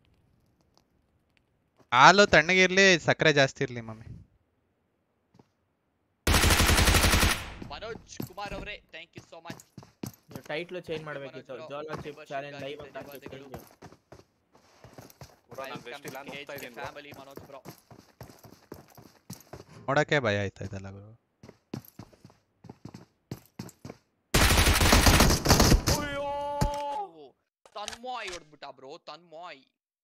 ಹಾಲು ತಣ್ಣಗಿರ್ಲಿ, ಸಕ್ಕರೆ ಜಾಸ್ತಿ ಇರ್ಲಿ ಮಮ್ಮಿ. ಮನೋಜ್ ಕುಮಾರ್ ಅವರೇ, thank you so much. Title change ಮಾಡಬೇಕಿತ್ತು. ಜೋಲಾ ಚಿಪ್ ಚಾಲೆಂಜ್ ಲೈವ್ ಅಂತ ಧನ್ಯವಾದಗಳು. Family Manoj bro. ನೋಡಕ್ಕೆ ಭಯ ಆಯ್ತಾ ಇದೆಲ್ಲ ಗುರು. ತನ್ಮಾಯ್ ಹೊಡ್ಬಿಟ್ಟ ಬ್ರೋ, ತನ್ಮಾಯ್.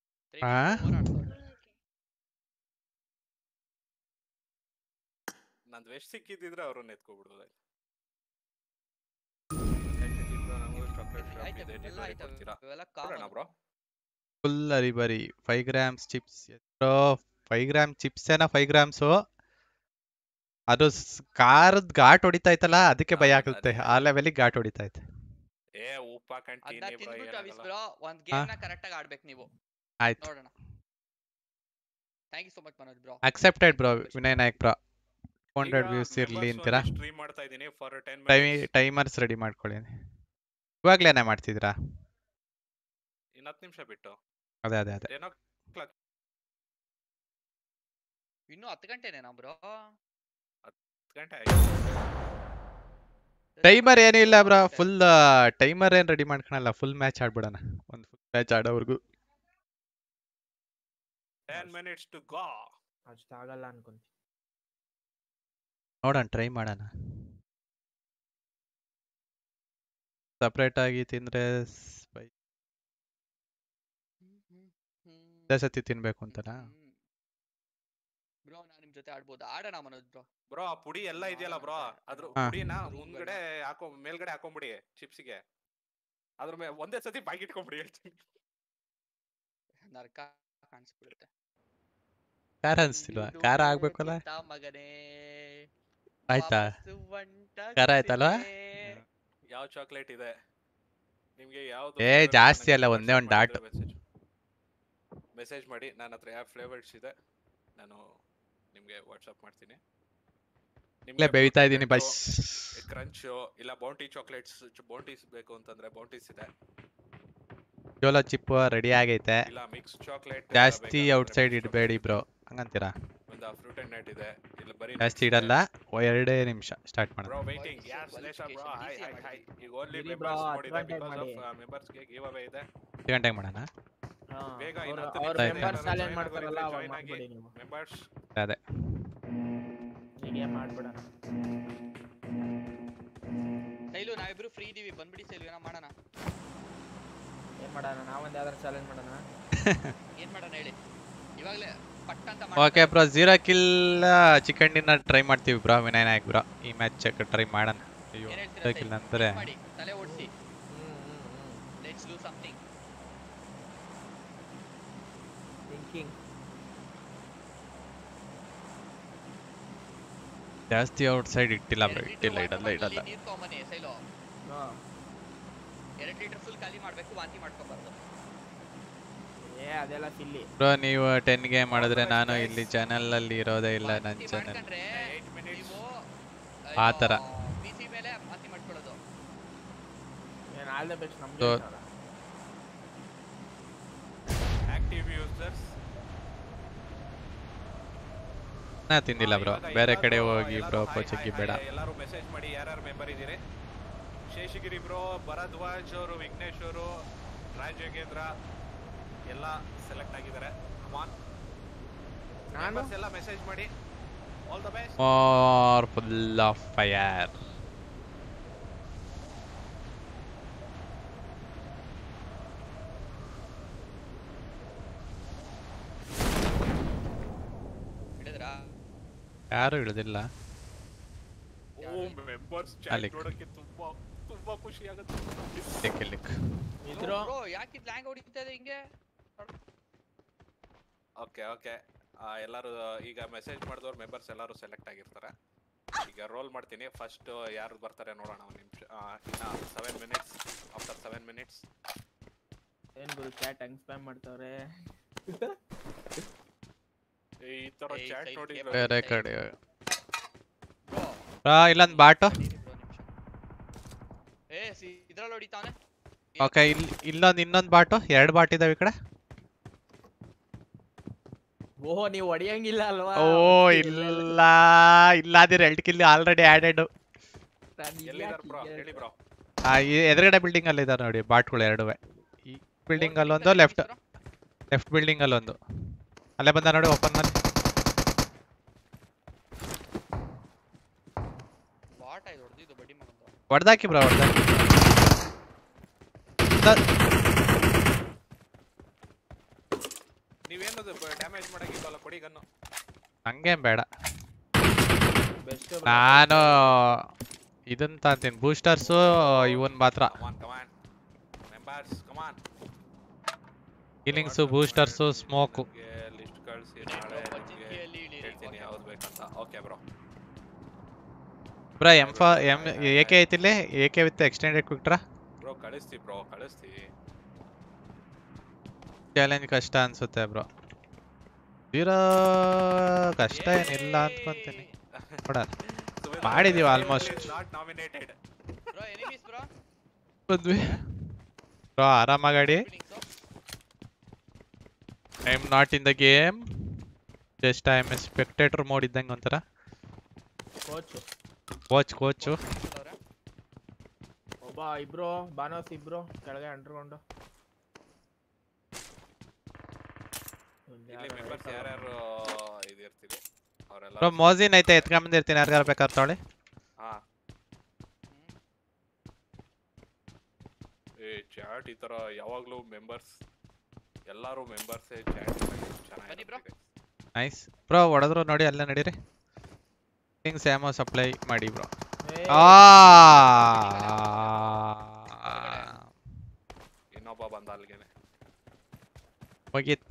ನಂದು ವೆಸ್ಟ್ ಸಿಕ್ಕಿದ್ರೆ ಅವ್ರನ್ನ ಎತ್ಕೊಬಿಡೋದು. ಫುಲ್ ಅರಿಬರಿ 5 grams chips bro. 5 grams chips ಏನೋ 5 grams. ಅದು ಕಾರದ ಘಾಟ್ ಹೊಡಿತಾ ಇತ್ತಲ್ಲ, ಅದಕ್ಕೆ ಭಯ ಆಗುತ್ತೆ. ಆ ಲೆವೆಲಿಗೆ ಘಾಟ್ ಹೊಡಿತಾ ಇತ್ತು. ಉಪ್ಪ ಬ್ರೋ, ಒಂದ್ ಗೇಮ್ ನ ಕರೆಕ್ಟ್ ಆಗಿ ಆಡ್ಬೇಕು ನೀವು. ಆಯ್ತು, ನೋಡೋಣ. Thank you so much Manoj bro. Accepted bro. Vinay Nayak bro, 200 views ಇರ್ಲಿ ಅಂತೀರಾ? ಸ್ಟ್ರೀಮ್ ಮಾಡ್ತಾ ಇದೀನಿ ಫಾರ್ 10 minutes. ಟೈಮರ್ಸ್ ರೆಡಿ ಮಾಡ್ಕೊಳ್ಳಿ. ಇವಾಗ್ಲೇನೇ ಮಾಡ್ತಿದ್ದೀರಾ? ಇನ್ನು 10 ನಿಮಿಷ ಬಿಟ್ಟು. ಅದೇ ಇನ್ನು 10 ಗಂಟೆನೇನಾ ಬ್ರೋ? 10 ಗಂಟೆ ಟೈಮರ್ ಏನೂ ಇಲ್ಲ ಬ್ರೋ. ಫುಲ್ ಟೈಮರ್ ಏನ್ ರೆಡಿ ಮಾಡ್ಕೊಳಲ್ಲ. ಫುಲ್ ಮ್ಯಾಚ್ ಆಡ್ಬಿಡೋಣ. ಒಂದು ಫುಲ್ ಮ್ಯಾಚ್ ಆಡೋವರೆಗೂ 10 minutes to go. ಅಷ್ಟಾಗಲ್ಲ ಅನ್ಕೊಂತೀನಿ. ನೋಡೋಣ, ಟ್ರೈ ಮಾಡೋಣ. ಸಪ್ರೇಟ್ ಆಗಿ ತಿಂದ್ರೆ ಸತಿ ತಿನ್ಬೇಕು ಅಂತನಾ ಬ್ರೋ? ನಾನು ನಿಮ್ ಜೊತೆ ಆಡ್ಬೋದು. ಆಡೋಣ ಮನೋಜ್ ಬ್ರೋ. ಬ್ರೋ ಆ ಪುಡಿ ಎಲ್ಲ ಇದೆಯಲ್ಲ ಬ್ರೋ, ಅದ್ರ ಪುಡಿನ ಮುಂದ್ಗಡೆ ಮೇಲ್ಗಡೆ ಹಾಕೊಂಬಿಡಿ ಚಿಪ್ಸ್ಗೆ. ಅದ್ರ ಮೇಲೆ ಒಂದೇ ಸತಿ ಬಾಗಿ ಇಟ್ಕೊಂಬಿಡಿ. ಹೇಳ್ತೀನಿ, ನರ್ಕ ಕಾಣಿಸ್ಬಿಡುತ್ತೆ. ಖಾರ ಅನ್ಸ್ತಿಲ್ವಾ? ಖಾರ ಆಗ್ಬೇಕಲ್ಲ ಮಗನೇ. ಆಯ್ತಾ? ಖಾರ ಆಯ್ತಲ್ವಾ? ಯಾವ ಚಾಕ್ಲೇಟ್ ಇದೆ ನಿಮ್ಗೆ? ಯಾವ್ದು? ಜಾಸ್ತಿ ಅಲ್ಲ, ಒಂದೇ ಒಂದು ಡಾಟ್. ಮೆಸೇಜ್ ಮಾಡಿ, ನನ್ನ ಹತ್ರ ಯಾವ ಫ್ಲೇವರ್ಸ್ ಇದೆ ನಾನು ನಿಮ್ಗೆ ವಾಟ್ಸ್ಆಪ್ ಮಾಡ್ತೀನಿ. ನಿಮ್ಗೆ ಬೇಯ್ತಾ ಇದೀನಿ ಬಸ್. ಕ್ರಂಚ್ ಇಲ್ಲ ಬೌಂಟಿ ಚಾಕ್ಲೇಟ್ಸ್, ಬೌಂಟೀಸ್ ಬೇಕು ಅಂತಂದ್ರೆ ಬೌಂಟೀಸ್ ಇದೆ. ಜೋಲಾ ಚಿಪ್ ರೆಡಿ ಆಗೈತೆ. ಇಲ್ಲ ಮಿಕ್ಸ್ ಚಾಕ್ಲೇಟ್ ಜಾಸ್ತಿ ಔಟ್ಸೈಡ್ ಇಡಬೇಡಿ ಬ್ರೋ, ಹಂಗಂತೀರಾ? ಒಂದು ಫ್ರೂಟ್ ಅಂಡ್ ನಟ್ ಇದೆ. ಇಲ್ಲ ಬರೀ ಜಾಸ್ತಿ ಇಡಲ್ಲ. 2 ನಿಮಿಷ ಸ್ಟಾರ್ಟ್ ಮಾಡೋಣ. Bro waiting. ಯಸ್ ಲೇಶಾ ಬ್ರೋ. ಹೈ ಈಗ ಓನ್ಲಿ ಮೆಂಬರ್ಸ್ ನೋಡಿದೆ ಬಿಕಾಸ್ ಆಫ್ ಮೆಂಬರ್ಸ್ ಗೆ ಗಿವ್ ಅವೇ ಇದೆ. 10 ಗಂಟೆಗೆ ಮಾಡೋಣ. ಬೇಗ ಇನ್ನು ಮೆಂಬರ್ಸ್ ಚಾಲೆಂಜ್ ಮಾಡ್ತಾರಲ್ಲ, ಅವಾಗ ಮಾಡ್ಬಿಡಿ ನೀವು ಮೆಂಬರ್ಸ್. ಅದೇ ಹೀಗೆ ಮಾಡ್ಬಿಡೋಣ. ಸೈಲು, ನಾವಿಬ್ರು ಫ್ರೀ ಇದೀವಿ, ಬಂದ್ಬಿಡಿ ಸೈಲು. ಏನೋ ಮಾಡೋಣ. ಏನ್ ಮಾಡೋಣ? ನಾವೊಂದು ಯಾವ್ದಾರು ಚಾಲೆಂಜ್ ಮಾಡೋಣ. ಏನ್ ಮಾಡೋಣ ಹೇಳಿ ಇವಾಗಲೇ ಪಟ್ಟ ಅಂತ. Okay bro, 0 kill chicken dinner try ಮಾಡ್ತೀವಿ ಬ್ರೋ. ವಿನಯ್ ನಾಯಕ್ ಬ್ರೋ, ಈ ಮ್ಯಾಚ್ ಚೆಕ್ ಟ್ರೈ ಮಾಡೋಣ. ಅಯ್ಯೋ, 0 ಕಿಲ್ ಅಂದ್ರೆ ತಲೆ ಓಡಿಸಿ. ಲೆಟ್ಸ್ ಡೂ ಜಾಸ್ತಿ ಔಟ್ಸೈಡ್ ಇಟ್ಟಿಲ್ಲ ಬ್ರೋ, ಇಟ್ಟಿಲ್ಲ ಇಡಲ್ಲ ಇಡಲ್ಲ. ನೀರು ತಗೊಂಬನ್ನಿ ಸೈಲೋ. ಹಾ 2 ಲೀಟರ್ ಫುಲ್ ಖಾಲಿ ಮಾಡ್ಬೇಕು, ವಾಂತಿ ಮಾಡ್ಕೋಬಾರ್ದು. ಅದೆಲ್ಲ ಸಿಲ್ಲಿ ಬ್ರೋ ನೀವು 10 ಗೇಮ್ ಮಾಡಿದ್ರೆ ನಾನು ಇಲ್ಲಿ ಚಾನೆಲ್ ಅಲ್ಲಿ ಇರೋದೇ ಇಲ್ಲ ನನ್ನ ಚಾನೆಲ್. ನೀವು ಆ ತರ ಪಿಸಿ ಮೇಲೆ ವಾಂತಿ ಮಾಡ್ಕೊಳ್ಳೋದು. ಏನು ಆಲ್ ದ ಬೆಸ್ಟ್ ನಮಗೆ. ಆಕ್ಟಿವ್ ಯೂಸರ್ಸ್ ನಾ ತಿಂದಿಲ್ಲ ಬ್ರೋ, ಬೇರೆ ಕಡೆ ಹೋಗಿ ಬ್ರೋ ಕೋಚಿಂಗ್ ಬೇಡ. ಎಲ್ಲರೂ ಮೆಸೇಜ್ ಮಾಡಿ ಯಾರ್ಯಾರು ಮೆಂಬರ್ ಇದ್ದೀರಿ. ಶೇಷಗಿರಿ ಬ್ರೋ, ಭರದ್ವಾಜ್ ಅವರು, ವಿಘ್ನೇಶ್ ಅವರು, ರಾಜಯೋಗೇಂದ್ರ ಎಲ್ಲ ಸೆಲೆಕ್ಟ್ ಆಗಿದ್ದಾರೆ. ಕಮಾನ್ ನಾನು ಎಲ್ಲ ಮೆಸೇಜ್ ಮಾಡಿ. All the best. More full of fire. ಹಿಡಿದ್ರಾ? ಯಾರು ಇಳಿದಿಲ್ಲ. ಓ ಮೆಂಬರ್ಸ್ ಚಾಟ್ ನೋಡಕ್ಕೆ ತುಂಬಾ ಖುಷಿ ಆಗುತ್ತೆ. ಇದ್ರು ಬ್ರೋ ಯಾಕೆ ಇದು ಲ್ಯಾಂಗ್ ಹೊಡಿತಾ ಇದೆ ಹಿಂಗೆ? ಓಕೆ ಓಕೆ ಎಲ್ಲರೂ ಈಗ ಮೆಸೇಜ್ ಮಾಡಿದವ್ರು ಮೆಂಬರ್ಸ್ ಎಲ್ಲರೂ ಸೆಲೆಕ್ಟ್ ಆಗಿರ್ತಾರೆ. ಈಗ ರೋಲ್ ಮಾಡ್ತೀನಿ. ಫಸ್ಟ್ ಯಾರು ಬರ್ತಾರೆ ನೋಡೋಣ. ಒಂದು ನಿಮಿಷ. ಇನ್ನ 7 ಮಿನಿಟ್ಸ್. ಆಫ್ಟರ್ 7 ಮಿನಿಟ್ಸ್ ಏನು ಗುರು ಚಾಟ್ ಹಂಗ್ ಸ್ಪ್ಯಾಮ್ ಮಾಡ್ತಾವ್ರೆ. ಈ ತರ ಚಾಟ್ ನೋಡಿ ಬೇರೆ ಕಡೆ ಇಲ್ಲೊಂದು ಬಾಟು. ಇದ್ರಲ್ಲಿ ಹೊಡಿತಾನೆ. ಓಕೆ ಇನ್ನೊಂದು ಬಾಟು. 2 ಬಾಟ್ ಇದಾವೆ ಈ ಕಡೆ. ಓಹೋ ನೀವು ಹೊಡಿಯಂಗಿಲ್ಲ ಅಲ್ವಾ? ಓ ಇಲ್ಲಾದಿರ 2 ಕಿಲ್ ಆಲ್ರೆಡಿ ಆಡೆಡ್. ಎಲ್ಲಿದ್ದಾರೆ ಬ್ರೋ ಹೇಳಿ ಬ್ರೋ. ಎದುರುಗಡೆ ಬಿಲ್ಡಿಂಗ್ ಅಲ್ಲಿ ಇದಾರೆ ನೋಡಿ ಬಾಟ್ಗಳು 2. ಈ ಬಿಲ್ಡಿಂಗ್ ಅಲ್ಲಿ ಒಂದು, ಲೆಫ್ಟ್ ಬಿಲ್ಡಿಂಗ್ ಅಲ್ಲಿ ಒಂದು. ಅಲ್ಲೇ ಬಂದ ನೋಡಿ ಓಪನ್ ಮಾಡಿ. ಹೊಡೆದಾಕಿ ಬ್ರೋ, ಹೊಡೆದಾಕಿ. ನೀವೇನದು ಡ್ಯಾಮೇಜ್ ಮಾಡಕ್ಕಿಲ್ಲ ಕೊಡಿ ಗನ್ನು. ಹಂಗೇನ್ ಬೇಡ, ನಾನು ಇದನ್ನ ತಂತೀನಿ ಬೂಸ್ಟರ್ಸು ಇವನ್ ಮಾತ್ರ. ಹೀಲಿಂಗ್ಸು, ಬೂಸ್ಟರ್ಸು, ಸ್ಮೋಕು. ಲಿಸ್ಟ್ ಕಳಿಸಿ ನಾಳೆ ಹೇಳ್ತೀನಿ ಯಾವ್ದು ಬೇಕಂತ. Okay bro. ಬ್ರೋ AK ಐತಿಲ್ಲಿ, AK with extended quick draw. Bro ಕಳಿಸ್ತಿ ಬ್ರೋ, ಕಳಿಸ್ತಿ. ಚಾಲೆಂಜ್ ಕಷ್ಟ ಅನ್ಸುತ್ತೆ ಬ್ರೋ. ಇರೋ ಕಷ್ಟ ಏನಿಲ್ಲ ಅನ್ಕೊಂತೀನಿ. ನೋಡೋಣ, ಮಾಡಿದೀವಿ ಆಲ್ಮೋಸ್ಟ್. ಬಂದ್ವಿ ಬ್ರೋ, ಆರಾಮಾಗಾಡಿ. I am not in the game, just I am a spectator mode ಇದ್ದಂಗೆ ಒಂಥರ. ಕೋಚು ಒಬ್ಬ ಇಬ್ರು ಬಾನೋಸ್ ಇಬ್ರು ಕೆಳಗೆ ಅಂಡರ್ಕೊಂಡು. ಇಲ್ಲಿ ಮೆಂಬರ್ಸ್ ಯಾರ್ಯಾರು ಇದಿರ್ತೀವಿ ಅವರೆಲ್ಲ. ಬ್ರೋ ಮೋಜಿನ್ ಐತೆ, ಎತ್ಕೊಂಬಂದಿರ್ತೀನಿ, ಯಾರ್ಯಾರು ಬೇಕಾದ್ರೆ ತೊಗೊಳ್ಳಿ. ಹಾ ಚಾಟ್ ಈ ತರ ಯಾವಾಗ್ಲೂ ಮೆಂಬರ್ಸ್ ಎಲ್ಲರೂ ಮೆಂಬರ್ಸ್ ಚಾಟ್ ಚೆನ್ನಾಗಿ. ನೈಸ್ ಬ್ರೋ, ಹೊಡೆದ್ರು ನೋಡಿ ಅಲ್ಲೇ ನಡೀರಿ. ಥಿಂಗ್ಸ್ ಆಮೋ ಸಪ್ಲೈ ಮಾಡಿ ಬ್ರೋ. ಇನ್ನೊಬ್ಬ ಬಂದ ಅಲ್ಲಿಗೆನೆ. ಮುಗೀತ್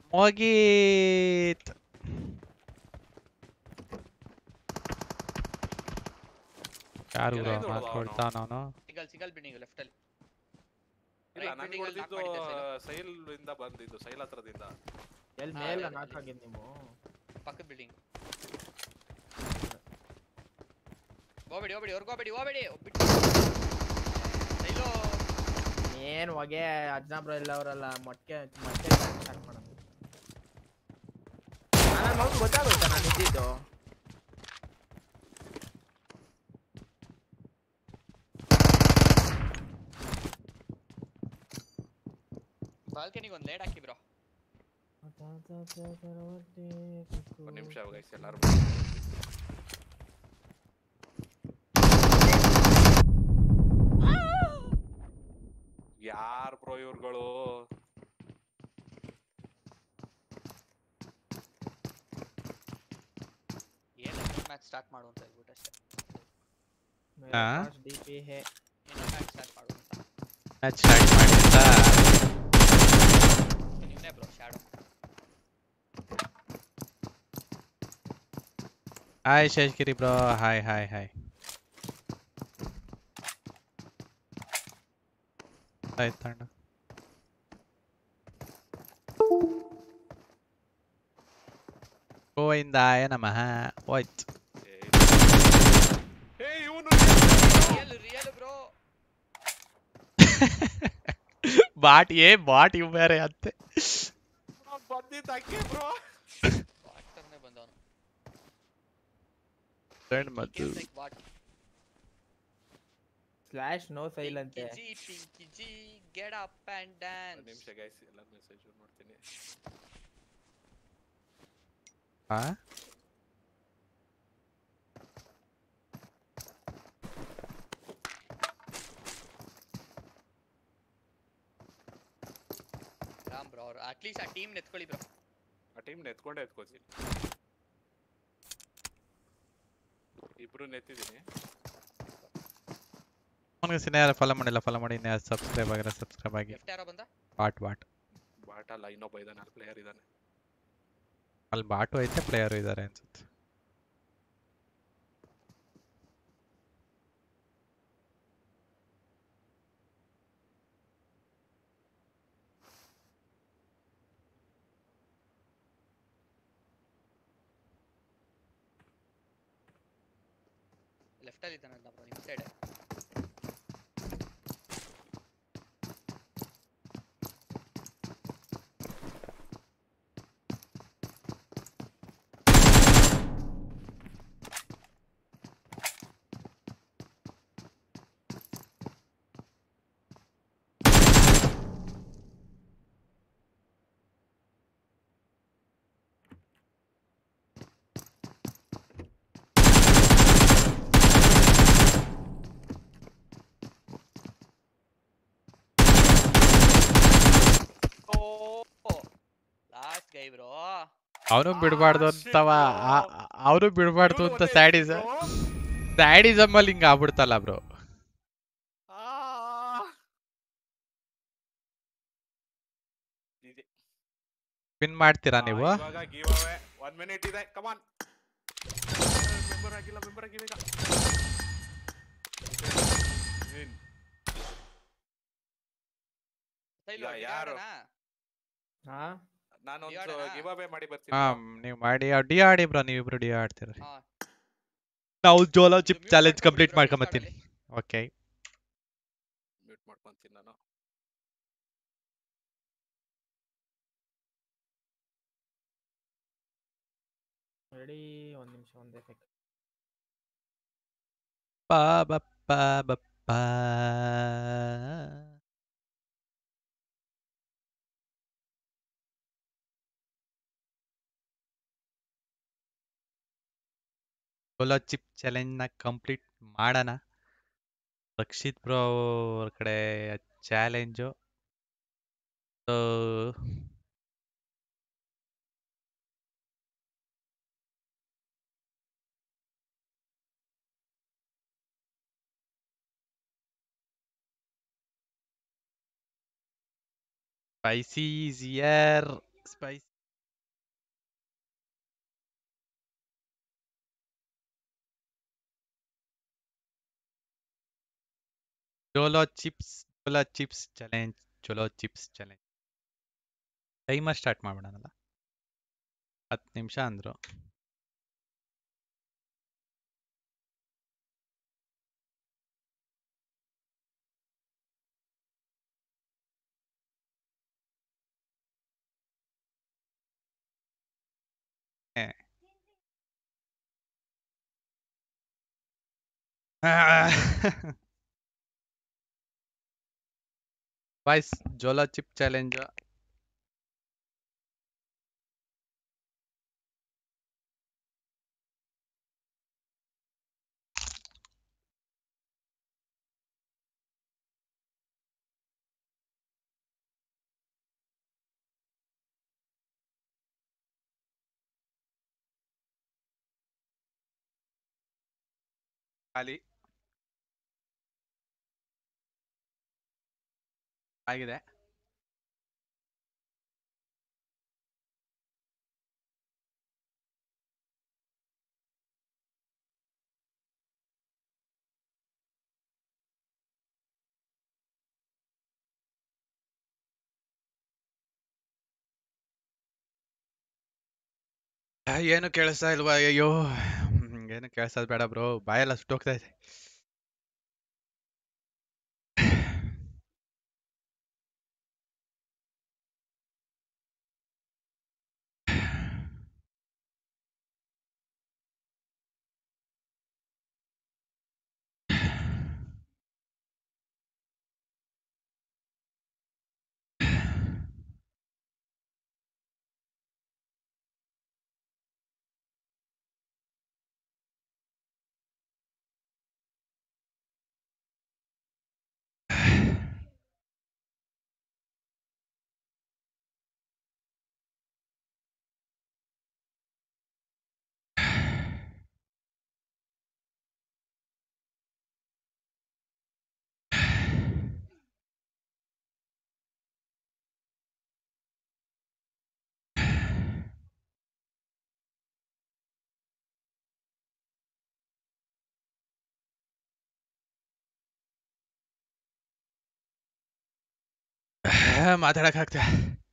ಯಾರು ಬ್ರೋ ಮಾತಾಡ್ತಾ ನಾನು. ಸಿಂಗಲ್ ಬಿಲ್ಡಿಂಗ್ ಲೆಫ್ಟ್ ಅಲ್ಲಿ. ಇಲ್ಲ ನನಗೆ ಹೊಡೆದಿದ್ದು ಸೈಲ್ ಇಂದ ಬಂದಿದ್ದು, ಸೈಲ್ ಹತ್ರದಿಂದ. ಎಲ್ಲಿ ಮೇಲೆ ನಾಕ್ ಆಗಿದ್ ನೀವು ಪಕ್ಕದ ಬಿಲ್ಡಿಂಗ್. ಹೋಗಬೇಡಿ ಸೈಲೋ ಏನ್ ಹೊಗೆ. ಅಜ್ನಾಬ್ರ ಎಲ್ಲ ಅವರಲ್ಲ ಮೊಟ್ಟೆ ಸ್ಟಾರ್ಟ್ ಮಾಡೋದು. ನನ್ನ ಮಗು ಗೊತ್ತಾಗುತ್ತೆ ನಾನು ಇದ್ದಿದ್ದು. ಬಾಲ್ಕನಿಗೆ ಒಂದು ಲೇಟ್ ಹಾಕಿ ಬ್ರೋ. ಒಂದು ನಿಮಿಷ ಗೈಸ್, ಎಲ್ಲರೂ ಯಾರ್ ಬ್ರೋ ಇವ್ರುಗಳು? ಏನು ಮ್ಯಾಚ್ ಸ್ಟಾರ್ಟ್ ಮಾಡು ಅಂತ ಹೇಳ್ಬಿಟ್ಟು ಅಷ್ಟೇ. ಡಿಪಿ ಹೇ ಏನು ಮ್ಯಾಚ್ ಸ್ಟಾರ್ಟ್ ಮಾಡು ಅಂತ. ಮ್ಯಾಚ್ ಸ್ಟಾರ್ಟ್ ಮಾಡಿದ್ರಾ? ನೀನೇ bro shadow. Hi Sheshgiri bro, hi hi hi. ಆಯ್ತಣ್ಣ. ಗೋವಿಂದಾಯ ನಮಃ. ಹೋಯ್ತು. ಏ ಇವನು ರಿಯಲ್ ಬ್ರೋ. ಬಾಟ್ ಬಾಟ್ ಇವ್ ಬೇರೆ ಅಂತೆ. ಬಂದಿದ್ದ ಅಕ್ಕೆ ಬ್ರೋ. ವಾಟರ್ನೇ ಬಂದವನು. ಫ್ರೆಂಡ್ ಮತ್ತು ಸ್ಲಾಶ್ ನೋ ಸೈಲ್ ಅಂತೆ. Pinky ji get up and dance. ಒಂದು ನಿಮಿಷ ಗೈಸ್, ಎಲ್ಲ ಮೆಸೇಜ್ ನೋಡ್ತೀನಿ. ಹಾ ರಾಮ್ ಬ್ರೋ ಅವ್ರು ಅಟ್ಲೀಸ್ಟ್ ಆ ಟೀಮ್ ನೆತ್ಕೊಳ್ಳಿ ಬ್ರೋ. ಆ ಟೀಮ್ ನೆತ್ಕೊಂಡೇ ಎತ್ಕೋತೀನಿ. ಇಬ್ರು ನೆತ್ತಿದ್ದೀನಿ. ಅವನಿಗೆ ಸಿನಿಮಾ ಫಾಲೋ ಮಾಡಿಲ್ಲ, ಫಾಲೋ ಮಾಡಿ. ಇನ್ನು ಸಬ್ಸ್ಕ್ರೈಬ್ ಆಗಿಲ್ಲ, ಸಬ್ಸ್ಕ್ರೈಬ್ ಆಗಿ. ಲೆಫ್ಟ್ ಯಾರೋ ಬಂದ? ಬಾಟ್ ಬಾಟ್ ಬಾಟಲ್ಲ ಇನ್ನೊಬ್ಬ ಇದ್ದಾನೆ, ಅಲ್ಲಿ ಪ್ಲೇಯರ್ ಇದ್ದಾನೆ. ಅಲ್ಲಿ ಬಾಟು ಐತೆ, ಪ್ಲೇಯರು ಇದ್ದಾರೆ ಅನ್ಸುತ್ತೆ. ಲೆಫ್ಟ್ ಅಲ್ಲಿ ಇದ್ದಾನಲ್ಲ ಬ್ರೋ ನಿಮ್ಮ ಸೈಡ್. ಲಾಸ್ಟ್ ಗೈ ಬ್ರೋ. ಅವನು ಬಿಡಬಾರ್ದು ಅಂತವ, ಅವನು ಬಿಡಬಾರ್ದು ಅಂತ ಸ್ಯಾಡಿಸಮ್ ಅಲ್ಲಿ ಹಿಂಗ ಆಗ್ಬಿಡ್ತಲ್ಲ ಬ್ರೋ. ವಿನ್ ಮಾಡ್ತೀರಾ ನೀವು? ಇವಾಗ ಗಿವ್ ಅವೇ 1 ಮಿನಿಟ್ ಇದೆ. Come on. ಮೆಂಬರ್ ಆಗಿಲ್ಲ, ಮೆಂಬರ್ ಆಗಿ ಬೇಗ. ವಿನ್. ಯಾರು? ಹಾ ನಾನೊಂದು ಗಿವ್ ಅವೇ ಮಾಡಿ ಬರ್ತೀನಿ. ಹಾ ನೀವು ಮಾಡಿ. ಡಿ ಆಡಿ ಬ್ರೋ, ನೀವಿಬ್ರು ಡಿ ಆಡ್ತೀರಿ. ಹಾ ನಾವು ಜೋಲೋ ಚಿಪ್ ಚಾಲೆಂಜ್ ಕಂಪ್ಲೀಟ್ ಮಾಡ್ಕೊಂಬತ್ತೀನಿ. ಓಕೆ ಮ್ಯೂಟ್ ಮಾಡ್ಕೊಂತೀನಿ ನಾನು. ರೆಡಿ, ಒಂದ್ ನಿಮಿಷ, ಒಂದೇ ಸೆಕೆಂಡ್. ಪಾ ಬಪ್ಪ ಬಪ್ಪ. ಜೋಲೋ ಚಿಪ್ ಚಾಲೆಂಜ್ ನ ಕಂಪ್ಲೀಟ್ ಮಾಡೋಣ. ರಕ್ಷಿತ್ ಬ್ರೋ ಅವ್ರ ಕಡೆ challenge. Spicy is here. Spicy Jolo chips challenge. Jolo chips challenge timer start ಮಾಡ್ಬಿಡೋಣಲ್ಲ. 10 ನಿಮಿಷ ಅಂದ್ರು. Boys, Jolo chip challenge. ಖಾಲಿ ಆಗಿದೆ. ಏನು ಕೇಳಿಸ್ತಾ ಇಲ್ವಾ? ಅಯ್ಯೋ ಏನು ಕೇಳಿಸೋದು ಬೇಡ ಬ್ರೋ, ಬಾಯೆಲ್ಲ ಸುಟ್ಟೋಗ್ತಾ ಇದೆ. ಮಾತಾಡಕ್ ಆಗ್ತಾ.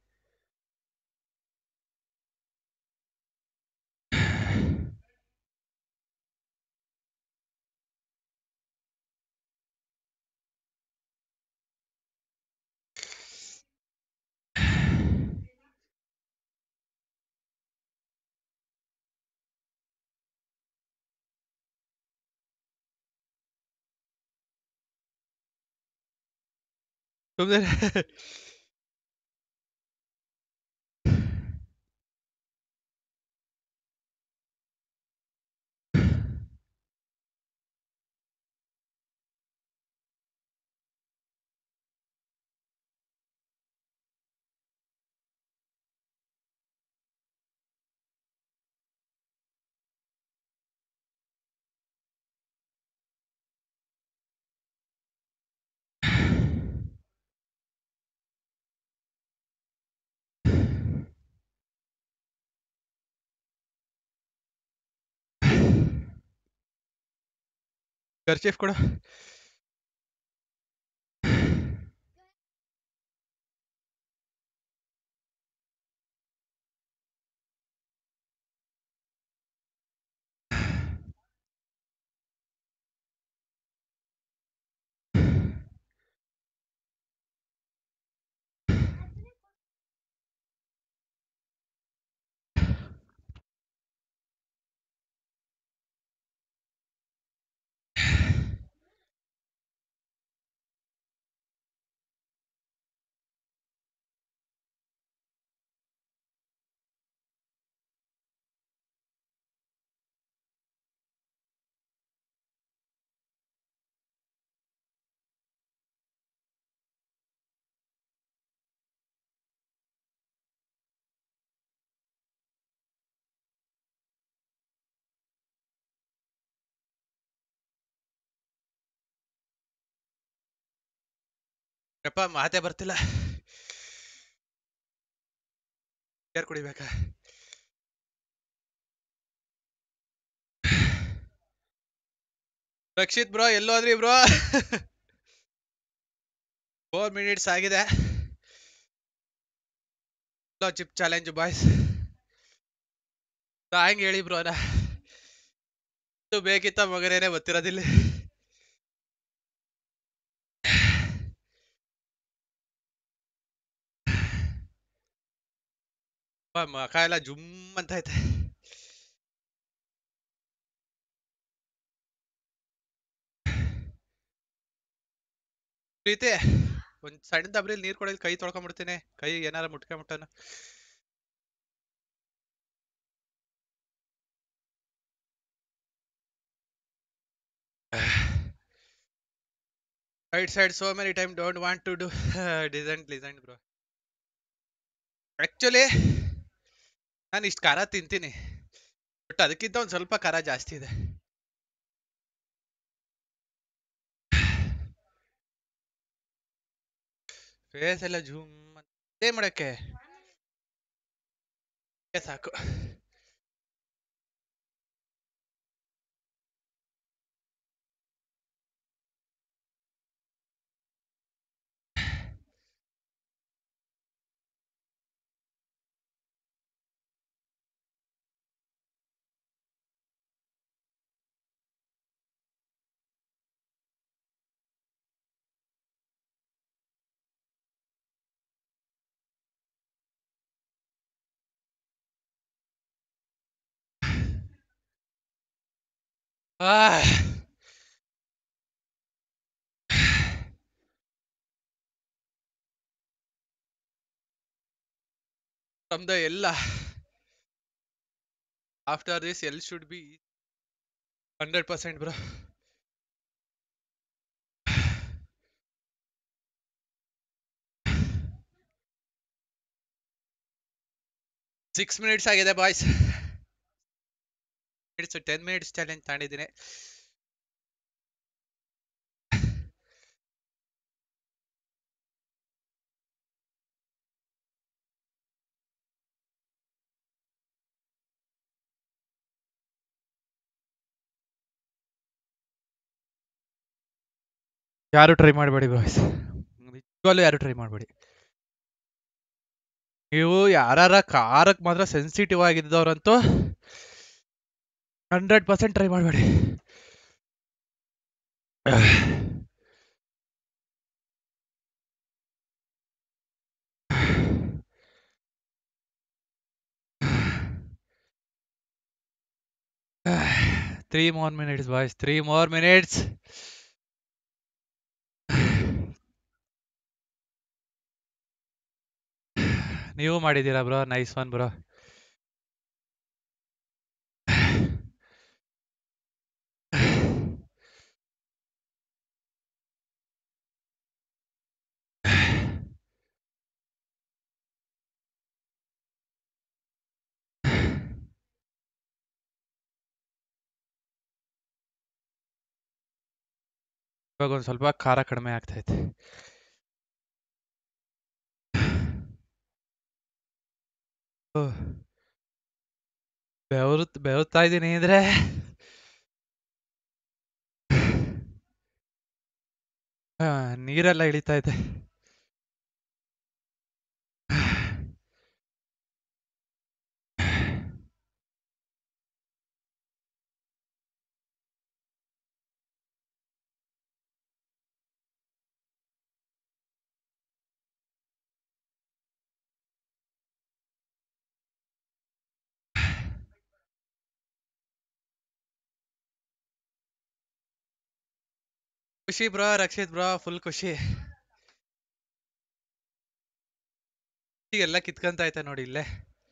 ಸುಮ್ನೆ ಖರ್ಚೀಫ್ ಕೊಡು. ಯಪ್ಪ ಮಾತೇ ಬರ್ತಿಲ್ಲ. ಯಾರು ಕುಡಿಬೇಕಾ? ರಕ್ಷಿತ್ ಬ್ರೋ ಎಲ್ಲೋದ್ರಿ ಬ್ರೋ? 4 minutes ಆಗಿದೆ. Chip challenge boys. ಹಂಗೆ ಹೇಳಿ ಬ್ರೋನ, ಬೇಕಿತ್ತ ಮಗನೇನೆ ಗೊತ್ತಿರೋದಿಲ್ಲ. ಮಕ ಎಲ್ಲ ಜುಮ್ ಅಂತ ಐತೆ. ಪ್ರೀತಿ ಒಂದ್ ಸಣ್ಣ ದಬ್ರಿಲ್ ನೀರ್ ಕೊಡೋದು, ಕೈ ತೊಳ್ಕೊಂಡ್ಬಿಡ್ತೀನಿ. ಕೈ ಏನಾರ ಮುಟ್ಕೊಂಡ್ಬಿಟ್ಟನ. Right side so many time don't want to do design bro. Actually ನಾನು ಇಷ್ಟು ಖಾರ ತಿಂತೀನಿ, ಬಟ್ ಅದಕ್ಕಿಂತ ಒಂದ್ ಸ್ವಲ್ಪ ಖಾರ ಜಾಸ್ತಿ ಇದೆ. ಫೇಸ್ ಎಲ್ಲ ಜೂಮ್ ಅದೇ ಮಾಡಕ್ಕೆ ಸಾಕು. From the Ella. After this, L should be 100%, bro. Six minutes ಆಗಿದೆ ಬಾಯ್ಸ್. ಇಟ್ಸ್ 10 minutes ಚಾಲೆಂಜ್ ತಾಂಡಿದ್ದೀನಿ. ಯಾರು ಟ್ರೈ ಮಾಡಬೇಡಿ ಬಾಯ್ಸ್, ನಿಜವಾಗ್ಲೂ ಯಾರು ಟ್ರೈ ಮಾಡಬೇಡಿ. ನೀವು ಯಾರ ಕಾರಕ್ಕೆ ಮಾತ್ರ ಸೆನ್ಸಿಟಿವ್ ಆಗಿದ್ದವ್ರಂತೂ 100% ಟ್ರೈ ಮಾಡಬೇಡಿ. Three more minutes, boys. 3 more minutes. ನೀವು ಮಾಡಿದ್ದೀರಾ ಬ್ರೋ, ನೈಸ್ ಒನ್ ಬ್ರೋ. ಇವಾಗ ಒಂದು ಸ್ವಲ್ಪ ಖಾರ ಕಡಿಮೆ ಆಗ್ತೈತೆ. ಬೆವರ್ತಾ ಇದ್ದೀನಿ ಅಂದ್ರೆ ನೀರೆಲ್ಲ ಇಳಿತಾ ಇದೆ. ಖುಷಿ ಬ್ರೋ, ರಕ್ಷಿತ್ ಬ್ರೋ, ಫುಲ್ ಖುಷಿ. ಎಲ್ಲ ಕಿತ್ಕೊಂತ ಐತೆ ನೋಡಿ ಇಲ್ಲೇ.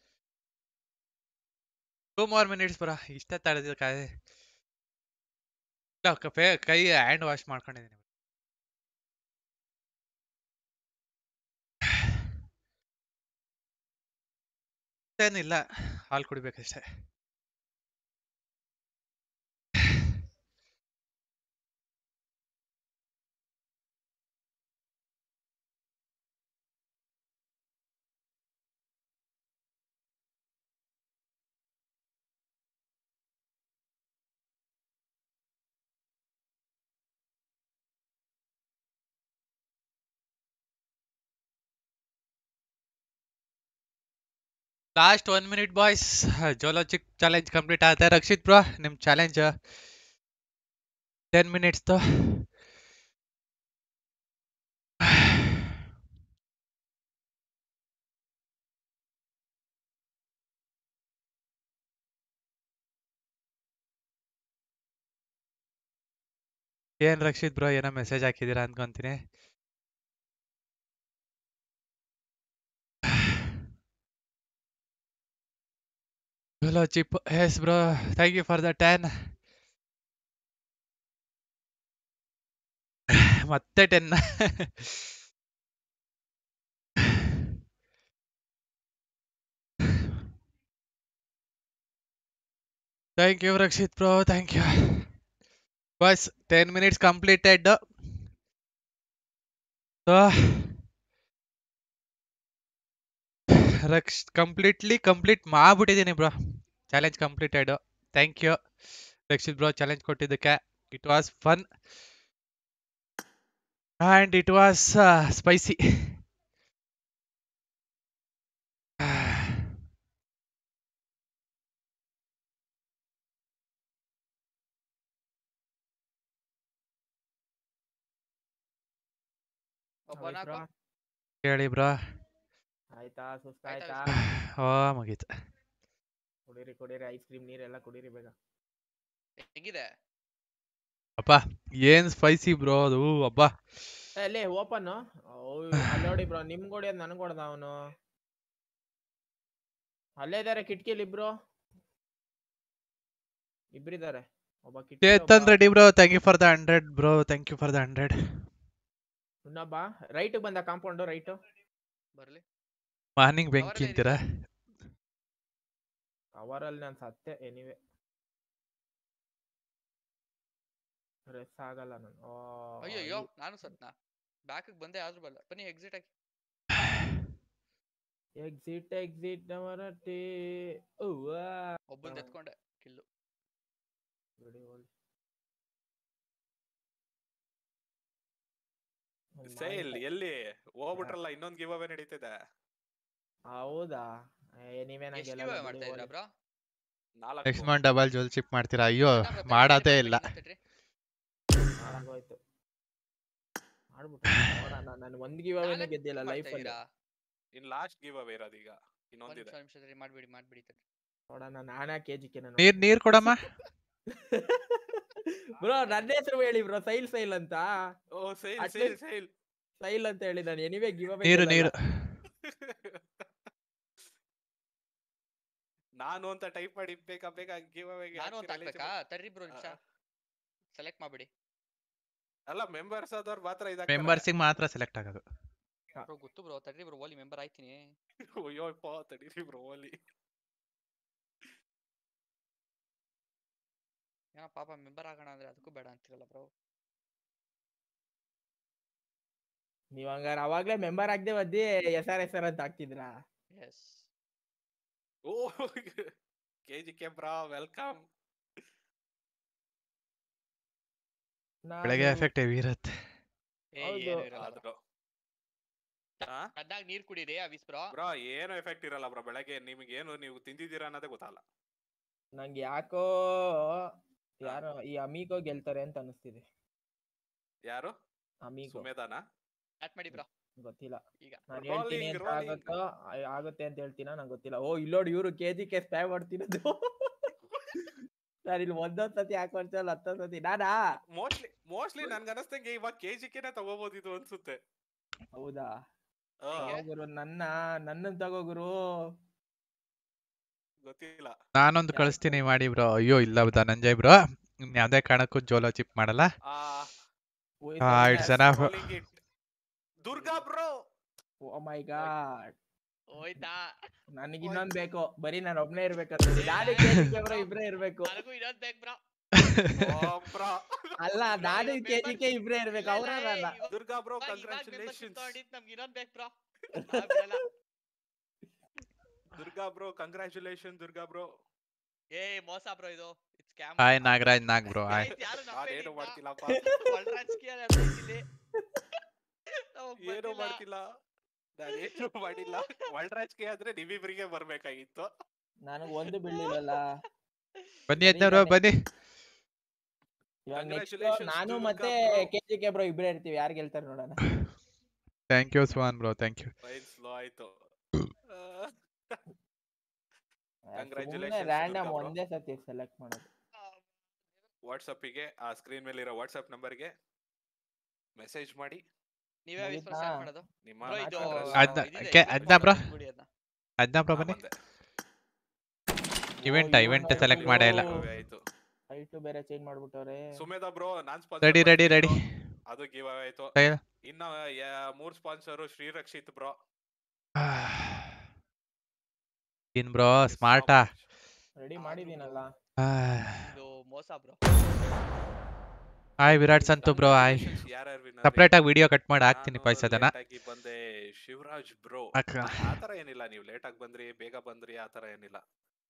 2 more minutes ಬ್ರೋ, ಇಷ್ಟ ತಡೆದ ಕೈ ಹ್ಯಾಂಡ್ ವಾಶ್ ಮಾಡ್ಕೊಂಡಿದ್ದೀನಿ. ಏನಿಲ್ಲ, ಹಾಲು ಕುಡಿಬೇಕಷ್ಟೇ. Last 1 minute boys. ಜೋಲೋಜಿಕ್ ಚಾಲೆಂಜ್ ಕಂಪ್ಲೀಟ್ ಆಗುತ್ತೆ. ರಕ್ಷಿತ್ ಬ್ರೋ, ನಿಮ್ ಚಾಲೆಂಜ್ 10 minutes ಏನ್ ರಕ್ಷಿತ್ ಬ್ರೋ, ಏನೋ ಮೆಸೇಜ್ ಹಾಕಿದೀರಾ ಅನ್ಕೊಂತೀನಿ. ಚಲೋ chip, yes bro, thank you for the 10. ಮತ್ತೆ 10. Thank you Rakshith bro, thank you. ಬಸ್ 10 minutes ಕಂಪ್ಲೀಟೆಡ್. ಕಂಪ್ಲೀಟ್ ಮಾಡ್ಬಿಟ್ಟಿದ್ದೀನಿ bro. Challenge completed. Thank you Rakshith bro, challenge ಕೊಟ್ಟಿದ್ದಕ್ಕೆ. It was fun and it was spicy. ಹೇಳಿ bro. ಆಯ್ತಾ, ಸುಸ್ತಾಯ್ತಾ? ಮುಗೀತು. ಕುಡೀರಿ ಐಸ್ ಕ್ರೀಮ್, ನೀರೆಲ್ಲ ಕುಡೀರಿ ಬೇಗ. ಹೆಂಗಿದೆ? ಅಪ್ಪ ಏನ್ ಸ್ಪೈಸಿ ಬ್ರೋ ಅದು ಅಬ್ಬ. ಅಲ್ಲೇ ಓಪನ್ ಅಲ್ಲಿ ನೋಡಿ ಬ್ರೋ ನಿಮ್ಗೆ ಹೊಡಿಯೋದು ನನಗೆ ಹೊಡೆದ ಅವನು. ಅಲ್ಲೇ ಇದಾರೆ ಕಿಟಕಿಲಿ ಇಬ್ರು ಇಬ್ರಿದ್ದಾರೆ. ಒಬ್ಬ Chethan Reddy bro thank you for the 100 bro, thank you for the 100. ಇನ್ನೊಬ್ಬ ರೈಟ್ ಬಂದ ಕಾಂಪೌಂಡ್ ರೈಟ್ ಬರ್ಲಿ ಮಾರ್ನಿಂಗ್ ಬೆಂಕಿ ಅಂತೀರಾ? ಅವರಲ್ಲಿ ನಾನು ಸತ್ತೆ ಎನಿವೆ ರೆಸ್ ಆಗಲ್ಲ ನಾನು. ಅಯ್ಯೋ ನಾನು ಸತ್ನಾ? ಬ್ಯಾಕ್ ಬಂದೆ ಆದ್ರೂ ಬಲ್ಲ. ಬನ್ನಿ ಎಕ್ಸಿಟ್ ಆಗಿ. ಎಕ್ಸಿಟ್ ನವರಟ್ಟಿ ಒಬ್ಬಂದು ಎತ್ಕೊಂಡೆ ಕಿಲ್ಲು. ಸೇಲ್ ಎಲ್ಲಿ ಹೋಗ್ಬಿಟ್ರಲ್ಲ, ಇನ್ನೊಂದು ಗಿವ್ ಅವೇ ನಡೀತಿದೆ. ಹೌದಾ? ನೀವೇ ಎಷ್ಟು ಗಿವ್ ಅವೇ ಮಾಡ್ತಾ ಇದ್ದೀರಾ bro? Next month double Jolo chip ಮಾಡ್ತೀರಾ? ಅಯ್ಯೋ ಮಾಡೋದೇ ಇಲ್ಲ. ಆಗೋಯ್ತು ಮಾಡ್ಬಿಟ್ಟು ನೋಡೋಣ. ನಾನು ಒಂದು ಗಿವ್ ಅವೇನೇ ಗೆದ್ದಿಲ್ಲ ಲೈಫ್ ಅಲ್ಲಿ. ಇನ್ ಲಾಸ್ಟ್ ಗಿವ್ ಅವೇ ಇರೋದು ಈಗ ಇನ್ನೊಂದಿದೆ. ಮಾಡ್ಬಿಡಿ ನೋಡೋಣ. ನಾನಾ ಕೆಜಿಕೆ ನೀರ್ ಕೊಡಮ್ಮ ಬ್ರೋ. ನನ್ನ ಹೆಸರು ಹೇಳಿ ಬ್ರೋ, ಸೈಲ್ ಅಂತ. ಓ ಸೈಲ್ ಸೈಲ್ ಅಂತ ಹೇಳಿ ನಾನು ಎನಿವೇ ಗಿವ್ ಅವೇ. ನೀರು ನಾನು ಅಂತ ಟೈಪ್ ಮಾಡಿ ಬೇಕಾ ಗಿವ್ ಅವೇಗೆ ನಾನು ಅಂತ ಹಾಕ್ಬೇಕಾ? ತರ್ರಿ ಬ್ರೋ ನಿಮಿಷ ಸೆಲೆಕ್ಟ್ ಮಾಡ್ಬಿಡಿ. ಅಲ್ಲ ಮೆಂಬರ್ಸ್ ಆದವ್ರು ಮಾತ್ರ ಇದಾಗ್ತಾರೆ. ಮೆಂಬರ್ಸಿಗೆ ಮಾತ್ರ ಸೆಲೆಕ್ಟ್ ಆಗೋದು ಬ್ರೋ. ಗೊತ್ತು ಬ್ರೋ, ತರ್ರಿ ಬ್ರೋ ಓಲಿ ಮೆಂಬರ್ ಆಯ್ತೀನಿ. ಅಯ್ಯೋ ತಡೀರಿ ಬ್ರೋ ಓಲಿ. ಏನೋ ಪಾಪ ಮೆಂಬರ್ ಆಗೋಣ ಅಂದ್ರೆ ಅದಕ್ಕೂ ಬೇಡ ಅಂತಿರಲ್ಲ ಬ್ರೋ. ನೀವ್ ಹಂಗಾರ ಅವಾಗ್ಲೇ ಮೆಂಬರ್ ಆಗದೆ ಒದ್ದಿ SR ಅಂತ ಹಾಕ್ತಿದ್ರಾ? ಎಸ್. ಓ ಕೆಜಿಕೆ ಬ್ರೋ ವೆಲ್ಕಮ್. ಬೆಳಗ್ಗೆ ಎಫೆಕ್ಟ್ ಹೆವಿ ಇರುತ್ತೆ. ಅದಾಗ ನೀರ್ ಕುಡೀರಿ ಅವಿಸ್ ಬ್ರೋ. ಬ್ರೋ ಏನು ಎಫೆಕ್ಟ್ ಇರಲ್ಲ ಬ್ರೋ. ಬೆಳಗ್ಗೆ ನಿಮಗೆ ಏನು ನೀವು ತಿಂದಿದ್ದೀರಾ ಅನ್ನೋದೇ ಗೊತ್ತಲ್ಲ. ನಂಗೆ ಯಾಕೋ ಯಾರೋ ಈ ಅಮೀಗೋ ಗೆಲ್ತಾರೆ ಅಂತ ಅನಿಸ್ತಿದೆ. ಯಾರು? ಅಮೀಗೋ ಸುಮೇಧಾನ? ಆಟ್ ಮಾಡಿ ಬ್ರೋ. ಗೊತ್ತಿಲ್ಲ. ಈಗ ನಾನು ಹೇಳ್ತೀನಿ ಅಂತ ಆಗುತ್ತೆ ಅಂತ ಹೇಳ್ತೀನ ನಂಗೆ ಗೊತ್ತಿಲ್ಲ. ಓ ಇಲ್ಲೋಡಿ ಇವರು ಕೆಜಿಕೆ ಸ್ಪ್ಯಾ ಮಾಡ್ತಿರೋದು. ನಾನು ಇಲ್ಲಿ ಒಂದೊಂದ್ ಸತಿ ಹಾಕೊಳ್ತಲ್ಲ 10 ಸತಿ ನಾನಾ ಮೋಸ್ಟ್ಲಿ ನನ್ಗೆ ಅನಿಸ್ತಂಗೆ ಇವಾಗ ಕೆಜಿಕೆನೆ ತಗೋಬಹುದು ಅನ್ಸುತ್ತೆ. ಹೌದಾ? ಗುರು ನನ್ನ ತಗೋ ಗುರು. ಗೊತ್ತಿಲ್ಲ. ನಾನೊಂದು ಕಳಿಸ್ತೀನಿ ಮಾಡಿ ಬ್ರೋ. ಅಯ್ಯೋ ಇಲ್ಲ ಧನಂಜಯ್ ಬ್ರೋ, ಯಾವ್ದೇ ಕಾರಣಕ್ಕೂ ಜೋಲೋ ಚಿಪ್ ಮಾಡಲ್ಲ. It's enough. Durga bro. Oh my god. ಹೋಯ್ತಾ? ನನಗೆ ಇನ್ನೊಂದ್ ಬೇಕು. ಬರೀ ನಾನು ಒಬ್ನೇ ಇರ್ಬೇಕಂತ. ನಾನು ಕೆಜಿಕೆ ಬ್ರೋ ಇಬ್ರೇ ಇರ್ಬೇಕು. ನನಗೂ ಇನ್ನೊಂದ್ ಬೇಕು ಬ್ರೋ. ಅಲ್ಲ ನಾನು ಕೆಜಿಕೆ ಇಬ್ರೇ ಇರ್ಬೇಕು. ಅವರಲ್ಲ. Durga bro congratulations. ನಮ್ಗೆ ಇನ್ನೊಂದ್ ಬೇಕು bro. Durga bro congratulation Durga bro. ಏ ಮೋಸ ಬ್ರೋ ಇದು. It's scam. Hi Nagaraj Nag bro. Hi. ಏನು ಮಾಡ್ತಿಲ್ಲಪ್ಪ. ಏನು ಮಾಡ್ತಿಲ್ಲ. ನಾನೇನು ಮಾಡಿಲ್ಲ. ವರ್ಲ್ಡ್ ರಾಜಕೀಯ ಆದ್ರೆ ನಿಮ್ಮಿಬ್ರಿಗೆ ಬರ್ಬೇಕಾಗಿತ್ತು. ನನಗೆ ಒಂದು ಬೀಳಿಲ್ಲ. ಬನ್ನಿ ಎದ್ದವ್ರು ಬನ್ನಿ. ನಾನು ಮತ್ತೆ ಕೆಜಿಕೆ ಬ್ರೋ ಇಬ್ರೇ ಇರ್ತೀವಿ. ಯಾರು ಗೆಲ್ತಾರೆ ನೋಡೋಣ. Thank you swan bro, thank you. Slow ಆಯ್ತು. ರ್ಯಾಂಡಮ್ ಒಂದೇ ಸತಿ ಸೆಲೆಕ್ಟ್ ಮಾಡೋದು. ವಾಟ್ಸಪ್ಪಿಗೆ ಆ ಸ್ಕ್ರೀನ್ ಮೇಲೆ ಇರೋ ವಾಟ್ಸಪ್ ನಂಬರ್ಗೆ ಮೆಸೇಜ್ ಮಾಡಿ. ನೀವೇ ವಿಶ್ವಾಸ ಮಾಡೋದು ನಿಮ್ಮ ಅದ್ನ ಬ್ರೋ ಬನ್ನಿ. ಇವೆಂಟ್ ಸೆಲೆಕ್ಟ್ ಮಾಡೇ ಇಲ್ಲ. ಆಯ್ತು. ಐಟು ಬೇರೆ ಚೇಂಜ್ ಮಾಡ್ಬಿಟ್ಟವ್ರೆ. ಸುಮೇಧಾ ಬ್ರೋ ನಾನ್ ರೆಡಿ. ಅದು ಗಿವ್ ಅವೇ ಆಯ್ತು. ಇನ್ನ 3 ಸ್ಪಾನ್ಸರ್ ಶ್ರೀರಕ್ಷಿತ್ ಬ್ರೋ. ಇನ್ ಬ್ರೋ ಸ್ಮಾರ್ಟಾ ರೆಡಿ ಮಾಡಿದೀನಲ್ಲ. ಇದು ಮೋಸ bro. Hi Virat Santhu bro. Hi. Separate ಆಗಿ ವಿಡಿಯೋ ಕಟ್ ಮಾಡಿ ಹಾಕ್ತೀನಿ ಪೈಸದನ. ಬಂದೆ ಶಿವರಾಜ್ ಬ್ರೋ. ಆತರ ಏನಿಲ್ಲ, ನೀವು ಲೇಟ್ ಆಗಿ ಬಂದ್ರಿ ಬೇಗ ಬಂದ್ರಿ ಆತರ ಏನಿಲ್ಲ.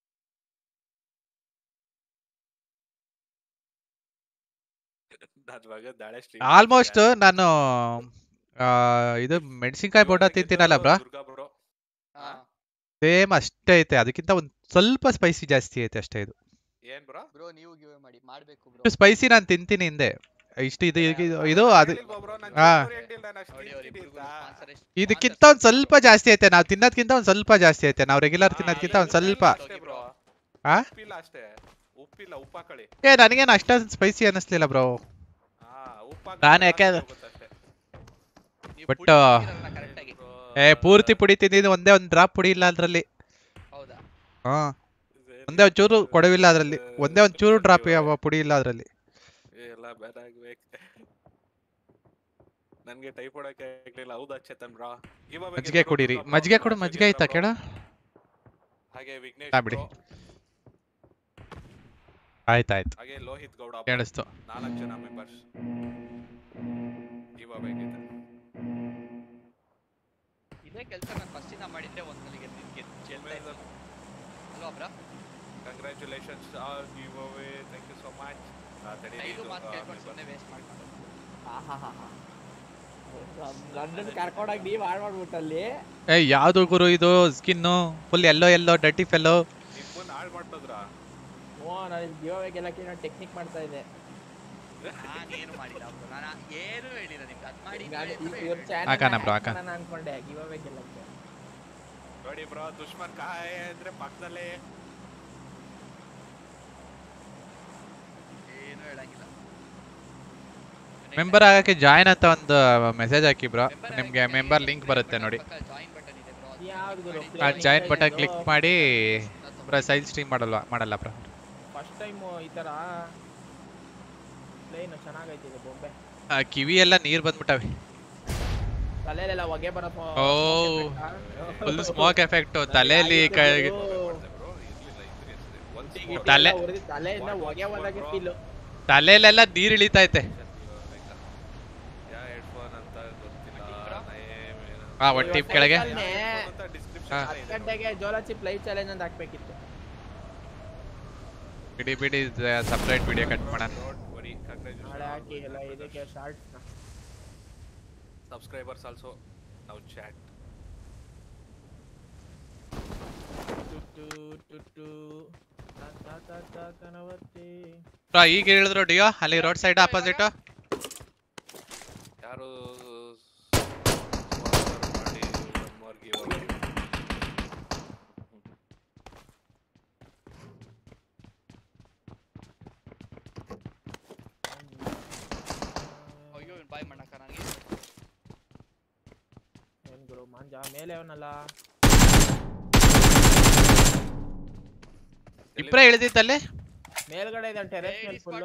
ಆಲ್ಮೋಸ್ಟ್ ನಾನು ಇದು ಮೆಣಸಿನ್ಕಾಯಿ ಬೋಟ ತಿಂತೀನಲ್ಲ ಬ್ರೋ, ಸೇಮ್ ಅಷ್ಟೇ ಐತೆ. ಅದಕ್ಕಿಂತ ಒಂದ್ ಸ್ವಲ್ಪ ಸ್ಪೈಸಿ ಜಾಸ್ತಿ ಐತೆ ಅಷ್ಟೇ. ಇದು ಏನ್ ಬ್ರೋ? ಬ್ರೋ ನೀವು ಗಿವ್ ಮಾಡಿ ಮಾಡಬೇಕು ಬ್ರೋ. ಸ್ಪೈಸಿ ನಾನು ತಿಂತೀನಿ ಹಿಂದೆ ಇಷ್ಟು. ಇದು ಅದು ಇದಕ್ಕಿಂತ ಒಂದ್ ಸ್ವಲ್ಪ ಜಾಸ್ತಿ ಐತೆ. ನಾವು ತಿನ್ನೋದ್ಕಿಂತ ಒಂದ್ ಸ್ವಲ್ಪ ಜಾಸ್ತಿ ಐತೆ. ನಾವು ರೆಗ್ಯುಲರ್ ತಿನ್ನೋದ್ಕಿಂತ ಒಂದ್ ಸ್ವಲ್ಪ. ಉಪ್ಪಿಲ್ಲ ಅಷ್ಟೇ. ಉಪ್ಪಿಲ್ಲ, ಉಪ್ಪಾಕಳಿ. ನನಗೇನು ಅಷ್ಟೊಂದು ಸ್ಪೈಸಿ ಅನ್ನಿಸ್ಲಿಲ್ಲ ಬ್ರೋ. ನಾನು ಯಾಕೆ ನೀವು But, ಪುಡಿ ಹಾಕಿರಲ್ಲ correct ಆಗಿ. ಪೂರ್ತಿ ಪುಡಿ ತಿಂದಿದ್ದು ಒಂದೇ ಒಂದು ಡ್ರಾಪ್ ಪುಡಿ ಇಲ್ಲ ಅದ್ರಲ್ಲಿ. ಹೌದಾ? ಹಾ ಒಂದೇ ಒಂದ್ ಚೂರು ಕೊಡವಿಲ್ಲ ಅದ್ರಲ್ಲಿ. ಒಂದೇ ಒಂದ್ ಚೂರು ಡ್ರಾಪ್ ಯಾವ ಪುಡಿ ಇಲ್ಲ ಅದ್ರಲ್ಲಿ. ಎಲ್ಲ ಬ್ಯಾನ್ ಆಗ್ಬೇಕು. ನನ್ಗೆ ಟೈಪ್ ಹೊಡಕ್ಕೆ ಆಗ್ಲಿಲ್ಲ. ಹೌದಾ ಚೇತನ್ ಬ್ರಾ? ಮಜ್ಜಿಗೆ ಕುಡೀರಿ. ಮಜ್ಜಿಗೆ ಕೊಡು, ಮಜ್ಜಿಗೆ ಆಯ್ತಾ ಕೇಳ? ಹಾಗೆ ವಿಘ್ನೇಶ್ ಬಿಡಿ. ಬ್ರೋ, ಆಯ್ತಾಯ್ತು ಹಾಗೆ ಲೋಹಿತ್ ಗೌಡ ಬ್ರೋ. ಕೇಳಿಸ್ತು. 4 ಜನ ಮೆಂಬರ್ಸ್. ಇವಾಗ ಬೇಕಿದೆ. ಇದೇ ಕೆಲಸ ನಾನು ಫಸ್ಟ್ ಇಂದ ಮಾಡಿದ್ರೆ ಒಂದು ನನಗೆ ಚೆಲ್ತಾ ಇತ್ತು. ಅಲ್ವಾ bro? Congratulations all give away. Thank you so much. ಐದು ಮಾತು ಕೇಳ್ಕೊಂಡು ಸುಮ್ಮನೆ ವೇಸ್ಟ್ ಮಾಡ್ಕೊಂಡು. ಲಂಡನ್ ಕರ್ಕೊಂಡೋಗಿ ನೀವ್ ಹಾಳು ಮಾಡ್ಬಿಟ್ಟಲ್ಲಿ. ಯಾವ್ದು ಗುರು ಇದು ಸ್ಕಿನ್ನು ಫುಲ್ ಎಲ್ಲೋ ಡರ್ಟಿ ಫೆಲ್ಲೋ. ನಿಮ್ಮನ್ನ ಹಾಳು ಮಾಡ್ತದ್ರಾ? ನಾನು ಗಿವ್ ಅವೇ ಗೆಲ್ಲಕ್ಕೆ ನಾನು ಟೆಕ್ನಿಕ್ ಮಾಡ್ತಾ ಇದ್ದೆ. ನಾನೇನು ಮಾಡಿಲ್ಲ ಬ್ರೋ, ನಾನು ಏನು ಹೇಳಿಲ್ಲ ನಿಮ್ಗೆ. ಅದು ಮಾಡಿ ಹಾಕೋಣ ಬ್ರೋ, ಹಾಕೋಣ. ನಾನು ಅನ್ಕೊಂಡೆ ಗಿವ್ ಅವೇ ಗೆಲ್ಲಕ್ಕೆ. ನೋಡಿ ಬ್ರೋ, ದುಶ್ಮನ್ ಕಾಯ ಅಂದ್ರೆ ಪಕ್ಕದಲ್ಲೇ. ಏನು ಹೇಳಂಗಿಲ್ಲ. ಮೆಂಬರ್ ಆಗಕ್ಕೆ ಜಾಯ್ನ್ ಅಂತ ಒಂದು ಮೆಸೇಜ್ ಹಾಕಿ ಬ್ರೋ. ನಿಮ್ಗೆ ಮೆಂಬರ್ ಲಿಂಕ್ ಬರುತ್ತೆ ನೋಡಿ. ಜಾಯಿನ್ ಬಟನ್ ಇದೆ ಬ್ರೋ. ಯಾವ್ದು ಗುರು? ಆ ಜಾಯ್ನ್ ಬಟನ್ ಕ್ಲಿಕ್ ಮಾಡಿ ಬ್ರೋ. ಸೈಲ್ ಸ್ಟ್ರೀಮ್ ಮಾಡಲ್ಲ ಬ್ರೋ. ಫಸ್ಟ್ ಟೈಮ್ ಈ ತರ ಪ್ಲೇನ್ ಚೆನ್ನಾಗೈತೆ ಇದು ಬೊಂಬೆ. ಕಿವಿ ಎಲ್ಲ ನೀರ್ ಬಂದ್ಬಿಟ್ಟವೆ. ತಲೆಲೆಲ್ಲ ಹೊಗೆ ಬರಪ್ಪ. ಓ ಫುಲ್ ಸ್ಮೋಕ್ ಎಫೆಕ್ಟ್ ತಲೆಯಲ್ಲಿ. ತಲೆಯಿಂದ ಹೊಗೆ ಬಂದಾಗೆ ಫೀಲ್. ತಲೆಯಲ್ಲೆಲ್ಲ ನೀರ್ ಇಳಿತೈತೆ. ಒಂದ್ ಟಿಪ್ ಕೆಳಗೆ 10 ಗಂಟೆಗೆ ಜೋಲಾ ಚಿಪ್ ಲೈವ್ ಚಾಲೆಂಜ್ ಅಂತ ಹಾಕ್ಬೇಕಿತ್ತು. ಬಿಡಿ ಸಪ್ರೇಟ್ ವಿಡಿಯೋ ಕಟ್ ಮಾಡೋಣ. ನಾಳೆ ಹಾಕಿ ಎಲ್ಲ ಇದಕ್ಕೆ short. Subscribers also now chat. ಈಗ ಹೇಳಿದ್ರು ಡಿಯೋ ಅಲ್ಲಿ ರೋಡ್ ಸೈಡ್ ಆಪೋಸಿಟ್. ಯಾರು ಅಯ್ಯೋ ಬಾಯ್ ಮಾಡಕ ನನಗೆ. ಏನ್ ಗುರು ಮಾಂಜ ಮೇಲೆ ಅವನಲ್ಲ. ಇಬ್ರೇ ಇಳಿದಿತ್ತಲ್ಲಿ ಮೇಲ್ಗಡೆ ಇದೆ ಟೆರೆಸ್ ಮೇಲೆ ಫುಲ್.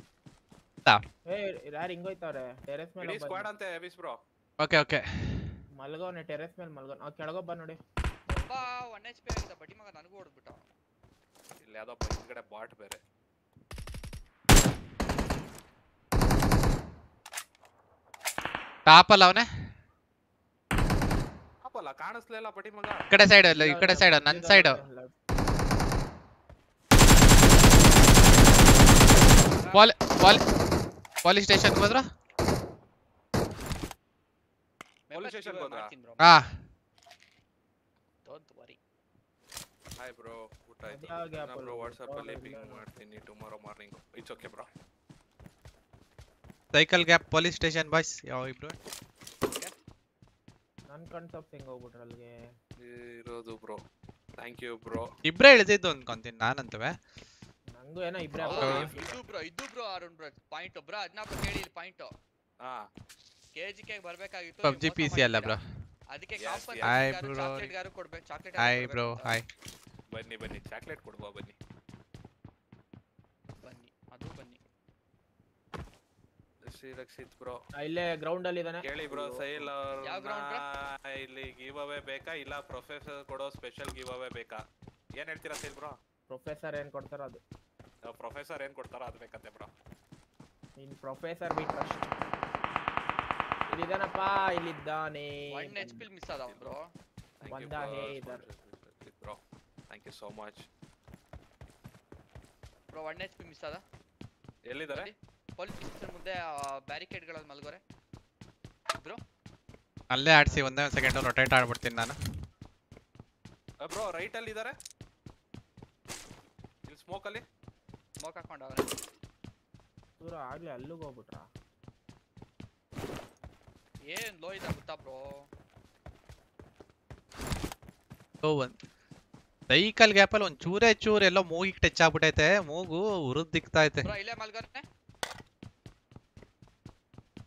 ಯಾರು ಹಿಂಗೋಯ್ತವ್ರೆ ಟೆರೆಸ್ ಮೇಲೆ. ಸ್ಕ್ವಾಡ್ ಅಂತ ಎವಿಸ್ ಬ್ರೋ. ಓಕೆ ಮಲ್ಗೋನೆ ಟೆರೆಸ್ ಮೇಲೆ ಮಲ್ಗೋನ್. ಕೆಳಗೊಬ್ಬ ನೋಡಿ. ಒಬ್ಬ 1 HP ಆಗಿದ್ದ ಬಡಿ ಮಗ ನನಗೂ ಹೊಡೆದ್ಬಿಟ್ಟ. ಇಲ್ಲಿ ಯಾವ್ದೋ ಹಿಂದ್ಗಡೆ ಬಾಟ್ ಬೇರೆ. ಟಾಪ್ ಅಲ್ಲ ಅವನೇ. ಅಪ್ಪಲ್ಲ ಕಾಣಿಸ್ಲಿಲ್ಲ ಬಡಿ ಮಗ. ಈ ಕಡೆ ಸೈಡ್ ಅಲ್ಲ, ಈ ಕಡೆ ಸೈಡ್ ನನ್ನ ಸೈಡ್. ಪೊಲೀಸ್ ಸ್ಟೇಷನ್ ಹೋದ್ರ? ಪೊಲೀಸ್ ಸ್ಟೇಷನ್ ಹೋದ್ರಾ? ಹಾ. Don't worry. ಹಾಯ್ ಬ್ರೋ, ಊಟ ಆಯ್ತು. ನಾನು ಬ್ರೋ ವಾಟ್ಸ್ಆಪ್ ಅಲ್ಲಿ ಪಿಂಗ್ ಮಾಡ್ತೀನಿ tomorrow morning. It's okay bro. Cycle gap police station boys. ಯಾವ ಇಬ್ರು ನನ್ ಕನ್ಸಪ್ ಹೆಂಗ್ ಹೋಗ್ಬಿಟ್ರ ಅಲ್ಲಿಗೆ ಇರೋದು ಬ್ರೋ. Thank you bro. ಇಬ್ರೇ ಇಳಿದಿದ್ದು ಅನ್ಕೊಂತೀನಿ ನಾನಂತವೇ. ನಂಗೂ ಏನೋ ಇಬ್ರೇ ಇದು bro Arun bro point bro. ಅದನ್ನ ಕೇಳಿ ಇಲ್ಲಿ ಪಾಯಿಂಟ್. ಹಾ ಕೆಜಿಕೆ ಬರಬೇಕಾಗಿತ್ತು. PUBG PC ಅಲ್ಲ ಬ್ರೋ. ಅದಕ್ಕೆ ಹಾಯ್ ಬ್ರೋ. ಚಾಕ್ಲೇಟ್ ಗಾರು ಕೊಡ್ಬೇಕು. Chocolate hi bro. ಹಾಯ್. ಬನ್ನಿ ಚಾಕ್ಲೇಟ್ ಕೊಡುವ ಬನ್ನಿ. ಅದು ಬನ್ನಿ. ರಕ್ಷಿತ್ ಬ್ರೋ ಇಲ್ಲೇ ಗ್ರೌಂಡ್ ಅಲ್ಲಿ ಇದಾನೆ. ಕೇಳಿ ಬ್ರೋ ಸೈಲ್ ಯಾವ ಗ್ರೌಂಡ್ ಬ್ರೋ? ಇಲ್ಲಿ ಗಿವ್ ಅವೇ ಬೇಕಾ ಇಲ್ಲ ಪ್ರೊಫೆಸರ್ ಕೊಡೋ ಸ್ಪೆಷಲ್ ಗಿವ್ ಅವೇ ಬೇಕಾ? ಏನ್ ಹೇಳ್ತೀರಾ ಸೈಲ್ ಬ್ರೋ? ಪ್ರೊಫೆಸರ್ ಏನ್ ಕೊಡ್ತಾರೋ ಅದು. ಪ್ರೊಫೆಸರ್ ಏನ್ ಕೊಡ್ತಾರೋ ಅದು ಬೇಕಂತೆ bro. In professor we trust. ಇಲ್ಲಿದಾನಪ್ಪ, ಇಲ್ಲಿದ್ದಾನೆ. 1 HP ಮಿಸ್ ಆದ ಬ್ರೋ. ಬಂದ ಹೇ ಇದರ್ bro. Thank you so much bro. 1 HP miss ಆದ. ಎಲ್ಲಿದ್ದಾರೆ? ಪೊಲೀಸ್ ಸ್ಟೇಷನ್ ಮುಂದೆ ಬ್ಯಾರಿಕೇಡ್ ಗಳಲ್ಲಿ ಮಲ್ಗೋರೆ ಬ್ರೋ. ಅಲ್ಲೇ ಆಡ್ಸಿ ಒಂದೇ ಸೆಕೆಂಡ್ ರೊಟೇಟ್ ಆಡ್ಬಿಡ್ತೀನಿ ನಾನು. ಬ್ರೋ ರೈಟ್ ಅಲ್ಲಿ ಇದ್ದಾರೆ. ಇಲ್ಲಿ ಸ್ಮೋಕ್ ಅಲ್ಲಿ ಸ್ಮೋಕ್ ಹಾಕೊಂಡು ಅವರೇ ದೂರ ಆಗ್ಲೇ ಅಲ್ಲಿಗೆ ಹೋಗ್ಬಿಟ್ರ. ಏನ್ ಲೋ ಇದೆ ಗೊತ್ತಾ ಬ್ರೋ? ಸೈಕಲ್ ಗ್ಯಾಪ್ ಅಲ್ಲಿ ಒಂದ್ ಚೂರೆ ಎಲ್ಲೋ ಮೂಗಿಗೆ ಟಚ್ ಆಗ್ಬಿಟ್ಟೈತೆ. ಮೂಗು ಉರಿದ್ ದಿಕ್ತಾ ಐತೆ. ಬ್ರೋ ಇಲ್ಲೇ ಮಲ್ಗೋರೆ.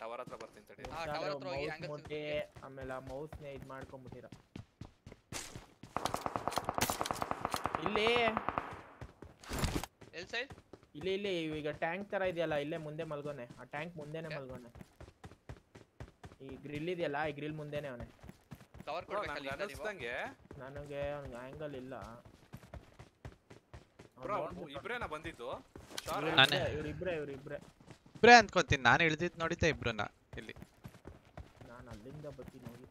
ಟವರ್ ಹತ್ರ ಬರ್ತೀನಿ ತಡಿ. ಹಾ, tower ಹತ್ರ ಹೋಗಿ ಮೌಸ್ angles ಮುಟ್ಟಿ ಆಮೇಲೆ ಮೌಸ್ ನೇ ಇದ್ ಮಾಡ್ಕೊಂಡ್ಬಿಟ್ಟಿರ. ಇಲ್ಲಿ ಎಲ್ ಸೈಡ್ ಇಲ್ಲಿ ಇಲ್ಲಿ ಈಗ ಟ್ಯಾಂಕ್ ತರ ಇದೆಯಲ್ಲ, ಇಲ್ಲೇ ಮುಂದೆ ಮಲ್ಗೋನೆ. ಆ ಟ್ಯಾಂಕ್ ಮುಂದೆನೆ ಮಲ್ಗೋನೆ. ಈ ಗ್ರಿಲ್ ಇದೆಯಲ್ಲ, ಈ ಗ್ರಿಲ್ ಮುಂದೆನೆ ಅವನೇ. ಕವರ್ ಬ್ರೋ ಕೊಡ್ಬೇಕಲ್ಲ ನನಗೆ ನೀವು. ಅನಿಸ್ದಂಗೆ ನನಗೆ ಅವ್ನಿಗೆ ಆಂಗಲ್ ಇಲ್ಲ. ಬ್ರೋ ಇಬ್ರೇನಾ ಬಂದಿದ್ದು? ನಾನೇ. ಇವ್ರಿಬ್ರೆ ಇಬ್ರೇ ಅನ್ಕೊಂತೀನಿ, ನಾನು ಇಳ್ದಿದ್ ನೋಡಿದ್ದೆ ಇಬ್ರನ್ನ ಇಲ್ಲಿ. ನಾನು ಅಲ್ಲಿಂದ ಬರ್ತೀನಿ ನೋಡಿ.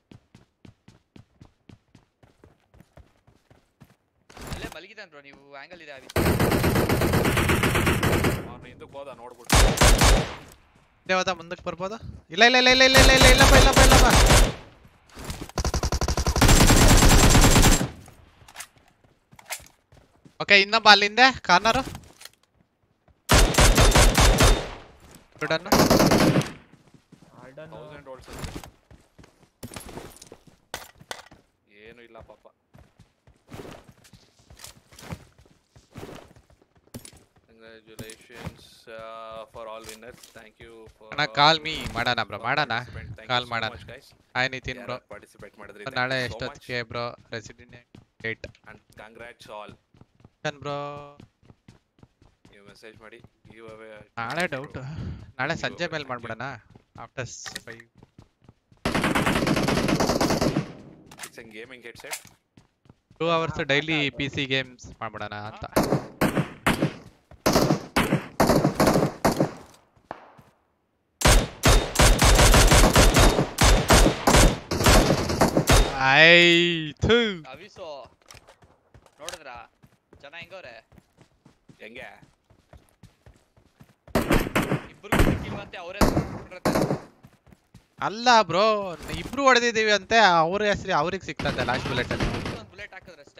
ಅಲ್ಲೇ ಮಲಗಿದಾನ್ ಬ್ರೋ, ನೀವು ಆಂಗಲ್ ಇದೆ ಆವಿ. ಅವನು ಹಿಂದಕ್ಕೆ ಹೋದ ನೋಡ್ಬಿಟ್ಟು. ದೇವದ ಮುಂದಕ್ಕೆ ಬರ್ಬೋದಾ? ಇಲ್ಲ ಇಲ್ಲ ಇಲ್ಲ ಇಲ್ಲ ಇಲ್ಲ ಇಲ್ಲ ಇಲ್ಲ ಇಲ್ಲಪ್ಪ ಇಲ್ಲಪ್ಪ ಇಲ್ಲಪ್ಪ. ಓಕೆ, ಇನ್ನೊಬ್ಬ ಅಲ್ಲಿಂದೆ ಕಾರ್ನರು. ಗುಡನ್ನು 1000 ವೋಲ್ಟ್ಸ್ ಅಂತೆ. ಏನು ಇಲ್ಲ ಪಾಪ. Congratulations for all winners. Thank you for ಅಣ್ಣ ಕಾಲ್ ಮೀ ಮಾಡೋಣ ಬ್ರೋ, ಮಾಡೋಣ ಕಾಲ್ so ಮಾಡೋಣ. much, guys. Hi Nithin bro, participate ಮಾಡಿದ್ರಿ. ನಾಳೆ Thank you so much. ಎಷ್ಟೊತ್ತಿಗೆ bro? Resident 8 and congrats all. Bro. ನೀವು ಮೆಸೇಜ್ ಮಾಡಿ ಗಿವ್ ಅವೇ. ನಾಳೆ ಡೌಟ್, ನಾಳೆ ಸಂಜೆ ಮೇಲೆ ಮಾಡ್ಬಿಡೋಣ. After 5 it's a gaming headset. 2 hours daily PC games ಮಾಡ್ಬಿಡೋಣ ಅಂತ. ಆಯ್ತು. ಅವಿಸೋ ನೋಡಿದ್ರಾ ಜನ ಹೆಂಗವ್ರೆ? ಹೆಂಗೆ ಇಬ್ರು ಸಿಕ್ಕಿಲ್ವಂತೆ, ಅವರೇ ಅಲ್ಲ ಬ್ರೋ, ಇಬ್ರು ಹೊಡೆದಿದ್ದೀವಿ ಅಂತೆ, ಅವ್ರ ಹೆಸರು ಅವ್ರಿಗೆ ಸಿಕ್ತಂತೆ ಲಾಸ್ಟ್ ಬುಲೆಟ್ ಅಲ್ಲಿ. ಒಂದು ಬುಲೆಟ್ ಹಾಕಿದ್ರೆ ಅಷ್ಟೇ.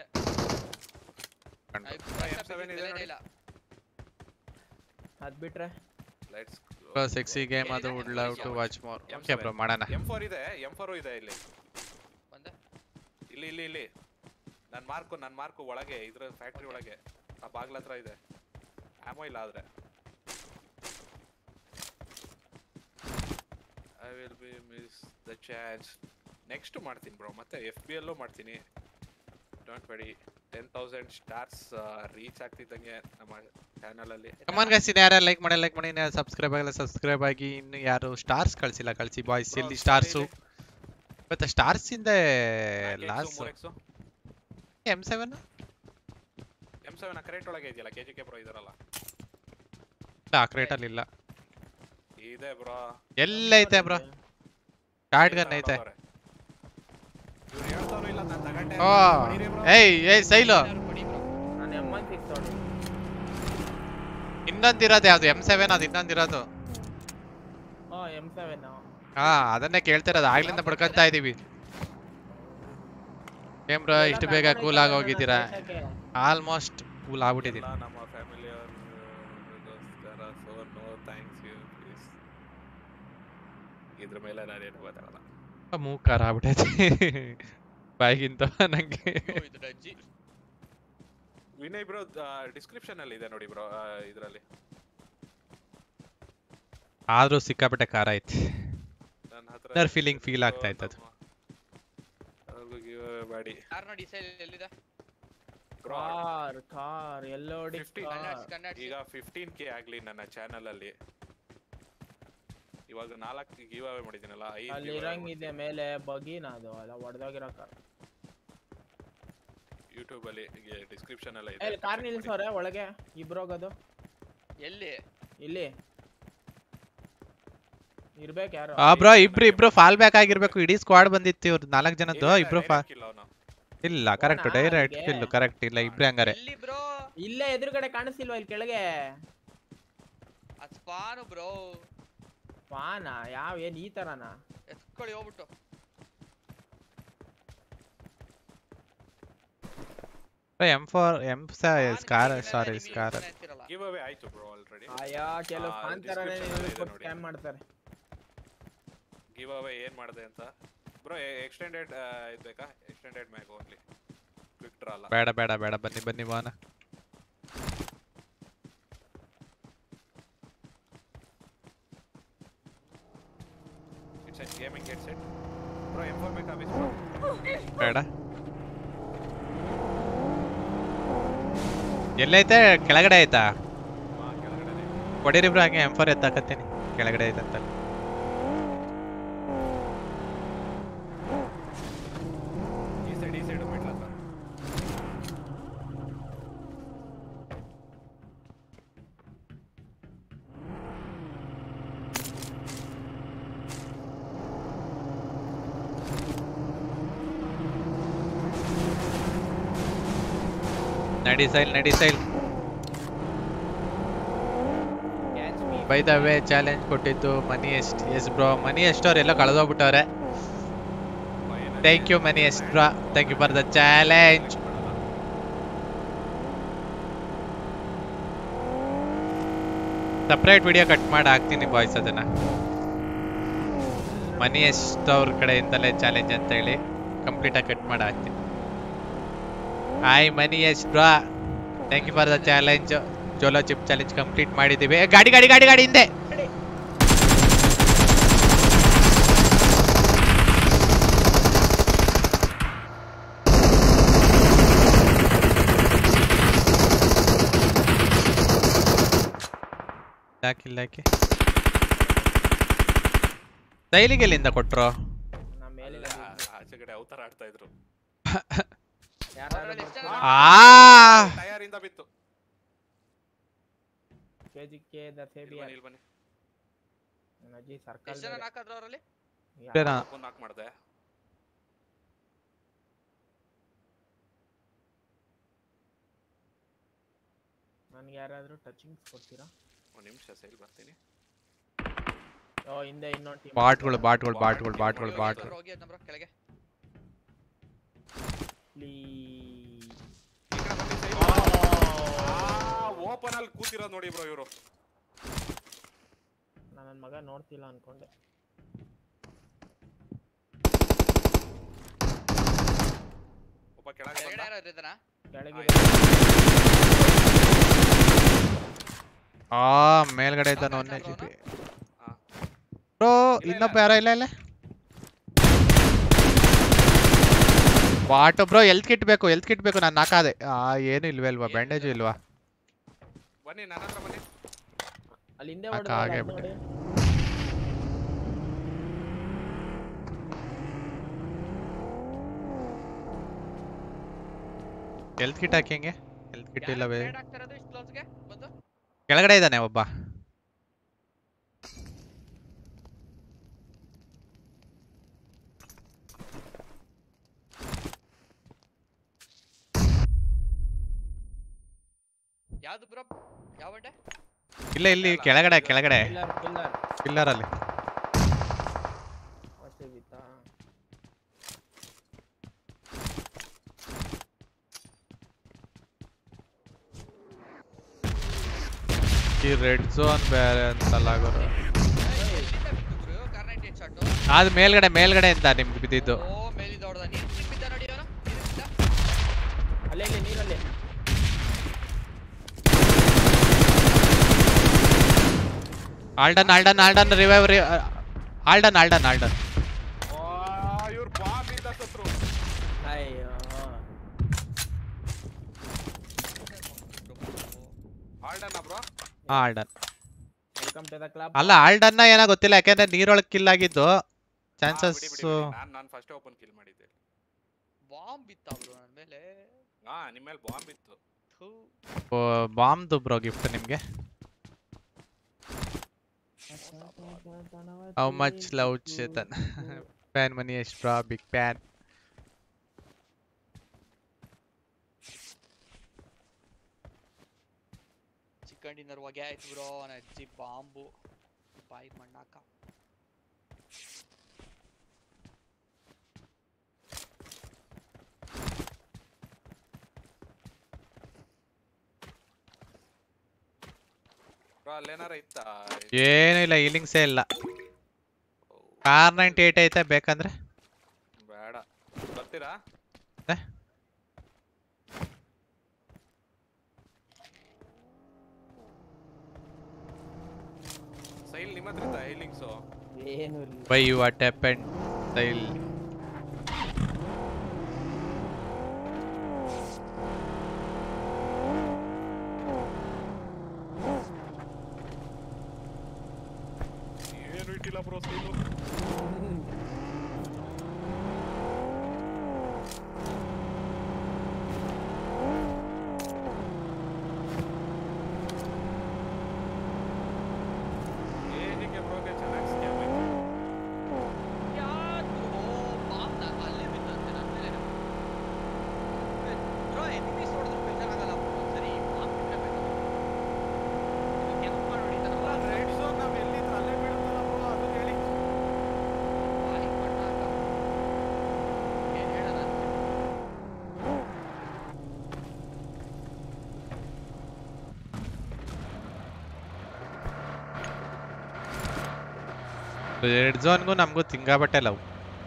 ಇಲ್ಲ ಅದ್ ಬಿಟ್ರೆ ಲೆಟ್ಸ್ ಬ್ರೋ ಸೆಕ್ಸಿ ಗೇಮ್ ಅದು, would love to watch more. Okay bro, ಮಾಡೋಣ. M4 ಇದೆ, M4 ಇದೆ ಇಲ್ಲಿ. ಬಂದೆ ಇಲ್ಲಿ ಇಲ್ಲಿ ಇಲ್ಲಿ ನನ್ನ ಮಾರ್ಕು ಒಳಗೆ, ಇದ್ರ ಫ್ಯಾಕ್ಟರಿ ಒಳಗೆ ಆ ಬಾಗ್ಲ ಹತ್ರ ಇದೆ. ಆಮೋ ಇಲ್ಲ ಆದ್ರೆ. I will be miss the chance. Next ಮಾಡ್ತೀನಿ ಬ್ರೋ, ಮತ್ತೆ FBL ಮಾಡ್ತೀನಿ. Don't worry. 10,000 ಸ್ಟಾರ್ಸ್ ರೀಚ್ ಆಗ್ತಿದ್ದಂಗೆ ನಮ್ಮ ಚಾನಲ್ ಅಲ್ಲಿ. ಕಮಾನ್ ಗೈಸ್, ಇನ್ನು ಯಾರು ಲೈಕ್ ಮಾಡಿ, ಸಬ್ಸ್ಕ್ರೈಬ್ ಆಗಿಲ್ಲ ಸಬ್ಸ್ಕ್ರೈಬ್ ಆಗಿ. ಇನ್ನು ಯಾರು ಸ್ಟಾರ್ಸ್ ಕಳಿಸಿ ಬಾಯ್ಸ್. ಎಲ್ಲಿ ಸ್ಟಾರ್ಸು? ಮತ್ತೆ ಸ್ಟಾರ್ಸ್ ಇಂದ ಲಾಸ್ಟ್ M7 ಕರೆಂಟ್ ಒಳಗೆ ಇದೆಯಲ್ಲ, KJK ಬ್ರೋ ಇದಾರಲ್ಲ. ಆ ಕ್ರೇಟ್ ಅಲ್ಲಿ ಇಲ್ಲ. ಇದೆ ಬ್ರೋ. ಎಲ್ಲೈತೆ ಬ್ರೋ? ಶಾರ್ಟ್ ಗನ್ ಐತೆ. ಇವ್ರು ಹೇಳ್ತಾರೋ ಇಲ್ಲ, ನಾನು ತಗೊಂಡೆ. ಓ ಏಯ್ ಸೈಲು, ನಾನು M16 ತೊಗೊಂಡೆ. ಇನ್ನೊಂದಿರೋದು ಯಾವ್ದು? M7 ಅದು ಇನ್ನೊಂದಿರೋದು. M7 ಹಾ, ಅದನ್ನೇ ಕೇಳ್ತಿರೋದು, ಆಗ್ಲಿಂದ ಪಡ್ಕೊಂತಾ ಇದೀವಿ. ಏನ್ ಬ್ರೋ ಇಷ್ಟು ಬೇಗ ಕೂಲ್ ಆಗಿ ಹೋಗಿದ್ದೀರಾ? ಆಲ್ಮೋಸ್ಟ್ ಕೂಲ್ ಆಗ್ಬಿಟ್ಟಿದ್ದೀನಿ. ನಮ್ಮ ಫ್ಯಾಮಿಲಿ ಅವರಿಗೋಸ್ಕರ so no thanks you please. ಇದ್ರ ಮೇಲೆ ನಾನು ಏನು ಮಾತಾಡಲ್ಲ. ಮೂಕಾರ ಆಗ್ಬಿಟ್ಟೈತಿ ಬಾಯಿಗಿಂತ ನಂಗೆ. ಇದು ಡಜ್ಜಿ ವಿನಯ್ ಬ್ರೋ ಡಿಸ್ಕ್ರಿಪ್ಷನ್ ಅಲ್ಲಿ ಇದೆ ನೋಡಿ ಬ್ರೋ, ಇದರಲ್ಲಿ. ಆದ್ರೂ ಸಿಕ್ಕಾಪಟ್ಟೆ ಖಾರ ಐತಿ. ನನ್ನ ಹತ್ರ ಇನ್ನರ್ ಫೀಲಿಂಗ್ ಫೀಲ್ ಆಗ್ತಾ ಇತ್ತು ಅದು. ಅವ್ರಿಗೂ ಗಿವ್ ಅವೇ ಮಾಡಿ. ಕಾರ್ ನೋಡಿ ಸೈಲ್ ಎಲ್ಲಿದೆ? ಕಾರ್ ಎಲ್ಲೋಡಿ. ಈಗ 15K ಆಗ್ಲಿ ನನ್ನ ಚಾನಲ್ ಅಲ್ಲಿ. ಇವಾಗ 4 ಗಿವ್ ಅವೇ ಮಾಡಿದ್ದೀನಲ್ಲ, 5 ಅಲ್ಲಿ ಇರಂಗಿದೆ ಮೇಲೆ ಬಗಿನ, ಅದು ಅಲ್ಲ ಹೊಡೆದೋಗಿರೋ ಕಾರ್. ಯೂಟ್ಯೂಬ್ ಅಲ್ಲಿ ಡಿಸ್ಕ್ರಿಪ್ಷನ್ ಎಲ್ಲ ಇದೆ. ಇಲ್ಲಿ ಕಾರ್ ನಿಲ್ಸೋರೆ ಒಳಗೆ, ಇಬ್ರು ಹೋಗೋದು. ಎಲ್ಲಿ? ಇಲ್ಲಿ ಇರ್ಬೇಕು ಯಾರು. ಬ್ರೋ ಇಬ್ರು ಫಾಲ್ ಬ್ಯಾಕ್ ಆಗಿರ್ಬೇಕು. ಇಡೀ ಸ್ಕ್ವಾಡ್ ಬಂದಿತ್ತು, ಇವ್ರು 4 ಜನದ್ದು. ಇಬ್ರು ಇಲ್ಲ, ಕರೆಕ್ಟ್ ಡೈರೆಕ್ಟ್ ಕಿಲ್. ಕರೆಕ್ಟ್ ಇಲ್ಲ, ಇಬ್ರೇ ಹಂಗಾರೆ. ಎಲ್ಲಿ ಬ್ರೋ? ಇಲ್ಲೇ ಎದುರುಗಡೆ ಕಾಣಿಸ್ತಿಲ್ವಾ ಇಲ್ಲಿ ಕೆಳಗೆ? ಅದ್ ಸ್ಪಾನು ಬ್ರೋ. ಸ್ಪಾನಾ? ಏನ್ ಈ ತರನಾ? ಎತ್ಕೊಳ್ಳಿ ಹೋಗ್ಬಿಟ್ಟು. ಸ್ಕಾರ್ ಗಿವ್ ಅವೇ ಆಯ್ತು ಬ್ರೋ ಆಲ್ರೆಡಿ. ಆಯಾ ಕೆಲವು ಸ್ಪಾನ್ ತರನೇ ಸ್ಕ್ಯಾಮ್ ಮಾಡ್ತಾರೆ. ಗಿವ್ ಅವೇ ಏನ್ ಮಾಡಿದೆ ಅಂತ ಬ್ರೋ? ಎಕ್ಸ್ಟೆಂಡೆಡ್ ಬೇಕಾ? Extended mag only, quick draw ಅಲ್ಲ. ಬೇಡ ಬನ್ನಿ ಬಾನ. Set gaming get set bro M4 ಬೇಕಾ ಬಿಸ್ ಬ್ರೋ ಬೇಡ. ಎಲ್ಲೈತೆ? ಕೆಳಗಡೆ ಆಯ್ತಾ? ಹಾ ಕೆಳಗಡೆ ಹೊಡೀರಿ ಬ್ರೋ, ಹಂಗೆ M4 ಎತ್ತಾಕತ್ತೀನಿ. ಕೆಳಗಡೆ ಐತಂತ. ಈ ಸೈಡ್ ಮೆಟ್ಲ ಹತ್ರ ನಡಿ ಸೈಲ್. ಬೈ ದ ವೇ ಚಾಲೆಂಜ್ ಕೊಟ್ಟಿದ್ದು ಮನಿ ಎಷ್ಟು? ಎಸ್ ಬ್ರೋ, ಮನಿ ಎಷ್ಟು ಅವರೆಲ್ಲ ಕಳೆದೋಗ್ಬಿಟ್ಟವ್ರೆ. ಥ್ಯಾಂಕ್ ಯು ಮನಿ ಎಷ್ಟು bro, thank you for the challenge. Separate video cut ಮಾಡಿ ಹಾಕ್ತೀನಿ ಬಾಯ್ಸ್ ಅದನ್ನ. ಮನಿ ಎಷ್ಟು ಅವ್ರ ಕಡೆಯಿಂದಲೇ ಚಾಲೆಂಜ್ ಅಂತ ಹೇಳಿ ಕಂಪ್ಲೀಟಾಗಿ ಕಟ್ ಮಾಡಿ ಹಾಕ್ತೀನಿ. ಹಾಯ್ ಮನಿ ಎಷ್ಟು bro, thank you for the challenge. Jolo chip challenge complete ಮಾಡಿದ್ದೀವಿ. ಗಾಡಿ ಹಿಂದೆ. ಹಾಕಿ ಡೈಲಿಗೆ ಎಲ್ಲಿಂದ ಕೊಟ್ರು? ನಮ್ಮ ಮೇಲೆ ಆಚೆ ಕಡೆ ಅವತಾರ ಆಡ್ತಾ ಇದ್ರು. ಟೈರ್ ಇಂದ ಬಿತ್ತು. ಕೆಜಿಕೆ ದ ಸೇಬಿಯರ್ ಇಲ್ಲಿ ಬನ್ನಿ. ಅಜ್ಜಿ ಸರ್ಕಲ್ ಎಷ್ಟು ಜನ ಹಾಕಿದ್ರು ಅವರಲ್ಲಿ? ನಾಕ್ ಮಾಡ್ದೆ. ನನಗೆ ಯಾರಾದ್ರೂ ಟಚಿಂಗ್ಸ್ ಕೊಡ್ತೀರಾ? ಒಂದು ನಿಮಿಷ ಸೈಲ್ ಬರ್ತೀನಿ. ಓ ಹಿಂದೆ ಇನ್ನೊಂದು ಟೀಮ್. ಬಾಟ್ಗಳು ಹೋಗಿ ಅದನ್ನ ಬ್ರೋ ಕೆಳಗೆ. ಓಪನ್ ಅಲ್ಲಿ ಕೂತಿರೋದು ನೋಡಿ ಬ್ರೋ ಇವರು. ನನ್ನ ಮಗ ನೋಡ್ತಿಲ್ಲ ಅನ್ಕೊಂಡೆ. ಒಬ್ಬ ಕೆಳಗೆ ಬಂದ. ಯಾರು ಇದ್ದಾರಾ? ಕೆಳಗೆ ಮೇಲ್ಗಡೆ ಇದ್ದಾನೆ ಒಂದೇ ಜಿಪಿ ಬ್ರೋ. ಇನ್ನೊಬ್ಬ ಯಾರ ಇಲ್ಲ ಬಾಟ್ ಬ್ರೋ. ಹೆಲ್ತ್ ಕಿಟ್ ಬೇಕು ನಾನು ನಾಕಾದೆ. ಏನು ಇಲ್ವೇ ಅಲ್ವಾ? ಬ್ಯಾಂಡೇಜು ಇಲ್ವಾ? ಬನ್ನಿ ನನ್ನ ಹತ್ರ ಬನ್ನಿ. ಅಲ್ಲಿ ಹಿಂದೆ ಹಾಗೆ ನೋಡಿ. ಹೆಲ್ತ್ ಕಿಟ್ ಹಾಕಿ ಹೆಂಗೆ? ಹೆಲ್ತ್ ಕಿಟ್ ಇಲ್ಲವೇ? ಬಂದು ಕೆಳಗಡೆ ಇದ್ದಾನೆ ಒಬ್ಬ. ಯಾವುದು ಬ್ರೋ? ಯಾವ ಅಡ್ಡೆ? ಇಲ್ಲಿ ಕೆಳಗಡೆ ಪಿಲ್ಲರ್ ಪಿಲ್ಲರ್ ಅಲ್ಲಿ. ಹೊಟ್ಟೆ ಬಿತ್ತಾ? ಈ ರೆಡ್ ಝೋನ್ ಬೇರೆ ಅಂತಲ್ಲ ಗುರು. ಎಲ್ಲಿಂದ ಬಿತ್ತು ಬ್ರೋ? ಕಾರ್ನೈಟ್ head shot. ಅದು ಮೇಲ್ಗಡೆ ಅಂತ ನಿಮ್ಗೆ ಬಿದ್ದಿದ್ದು. ಓ ಮೇಲಿಂದ ಹೊಡೆದ. ನೀರು ಬಿದ್ದ ನೋಡಿ ಅವನು. ಅಲ್ಲೇ ನೀರಲ್ಲಿ. ಆಲ್ಡನ್ ರಿವೈವ್. ಆಲ್ಡನ್ ಇವ್ರು ಬಾಂಬ್ ಇಂದ ಸತ್ರು. ಅಯ್ಯೋ Alden bro. Alden. Welcome to the club. ಅಲ್ಲ ಆಲ್ಡನ್ನ ಏನೋ ಗೊತ್ತಿಲ್ಲ, ಯಾಕೆಂದ್ರೆ ನೀರೊಳಗೆ ಕಿಲ್ ಆಗಿದ್ದು ಚಾನ್ಸಸ್. ನಾನು ಫಸ್ಟ್ ಓಪನ್ ಕಿಲ್ ಮಾಡಿದ್ದೆ. ಬಾಂಬ್ ಬಿತ್ತಾ ಬ್ರೋ ನನ್ನ ಮೇಲೆ? ನಿಮ್ಮ ಮೇಲೆ ಬಾಂಬ್ ಇತ್ತು. ಬಾಂಬ್ದು ಬ್ರೋ ಗಿಫ್ಟ್ ನಿಮ್ಗೆ. How much love Chethan. Fan Mani ಎಷ್ಟು bro? Big fan. Chicken dinner ಹೊಗೆ ಆಯ್ತು ಬ್ರೋ. ನನ್ನ ಅಜ್ಜಿ ಬಾಂಬು ಬಾಯಿ ಮಣ್ಣಾಕ. ಅಲ್ಲೇನಾರ ಇತ್ತಾ? ಏನೂ ಇಲ್ಲ, ಹೀಲಿಂಗ್ಸೇ ಇಲ್ಲ. ಕಾರ್ 98 ಐತೆ ಬೇಕಂದ್ರೆ. ಬೇಡ ಬರ್ತೀರಾ? ಸೈಲ್ ನಿಮ್ಮ ಹತ್ರ ಇತ್ತಾ ಹೀಲಿಂಗ್ಸು? ಏನು ಇಲ್ಲ. Why what happened? Style. ಏನು ಇಟ್ಟಿಲ್ಲ ಬ್ರೋ ಸ್ಕೀನು. ಹೇಗೆ ಬ್ರೋಗೆ ಚೆನ್ನಾಗಿ ಸ್ಕ್ಯಾಮ್ ಆಯ್ತು. ಯಾರು ಬಾಂಬ್ ಅಲ್ಲೇ ಬಿತ್ತಂತೆ ನನ್ನ ಮೇಲೆ. ಬ್ರೋ ಎನಿಮೀಸ್ ಹೊಡೆದ್ರು ಬೇಜಾರಾಗಲ್ಲ ಬ್ರೋ. ಸರಿ ಬಾಂಬ್ ಬಿಟ್ಟರೆ ಬೇಕು. ಕೆಂಪು ಮಾಡಿ ಹೊಡಿತಾನಲ್ಲ. ರೆಡ್ ಝೋನ್ ನಾವು ಎಲ್ಲಿದ್ರು ಅಲ್ಲೇ ಬೀಳುತ್ತಲ್ಲ ಬ್ರೋ ಅದು ಹೇಳಿ. ಬಾಯಿ ಮಣ್ಣಾಗ ಏನ್ ಹೇಳೋಣ ಅಂತ. ರೆಡ್ ಝೋನ್ಗೂ ನಮಗೂ ತಿಂಗಾಬಟ್ಟೆ love.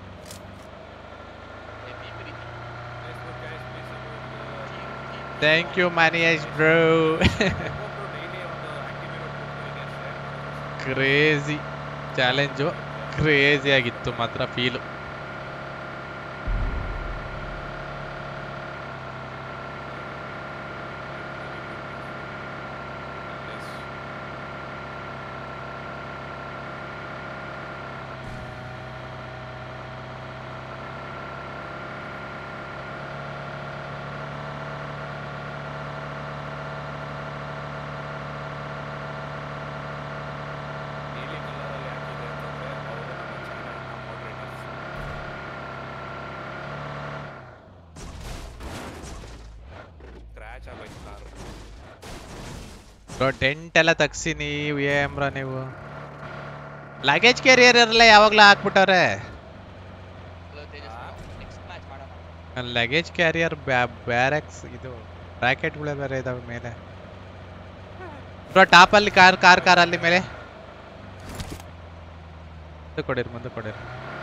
Facebook guys, please support, thank you Maniesh bro. ಒಬ್ಬೊಬ್ರು ಡೈಲಿ ಒಂದು ಆಕ್ಟಿವಿಟಿ ಶೇರ್ ಮಾಡೋದು. ಕ್ರೇಜಿ ಚಾಲೆಂಜು, ಕ್ರೇಜಿ ಆಗಿತ್ತು ಮಾತ್ರ ಫೀಲು. ನೀಲಿ ಕಲರಲ್ಲಿ ಹಾಕಿದೆ ಅಂತಂದ್ರೆ ಅವರು ನಮ್ಮ ಚಾನೆಲ್ನ ಮೋಡರೇಟರ್ಸ್. ಕ್ರ್ಯಾಚ್ ಆಗೋಯ್ತು ಕಾರು. ಬ್ರೋ ಟೆಂಟ್ ಎಲ್ಲ ತಗ್ಸಿ ನೀವು ಏಮ್ರ ನೀವು. ಲಗೇಜ್ ಕ್ಯಾರಿಯರ್ ಎಲ್ಲ ಯಾವಾಗ್ಲೂ ಹಾಕ್ಬಿಟ್ಟವ್ರೆ. ನೆಕ್ಸ್ಟ್ ಮ್ಯಾಚ್ ಮಾಡೋಣ. ಲಗೇಜ್ ಕ್ಯಾರಿಯರ್ ಬ್ಯಾರೆಕ್ಸ್ ಇದು ಬ್ರಾಕೆಟ್ಗಳೇ ಬೇರೆ ಇದಾವೆ ಮೇಲೆ. ಬ್ರೋ ಟಾಪ್ ಅಲ್ಲಿ ಕಾರಲ್ಲಿ ಮೇಲೆ ಮುಂದೆ ಕೊಡಿರಿ.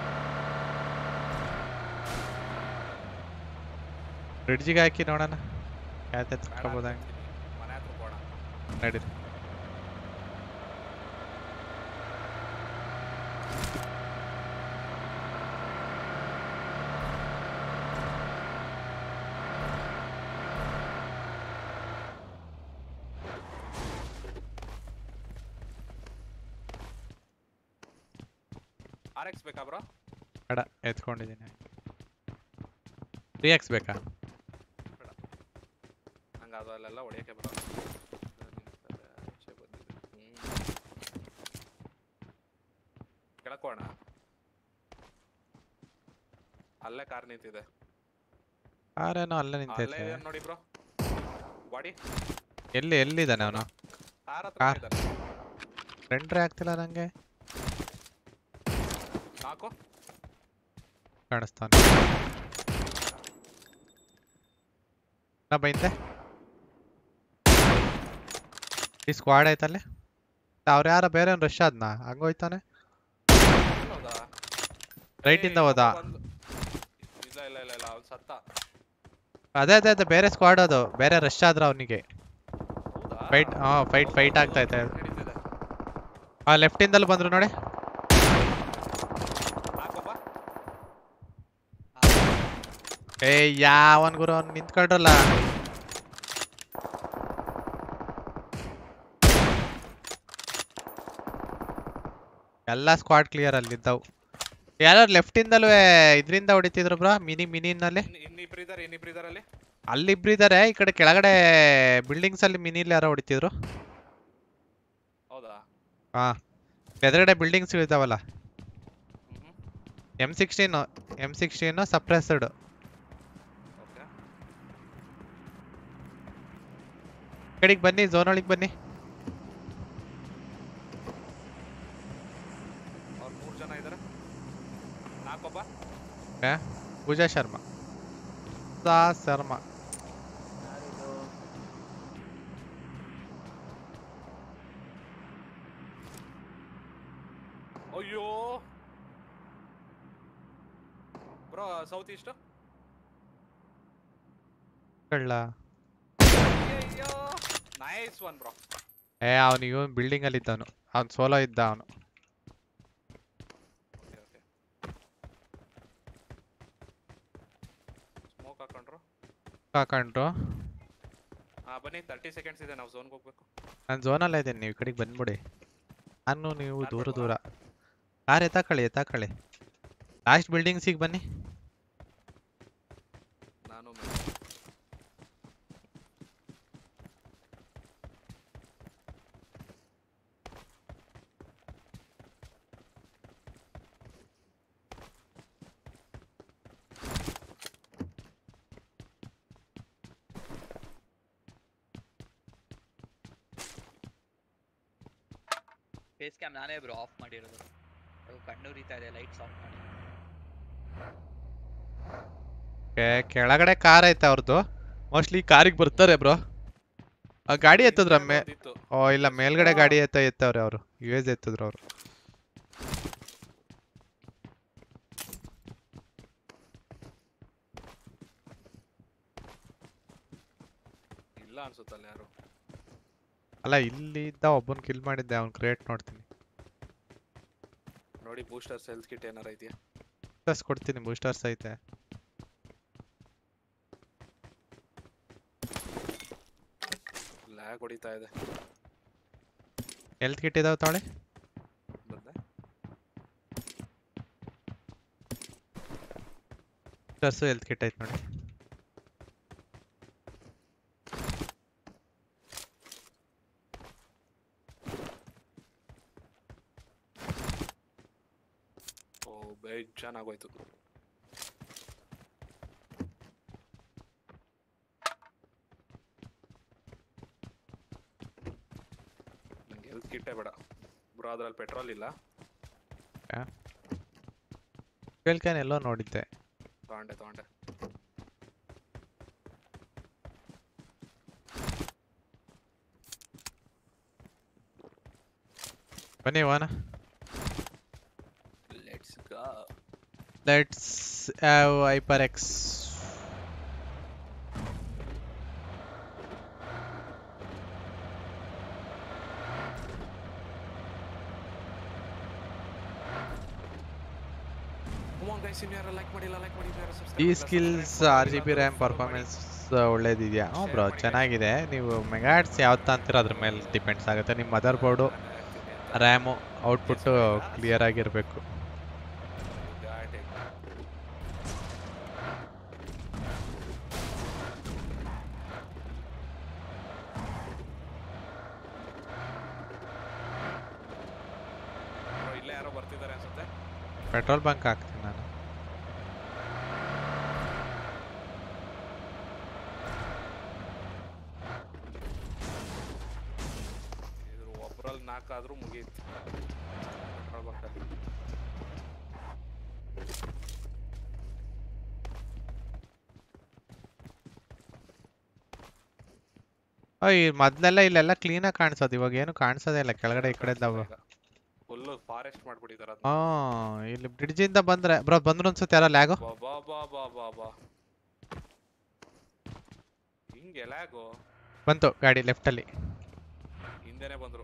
ಬ್ರಿಡ್ಜಿಗೆ ಹಾಕಿ ನೋಡೋಣ ಯಾಕೆ ತಕ್ಕೋಬೋದ ಮನೆ ಹತ್ರ ಹೋಗೋಣ. ನಡೀರಿ. RX ಬೇಕಾ ಬ್ರೋ? ಬೇಡ ಎತ್ಕೊಂಡಿದ್ದೀನಿ. 3x ಬೇಕಾ? ಬೇಡ ನಂಗೆ ಅದಲ್ಲೆಲ್ಲ ಹೊಡಿಯೋಕ್ಕೆ ಬ್ರೋ. ಕೆಳಕೋಣ. ಅಲ್ಲೇ ಕಾರ್ ನಿಂತಿದೆ. ಕಾರೇನೋ ಅಲ್ಲೇ ಅಲ್ಲೇ ನಿಂತೈತೆ. ಇದಾನೆ ನೋಡಿ ಬ್ರೋ. ಬಾಡಿ ಎಲ್ಲಿದ್ದಾನೆ ಅವನು? ಕಾರ್ ಹತ್ರ ಕಾರ್. ಇದ್ದಾನೆ. ರೆಂಡ್ರೆ ಆಗ್ತಿಲ್ಲ ನಂಗೆ. ನಾಲ್ಕು ಕಾಣಿಸ್ತಾನೆ. ನಾ ಬೈಂದೆ ಈ ಸ್ಕ್ವಾಡ್ ಐತಲ್ಲಿ. ಅವ್ರು ಯಾರ ಬೇರೆ ರಶ್ ಆದ್ನ ಹಂಗೋಯ್ತಾನೆ. ಹೌದಾ? ರೈಟ್ ಇಂದ ಹೋದ. ಇಲ್ಲ ಇಲ್ಲ ಇಲ್ಲ ಇಲ್ಲ ಅವ್ನು ಸತ್ತ. ಅದೇ ಬೇರೆ ಸ್ಕ್ವಾಡ್ ಅದು. ಬೇರೆ ರಶ್ ಆದ್ರ ಅವನಿಗೆ. ಹೌದಾ? ಫೈಟ್ ಆಗ್ತಾ ಐತೆ. ನಡೀತಿದೆ. ಆ ಲೆಫ್ಟ್ ಇಂದಲ್ಲಿ ಬಂದ್ರು ನೋಡಿ. ಹಾಕಪ್ಪ. ಏ ಯಾವನ್ ಗುರು ಅವ್ನು ನಿಂತ್ಕೊಂಡ್ರಲ್ಲ. ಎಲ್ಲ ಸ್ಕ್ವಾಡ್ ಕ್ಲಿಯರ್ ಅಲ್ಲಿದ್ದವು. ಯಾರು ಲೆಫ್ಟ್ ಇಂದಲೂ ಇದ್ರಿಂದ ಹೊಡಿತಿದ್ರು ಬ್ರೋ. ಮಿನಿನಲ್ಲಿ ಇನ್ನಿಬ್ರು ಇದಾರೆ ಅಲ್ಲಿ. ಅಲ್ಲಿ ಇಬ್ರು ಇದಾರೆ. ಈ ಕಡೆ ಕೆಳಗಡೆ ಬಿಲ್ಡಿಂಗ್ಸ್ ಅಲ್ಲಿ ಮಿನಿಲಿ ಯಾರೋ ಹೊಡಿತಿದ್ರು. ಹೌದಾ? ಹಾ ಎದುರುಗಡೆ ಬಿಲ್ಡಿಂಗ್ಸ್ ಇದಾವಲ್ಲ. M16 suppressed. ಓಕೆ. ಕಡೆಗೆ ಬನ್ನಿ, ಝೋನ್ ಒಳಗೆ ಬನ್ನಿ. ಅವ್ರು 3 ಜನ ಇದಾರೆ. ನಾಲ್ಕೊಬ್ಬ. ಪೂಜಾ ಶರ್ಮಾ. ಯಾರಿದು? ಅಯ್ಯೋ ಬ್ರೋ ಸೌತ್ ಈಸ್ಟ್. ಕಳ್ಳ. ಅಯ್ಯೋ ನೈಸ್ ಒನ್ ಬ್ರೋ. ಅವನು ಇವನ್ ಬಿಲ್ಡಿಂಗ್ ಅಲ್ಲಿ ಇದ್ದವನು. ಅವ್ನು ಸೋಲೋ ಇದ್ದ ಅವನು. ಹಾಕೊಂಡ್ರು ಬನ್ನಿ 30 ಸೆಕೆಂಡ್ಸ್ ಇದೆ, ನಾವು ಝೋನ್ಗೆ ಹೋಗ್ಬೇಕು. ನಾನು ಝೋನಲ್ಲೇ ಇದ್ದೀನಿ, ನೀವು ಈ ಕಡೆಗೆ ಬಂದ್ಬಿಡಿ. ನಾನು ನೀವು ಕಾರ್ ದೂರ ಬೇಡ್ವಾ? ದೂರ. ಕಾರ್ ಎತ್ತಾಕಳಿ. ಲಾಸ್ಟ್ ಬಿಲ್ಡಿಂಗ್ಸಿಗೆ ಬನ್ನಿ. ನಾನು ಫೇಸ್ ಕ್ಯಾಮ್ ನಾನೇ ಬ್ರೋ ಆಫ್ ಮಾಡಿರೋದು. ಅದು ಕಣ್ಣುರಿತಾ ಇದೆ, ಲೈಟ್ಸ್ ಆಫ್ ಮಾಡಿ. ಕೆಳಗಡೆ ಕಾರ್ ಐತೆ ಅವ್ರದ್ದು. ಮೋಸ್ಟ್ಲಿ ಕಾರಿಗೆ ಬರ್ತಾರೆ ಬ್ರೋ. ಆ ಗಾಡಿ ಎತ್ತದ್ರ ಇತ್ತು. ಓ ಇಲ್ಲ, ಮೇಲ್ಗಡೆ ಗಾಡಿ ಎತ್ತವ್ರೆ ಅವರು. US ಎತ್ತಿದ್ರು ಅವರು. ಇಲ್ಲ ಅನ್ಸುತ್ತಲ್ಲ ಯಾರು. ಅಲ್ಲ, ಇಲ್ಲಿ ಇದ್ದ ಒಬ್ಬನ್ ಕಿಲ್ ಮಾಡಿದ್ದೆ, ಅವ್ನ್ ಕ್ರಿಯೇಟ್ ನೋಡ್ತೀನಿ. ನೋಡಿ ಬೂಸ್ಟರ್ಸ್ ಹೆಲ್ತ್ ಕಿಟ್ ಏನಾರ ಇದೆಯಾ? ಬೂಸ್ಟರ್ಸ್ ಕೊಡ್ತೀನಿ, ಬೂಸ್ಟರ್ಸ್ ಐತೆ. ಲ್ಯಾಗ್ ಹೊಡಿತಾ ಇದೆ. ಹೆಲ್ತ್ ಕಿಟ್ ಇದಾವ ತಾಳೆ. ಬಂದೆ. ಬೂಸ್ಟರ್ಸ್ ಹೆಲ್ತ್ ಕಿಟ್ ಐತೆ ನೋಡಿ. ಚೆನ್ನಾಗೋಯ್ತು. ನಂಗೆ ಹೆಲ್ತ್ ಕಿಟ್ಟೇ ಬೇಡ ಬ್ರೋ, ಅದ್ರಲ್ಲಿ ಪೆಟ್ರೋಲ್ ಇಲ್ಲ. ಫ್ಯೂಯಲ್ ಕ್ಯಾನ್ ಎಲ್ಲೋ ನೋಡಿದ್ದೆ. ತಗೊಂಡೆ. ಬನ್ನಿ ವಾನ. Let's have HyperX. ಈ ಸ್ಕಿಲ್ಸ್ RGB RAM ಪರ್ಫಾರ್ಮೆನ್ಸ್ ಒಳ್ಳೇದಿದೆಯಾ? ಹ್ಞೂ ಬ್ರೋ, ಚೆನ್ನಾಗಿದೆ. ನೀವು ಮೆಗಾಟ್ಸ್ ಯಾವ್ದು ಅಂತೀರ ಅದ್ರ ಮೇಲೆ ಡಿಪೆಂಡ್ಸ್ ಆಗುತ್ತೆ. ನಿಮ್ಮ mother board, RAM, output clear ಆಗಿರಬೇಕು. ಪೆಟ್ರೋಲ್ ಬಂಕ್ ಹಾಕ್ತೀನಿ ನಾನು. ಒಬ್ಬರಲ್ಲಿ 4 ಆದ್ರೂ ಮುಗೀತು. ಪೆಟ್ರೋಲ್ ಬಂಕಲ್ಲಿ ಮೊದ್ಲೆಲ್ಲ ಇಲ್ಲೆಲ್ಲ ಕ್ಲೀನಾಗಿ ಕಾಣಿಸೋದು, ಇವಾಗ ಏನು ಕಾಣಿಸೋದೇ ಇಲ್ಲ. ಕೆಳಗಡೆ ಈ ಕಡೆ ಇದ್ದಾವ ಫುಲ್ ಫಾರೆಸ್ಟ್ ಮಾಡ್ಬಿಟ್ಟಿದ್ದಾರೆ. ಇಲ್ಲಿ ಬ್ರಿಡ್ಜ್ ಇಂದ ಬಂದ್ರೆ ಬ್ರೋ ಬಂದ್ರು ಅನ್ಸುತ್ತೆ. ಯಾರ ಲ್ಯಾಗು ಹಿಂಗೆ ಲ್ಯಾಗು ಬಂತು ಗಾಡಿ ಲೆಫ್ಟ್ ಅಲ್ಲಿ. ಹಿಂದೆನೆ ಬಂದ್ರು.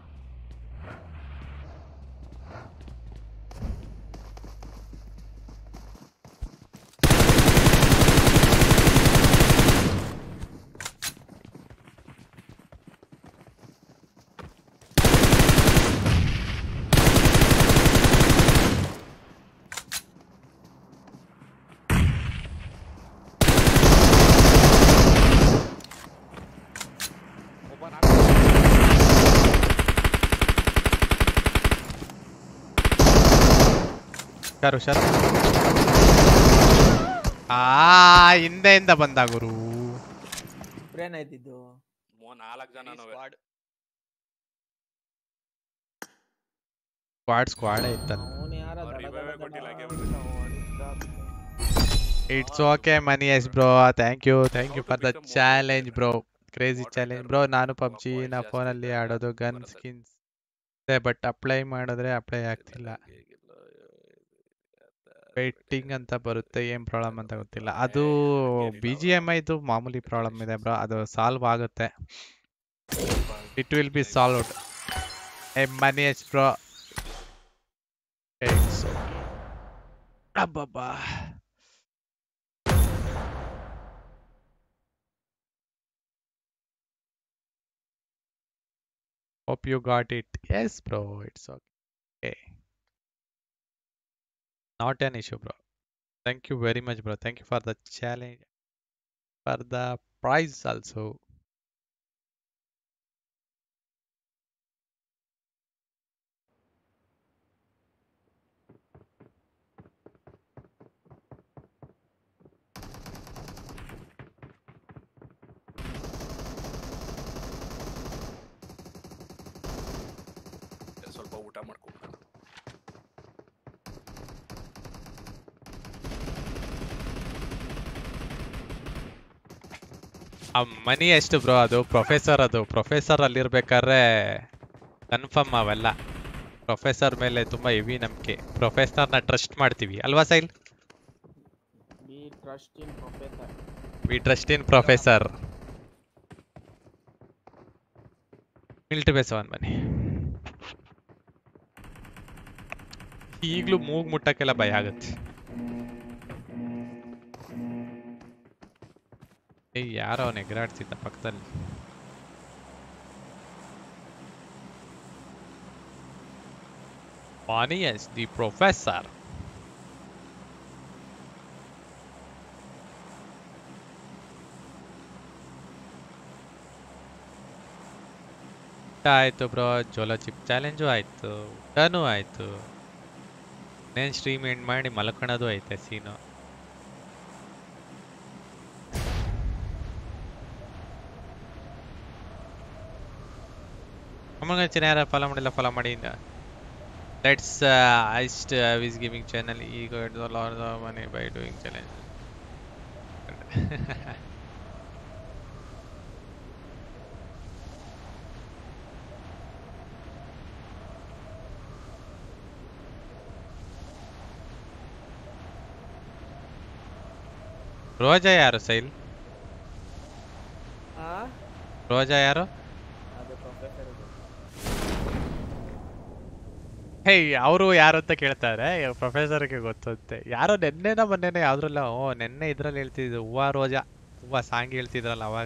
ಹುಷಾರು. ಹಿಂದೆಯಿಂದ ಬಂದ ಗುರು. ಏನಾಯ್ತಿದ್ದು? 4 ಜನ ಸ್ಕ್ವಾಡ್ ಇತ್ತಲ್ಲ. It's okay Maniyas bro, thank you for the challenge bro. Crazy challenge bro. ನಾನು ಪಬ್ಜಿ ನ ಫೋನಲ್ಲಿ ಆಡೋದು, ಗನ್ ಸ್ಕಿನ್ಸ್ ಬಟ್ ಅಪ್ಲೈ ಮಾಡಿದ್ರೆ ಅಪ್ಲೈ ಆಗ್ತಿಲ್ಲ. ವೇಟಿಂಗ್ ಅಂತ ಬರುತ್ತೆ, ಏನ್ ಪ್ರಾಬ್ಲಮ್ ಅಂತ ಗೊತ್ತಿಲ್ಲ. ಅದು BGMI ಇದು ಮಾಮೂಲಿ ಪ್ರಾಬ್ಲಮ್ ಇದೆ ಬ್ರೋ, ಅದು ಸಾಲ್ವ್ ಆಗುತ್ತೆ. It will be solved. Maniyas bro. ಅಬ್ಬಬ್ಬಾ. Hope you got it. Yes, bro. It's okay. Not an issue, bro. Thank you very much, bro. Thank you for the challenge, for the prize also. ಸ್ವಲ್ಪ ಊಟ ಮಾಡ್ಕೊಂಡು ಆ ಮನಿ ಎಷ್ಟು bro? ಅದು professor ಅಲ್ಲಿರ್ಬೇಕಾದ್ರೆ confirm ಅವೆಲ್ಲ. Professor ಮೇಲೆ ತುಂಬಾ ಹೆವಿ ನಂಬಿಕೆ. ಪ್ರೊಫೆಸರ್ನ ಟ್ರಸ್ಟ್ ಮಾಡ್ತೀವಿ ಅಲ್ವಾ ಸೈಲ್? Be trust in professor. We trust in professor. ಮಿಲ್ಟ್ ಬೇಸವನ್ ಬನ್ನಿ. ಈಗಲೂ ಮೂಗ್ ಮುಟ್ಟಕ್ಕೆಲ್ಲ ಭಯ ಆಗತ್ತೆ. ಯಾರೋ ಅವನು ಎಗರಾಡ್ತಿದ್ದ ಪಕ್ಕದಲ್ಲಿ. Funniest, the professor. ಆಯ್ತು ಬ್ರೋ, ಜೋಲೋ ಚಿಪ್ ಚಾಲೆಂಜು ಆಯ್ತು, ಊಟನೂ ಆಯ್ತು. నేను ಸ್ಟ್ರೀಮ್ ಎಂಡ್ ಮಾಡಿ ಮಲ್ಕೊಳೋದು ಐತೆ ಸೀನು. ಅಮ್ಮನ ಯಾರು ಫಾಲೋ ಮಾಡಿಲ್ಲ ಫಾಲೋ ಮಾಡಿ. ಲೆಟ್ಸ್ ಐಸ್ಟ್ ವಿಸ್ ಗೇಮಿಂಗ್ ಚಾನಲ್ ಈಗ lord of money by doing challenge. Roja ಯಾರು ಸೈಲ್? ರೋಜಾ ಯಾರು? ಹೇ ಅವರು ಯಾರು ಅಂತ ಕೇಳ್ತಾರೆ. ಪ್ರೊಫೆಸರ್ಗೆ ಗೊತ್ತಂತೆ. ಯಾರೋ ನೆನ್ನೆನ ಮೊನ್ನೆನೆ ಯಾವ್ದ್ರಲ್ಲ, ನೆನ್ನೆ ಇದ್ರಲ್ಲಿ ಹೇಳ್ತಿದ್ರು ಹೂವಾ ರೋಜಾ, ಹೂವಾ ಸಾಂಗ್ ಹೇಳ್ತಿದ್ರಲ್ಲ ಅವಾಗ.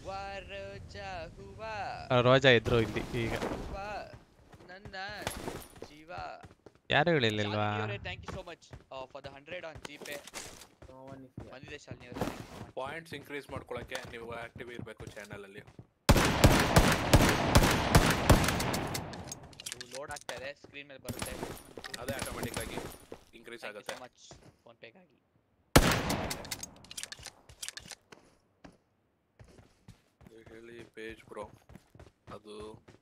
ರೋಜಾ ಇದ್ರು ಇಲ್ಲಿ ಈಗ. ಯಾರು ಹೇಳಿಲ್ವಾ? ಪಾಯಿಂಟ್ಸ್ ಇನ್ಕ್ರೀಸ್ ಮಾಡ್ಕೊಳಕ್ಕೆ ನೀವು ಆಕ್ಟಿವ್ ಇರಬೇಕು ಚಾನೆಲ್ ಅಲ್ಲಿ. ಲೋಡ್ ಆಗ್ತಾ ಇದೆ, ಸ್ಕ್ರೀನ್ ಮೇಲೆ ಬರುತ್ತೆ, ಅದೇ ಆಟೋಮೆಟಿಕ್ ಆಗಿ ಇನ್ಕ್ರೀಸ್ ಆಗುತ್ತೆ. ಫೋನ್ ಪೇ ಗಾಗಿ ಹೇಳಿ ಪೇಜ್ ಬ್ರೋ. ಅದು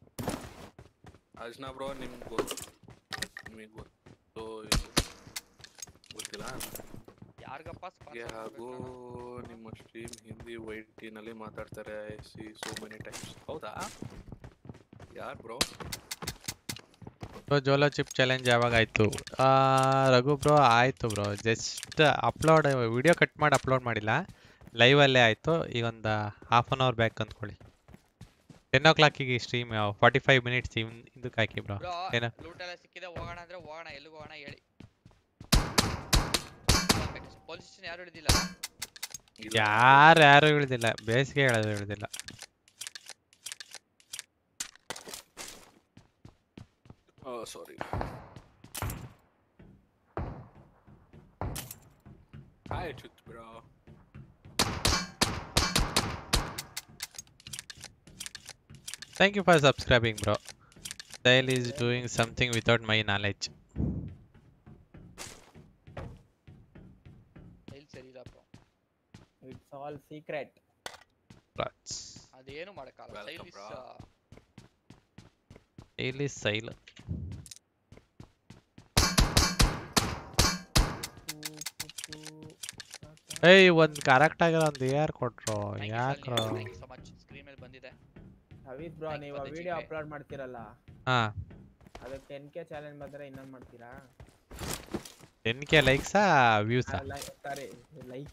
ಅಜ್ನಾ ಬ್ರೋ, ನಿಮ್ಗೆ ಗೊತ್ತು ಗೊತ್ತಿಲ್ಲ ಯಾರಿಗಪ್ಪ? ಹಾಗೂ ನಿಮ್ಮ ಸ್ಟ್ರೀಮ್ ಹಿಂದಿ ವೈಟ್ ನಲ್ಲಿ ಮಾತಾಡ್ತಾರೆ. I see so many times. ಹೌದಾ? ಯಾರು ಬ್ರೋ? ಜೋಲೋ ಚಿಪ್ ಚಾಲೆಂಜ್ ಯಾವಾಗ ಆಯ್ತು? ರಘು ಬ್ರೋ ಆಯ್ತು bro. Just upload video cut ಮಾಡಿ ಅಪ್ಲೋಡ್ ಮಾಡಿಲ್ಲ, ಲೈವ್ ಅಲ್ಲೇ ಆಯ್ತು. ಈಗ ಒಂದು ಹಾಫ್ ಅನ್ ಅವರ್ ಬ್ಯಾಕ್ ಅಂದ್ಕೊಳ್ಳಿ. 10 o'clock ಸ್ಟ್ರೀಮ್ 45 minutes ಇದಕ್ಕೆ ಹಾಕಿ ಬ್ರೋ. ಏನೋ ಲೂಟ್ ಎಲ್ಲ ಸಿಕ್ಕಿದೆ, ಹೋಗೋಣ ಅಂದ್ರೆ ಹೋಗೋಣ. ಎಲ್ಲಿಗೆ ಹೋಗೋಣ ಹೇಳಿ? ಪೊಲೀಸ್ ಸ್ಟೇಷನ್ ಯಾರು ಹಿಡಿದಿಲ್ಲ? ಯಾರು ಹಿಡಿದಿಲ್ಲ, ಬೇಸಿಗೆ ಹೇಳೋದು ಹಿಡಿದಿಲ್ಲ. ಸಾರಿ. ಹಾಯ್ ಚುತ್ bro. Thank you for subscribing, bro. Sail is doing something without my knowledge. It's all secret. ಅದೇನು ಮಾಡಕ್ಕಾಗಲ್ಲ. Sail is sail. ಏಯ್ ಒಂದು ಕರೆಕ್ಟ್ ಆಗಿರೋ ಒಂದು AR ಕೊಟ್ರು ಯಾಕ್ರೋ? ಸ್ಕ್ರೀನ್ ಮೇಲೆ ಬಂದಿದೆ. ಹವೀದ್ ಬ್ರೋ, ನೀವು ವಿಡಿಯೋ ಅಪ್ಲೋಡ್ ಮಾಡ್ತಿರಲ್ಲ, ಹಾ, ಅದಕ್ಕೆ 10K ಚಾಲೆಂಜ್ ಬಂದ್ರೆ ಇನ್ನೊಂದು ಮಾಡ್ತೀರಾ? 10K ಲೈಕ್ಸಾ ವ್ಯೂಸಾ? ಸಾರಿ, ಲೈಕ್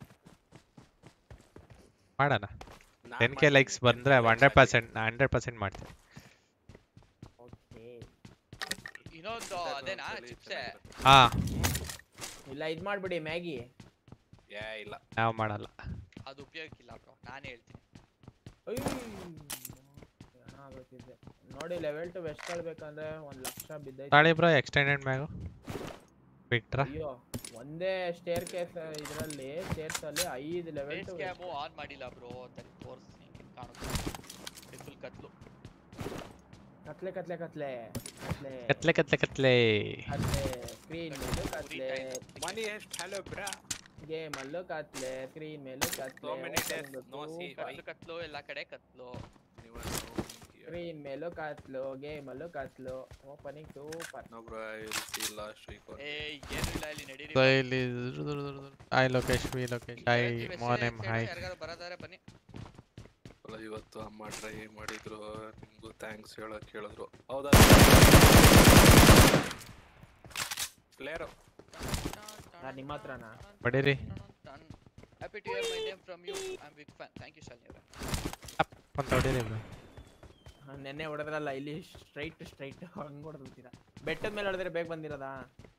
ಮಾಡೋಣ. 10K ಲೈಕ್ಸ್ ಬಂದ್ರೆ 100% ಮಾಡ್ತೀನಿ. ಓಕೆ. ಇನ್ನೊಂದು ಅದೇನಾ ಚಿಪ್ಸ್? ಹಾ, ಇಲ್ಲ ಇದು ಮಾಡ್ಬಿಡಿ ಮ್ಯಾಗಿ. ಇಲ್ಲ ನಾವು ಮಾಡಲ್ಲ, ಅದು ಉಪಯೋಗಕ್ಕಿಲ್ಲ ಬ್ರೋ, ನಾನೇ ಹೇಳ್ತೀನಿ. ಆಗುತ್ತಿದೆ ನೋಡಿ. ಲೆವೆಲ್ 2 ವೆಸ್ಟ್ ಕಳ್ಬೇಕಂದ್ರೆ 1 ಲಕ್ಷ ಬಿದ್ದೈತೆ. ತಾಳಿ ಬ್ರೋ ಎಕ್ಸ್ಟೆಂಡೆಡ್ ಮ್ಯಾಗು ಬಿಟ್ರಾ? ಅಯ್ಯೋ ಒಂದೇ ಸ್ಟೇರ್ ಕೇಸ್ ಇದರಲ್ಲಿ ಸ್ಟೇರ್ಸ್ ಅಲ್ಲಿ 5 ಲೆವೆಲ್ 2 ಕ್ಯಾಮು ಆನ್ ಮಾಡಿಲ್ಲ ಬ್ರೋ ಅಂತ ತೋರಿಸಿ ಕಾಣುತ್ತೆ. ಫುಲ್ ಕತ್ಲು. ಕತ್ಲೆ ಕತ್ಲೆ ಕತ್ಲೆ ಕತ್ಲೆ ಕತ್ಲೆ ಕತ್ಲೆ ಕತ್ಲೆ. ಕತ್ಲೆ ಸ್ಕ್ರೀನ್ ಮೇಲೂ ಕತ್ಲೆ, ಮನಿ ಎಷ್ಟು ಹಲೋ ಬ್ರಾ. ಗೇಮ್ ಅಲ್ಲೂ ಕತ್ಲೆ, ಸ್ಕ್ರೀನ್ ಮೇಲೂ ಕತ್ಲೆ, So many days no see. ಕತ್ಲು ಕತ್ಲು ಎಲ್ಲ ಕಡೆ ಕತ್ಲು. ಸ್ಕ್ರೀನ್ ಮೇಲೂ ಕತ್ಲು, ಗೇಮ್ ಅಲ್ಲೂ ಕತ್ಲು. Opening super. No bro, I will see last week or ಏ ಏನು ಇಲ್ಲ ಇಲ್ಲಿ ನಡೀರಿ. ಸೊ ಇಲ್ಲಿ I Lokesh we Lokesh I ಮೋನೆಮ್ ಹೈ. ಯಾರಿಗಾರು ಬರದಾರೆ ಬನ್ನಿ. ಅಲ್ಲ ಇವತ್ತು ಅಮ್ಮ ಟ್ರೈ ಮಾಡಿದ್ರು, ನಿಮ್ಗೂ ಥ್ಯಾಂಕ್ಸ್ ಹೇಳಕ್ ಹೇಳಿದ್ರು. ಹೌದಾ ಪ್ಲೇಯರ್ ನಿಮ್ಮ ಹತ್ರನಾ? ಬಡೀರಿ. Happy to hear my name from you. I'm big fan. Thank you Shalini ಅವರೇ. ಅಂತ ಹೊಡೀರಿ ಬ್ರೋ. ನೆನ್ನೆ ಹೊಡೆದ್ರಲ್ಲ ಇಲ್ಲಿ ಸ್ಟ್ರೈಟ್ ಹಂಗ್ ಹೊಡೆದ್ಬಿಟ್ಟಿರ. ಬೆಟ್ಟದ ಮೇಲೆ ಹೊಡೆದ್ರೆ ಬೇಗ ಬಂದಿರೋದಾ?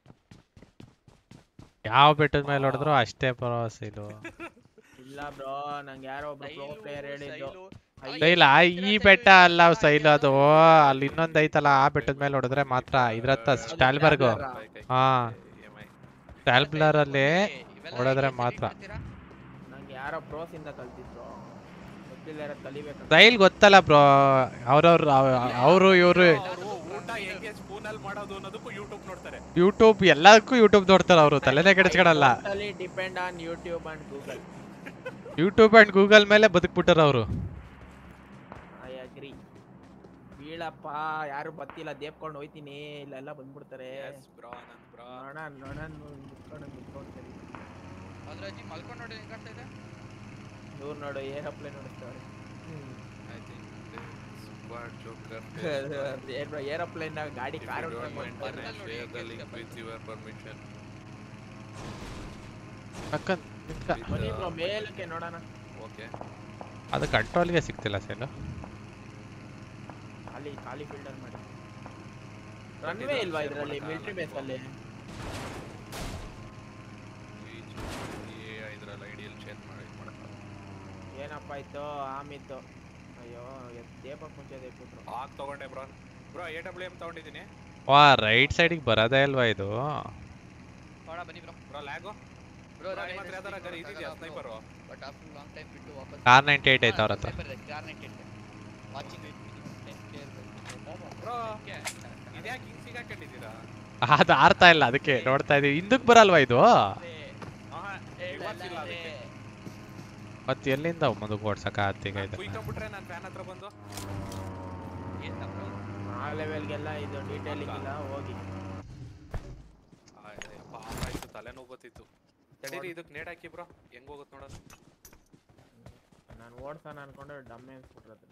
ಯಾವ ಬೆಟ್ಟದ ಮೇಲೆ ಹೊಡೆದ್ರು ಅಷ್ಟೇ ಪರವಾಸ ಇದು. ಇಲ್ಲ ಬ್ರೋ, ನಂಗೆ ಯಾರೋ ಒಬ್ರು ಪ್ರೋ ಪ್ಲೇಯರ್ ಹೇಳಿದ್ದು. ಇಲ್ಲ ಈ ಬೆಟ್ಟ ಅಲ್ಲ ಸೈಲ್ ಅದು, ಅಲ್ಲಿ ಇನ್ನೊಂದ್ ಐತಲ್ಲ ಆ ಬೆಟ್ಟದ ಮೇಲೆ ಹೊಡೆದ್ರೆ ಮಾತ್ರ ಇದ್ರತ್ತ ಸ್ಟಾಲ್ಬರ್ಗ್. ಹಾ ಸ್ಟಾಲ್ಬ್ಲರ್ ಅಲ್ಲಿ ಹೊಡೆದ್ರೆ ಮಾತ್ರ. ನಂಗೆ ಯಾರೋ ಪ್ರೋಸ್ ಇಂದ ಕಲ್ತಿದ್ರು, ಗೊತ್ತಿಲ್ಲ ಯಾರು ಕಲಿಬೇಕು. ಸೈಲ್ ಗೊತ್ತಲ್ಲ ಬ್ರೋ, ಅವರು ಇವರು ಊಟ ಹೆಂಗೆ ಸ್ಪೂನ್ ಅಲ್ಲಿ ಮಾಡೋದು ಅನ್ನೋದಕ್ಕೂ ಯೂಟ್ಯೂಬ್ ನೋಡ್ತಾರೆ. ಯೂಟ್ಯೂಬ್ ಎಲ್ಲದಕ್ಕೂ ಯೂಟ್ಯೂಬ್ ನೋಡ್ತಾರೆ ಅವರು, ತಲೆನೇ ಕೆಡಿಸ್ಕೊಳಲ್ಲ. Depend on YouTube and Google. YouTube and Google ಮೇಲೆ ಬದುಕ್ಬಿಟ್ಟಾರ ಅವರು. I agree. ಬೀಳಪ್ಪ, ಯಾರು ಬತ್ತಿಲ್ಲ, ದೇಪ್ಕೊಂಡು ಹೋಯ್ತೀನಿ, ಇಲ್ಲೆಲ್ಲ ಬಂದ್ಬಿಡ್ತಾರೆ. ಮುತ್ಕೊಂಡು ಅದ್ರಾಜಿ ಮಲ್ಕೊಂಡು ನೋಡಿ ಹೆಂಗ್ ಕಾಣ್ತಾ ಇದೆ. ದೂರ ನೋಡು, ಏರೋಪ್ಲೇನ್ ನೋಡಿಸ್ತಾರೆ. ಏರೋಪ್ಲೇನ್ ಗಾಡಿ ಕಾರ್ ಮೇಲಕ್ಕೆ ನೋಡೋಣ. ಅದು ಕಂಟ್ರೋಲ್ಗೆ ಸಿಗ್ತಿಲ್ಲ ಸೈಲು. ಖಾಲಿ ಫೀಲ್ಡ್ ಅಲ್ಲಿ ಮಾಡಿ. ರನ್ವೇ ಇಲ್ವಾ ಇದರಲ್ಲಿ ಮಿಲಿಟರಿ ಬೇಸ್ ಅಲ್ಲಿ? ಏನಪ್ಪ ಆಯ್ತು ಆಮಿತ್ತು. ಅಯ್ಯೋ ದೇಪಕ್ ಮುಂಚೆ ದೇಬಿಟ್ರು. ಆಗ್ ತಗೊಂಡೆ ಬ್ರೋ. ಬ್ರೋ AWM ತಗೊಂಡಿದ್ದೀನಿ. ವಾ ರೈಟ್ ಸೈಡಿಗೆ ಬರೋದೇ ಅಲ್ವಾ ಇದು? ನೋಡ ಬನ್ನಿ ಬ್ರೋ. ಬ್ರೋ ಲ್ಯಾಗು ಬ್ರೋ ನಿಮ್ಮ ಹತ್ರ ಯಾವ್ದಾರ ಗನ್ ಇದೆಯಾ sniper? But after long time ಬಿಟ್ಟು ವಾಪಸ್ ಕಾರ್ 98 ಐತೆ ಅವ್ರ ಹತ್ರ. Car 98 watching with 10k bro ಇದ್ಯಾಕೆ ಹಿಂಗ್ ಸಿಗಾಕೊಂಡಿದ್ದೀರಾ? ಅದು ಆರ್ತಾ ಇಲ್ಲ ಅದಕ್ಕೆ ನೋಡ್ತಾ ಇದೀವಿ. ಹಿಂದಕ್ಕೆ ಬರಲ್ವಾ ಇದು? ಮತ್ತೆ ಎಲ್ಲಿಂದ ಮುಂದಕ್ಕೆ ಓಡ್ಸಕ ಆತೀಗ ಇದು? ಕುಯ್ಕೊಂಡ್ಬಿಟ್ರೆ ನಾನು ಫ್ಯಾನ್ ಹತ್ರ ಬಂದು ಆ ಲೆವೆಲ್ಗೆಲ್ಲ ಇದು ಡೀಟೇಲಿಂಗ್ ಇಲ್ಲ ಹೋಗಿ. ಪಾಪ ಆಯ್ತು, ತಲೆನೋವು ಗೊತ್ತಿತ್ತು. ತಡೀರಿ ಇದಕ್ಕೆ ನೇಡ್ ಹಾಕಿ ಬ್ರೋ, ಹೆಂಗ್ ಹೋಗುತ್ತೆ ನೋಡೋಣ. ನಾನು ಓಡ್ಸೋಣ ಅನ್ಕೊಂಡ್ರೆ ಡಮ್ಮೆ ಅನ್ಸ್ಬಿಟ್ರದು.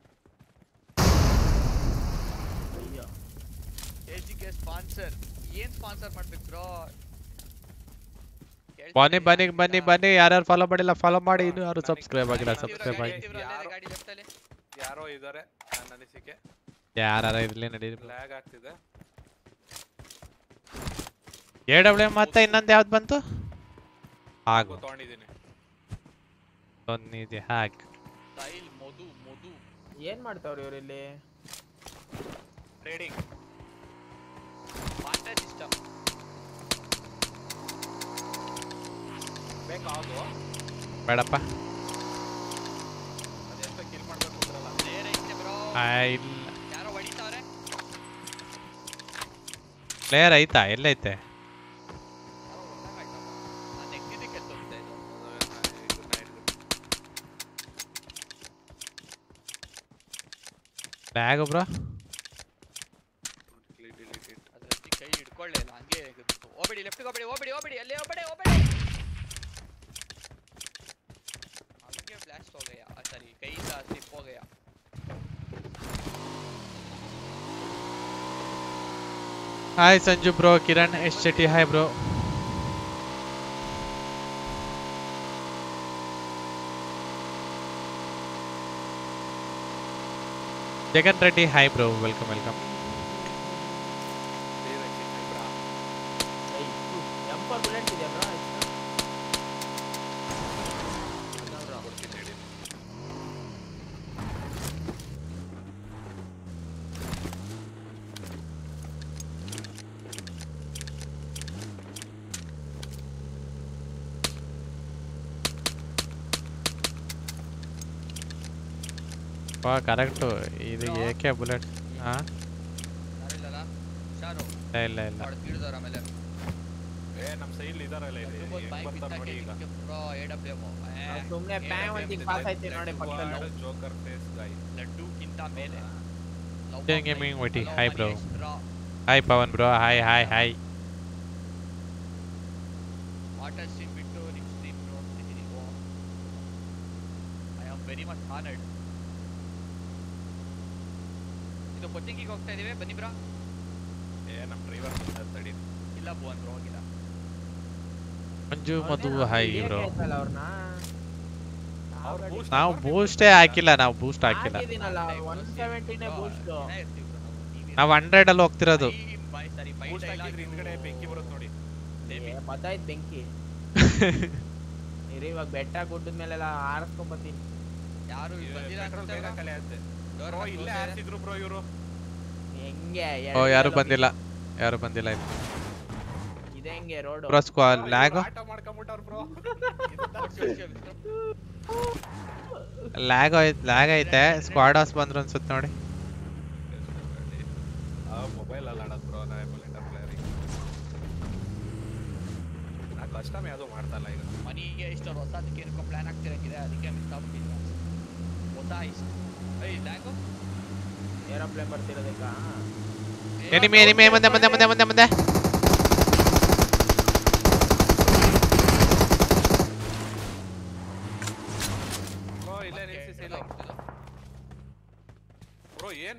ಅಯ್ಯೋ ಎಜಿಗೆ ಸ್ಪಾನ್ಸರ್ ಏನ್ ಸ್ಪಾನ್ಸರ್ ಮಾಡ್ಬೇಕು ಬ್ರೋ? ಬನ್ನಿ ಬನ್ನಿ ಬನ್ನಿ ಬನ್ನಿ, ಯಾರ್ಯಾರು ಫಾಲೋ ಮಾಡಿಲ್ಲ ಫಾಲೋ ಮಾಡಿ, ಇನ್ನು ಯಾರು ಸಬ್ಸ್ಕ್ರೈಬ್ ಆಗಿಲ್ಲ ಸಬ್ಸ್ಕ್ರೈಬ್ ಆಗಿ. ಯಾರೋ ಇದಾರೆ ನನ್ನ ಅನಿಸಿಕೆ. ಯಾರು ಇರ್ಲಿ ನಡೀರಿ. ಲ್ಯಾಗ್ ಆಗ್ತಿದೆ. AWM ಮತ್ತೆ ಇನ್ನೊಂದು ಯಾವ್ದು ಬಂತು? ಹಾಗು ತಗೊಂಡಿದ್ದೀನಿ. ಒಂದಿದೆ ಹ್ಯಾಕ್. ಸ್ಟೈಲ್ ಮಧು ಏನ್ ಮಾಡ್ತಾವ್ರಿ ಇವ್ರು ಇಲ್ಲಿ? ಟ್ರೇಡಿಂಗ್ ಪಾರ್ಟ್ನರ್ ಸಿಸ್ಟಮ್ ಬೇಕಾದು ಬೇಡಪ್ಪ. ಅದೆಂತ ಕಿಲ್ ಮಾಡ್ಬೇಕು ಅಂದ್ರಲ್ಲ. ಪ್ಲೇಯರ್ ಐತೆ ಬ್ರೋ. ಇಲ್ಲ ಯಾರೋ ಹೊಡಿತಾವ್ರೆ. ಪ್ಲೇಯರ್ ಐತಾ? ಎಲ್ಲೈತೆ? ನಾನು ಎಕ್ಸಿಟಿಗೆ ತೋರಿಸ್ತಾ ಇದ್ದು. Bag bro. ಅದ್ರಲ್ಲಿ ಕೈ ಹಿಡ್ಕೊಳ್ಳೇ ಇಲ್ಲ, ಹಂಗೆ ಹೋಗ್ಬೇಡಿ, ಲೆಫ್ಟ್ಗೆ ಹೋಗ್ಬೇಡಿ, ಅಲ್ಲೇ ಹೋಗ್ಬೇಡಿ. ಹಂಗೆ ಬ್ಲಾಸ್ಟ್ ಹೋಗಯ್ಯ, ಸರಿ ಕೈಯಿಂದ ಸ್ಲಿಪ್ ಹೋಗಯ್ಯ. Hi Sanju bro, Kiran S Shetty hi bro. Jagan Reddy hi bro, welcome welcome. M4 bullet ಇದೆಯಾ ಬ್ರೋ? ಕರೆಕ್ಟು ಇದು ಏಕೆ ಬುಲೆಟ್ ಹಾ ಯಾರಿಲ್ಲಲ್ಲ ಹುಷಾರು ಇಲ್ಲ ಇಲ್ಲ ಹೊಡೆದಿಡ್ದವ್ರ ಆಮೇಲೆ ನಮ್ಮ ಸೈಡ್ ಇದಾರಲ್ಲ ಇಲ್ಲಿ ಬೈಕ್ ಬರ್ತಾರೆ ನೋಡಿ ಈಗ ಬ್ರೋ AWM ಸುಮ್ನೆ ಪ್ಯಾನ್ ಒಂದಿಗೆ ಪಾಸ್ ಆಯ್ತು ನೋಡಿ ಪಕ್ಕದಲ್ಲಿ ಜೋಕರ್ ಫೇಸ್ ಗೈ ಲಡ್ಡುಕ್ಕಿಂತ ಮೇಲೆ Gaming Witty. Hi bro. Hi Pawan bro. Hi. Water stream ಬಿಟ್ಟು ನಿಮ್ ಸ್ಟ್ರೀಮ್ ನೋಡ್ತಿದ್ದೀನಿ I am very much honoured. ಇದು ಕೊಚ್ಚಿಂಗಿಗೆ ಹೋಗ್ತಾ ಇದೀವಿ ಬನ್ನಿ ಬ್ರಾ. ನಮ್ಮ ಡ್ರೈವರ್ ತಡಿ ಇಲ್ಲ ಭುವನ್ ಬ್ರೋ ಹೋಗಿಲ್ಲ. Manju Madhu hi bro. ನಾವು ಬೂಸ್ಟೇ ಹಾಕಿಲ್ಲ ನಾವು ಬೂಸ್ಟ್ ಹಾಕಿಲ್ಲ 170 ನೇ ಬೂಸ್ಟ್ ನಾವು 100 ಅಲ್ಲಿ ಹೋಗ್ತಿರೋದು ಬೂಸ್ಟ್ ಹಾಕಿದ್ರೆ ಹಿಂದ್ಗಡೆ ಬೆಂಕಿ ಬರುತ್ತೆ ನೋಡಿ ಬತ್ತಾಯ್ತು ಬೆಂಕಿ ಇರಿ ಇವಾಗ ಬೆಟ್ಟ ಗುಡ್ಡದ ಮೇಲೆಲ್ಲ ಆರಿಸ್ಕೊಂಡ್ ಬರ್ತೀನಿ ಯಾರು ಬಂದಿಲ್ಲ ಬೇಗ ಕಲೆ ಆಗುತ್ತೆ ಬ್ರೋ ಇಲ್ಲೇ ಆರಿಸಿದ್ರು ಬ್ರೋ ಇವರು ಹೆಂಗೆ ಓ ಯಾರು ಬಂದಿಲ್ಲ ಇಲ್ಲಿ ಇದೆ ಹೆಂಗೆ road bro squad lag auto ಮಾಡ್ಕೊಂಡ್ಬಿಟ್ಟವ್ರು ಬ್ರೋ ಲ್ಯಾಗ್ ಐತೆ ಸ್ಕ್ವಾಡ್ ಹೌಸ್ ಬಂದ್ರು ಅನ್ಸುತ್ತೆ ನೋಡಿ ಮೊಬೈಲ್ ಅಲ್ಲಿ ಆಡೋದು ಬ್ರೋ ನಾ ಎಮ್ಯುಲೇಟರ್ ಪ್ಲೇಯರ್ ನಾ ಕಸ್ಟಮ್ ಯಾವುದು ಮಾಡ್ತಲ್ಲ ಈಗ ಮನಿಗೆ ಇಷ್ಟ ಹೊಸದಕ್ಕೆ ಏನಕ್ಕೆ ಪ್ಲಾನ್ ಆಗ್ತಿರಂಗಿದೆ ಅದಕ್ಕೆ ಮಿಸ್ ಆಗ್ಬಿಟ್ಟಿಲ್ಲ ಹೊಸ ಇಷ್ಟ ಏಯ್ ಲ್ಯಾಗು ಏರೋಪ್ಲೇನ್ ಬರ್ತಿರೋದಕ್ಕ ಎನಿಮಿ ಮುಂದೆ ಬ್ರೋ ಇಲ್ಲೇ ನಿಲ್ಸಿ ಬ್ರೋ ಏನ್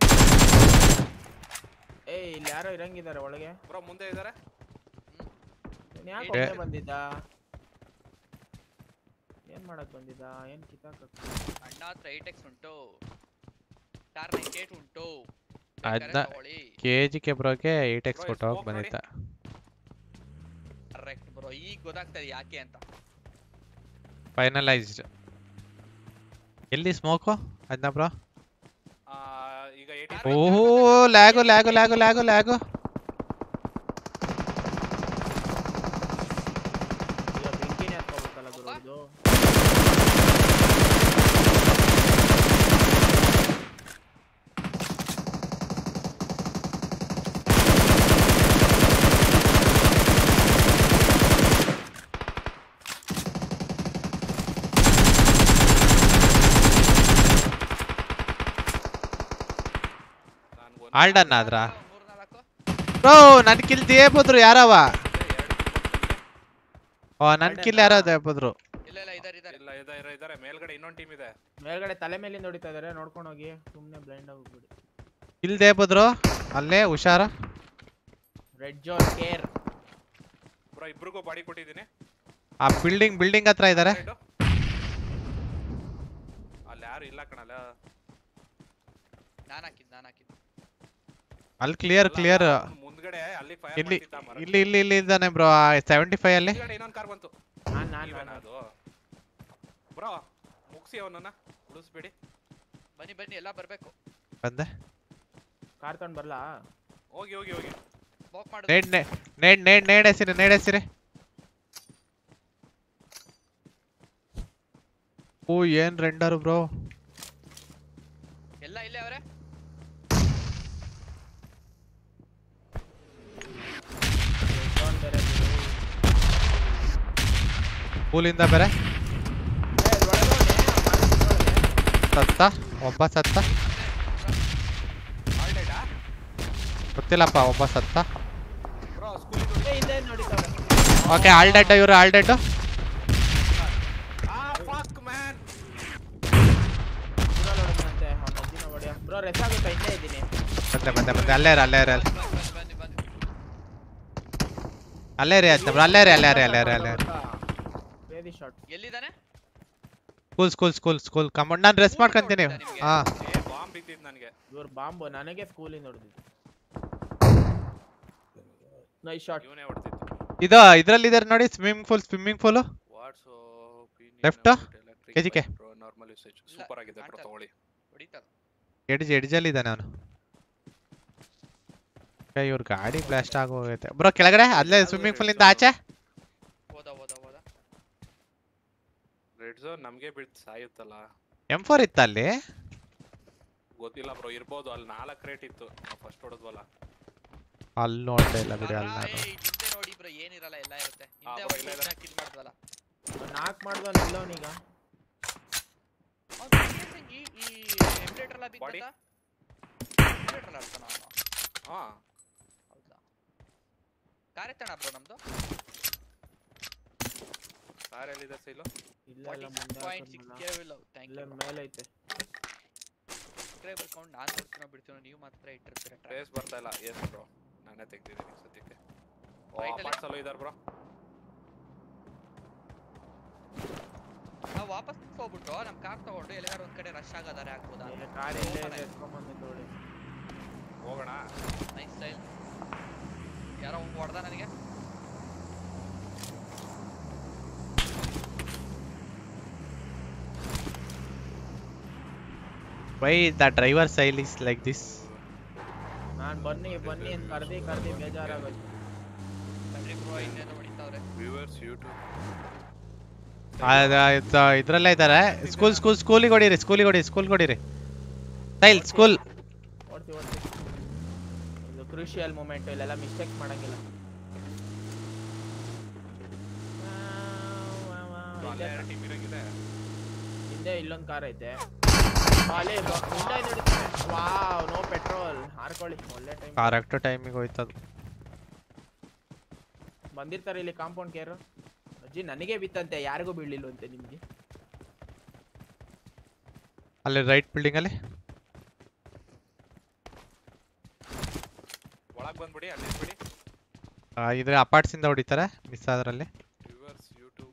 ಏಯ್ ಇಲ್ಲಿ ಯಾರೋ ಇರಂಗಿದ್ದಾರೆ ಒಳಗೆ ಬ್ರೋ ಮುಂದೆ ಇದಾರೆ ಯಾಕೆ ಒಳಗೆ ಬಂದಿದ್ದ ಏನ್ ಮಾಡಕ್ ಬಂದಿದ್ದ ಏನ್ ಕಿತ್ತಾಕಕ್ಕೆ ಅಣ್ಣ ಹತ್ರ 8x ಉಂಟು ಕಾರ್ 98 ಉಂಟು ಅದನ್ನ ಕೆಜಿಗೆ ಬ್ರೋಗೆ 8x ಕೊಟ್ಟು ಹೋಗಿ ಬಂದಿದ್ದ ಕರೆಕ್ಟ್ ಬ್ರೋ ಈಗ ಗೊತ್ತಾಗ್ತದೆ ಯಾಕೆ ಅಂತ ಫೈನಲೈಸ್ಡ್ ಎಲ್ಲಿ ಸ್ಮೋಕು ಅದನ್ನ ಬ್ರೋ ಈಗ ಓಹೋ ಲ್ಯಾಗು ಬೆಂಕಿನೇ ಹತ್ಕೋಬೇಕಲ್ಲ ಗುರು ಇದು ಆಲ್ಡನ್ ಆದ್ರ ಬ್ರೋ ನನ್ ಕಿಲ್ ದೇಬೋದ್ರು ಯಾರವ ಓ ನನ್ ಕಿಲ್ ಯಾರೋ ದೇಬೋದ್ರು ಇಲ್ಲ ಇದಾರೆ ಮೇಲ್ಗಡೆ ಇನ್ನೊಂದು ಟೀಮ್ ಇದೆ ಮೇಲ್ಗಡೆ ತಲೆ ಮೇಲಿಂದ ಹೊಡಿತಾ ಇದಾರೆ ನೋಡ್ಕೊಂಡು ಹೋಗಿ ಸುಮ್ನೆ ಬ್ಲೈಂಡ್ ಆಗ್ಬಿಡಿ ಕಿಲ್ ದೇಬೋದ್ರು ಅಲ್ಲೇ ಹುಷಾರ ರೆಡ್ ಜೋನ್ ಕೇರ್ ಬ್ರೋ ಇಬ್ರಿಗೂ ಬಾಡಿ ಕೊಟ್ಟಿದ್ದೀನಿ ಆ ಬಿಲ್ಡಿಂಗ್ ಹತ್ರ ಇದಾರೆ ಅಲ್ಲಿ ಯಾರು ಇಲ್ಲ ಕಣಲ್ಲ ನಾನು ಹಾಕಿದ್ದು ಅಲ್ಲಿ ಕ್ಲಿಯರ್ ಮುಂದ್ಗಡೆ ಅಲ್ಲಿ ಫೈರ್ ಇಲ್ಲಿ ಮಾಡ್ತಿದ್ದ ಮರ ಇಲ್ಲಿ ಇದ್ದಾನೆ ಬ್ರೋ 75 ಅಲ್ಲಿ ಮುಂದ್ಗಡೆ ಇನ್ನೊಂದು ಕಾರ್ ಬಂತು ನಾನು ಅದು ಬ್ರೋ ಮುಗಿಸಿ ಅವನನ್ನ ಉಳಿಸ್ಬೇಡಿ ಬನ್ನಿ ಎಲ್ಲ ಬರ್ಬೇಕು ಬಂದೆ ಕಾರ್ ತಗೊಂಡ್ ಬರ್ಲಾ ಹೋಗಿ ಬಾಕ್ ಮಾಡು ನೇಡ್ ಹೆಸಿರಿ ಓ ಏನ್ ರೆಂಡರ್ ಬ್ರೋ ಎಲ್ಲ ಇಲ್ಲೇ ಅವರೇ ಪೂಲಿಂದ ಬೇರೆ ಒಬ್ಬ ಸತ್ತ ಗೊತ್ತಿಲ್ಲಪ್ಪ ಒಬ್ಬ ಸತ್ತ ಬ್ರೋ ಸ್ಕೂಲ್ ಓಕೆ ಆಲ್ಡೆಡ್ ಇವರು ಆಲ್ಡೆಡ್ ಫಾಕ್ ಮ್ಯಾನ್ ಬ್ರೋ ರೆಸ್ ಆಗುತ್ತೆ ಇಲ್ಲೇ ಇದ್ದೀನಿ ಬಂದೆ ಅಲ್ಲೇ ವೇದಿ ಶಾಟ್ ಎಲ್ಲಿದಾನೆ ಸ್ಕೂಲ್ ಕಮಾಂಡ್ ನಾನು ರೆಸ್ಟ್ ಮಾಡ್ಕೊಂತೀನಿ ಹಾ ಬಾಂಬ್ ಬಿದ್ದಿದ್ದು ನನಗೆ ಇವ್ರ ಬಾಂಬು ನನಗೆ ಸ್ಕೂಲಿಂದ ಹೊಡೆದಿದ್ದು ನೈಸ್ ಶಾಟ್ ಇವನೇ ಹೊಡೆದಿದ್ದು ಇದು ಇದ್ರಲ್ಲಿ ಇದಾರೆ ನೋಡಿ swimming pool what's left KGK normal usage super ಆಗಿದೆ ಬ್ರೋ ತಗೊಳ್ಳಿ ಹೊಡಿತಾರೆ ಎಡ್ಜಲ್ಲಿ ಇದ್ದಾನೆ ಅವನು ಇವ್ರ ಗಾಡಿ ಬ್ಲಾಸ್ಟ್ ಆಗೋಗೈತೆ ಬ್ರೋ ಕೆಳಗಡೆ ಅಲ್ಲೇ ಸ್ವಿಮ್ಮಿಂಗ್ ಪೂಲ್ ಇಂದ ಆಚೆ ಹೋದ ರೆಡ್ ಝೋನ್ ನಮಗೆ ಬಿಟ್ಟು ಸಾಯುತ್ತಲ್ಲ M4 ಇತ್ತ ಅಲ್ಲಿ ಗೊತ್ತಿಲ್ಲ ಬ್ರೋ, ಇರ್ಬೋದು. ಅಲ್ಲಿ 4 ಕ್ರೇಟ್ ಇತ್ತು ನಾವು ಫಸ್ಟ್ ಹೊಡೆದ್ವಲ್ಲ. ಅಲ್ಲಿ ನೋಡ್ತಾ ಇಲ್ಲ ಬಿಡಿ ಅಲ್ಲಿ ನಾನು. ಹಿಂದೆ ನೋಡಿ ಬ್ರೋ, ಏನಿರಲ್ಲ ಎಲ್ಲ ಇರುತ್ತೆ. ಹಿಂದೆ bro, ಇಲ್ಲ ಇಲ್ಲ. ಕಿಲ್ ಮಾಡಿದ್ವಲ್ಲ. ನಾಕ್ ಮಾಡ್ದವನ್ ಇಲ್ಲವನೀಗ. ಈ ಎಮ್ಯುಲೇಟರ್ ಎಲ್ಲ ಬಿಗ್ ಬಂತ. ಎಮ್ಯುಲೇಟರ್ ಆಡ್ತಾನ ಅವನು. ಹಾ ಹೌದಾ? ಕಾರ್ ಎತ್ತಣ ಬ್ರೋ ನಮ್ದು. ಕಾರ್ ಎಲ್ಲಿದೆ ಸೈಲು? ಇಲ್ಲ ಇಲ್ಲ ಮುಂದೆ ಥ್ಯಾಂಕ್ ಇಲ್ಲ ಯು. ಮೇಲೆ ಐತೆ. ಸಬ್ಸ್ಕ್ರೈಬರ್ ಕೌಂಟ್ ನಾನು ನೋಡ್ತೀನೋ ಬಿಡ್ತೀನೋ, ನೀವು ಮಾತ್ರ ಇಟ್ಟಿರ್ತೀರ. ಫೇಸ್ ಬರ್ತಾ ಇಲ್ಲ. ಎಸ್ ಬ್ರೋ, ನಾನೇ ತೆಗ್ದಿದ್ದೀನಿ ಸದ್ಯಕ್ಕೆ. Right ಅಲ್ಲಿ? ಅಪಾರ್ಟ್ಸ್ ಅಲ್ಲೂ ಇದಾರೆ ಬ್ರೋ. ನಾವು ವಾಪಸ್ ಹೋಗ್ಬಿಟ್ಟು ನಮ್ ಕಾರ್ ತಗೊಂಡು ಎಲ್ಲಾರು ಒಂದ್ ಕಡೆ ರಶ್ ಆಗೋದಾರೆ ಆಗ್ಬೋದಾ? ಕಾರ್ ಇಲ್ಲೇ ಇದೆ, ಎತ್ಕೊಂಡ್ಬಂದು ನೋಡಿ. ಹೋಗೋಣ. Nice style. ಯಾರೋ ಹೊಡೆದ ನನಗೆ. Why the driver style is like this? ನಾನ್ ಬನ್ನಿ ಬನ್ನಿ ಅಂತ ಕರ್ದಿ ಬೇಜಾರಾಗೋಯ್ತು. ಬನ್ನಿ ಬ್ರೋ, ಇನ್ನೇನು ಹೊಡಿತಾವ್ರೆ. ವ್ಯೂವರ್ಸ್ ಯೂಟ್ಯೂಬ್ ಇದ್ರಲ್ಲೇ ಇದ್ದಾರೆ. ಸ್ಕೂಲಿಗೆ ಹೊಡೀರಿ. ಸ್ಕೂಲ್ ಹೊಡೀರಿ. Style school. ಓಡ್ತಿ ಇದು ಕ್ರೂಷಿಯಲ್ ಮೂಮೆಂಟ್. ಇಲ್ಲೆಲ್ಲ ಮಿಸ್ಟೇಕ್ಸ್ ಮಾಡಂಗಿಲ್ಲ. ಹಿಂದೆ ಇಲ್ಲೊಂದು ಕಾರ್ ಐತೆ. Wow, no petrol. ಹಾರ್ಕೊಳ್ಳಿ, ಒಳ್ಳೆ ಟೈಮ್. ಕರೆಕ್ಟ್ ಟೈಮಿಗೆ ಹೋಯ್ತದ. ಬಂದಿರ್ತಾರೆ ಇಲ್ಲಿ ಕಾಂಪೌಂಡ್ ಕೇರು. ಅಜ್ಜಿ ನನಗೆ ಬಿತ್ತಂತೆ, ಯಾರಿಗೂ ಬೀಳಿಲ್ವಂತೆ. ನಿಮ್ಗೆ ಅಲ್ಲಿ ರೈಟ್ ಬಿಲ್ಡಿಂಗ್ ಅಲ್ಲಿ ಒಳಗೆ ಬಂದ್ಬಿಡಿ, ಅಲ್ಲಿ ಬಿಡಿ. ಇದ್ರೆ ಅಪಾರ್ಟ್ಸ್ ಇಂದ ಹೊಡಿತಾರೆ ಮಿಸ್ ಆದ್ರಲ್ಲಿ. ವ್ಯೂವರ್ಸ್ ಯೂಟ್ಯೂಬ್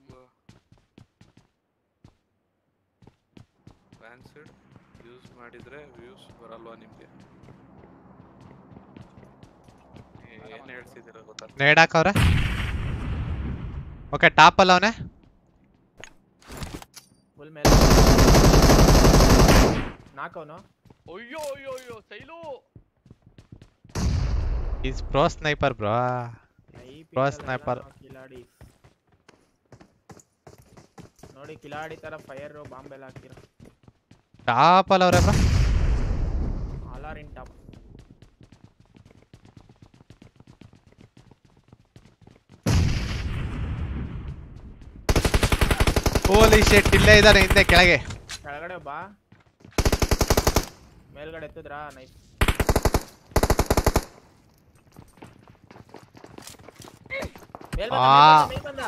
ಟ್ರಾನ್ಸಿಡ್ ಯೂಸ್ ಮಾಡಿದ್ರೆ ವ್ಯೂಸ್ ಬರಲ್ವಾ ನಿಮ್ಗೆ? ಏನ್ ಹೇಳ್ತಿದ್ದೀರ ಗೊತ್ತಾ? ನೇಡ್ ಹಾಕವ್ರೆ. ಓಕೆ, ಟಾಪ್ ಅಲ್ಲ ಅವನೇ. ಫುಲ್ ಮೇಲೆ ನಾಕವನು. ಅಯ್ಯೋ ಸೈಲು. Is pro sniper bro. Pro sniper. ಕಿಲಾಡಿ ನೋಡಿ, ಕಿಲಾಡಿ ತರ ಫೈರ್ ಬಾಂಬ್ ಎಲ್ಲ ಹಾಕ್ತಿರ. ಟಾಪ್ ಅಲ್ಲ ಅವ್ರೆ bro. All are in top. Holy shit, ಇಲ್ಲೇ ಇದಾರೆ ಹಿಂದೆ ಕೆಳಗೆ. ಕೆಳಗಡೆ ಬಾ, ಮೇಲ್ಗಡೆ ಎತ್ತಿದ್ರಾ? ನೈಸ್. ಮೇಲ್ ಬಂದ.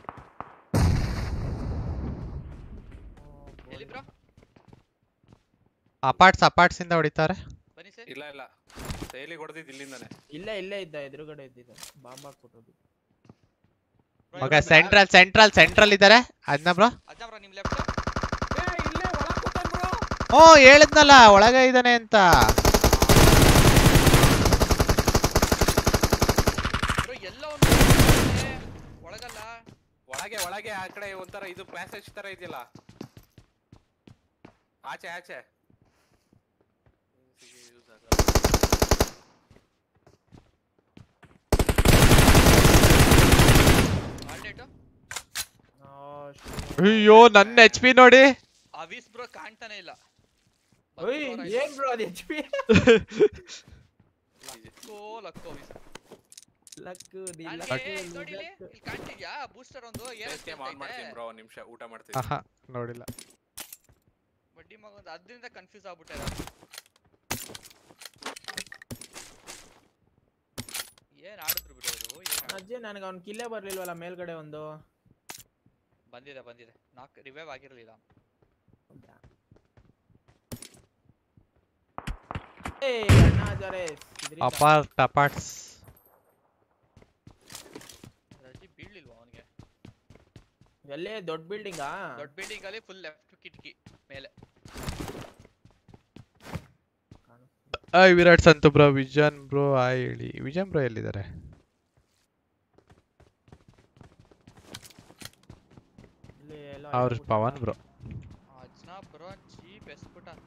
ಎಲ್ಲಿ ಬ್ರೋ? ಅಪಾರ್ಟ್ಸ್ ಇಂದ ಹೊಡಿತಾರೆ. ಬನ್ನಿ ಸರ್. ಇಲ್ಲ ಸೈಲಿಗೆ ಹೊಡೆದಿದ್ದು ಇಲ್ಲಿಂದಾನೆ. ಇಲ್ಲೇ ಇದ್ದ, ಎದುರುಗಡೆ ಇದ್ದಿದ್ದ. ಬಾಂಬ್ ಹಾಕ್ಬಿಟ್ಟೋದು. ಓಕೆ, ಸೆಂಟ್ರಲ್ ಇದ್ದಾರೆ. ಅದನ್ನ ಬ್ರೋ ಅಜ್ಜ ಬ್ರೋ, ನಿಮ್ ಲೆಫ್ಟ್. ಇಲ್ಲೇ ಒಳಗೆ ಕೂತಾನ್ ಬ್ರೋ. ಓ, ಹೇಳಿದ್ನಲ್ಲ ಒಳಗೆ ಇದ್ದಾನೆ ಅಂತ. ಬ್ರೋ ಎಲ್ಲ ಒಳಗಲ್ಲ. ಒಳಗೆ ಆ ಕಡೆ ಒಂಥರ ಇದು ಪ್ಯಾಸೇಜ್ ತರ ಇದೆಯಲ್ಲ, ಆಚೆ. ಅಯ್ಯೋ, ನನ್ನ HP ನೋಡಿ. ಅವಿಸ್ ಬ್ರೋ ಕಾಣ್ತಾನೆ ಇಲ್ಲ. ಏನ್ ಬ್ರೋ ಅದು HP? ಲಕ್ಕು ಲಕ್ಕು ದಿ ನನಗೆ ಲಕ್ಕು. ನೋಡಿ ಇಲ್ಲಿ ಕಾಣ್ತಿದ್ಯಾ ಬೂಸ್ಟರ್ ಒಂದು ಫೇಸ್ ಆನ್ ಮಾಡ್ತೀನಿ ಬ್ರೋ, ಒಂದು ನಿಮಿಷ ಊಟ ಮಾಡ್ತೀನಿ. ಆಹಾ, ನೋಡಿಲ್ಲ. ಬಡ್ಡಿ ಮಗ ಅದರಿಂದ ಕನ್ಫ್ಯೂಸ್ ಆಗ್ಬಿಟ್ಟೆ. ಏನ್ ಆಡಿದ್ರು ಬ್ರೋ ಅವರು? ಅಜ್ಜಿ ನನಗೆ ಅವ್ನು ಕಿಲ್ಲೇ ಬರ್ಲಿಲ್ವಲ್ಲ. ಮೇಲ್ಗಡೆ ಒಂದು ಬಂದಿದೆ. ನಾಕ್ ರಿವೈವ್ ಆಗಿರಲಿಲ್ಲ. ಅಪಾರ್ಟ್ಸ್ ರಜಿ ಬೀಳ್ಲಿಲ್ವಾ ಅವನಿಗೆ? ಎಲ್ಲೇ ದೊಡ್ಡ ಬಿಲ್ಡಿಂಗಾ? ದೊಡ್ಡ ಬಿಲ್ಡಿಂಗ್ ಅಲ್ಲಿ ಫುಲ್ ಲೆಫ್ಟ್ ಕಿಟಕಿ ಮೇಲೆ. Virat Santhu bro. Vision bro ಹೇಳಿ. ವಿಜನ್ ಬ್ರೋ ಎಲ್ಲಿದ್ದಾರೆ? ಅವ್ರ ಪವನ್ ಬ್ರೋ. ಅಜ್ನಾ ಬ್ರೋ ಚೀಪ್ ಎಸ್ಬಿಟ್ಟ ಅಂತ.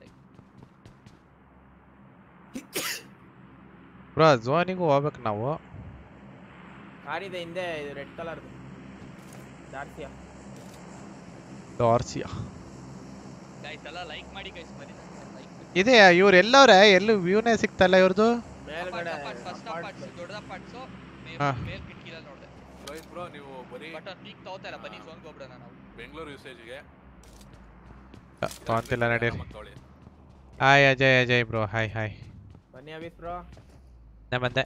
ಬ್ರೋ ಝೋನಿಗೂ ಹೋಗ್ಬೇಕು ನಾವು. ಕಾರಿದೆ ಹಿಂದೆ, ರೆಡ್ ಕಲರ್ ಡಾರ್ಸಿಯಾ. ಗೈಸ್ ಎಲ್ಲ ಲೈಕ್ ಮಾಡಿ ಗೈಸ್, ಬನ್ನಿ ಲೈಕ್. ಇದೆ ಇವ್ರು ಎಲ್ಲವ್ರೆ ಎಲ್ಲೂ ವ್ಯೂನೇ ಸಿಗ್ತಲ್ಲ ಇವ್ರದ್ದು. ಮೇಲ್ಗಡೆ ಫಸ್ಟ್ ಅಪಾರ್ಟ್ಸ್ ದೊಡ್ಡ ಅಪಾರ್ಟ್ಸ್ ಹಾ. ಮೇಲ್ ಕಿಟಕಿಲ ನೋಡಿದೆ. ರೋಹಿತ್ ಬ್ರೋ ನೀವು ಬರೀ ಬಟ್ ಅದು ಪೀಕ್ ತಗೋತಾ ಇಲ್ಲ, ಬನ್ನಿ ಝೋನ್ ಹೋಗ್ಬಿಡೋಣ ನಾವು. ಬೆಂಗಳೂರು ಯೂಸೇಜ್ಗೆ ತೊಗೊಂತಿಲ್ಲ ನಡೀರಿ. ಮತ್ತೊಳಿ ಹಾಯ್ ಅಜಯ್ ಬ್ರೋ, ಹಾಯ್ ಬನ್ನಿ ಅಭಿಸ್ ಬ್ರೋ. ನಾ ಬಂದೆ.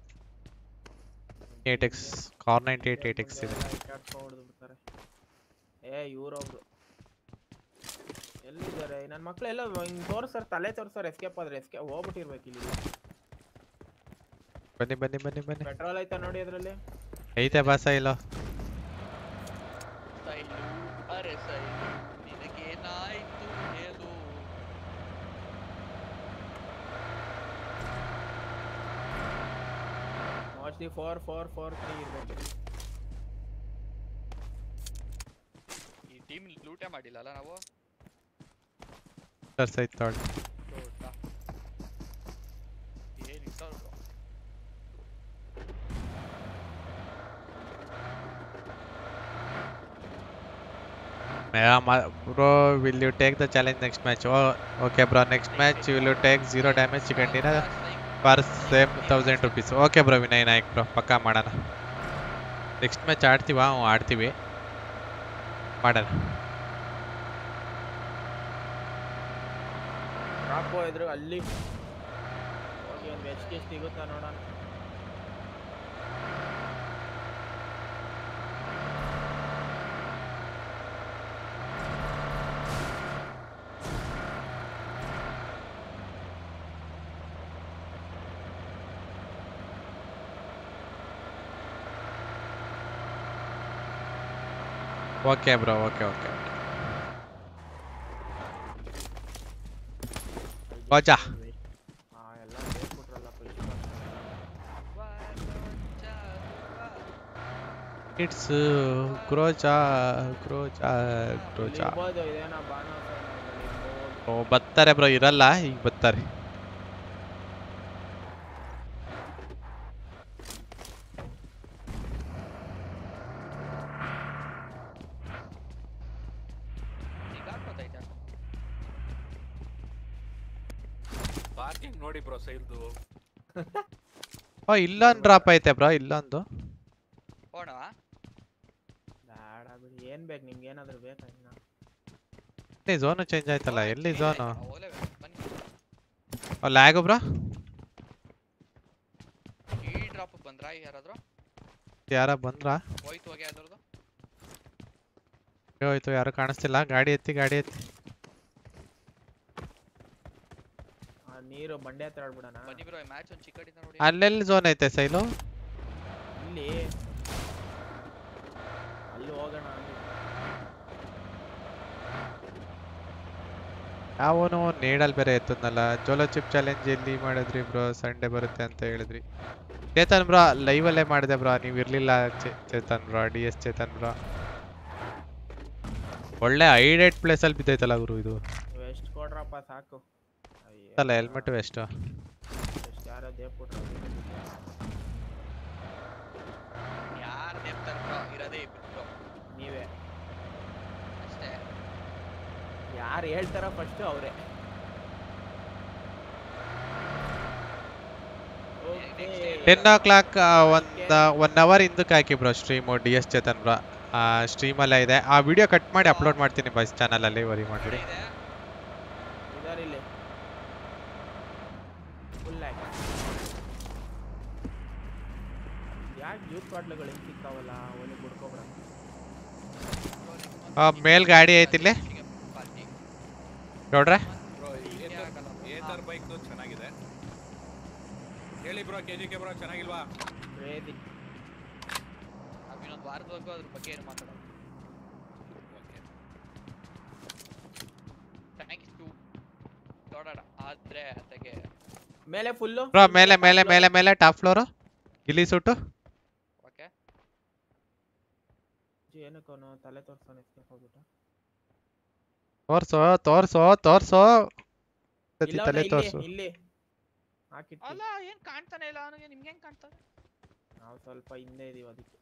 8x ಕಾರ್ 98 8x ಇದೆ. ಬಿಡ್ತಾರೆ. ಇವ್ರೊಬ್ರು ಎಲ್ಲಿದ್ದಾರೆ ನನ್ನ ಮಕ್ಳು? ಎಲ್ಲ ಹಿಂಗ್ ತೋರ್ಸರ್, ತಲೆ ತೋರ್ಸರ್, ಎಸ್ಕೇಪ್ ಆದ್ರೆ ಹೋಗ್ಬಿಟ್ಟಿರ್ಬೇಕು ಇಲ್ಲಿ. ಬನ್ನಿ. ಪೆಟ್ರೋಲ್ ಐತಾ ನೋಡಿ ಅದ್ರಲ್ಲಿ? ಐತೆ ಬಾಸ ಇಲ್ಲ. ಸೈಲು ಅರೆ ಸೈಲು ನಿನಗೇನಾಯ್ತು ಹೇಳು. ಮೋಸ್ಟ್ಲಿ 4-4-4-3 ಇರ್ಬೇಕು. ಈ ಟೀಮ್ ಲೂಟೇ ಮಾಡಿಲ್ಲ ಅಲ್ಲ ನಾವು. ಐತ್ ನೋಡಿ. ಏನು ಇಟ್ಟವ್ರು bro, will you take the challenge next match? Okay bro, next match will you take 0 damage chicken dinner for same 1000 rupees. Okay bro, Vinay Nayak bro, ಪಕ್ಕಾ ಮಾಡೋಣ. ನೆಕ್ಸ್ಟ್ ಮ್ಯಾಚ್ ಆಡ್ತೀವಿ ಮಾಡೋಣ. ಡ್ರಾಪ್ ಇದ್ರು ಅಲ್ಲಿ ಹೋಗಿ ಒಂದು HK ಸಿಗುತ್ತಾ ನೋಡೋಣ. Okay bro, okay. Goja. ಎಲ್ಲ ಬೇಸ್ಬಿಟ್ರಲ್ಲ It's Groja. ಇರ್ಬೋದು, ಇದೇನೋ ಬಾಣ ಬರ್ತಾರೆ ಬ್ರೋ, ಇರಲ್ಲ ಈಗ ಬರ್ತಾರೆ. ಪಾರ್ಕಿಂಗ್ ನೋಡಿ ಬ್ರೋ ಸೈಲ್ದು. ಇಲ್ಲೊಂದು ಡ್ರಾಪ್ ಐತೆ ಬ್ರೋ, ಇಲ್ಲೊಂದು. ಹೋಣವಾ ಬೇಡ ಬಿಡಿ, ಏನ್ ಬೇಕು ನಿಮ್ಗೆ? ಏನಾದ್ರು ಬೇಕಾ? ಇನ್ನ ಝೋನು ಚೇಂಜ್ ಆಯ್ತಲ್ಲ, ಎಲ್ಲಿ ಝೋನು? ಬನ್ನಿ ಲ್ಯಾಗು ಬ್ರೋ. ಈ ಡ್ರಾಪ್ ಬಂದ್ರಾ ಯಾರಾದ್ರೂ? ಯಾರ ಬಂದ್ರಾ? ಹೋಯ್ತು ಹೋಗಿ ಯಾವ್ದಾರ್ದು ಹೋಯ್ತು, ಯಾರು ಕಾಣಿಸ್ತಿಲ್ಲ. ಗಾಡಿ ಎತ್ತಿ ನೀರು ಬಂಡೆ ಹತ್ರ ಆಡ್ಬಿಡೋಣ. ಬನ್ನಿ ಬ್ರೋ, ಮ್ಯಾಚ್ ಒಂದು ಚಿಕ್ಕಡಿಂದ ನೋಡಿ. ಅಲ್ಲೆಲ್ಲಿ ಝೋನ್ ಐತೆ ಸೈಲು? ಇಲ್ಲಿ ಅಲ್ಲಿ ಹೋಗೋಣ. ಯಾವನು ನೀಡಲ್ ಬೇರೆ ಎತ್ತದ್ನಲ್ಲ. ಜೋಲೋ ಚಿಪ್ ಚಾಲೆಂಜ್ ಎಲ್ಲಿ ಮಾಡಿದ್ರಿ ಬ್ರೋ? ಸಂಡೇ ಬರುತ್ತೆ ಅಂತ ಹೇಳಿದ್ರಿ. ಚೇತನ್ ಬ್ರೋ ಲೈವ್ ಅಲ್ಲೇ ಮಾಡಿದೆ ಬ್ರೋ, ನೀವು ಇರ್ಲಿಲ್ಲ. Chetan bro, DS Chetan bro. ಒಳ್ಳೆ ಹೈಡೈಟ್ ಪ್ಲೇಸ್ ಅಲ್ಲಿ ಬಿದ್ದೈತಲ್ಲ ಗುರು ಇದು. ವೆಸ್ಟ್ ಕೊಡ್ರಪ್ಪ ಸಾಕು. ಅಲ್ಲ ಹೆಲ್ಮೆಟ್ ವೆಸ್ಟ್ ಯಾರೋ ದೇವ್ಬಿಟ್ರ. ಯಾರು ದೇವ್ತಾರ ಬ್ರೋ? ಇರೋದೇ ಇಬ್ರು ನೀವೇ ಅಷ್ಟೇ. ಯಾರು ಹೇಳ್ತಾರ ಫಸ್ಟ್ ಅವರೇ. 10 o'clock ಒನ್ ಅವರ್ ಹಿಂದಕ್ಕೆ ಹಾಕಿ bro stream. DS Chetan bro ಸ್ಟ್ರೀಮಲ್ಲೇ ಇದೆ. ಆ ವಿಡಿಯೋ ಕಟ್ ಮಾಡಿ ಅಪ್ಲೋಡ್ ಮಾಡ್ತೀನಿ ಬಾಯ್ಸ್ ಚಾನಲಲ್ಲಿ, ವರಿ ಮಾಡಿಬಿಡಿ. ಇದಾರಿಲ್ಲಿ ಫುಲ್ ಯಾಕೆ ಜ್ಯೂಸ್ ಬಾಟ್ಲುಗಳು ಹೆಂಗೆ ಸಿಕ್ಕಾವಲ್ಲ? ಒಳ್ಳೆ ಬಿಡ್ಕೊಬಿಡ. ಮೇಲ್ ಗಾಡಿ ಐತಿಲ್ಲಿ ನೋಡ್ರೆ. ಬ್ರೋ ಏತರ್ ಬೈಕ್ ಚೆನ್ನಾಗಿದೆ ಹೇಳಿ ಬ್ರೋ. KGK ಬ್ರೋ ಚೆನ್ನಾಗಿಲ್ವಾ? ಕ್ರೇಜಿ. ಇನ್ನೊಂದು ವಾರದವರೆಗೂ ಅದ್ರ ಬಗ್ಗೆ ಏನು ಮಾತಾಡೋದು. ಥ್ಯಾಂಕ್ಸ್ ಟು ನೋಡೋಣ ಆದ್ರೆ ಅದಕ್ಕೆ ಮೇಲೆ ಫುಲ್ಲು ಬ್ರೋ. ಮೇಲೆ ಟಾಪ್ ಫ್ಲೋರು ಇಲ್ಲಿ ಸೂಟು. ಓಕೆ ಏನಕ್ಕವನು ತಲೆ ತೋರ್ಸೋಣ ಎಸ್ಕೇಪ್ ಹೋಗ್ಬಿಟ್ಟು. ತೋರ್ಸೋ ಇಲ್ಲ ತಲೆ ತೋರ್ಸು. ಇಲ್ಲಿ ಹಾಕಿಟ್ಟು ಅಲ್ಲ ಏನ್ ಕಾಣ್ತಾನೆ ಇಲ್ಲ ಅವನಿಗೆ. ನಿಮ್ಗೆ ಹೆಂಗ್ ಕಾಣ್ತದೆ? ನಾವು ಸ್ವಲ್ಪ ಹಿಂದೆ ಇದೀವಿ ಅದಕ್ಕೆ.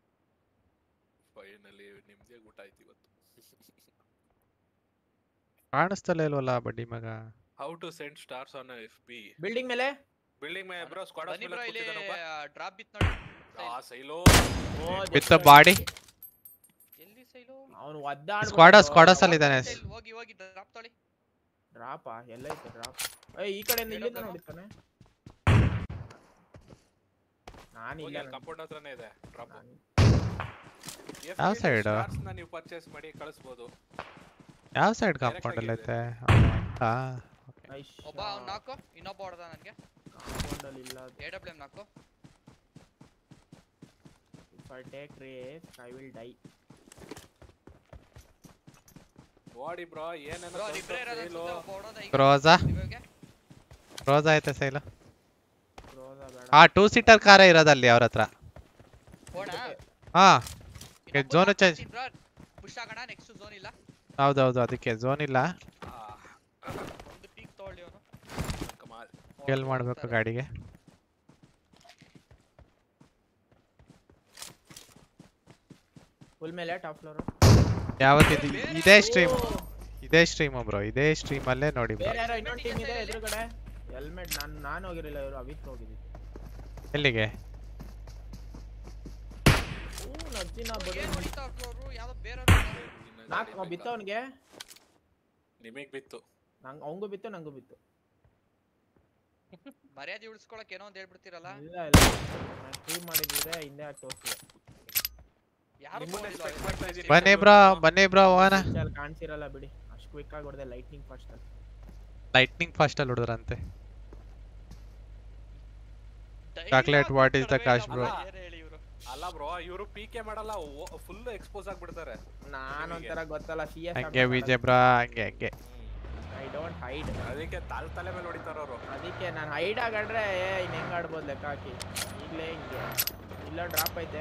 ಫೈನಲಿ ನಿಮ್ದೇ ಊಟ ಆಯ್ತು ಇವತ್ತು. ಕಾಣಿಸ್ತಲೇ ಇಲ್ವಲ್ಲ ಬಡ್ಡಿ ಮಗ. How to send stars on FB. Building ಮೇಲೆ ಬಿಲ್ಡಿಂಗ್ ಮೇಲೆ ಬ್ರೋ ಸ್ಕ್ವಾಡ್ ಬನ್ನಿ ಬ್ರೋ ಇಲ್ಲಿ ಮೇಲೆ ಡ್ರಾಪ್ ಬಿತ್ ನೋಡಿ. ಆ ಸೈಲೋ ವಿತ್ ಬಾಡಿ ಎಲ್ಲಿ ಸೈಲು? ಅವನು ಒದ್ದಾಡ್ ಸ್ಕ್ವಾಡಸ್ ಅಲ್ಲಿ ಇದ್ದಾನೆ. ಹೋಗಿ ಹೋಗಿ ಡ್ರಾಪ್ ತೊಳಿ. ಡ್ರಾಪ್ ಎಲ್ಲ ಐತೆ ಡ್ರಾಪ್. ಈ ಕಡೆಯಿಂದ ಇಲ್ಲಿಂದ ನೋಡಿತಾನೆ. ನಾನು ಇಲ್ಲ ಕಾಂಪೌಂಡ್ ಹತ್ರನೇ ಇದೆ ಡ್ರಾಪ್. ಯಾವ side? ಸ್ಟಾರ್ಸ್ ನ ನೀವು ಪರ್ಚೇಸ್ ಮಾಡಿ ಕಳಿಸಬಹುದು. ಯಾವ ಸೈಡ್ ಕಾಂಪೌಂಡ್ ಅಲ್ಲಿ ಐತೆ? ಒಬ್ಬ ನಾಕು ಇನ್ನೊಬ್ಬ ಹೊಡೆದ ನನಗೆ. ಕಾಂಪೌಂಡ್ ಅಲ್ಲಿ ಇಲ್ಲ. AWM ನಾಕು. If I take risk, I will die. Body bro ಏನೇನೋ ಬ್ರೋ ರಿಬ್ರೇ ಇರೋದು ಒಬ್ಬ ಹೊಡೆದ ಈಗ. ರೋಜಾ ಐತೆ ಸೈಲ. ರೋಜಾ ಬೇಡ. 2 ಸೀಟರ್ ಕಾರೇ ಇರೋದು ಅಲ್ಲಿ ಅವ್ರ ಹತ್ರ. ಹೋಣ. ಹಾ ಝೋನ್ ಚೇಂಜ್. ಪುಷ್ ಆಗೋಣ. ನೆಕ್ಸ್ಟ್ ಝೋನ್ ಇಲ್ಲ. ಹೌದೌದು ಅದಕ್ಕೆ ಝೋನ್ ಇಲ್ಲ. ಒಂದು ಪೀಕ್ ತಗೊಳ್ಳಿ ಅವನು. ಕಮಾಲ್ ಕೆಲ್ ಮಾಡ್ಬೇಕು ಗಾಡಿಗೆ. ಫುಲ್ ಮೇಲೆ ಟಾಪ್ ಫ್ಲೋರ್. ಯಾವತ್ತಿದ್ದು ಇದೇ ಸ್ಟ್ರೀಮ್ ಬ್ರೋ. ಇದೇ ಸ್ಟ್ರೀಮ್ ಅಲ್ಲೇ ನೋಡಿ ಬ್ರೋ. ಬೇರೆ ಯಾರೋ ಇನ್ನೊಂದು ಟೀಮ್ ಇದೆ ಎದುರುಗಡೆ. ಹೆಲ್ಮೆಟ್ ನಾನು ಹೋಗಿರಲಿಲ್ಲ, ಇವರು ಅವಿತ್ ಹೋಗಿದ್ರು. ಎಲ್ಲಿಗೆ? ನಜ್ಜಿನ ಬಡಿ ಹೊಡಿತಾ ಫ್ಲೋರ್ ಯಾವ್ದೋ ಬೇರೆ ನಾಲ್ಕು ಬಿತ್ತು ಅವನಿಗೆ. ನಿಮಗೆ ಬಿತ್ತು. ಅವಂಗೂ ಬಿತ್ತು ನಂಗೂ ಬಿತ್ತು. ಮರ್ಯಾದೆ ಉಳಿಸ್ಕೊಳಕ್ಕೆ ಏನೋ ಅಂತ ಹೇಳ್ಬಿಡ್ತೀರಲ್ಲ. ಇಲ್ಲ ನಾನು ಸ್ಟ್ರೀಮ್ ಮಾಡಿದ್ರೆ ಹಿಂದೆ ಹಾಕಿ ತೋರಿಸಿದೆ. ಯಾರು ಬನ್ನಿ ಬ್ರೋ ಹೋಗೋಣ. ಕಾಣಿಸಿರಲ್ಲ ಬಿಡಿ. ಅಷ್ಟು ಕ್ವಿಕ್ ಆಗಿ ಹೊಡೆದೆ. ಲೈಟ್ನಿಂಗ್ ಫಾಸ್ಟ್ ಅಲ್ಲಿ ಹೊಡೆದ್ರಂತೆ. Chocolate what is the cost bro? ಅಲ್ಲ ಬ್ರೋ ಇವರು ಪಿಕೆ ಮಾಡಲ್ಲ, ಫುಲ್ ಎಕ್ಸ್ಪೋಸ್ ಆಗ್ಬಿಡ್ತಾರೆ. ನಾನು ಒಂತರ ಗೊತ್ತಲ್ಲ CS ಹಂಗೆ ವಿಜಯ್ ಬ್ರೋ ಹಂಗೆ ಐ ಡೋಂಟ್ ಹೈಡ್. ಅದಕ್ಕೆ ತಲೆ ಮೇಲೆ ಹೊಡಿತಾರ ಅವರು. ಅದಕ್ಕೆ ನಾನು ಹೈಡ್ ಆಗಿದ್ರೆ ಇನ್ನು ಹೆಂಗ್ ಆಡ್ಬೋದು ಲೆಕ್ಕ ಹಾಕಿ. ಈಗಲೇ ಹಿಂಗೆ ಇಲ್ಲ ಡ್ರಾಪ್ ಐತೆ.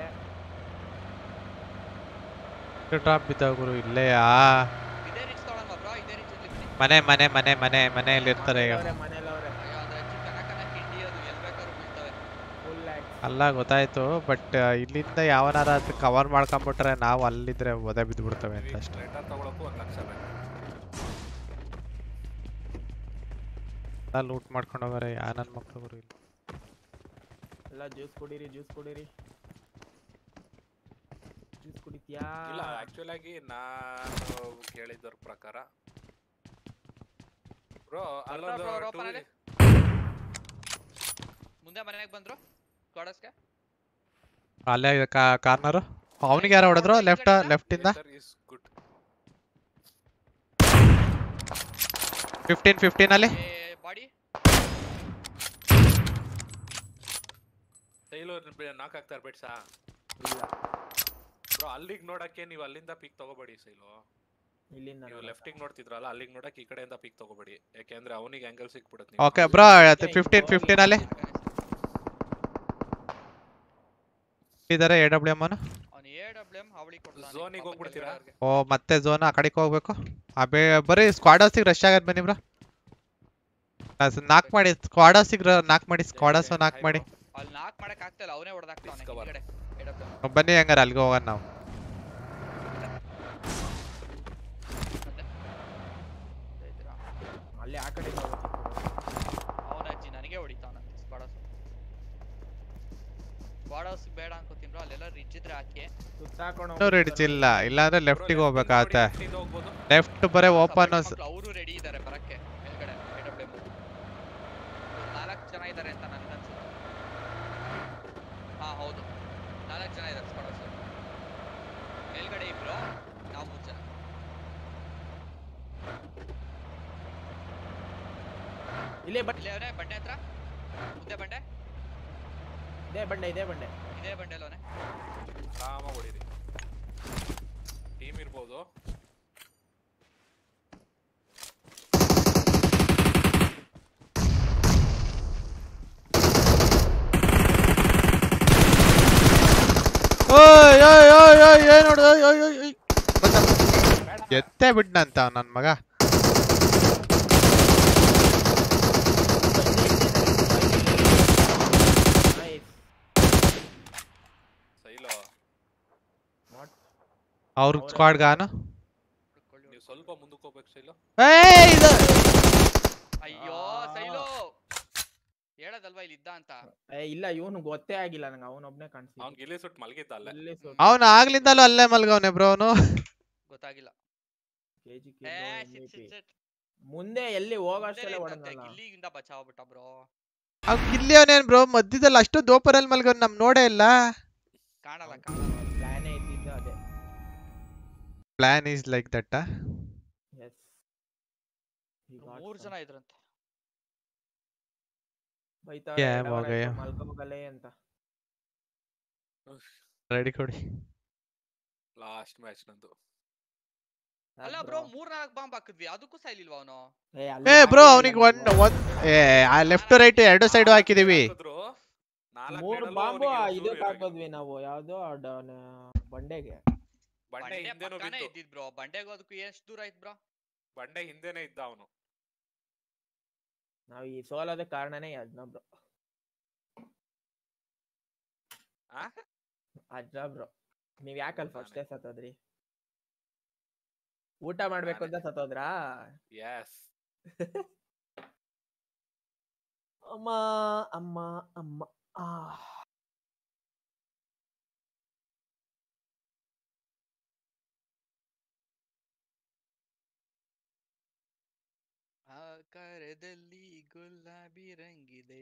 ಡ್ರಾಪ್ ಬಿದ್ದಾವ ಗುರು ಇಲ್ಲೇ. ಇದೇ ರಿಚ್ ತಗೊಳ್ಳೋಣ ಬ್ರೋ. ಇದೇ ರಿಚ್ ಇಲ್ಲಿ ಮನೆಯಲ್ಲಿ ಇರ್ತಾರೆ ಈಗ. ಮನೆಯಲ್ಲವ್ರೆ. ಅಯ್ಯೋ ಅದ್ರ ಅಜ್ಜಿ ಕನಕನ ಕಿಂಡಿ ಅದು ಎಲ್ಲಿ ಬೇಕಾದ್ರೂ ಬೀಳ್ತವೆ. ಫುಲ್ ಅಲ್ಲ ಗೊತ್ತಾಯ್ತು, ಬಟ್ ಇಲ್ಲಿಂದ ಯಾವನಾರ ಕವರ್ ಮಾಡ್ಕೊಂಡ್ಬಿಟ್ರೆ ನಾವು ಅಲ್ಲಿದ್ರೆ ಒದೆ ಬಿದ್ದುಬಿಡ್ತವೆ ಅಂತ ಅಷ್ಟೇ. ಲೆಟರ್ ತಗೊಳಕ್ಕೂ 1 ಲಕ್ಷ ಬೇಕು. ಲೂಟ್ ಮಾಡ್ಕೊಂಡು ಹೋಗಾರೆ ಯಾ ನನ್ನ ಮಕ್ಕಳು ಗುರು. ಇಲ್ಲಿ ಎಲ್ಲ ಜ್ಯೂಸ್ ಕುಡೀರಿ. ಜ್ಯೂಸ್ ಕುಡಿತ್ಯಾ? ಇಲ್ಲ ಆಕ್ಚುಲ್ ಆಗಿ ನಾನು ಕೇಳಿದ್ರ ಪ್ರಕಾರ ಬ್ರೋ ಅಲ್ಲೊಂದು ಮುಂದೆ ಮನೆಗೆ ಬಂದ್ರು ಗಾಡಸ್ಗೆ. ಅಲ್ಲೇ ಕಾರ್ನರ್. ಅವನಿಗೆ ಯಾರು ಹೊಡೆದ್ರು? ಲೆಫ್ಟ್ ಇಂದ 15 ಅಲ್ಲಿ ಬಾಡಿ ಟೈಲರ್ ನಾಕ್ ಹಾಕ್ತಾರೆ ಬೆಟ್ಸಾ. ಇಲ್ಲ ಬ್ರೋ ಅಲ್ಲಿಗೆ ನೋಡಕ್ಕೆ ನೀವು ಅಲ್ಲಿಂದ ಪಿಕ್ ತಗೋಬೇಡಿ ಸೈಲು. ಇಲ್ಲಿಂದ ನೀವು ಲೆಫ್ಟಿಗೆ ನೋಡ್ತಿದ್ರಲ್ಲ ಅಲ್ಲಿಗೆ ನೋಡಕ್ಕೆ ಈ ಕಡೆಯಿಂದ ಪಿಕ್ ತಗೋಬೇಡಿ, ಯಾಕೆಂದ್ರೆ ಅವನಿಗೆ ಆಂಗಲ್ ಸಿಕ್ಬಿಡುತ್ತೆ. ಓಕೆ ಬ್ರೋ 15 ಅಲ್ಲಿ ಇದಾರೆ AWM ಅನ್ನು. ಅವನು AWM ಅವಳಿಗೆ ಕೊಡ್ತಾನೆ. ಝೋನಿಗೆ ಹೋಗ್ಬಿಡ್ತೀರಾ? ಓ ಮತ್ತೆ ಝೋನ್ ಆ ಕಡೆಗೆ ಹೋಗ್ಬೇಕು. ಬರೀ ಸ್ಕ್ವಾಡರ್ಸಿಗೆ ರಶ್ ಆಗದ್ ಬನ್ನಿ ಬ್ರೋ. ನಾಕ್ ಮಾಡಿ ಸ್ಕ್ವಾಡರ್ಸ್ ನಾಕ್ ಮಾಡಿ. ಅಲ್ಲಿ ನಾಕ್ ಮಾಡಕ್ ಆಗ್ತಿಲ್ಲ, ಅವನೇ ಹೊಡೆದಾಕ್ತಾನೆ ಈ ಕಡೆ AWM. ಬನ್ನಿ ಹಂಗಾರೆ ಅಲ್ಲಿಗೆ ಹೋಗೋಣ ನಾವು. ಅಲ್ಲಿ ಆ ಕಡೆ ಅವನ ಅಜ್ಜಿ ನನಗೆ ಹೊಡಿತಾವನಂತೆ ಸ್ಕ್ವಾಡರ್ಸ್ ಬೇಡ ಅನ್ಕೋತೀನಿ ಬ್ರೋ. ಅಲ್ಲೆಲ್ಲ ರಿಚ್ ಇದ್ರೆ ಹಾಕಿ ಸುತ್ತಾಕೊಂಡು ರಿಡ್ಜ್ ಇಲ್ಲ, ಇಲ್ಲಾಂದ್ರೆ ಲೆಫ್ಟಿಗೆ ಹೋಗ್ಬೇಕಾಗತ್ತೆ. ಲೆಫ್ಟ್ ಬರೇ ಓಪನ್. ಅವರು ರೆಡಿ ಇದ್ದಾರೆ ಬರಕ್ಕೆ ಮೇಲ್ಗಡೆ AWM. 4 ಜನ ಇದ್ದಾರೆ ಅಂತ ನನ್ಗನ್ಸುತ್ತೆ. ಹಾ ಹೌದು 4 ಜನ ಇದ್ದಾರೆ ಸ್ಕ್ವಾಡರ್ಸ್ ಮೇಲ್ಗಡೆ. ಇಬ್ರು ನಾವು 3 ಜನ. ಇಲ್ಲೇ ಇಲ್ಲೇ ಅವನೇ ಬಂಡೆ ಹತ್ರ. ಮುಂದೆ ಬಂಡೆ. ಇದೇ ಬಂಡೆ ಇದೇ ಬಂಡೆ ಅವನೇ. ಆರಾಮಾಗಿ ಹೊಡೀರಿ. ಟೀಮ್ ಇರ್ಬೋದು. ಏನ್ ನೋಡ ಎತ್ತೇ ಬಿಡ್ನಂತ ನನ್ ಮಗ. What? ಅವ್ರ ಸ್ಕ್ವಾಡ್ ಗಾನು ನೀವು ಸ್ವಲ್ಪ ಸ್ವಲ್ಪ ಮುಂದಕ್ಕೆ ಹೋಗ್ಬೇಕು ಸೈಲು. ಏಯ್ ಇದು ಅಯ್ಯೋ ಸೈಲು ಹೇಳದಲ್ವಾ ಇಲ್ಲಿ ಇದ್ದ ಅಂತ. ಇಲ್ಲ ಇವನು ಗೊತ್ತೇ ಆಗಿಲ್ಲ ನಂಗೆ, ಅವನೊಬ್ನೇ ಕಾಣಿಸ್ತಿದ್ದ. ಅವ್ನ್ ಗಿಲ್ಲಿ ಸುಟ್ ಮಲಗಿದ್ದ ಅಲ್ಲೇ. ಅವನು ಆಗ್ಲಿಂದಲೂ ಅಲ್ಲೇ ಮಲ್ಗವನೆ ಬ್ರೋ ಅವನು. ಗೊತ್ತಾಗಿಲ್ಲ. ಕೆಜಿ ಮುಂದೆ ಎಲ್ಲಿ ಹೋಗೋಷ್ಟೆಲ್ಲ ಹೊಡೆದಲ್ಲ. ಗಿಲ್ಲಿಗಿಂದ ಬಚಾವ್ ಬಿಟ್ಟ ಬ್ರೋ. ಅವ್ ಗಿಲ್ಲಿ ಅವನೇನ್ ಬ್ರೋ ಮಧ್ಯದಲ್ಲಿ ಅಷ್ಟು ದೋಪರಲ್ಲಿ ಮಲ್ಗವನ್ ನಮ್ ನೋಡೇ ಇಲ್ಲ. ಕಾಣಲ್ಲ ಪ್ಲಾನೇ ಇದ್ದಿದ್ದು ಅದೇ. Plan is like that. Yes 3 ಜನ ಇದ್ರಂತೆ. ಬೈತಾರೆ ಮಲ್ಕೋಗಲೇ ಅಂತ. ರೆಡಿ ಕೊಡಿ. ಲಾಸ್ಟ್ ಮ್ಯಾಚ್ ನಂದು. ಅಲ್ಲ ಬ್ರೋ 3-4 ಬಾಂಬ್ ಹಾಕಿದ್ವಿ, ಅದಕ್ಕೂ ಸೈಲಿಲ್ವಾ ಅವನು? ಏ ಬ್ರೋ ಅವನಿಗೆ ಆ ಲೆಫ್ಟ್ ರೈಟ್ ಎರಡು ಸೈಡ್ ಹಾಕಿದೀವಿ. 3 ಬಾಂಬು ಇದಕ್ಕೆ ಹಾಕಿದ್ವಿ ನಾವು, ಯಾವ್ದೋ ಬಂಡೆಗೆ. ಬಂಡೆ ಹಿಂದೆನೂ ಇದ್ದಿದ್ ಬ್ರೋ. ಬಂಡೆಗೂ ಅದಕ್ಕೂ ಎಷ್ಟು ದೂರ ಆಯ್ತು ಬ್ರೋ? ಬಂಡೆ ಹಿಂದೆನೇ ಇದ್ದ ಅವನು. ನಾವ್ ಈ ಸೋಲೋದ ಕಾರಣನೇ ಅಜ್ನ ಬ್ರೋ. ಅಜ್ನ ಬ್ರೋ ನೀವ್ ಯಾಕಲ್ ಫಸ್ಟೇ ಸತ್ತೋದ್ರಿ? ಊಟ ಮಾಡ್ಬೇಕು ಅಂತ ಸತ್ತೋದ್ರಾ? ಯಸ್. ಅಮ್ಮ ಅಮ್ಮ ಅಮ್ಮ ಆಕಾರದಲ್ಲಿ ಗುಲಾಬಿ ರಂಗಿದೆ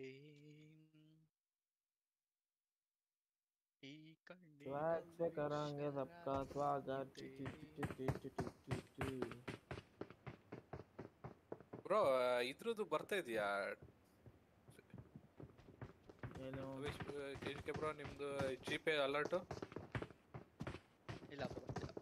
ಈ से करेंगे सबका स्वागत. ಬ್ರೋ ಇದ್ರದ್ದು ಬರ್ತಾ ಇದೆಯಾ ಏನು ಕೆಜಿಕೆ ಬ್ರೋ ನಿಮ್ದು ಜಿಪೇ ಅಲರ್ಟ್? ಇಲ್ಲ bro.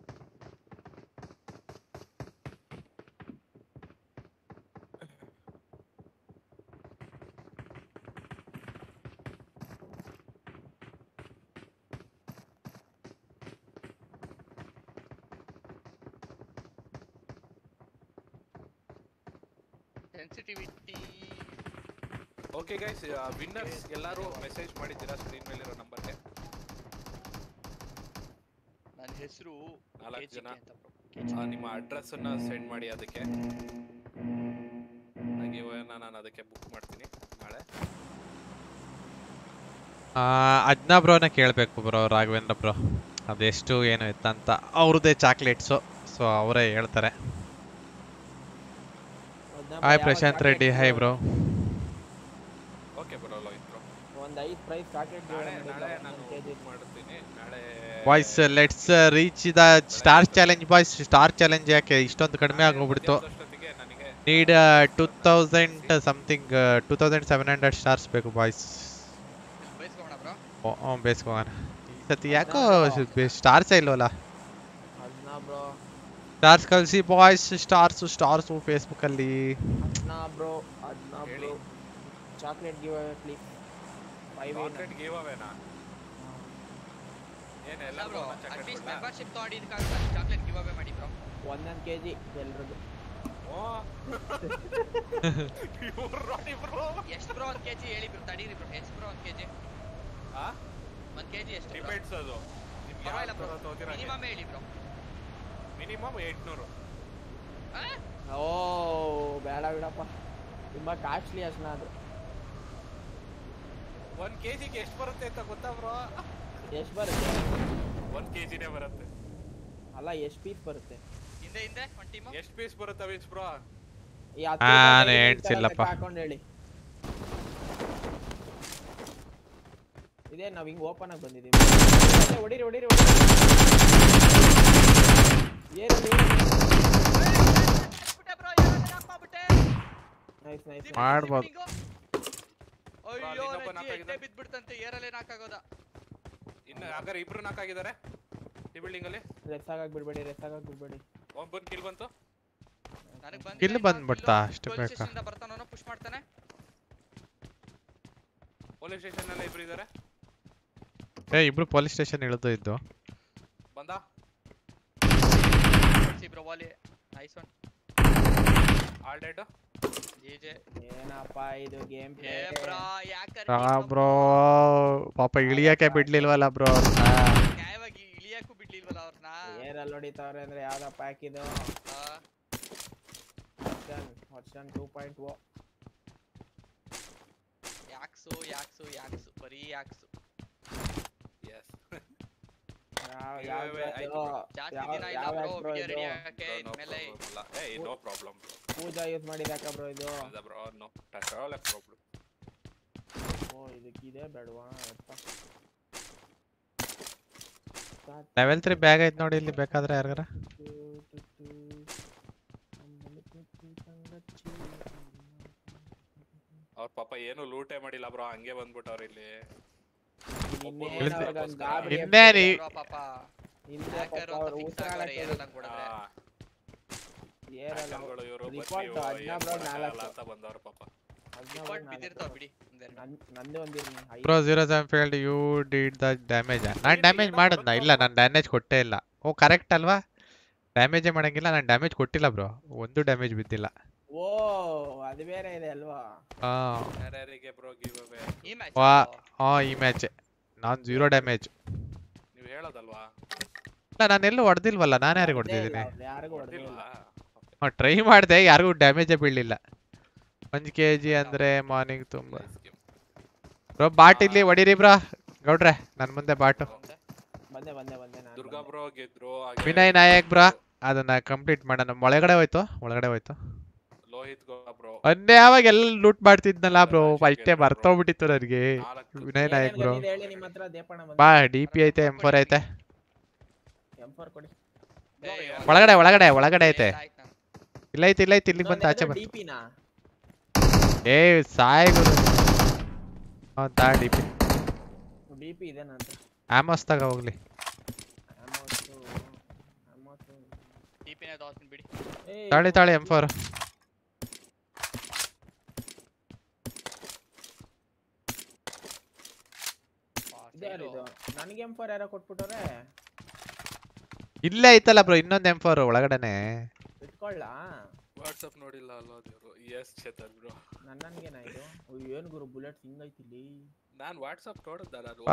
Sensitivity. Okay guys, winners ಎಲ್ಲರೂ ಮೆಸೇಜ್ ಮಾಡಿದ್ದೀರಾ ಸ್ಕ್ರೀನ್ ಮೇಲಿರೋ ನಂಬರ್ಗೆ. ನನ್ನ ಹೆಸರು 4 ಜನ ನಿಮ್ಮ ಅಡ್ರೆಸ್ ಅನ್ನ ಸೆಂಡ್ ಮಾಡಿ ಅದಕ್ಕೆ. ಹಾಗೆ ನಾನು ಅದಕ್ಕೆ ಬುಕ್ ಮಾಡ್ತೀನಿ ನಾಳೆ. ಅಜ್ನಾ ಬ್ರೋನ ಕೇಳಬೇಕು ಬ್ರೋ, ರಾಘವೇಂದ್ರ ಬ್ರೋ ಅದೆಷ್ಟು ಏನು ಇತ್ತಂತ. ಅವ್ರದ್ದೇ ಚಾಕ್ಲೇಟ್ಸು, ಸೊ ಅವರೇ ಹೇಳ್ತಾರೆ. Hi Prashanth Reddy, hi bro. Okay bro, like bro ಒಂದು 5 ಪ್ರೈಸ್ ಚಾಕ್ಲೇಟ್ ನಾಳೆ ನಾನು ಬುಕ್ ಮಾಡ್ತೀನಿ ನಾಳೆ. Boys let's reach the star challenge boys. Star challenge ಯಾಕೆ ಇಷ್ಟೊಂದು ಕಡಿಮೆ ಆಗೋಗ್ಬಿಡ್ತು? ನೀಡ್ 2000 ಸಮಥಿಂಗ್ 2700 ಸ್ಟಾರ್ಸ್ ಬೇಕು ಬಾಯ್ಸ್. ಬೇಸ್ಕೋಣ ಈ ಸತಿ. ಯಾಕೋ ಸ್ಟಾರ್ಸೇ ಇಲ್ವಲ್ಲ? ಸ್ಟಾರ್ಸ್ ಕಳಿಸಿ ಬಾಯ್ಸ್, ಸ್ಟಾರ್ಸು ಫೇಸ್ಬುಕ್ ಅಲ್ಲಿ. Bro chocolate give away please. 5 chocolate give ಅವೇನಾ? ಏನು ಎಲ್ಲ ಬ್ರೋ ಅಟ್ಲೀಸ್ಟ್ ಮೆಂಬರ್ಶಿಪ್ ತಗೊಂಡಿದ್ದಕ್ಕಾಗಿ ಚಾಕ್ಲೇಟ್ ಗಿವ್ ಅವೇ ಮಾಡಿ ಬ್ರೋ. 1 kg ಎಲ್ಲರಿಗೂ. ಎಷ್ಟು ಬ್ರೋ 1 kg ಹೇಳಿ ಬ್ರೋ? ತಡೀರಿ ಬ್ರೋ. ಎಷ್ಟು ಬ್ರೋ 1 kg? 1 kg ಎಷ್ಟು? ಡಿಪೆಂಡ್ಸ್ ಅದು. ಪರವಾಗಿಲ್ಲ ಬ್ರೋ, ಮಿನಿಮಮ್ ಹೇಳಿ ಬ್ರೋ. ಮಿನಿಮಮ್ 800. ಓ ಬೇಡ ಬಿಡಪ್ಪ, ತುಂಬಾ ಕಾಸ್ಟ್ಲಿ ಅಷ್ಟನ ಅದು. 1 kgಗೆ ಎಷ್ಟು ಬರುತ್ತೆ ಅಂತ ಗೊತ್ತಾ ಬ್ರೋ? ಎಷ್ಟು ಬರುತ್ತೆ? 1 kgನೇ ಬರುತ್ತೆ. ಅಲ್ಲ ಎಷ್ಟು ಪೀಸ್ ಬರುತ್ತೆ? ಹಿಂದೆ ಒಂದು ಟೀಮ್ ಎಷ್ಟು ಪೀಸ್ ಬರುತ್ತೆ ವಿಚ್ ಬ್ರೋ? ಈ 10 ಹೇಳ್ತಿಲ್ಲಪ್ಪ. ಹಾಕೊಂಡು ಹೇಳಿ. ಇದೇ ನಾವ್ ಹಿಂಗ್ ಓಪನ್ ಆಗಿ ಬಂದಿದ್ದೀವಿ. ಹೊಡಿರಿ ಹೊಡಿರಿ ಹೊಡಿರಿ. ಏನು ನೈಸ್ ನೈಸ್ ಮಾಡ್ಬೋದು. ಅಯ್ಯೋ ಎಷ್ಟೇ ಬಿದ್ಬಿಡ್ತಂತೆ ಏರಲ್ಲೇ ನಾಕಾಗೋದ. ಇನ್ನು ಹಾಗಾದ್ರೆ ಇಬ್ರು ನಾಕಾಗಿದ್ದಾರೆ ಈ ಬಿಲ್ಡಿಂಗ್ ಅಲ್ಲಿ. ರೆಸ್ ಆಗಕ್ಕೆ ಬಿಡಬೇಡಿ. ಒಬ್ಬನ್ ಕಿಲ್ ಬಂತು. ನನಗೆ ಬಂದಿಲ್ಲ. ಕಿಲ್ ಬಂದ್ಬಿಡ್ತಾ ಅಷ್ಟು ಬೇಕಾ? ಸ್ಟೇಷನ್ ಇಂದ ಬರ್ತಾನೋ ಪುಷ್ ಮಾಡ್ತಾನೆ. ಪೊಲೀಸ್ ಸ್ಟೇಷನ್ ಅಲ್ಲಿ ಇಬ್ರು ಇದ್ದಾರೆ. ಇಬ್ರು ಪೊಲೀಸ್ ಸ್ಟೇಷನ್ ಇಳಿದು ಇದ್ದು. ಬಂದ ಬ್ರೋ ವಾಲಿ. Nice one. All dead. ಜಿಜೆ. ಏನಪ್ಪ ಇದು ಗೇಮ್ ಪ್ಲೇ? ಬ್ರೋ ಯಾಕರೆ ಬ್ರೋ ಪಾಪ ಇಳಿಯಕ್ಕೆ ಬಿಡ್ಲಿಲ್ವಲ್ಲ ಬ್ರೋ ಅವ್ರನ್ನ. ನ್ಯಾಯವಾಗಿ ಇಳಿಯಕ್ಕೂ ಬಿಡ್ಲಿಲ್ವಲ್ಲ ಅವ್ರನ್ನ. ಏರಲ್ಲಿ ಹೊಡಿತಾವ್ರೆ ಅಂದ್ರೆ ಯಾವ್ದಪ್ಪ ಹಾಕಿದ್ದು? ವರ್ಷನ್ 2.0 ಯಾಕ್ಸು ಬರೀ ಯಾಕ್ಸು. Yes. ಜಾಸ್ತಿ ದಿನ ಇಲ್ಲ ಬ್ರೋ ವಿಡಿಯೋ ರೆಡಿ ಆಗಕ್ಕೆ ಇನ್ಮೇಲೆ. Hey, no problem bro. Pooja use ಮಾಡಿದಾಕ ಬ್ರೋ ಇದು? ಅದ bro, no problem. ಓ ಇದಕ್ಕಿದೆ ಬೇಡವಾ? ಲೆವೆಲ್ 3 ಬ್ಯಾಗ್ ಐತ್ ನೋಡಿ ಇಲ್ಲಿ ಬೇಕಾದ್ರೆ ಯಾರಿಗಾರ. ಅವ್ರ ಪಾಪ ಏನು ಲೂಟೇ ಮಾಡಿಲ್ಲ ಬ್ರೋ, ಹಂಗೆ ಬಂದ್ಬಿಟ್ಟವ್ರ ಇಲ್ಲಿ. ಇನ್ನೇನಿ ಪಾಪ ಹ್ಯಾಕರ್ ಅಂತ ಫಿಕ್ಸ್ ಆಗವ್ರೆ ಏನನ್ನ ಕೊಡದ್ರೆ. ಹ್ಯಾಕರ್ಗಳು ಇವರು ಅಂತ ಬಂದವ್ರ ಪಾಪ. ರಿಪೋರ್ಟ್ ಬಿದ್ದಿರ್ತಾವ ಬಿಡಿ. ನಂದೇ ಒಂದಿರ್ನಿ. Bro 07 failed you did the damage. ನಾನು ಡ್ಯಾಮೇಜ್ ಮಾಡದ್ನಾ? ಇಲ್ಲ ನಾನು ಡ್ಯಾಮೇಜ್ ಕೊಟ್ಟೇ ಇಲ್ಲ. ಓ ಕರೆಕ್ಟ್ ಅಲ್ವಾ? ಡ್ಯಾಮೇಜೇ ಮಾಡಂಗಿಲ್ಲ, ನಾನು ಡ್ಯಾಮೇಜ್ ಕೊಟ್ಟಿಲ್ಲ ಬ್ರೋ, ಒಂದು ಡ್ಯಾಮೇಜ್ ಬಿದ್ದಿಲ್ಲ. ಓ ಅದು ಬೇರೆ ಇದೆ ಅಲ್ವಾ? ಯಾರ್ಯಾರಿಗೆ ಬ್ರೋ ಗಿವ್ ಅವೇ? ಈ ಮ್ಯಾಚ್ ಈ ಮ್ಯಾಚ್ ನಾನು 0 ಡ್ಯಾಮೇಜ್. ನೀವು ಹೇಳೋದಲ್ವಾ? ಇಲ್ಲ ನಾನು ಎಲ್ಲೂ ಹೊಡೆದಿಲ್ವಲ್ಲ, ನಾನು ಯಾರಿಗೆ ಹೊಡೆದಿದ್ದೀನಿ? ಯಾರಿಗೂ ಹೊಡೆದಿಲ್ಲ. ಟ್ರೈ ಮಾಡಿದೆ, ಯಾರಿಗೂ ಡ್ಯಾಮೇಜೇ ಬೀಳಲಿಲ್ಲ. 1 kg ಅಂದ್ರೆ ಮಾರ್ನಿಂಗ್ ತುಂಬಾ. ಬ್ರೋ ಬಾಟ್ ಇಲ್ಲಿ ಹೊಡೀರಿ ಬ್ರೋ ಗೌಡ್ರೆ, ನನ್ನ ಮುಂದೆ ಬಾಟು. ಬಂದೆ ದುರ್ಗಾ ಬ್ರೋ ಗೆದ್ರು. ವಿನಯ್ ನಾಯಕ್ ಬ್ರೋ ಅದನ್ನ ಕಂಪ್ಲೀಟ್ ಮಾಡೋಣ. ಒಳಗಡೆ ಹೋಯ್ತು ಲೋಹಿತ್ ಬ್ರೋ. ಮೊನ್ನೆ ಯಾವಾಗ ಎಲ್ಲ ಲೂಟ್ ಮಾಡ್ತಿದ್ನಲ್ಲ ಬ್ರೋ, ಅಷ್ಟೇ ಮರ್ತೋಗ್ಬಿಟ್ಟಿತ್ತು ನನಗೆ. ವಿನಯ್ ನಾಯಕ್ ಬ್ರೋ ಹೇಳಿ ನಿಮ್ಮ ಹತ್ರ ದೇಪಣ ಬಂದ. ಬಾ DP ಐತೆ, M4 ಐತೆ. M4 ಕೊಡಿ. ಒಳಗಡೆ ಐತೆ. ಇಲ್ಲ ಐತೆ ಇಲ್ಲಿಗೆ ಬಂತ ಆಚೆ ಬಂತು. DP ನಾ? ಏ ಸಾಯ್ ಗುರು. ತಾ DP ಇದೆ ನನ್ನ ಹತ್ರ. ಆಮೋಸ್ ತಗ ಹೋಗ್ಲಿ. DP ನೇ ತೋರ್ಸ್ತೀನಿ ಬಿಡಿ. ತಾಳಿ M4. ನನಗೆ M4 ಯಾರೋ ಕೊಟ್ಬಿಟ್ಟವ್ರೆ. ಇಲ್ಲೇ ಐತಲ್ಲ ಬ್ರೋ ಇನ್ನೊಂದು M4 ಒಳಗಡೆನೆ. ಇಟ್ಕೊಳ್ಳಾ? ವಾಟ್ಸ್ಆಪ್ ನೋಡಿಲ್ಲ ಅಲ್ವಾ ದೇವ್ರು? S Chetan bro. ನನ್ನನ್ಗೇನಾಯ್ತು? ಏನು ಗುರು ಬುಲೆಟ್ ಹಿಂಗ್ ಐತಿಲ್ಲಿ. ನಾನು ವಾಟ್ಸ್ಆಪ್ ನೋಡಿದ್ದಲ್ಲ ಅದು.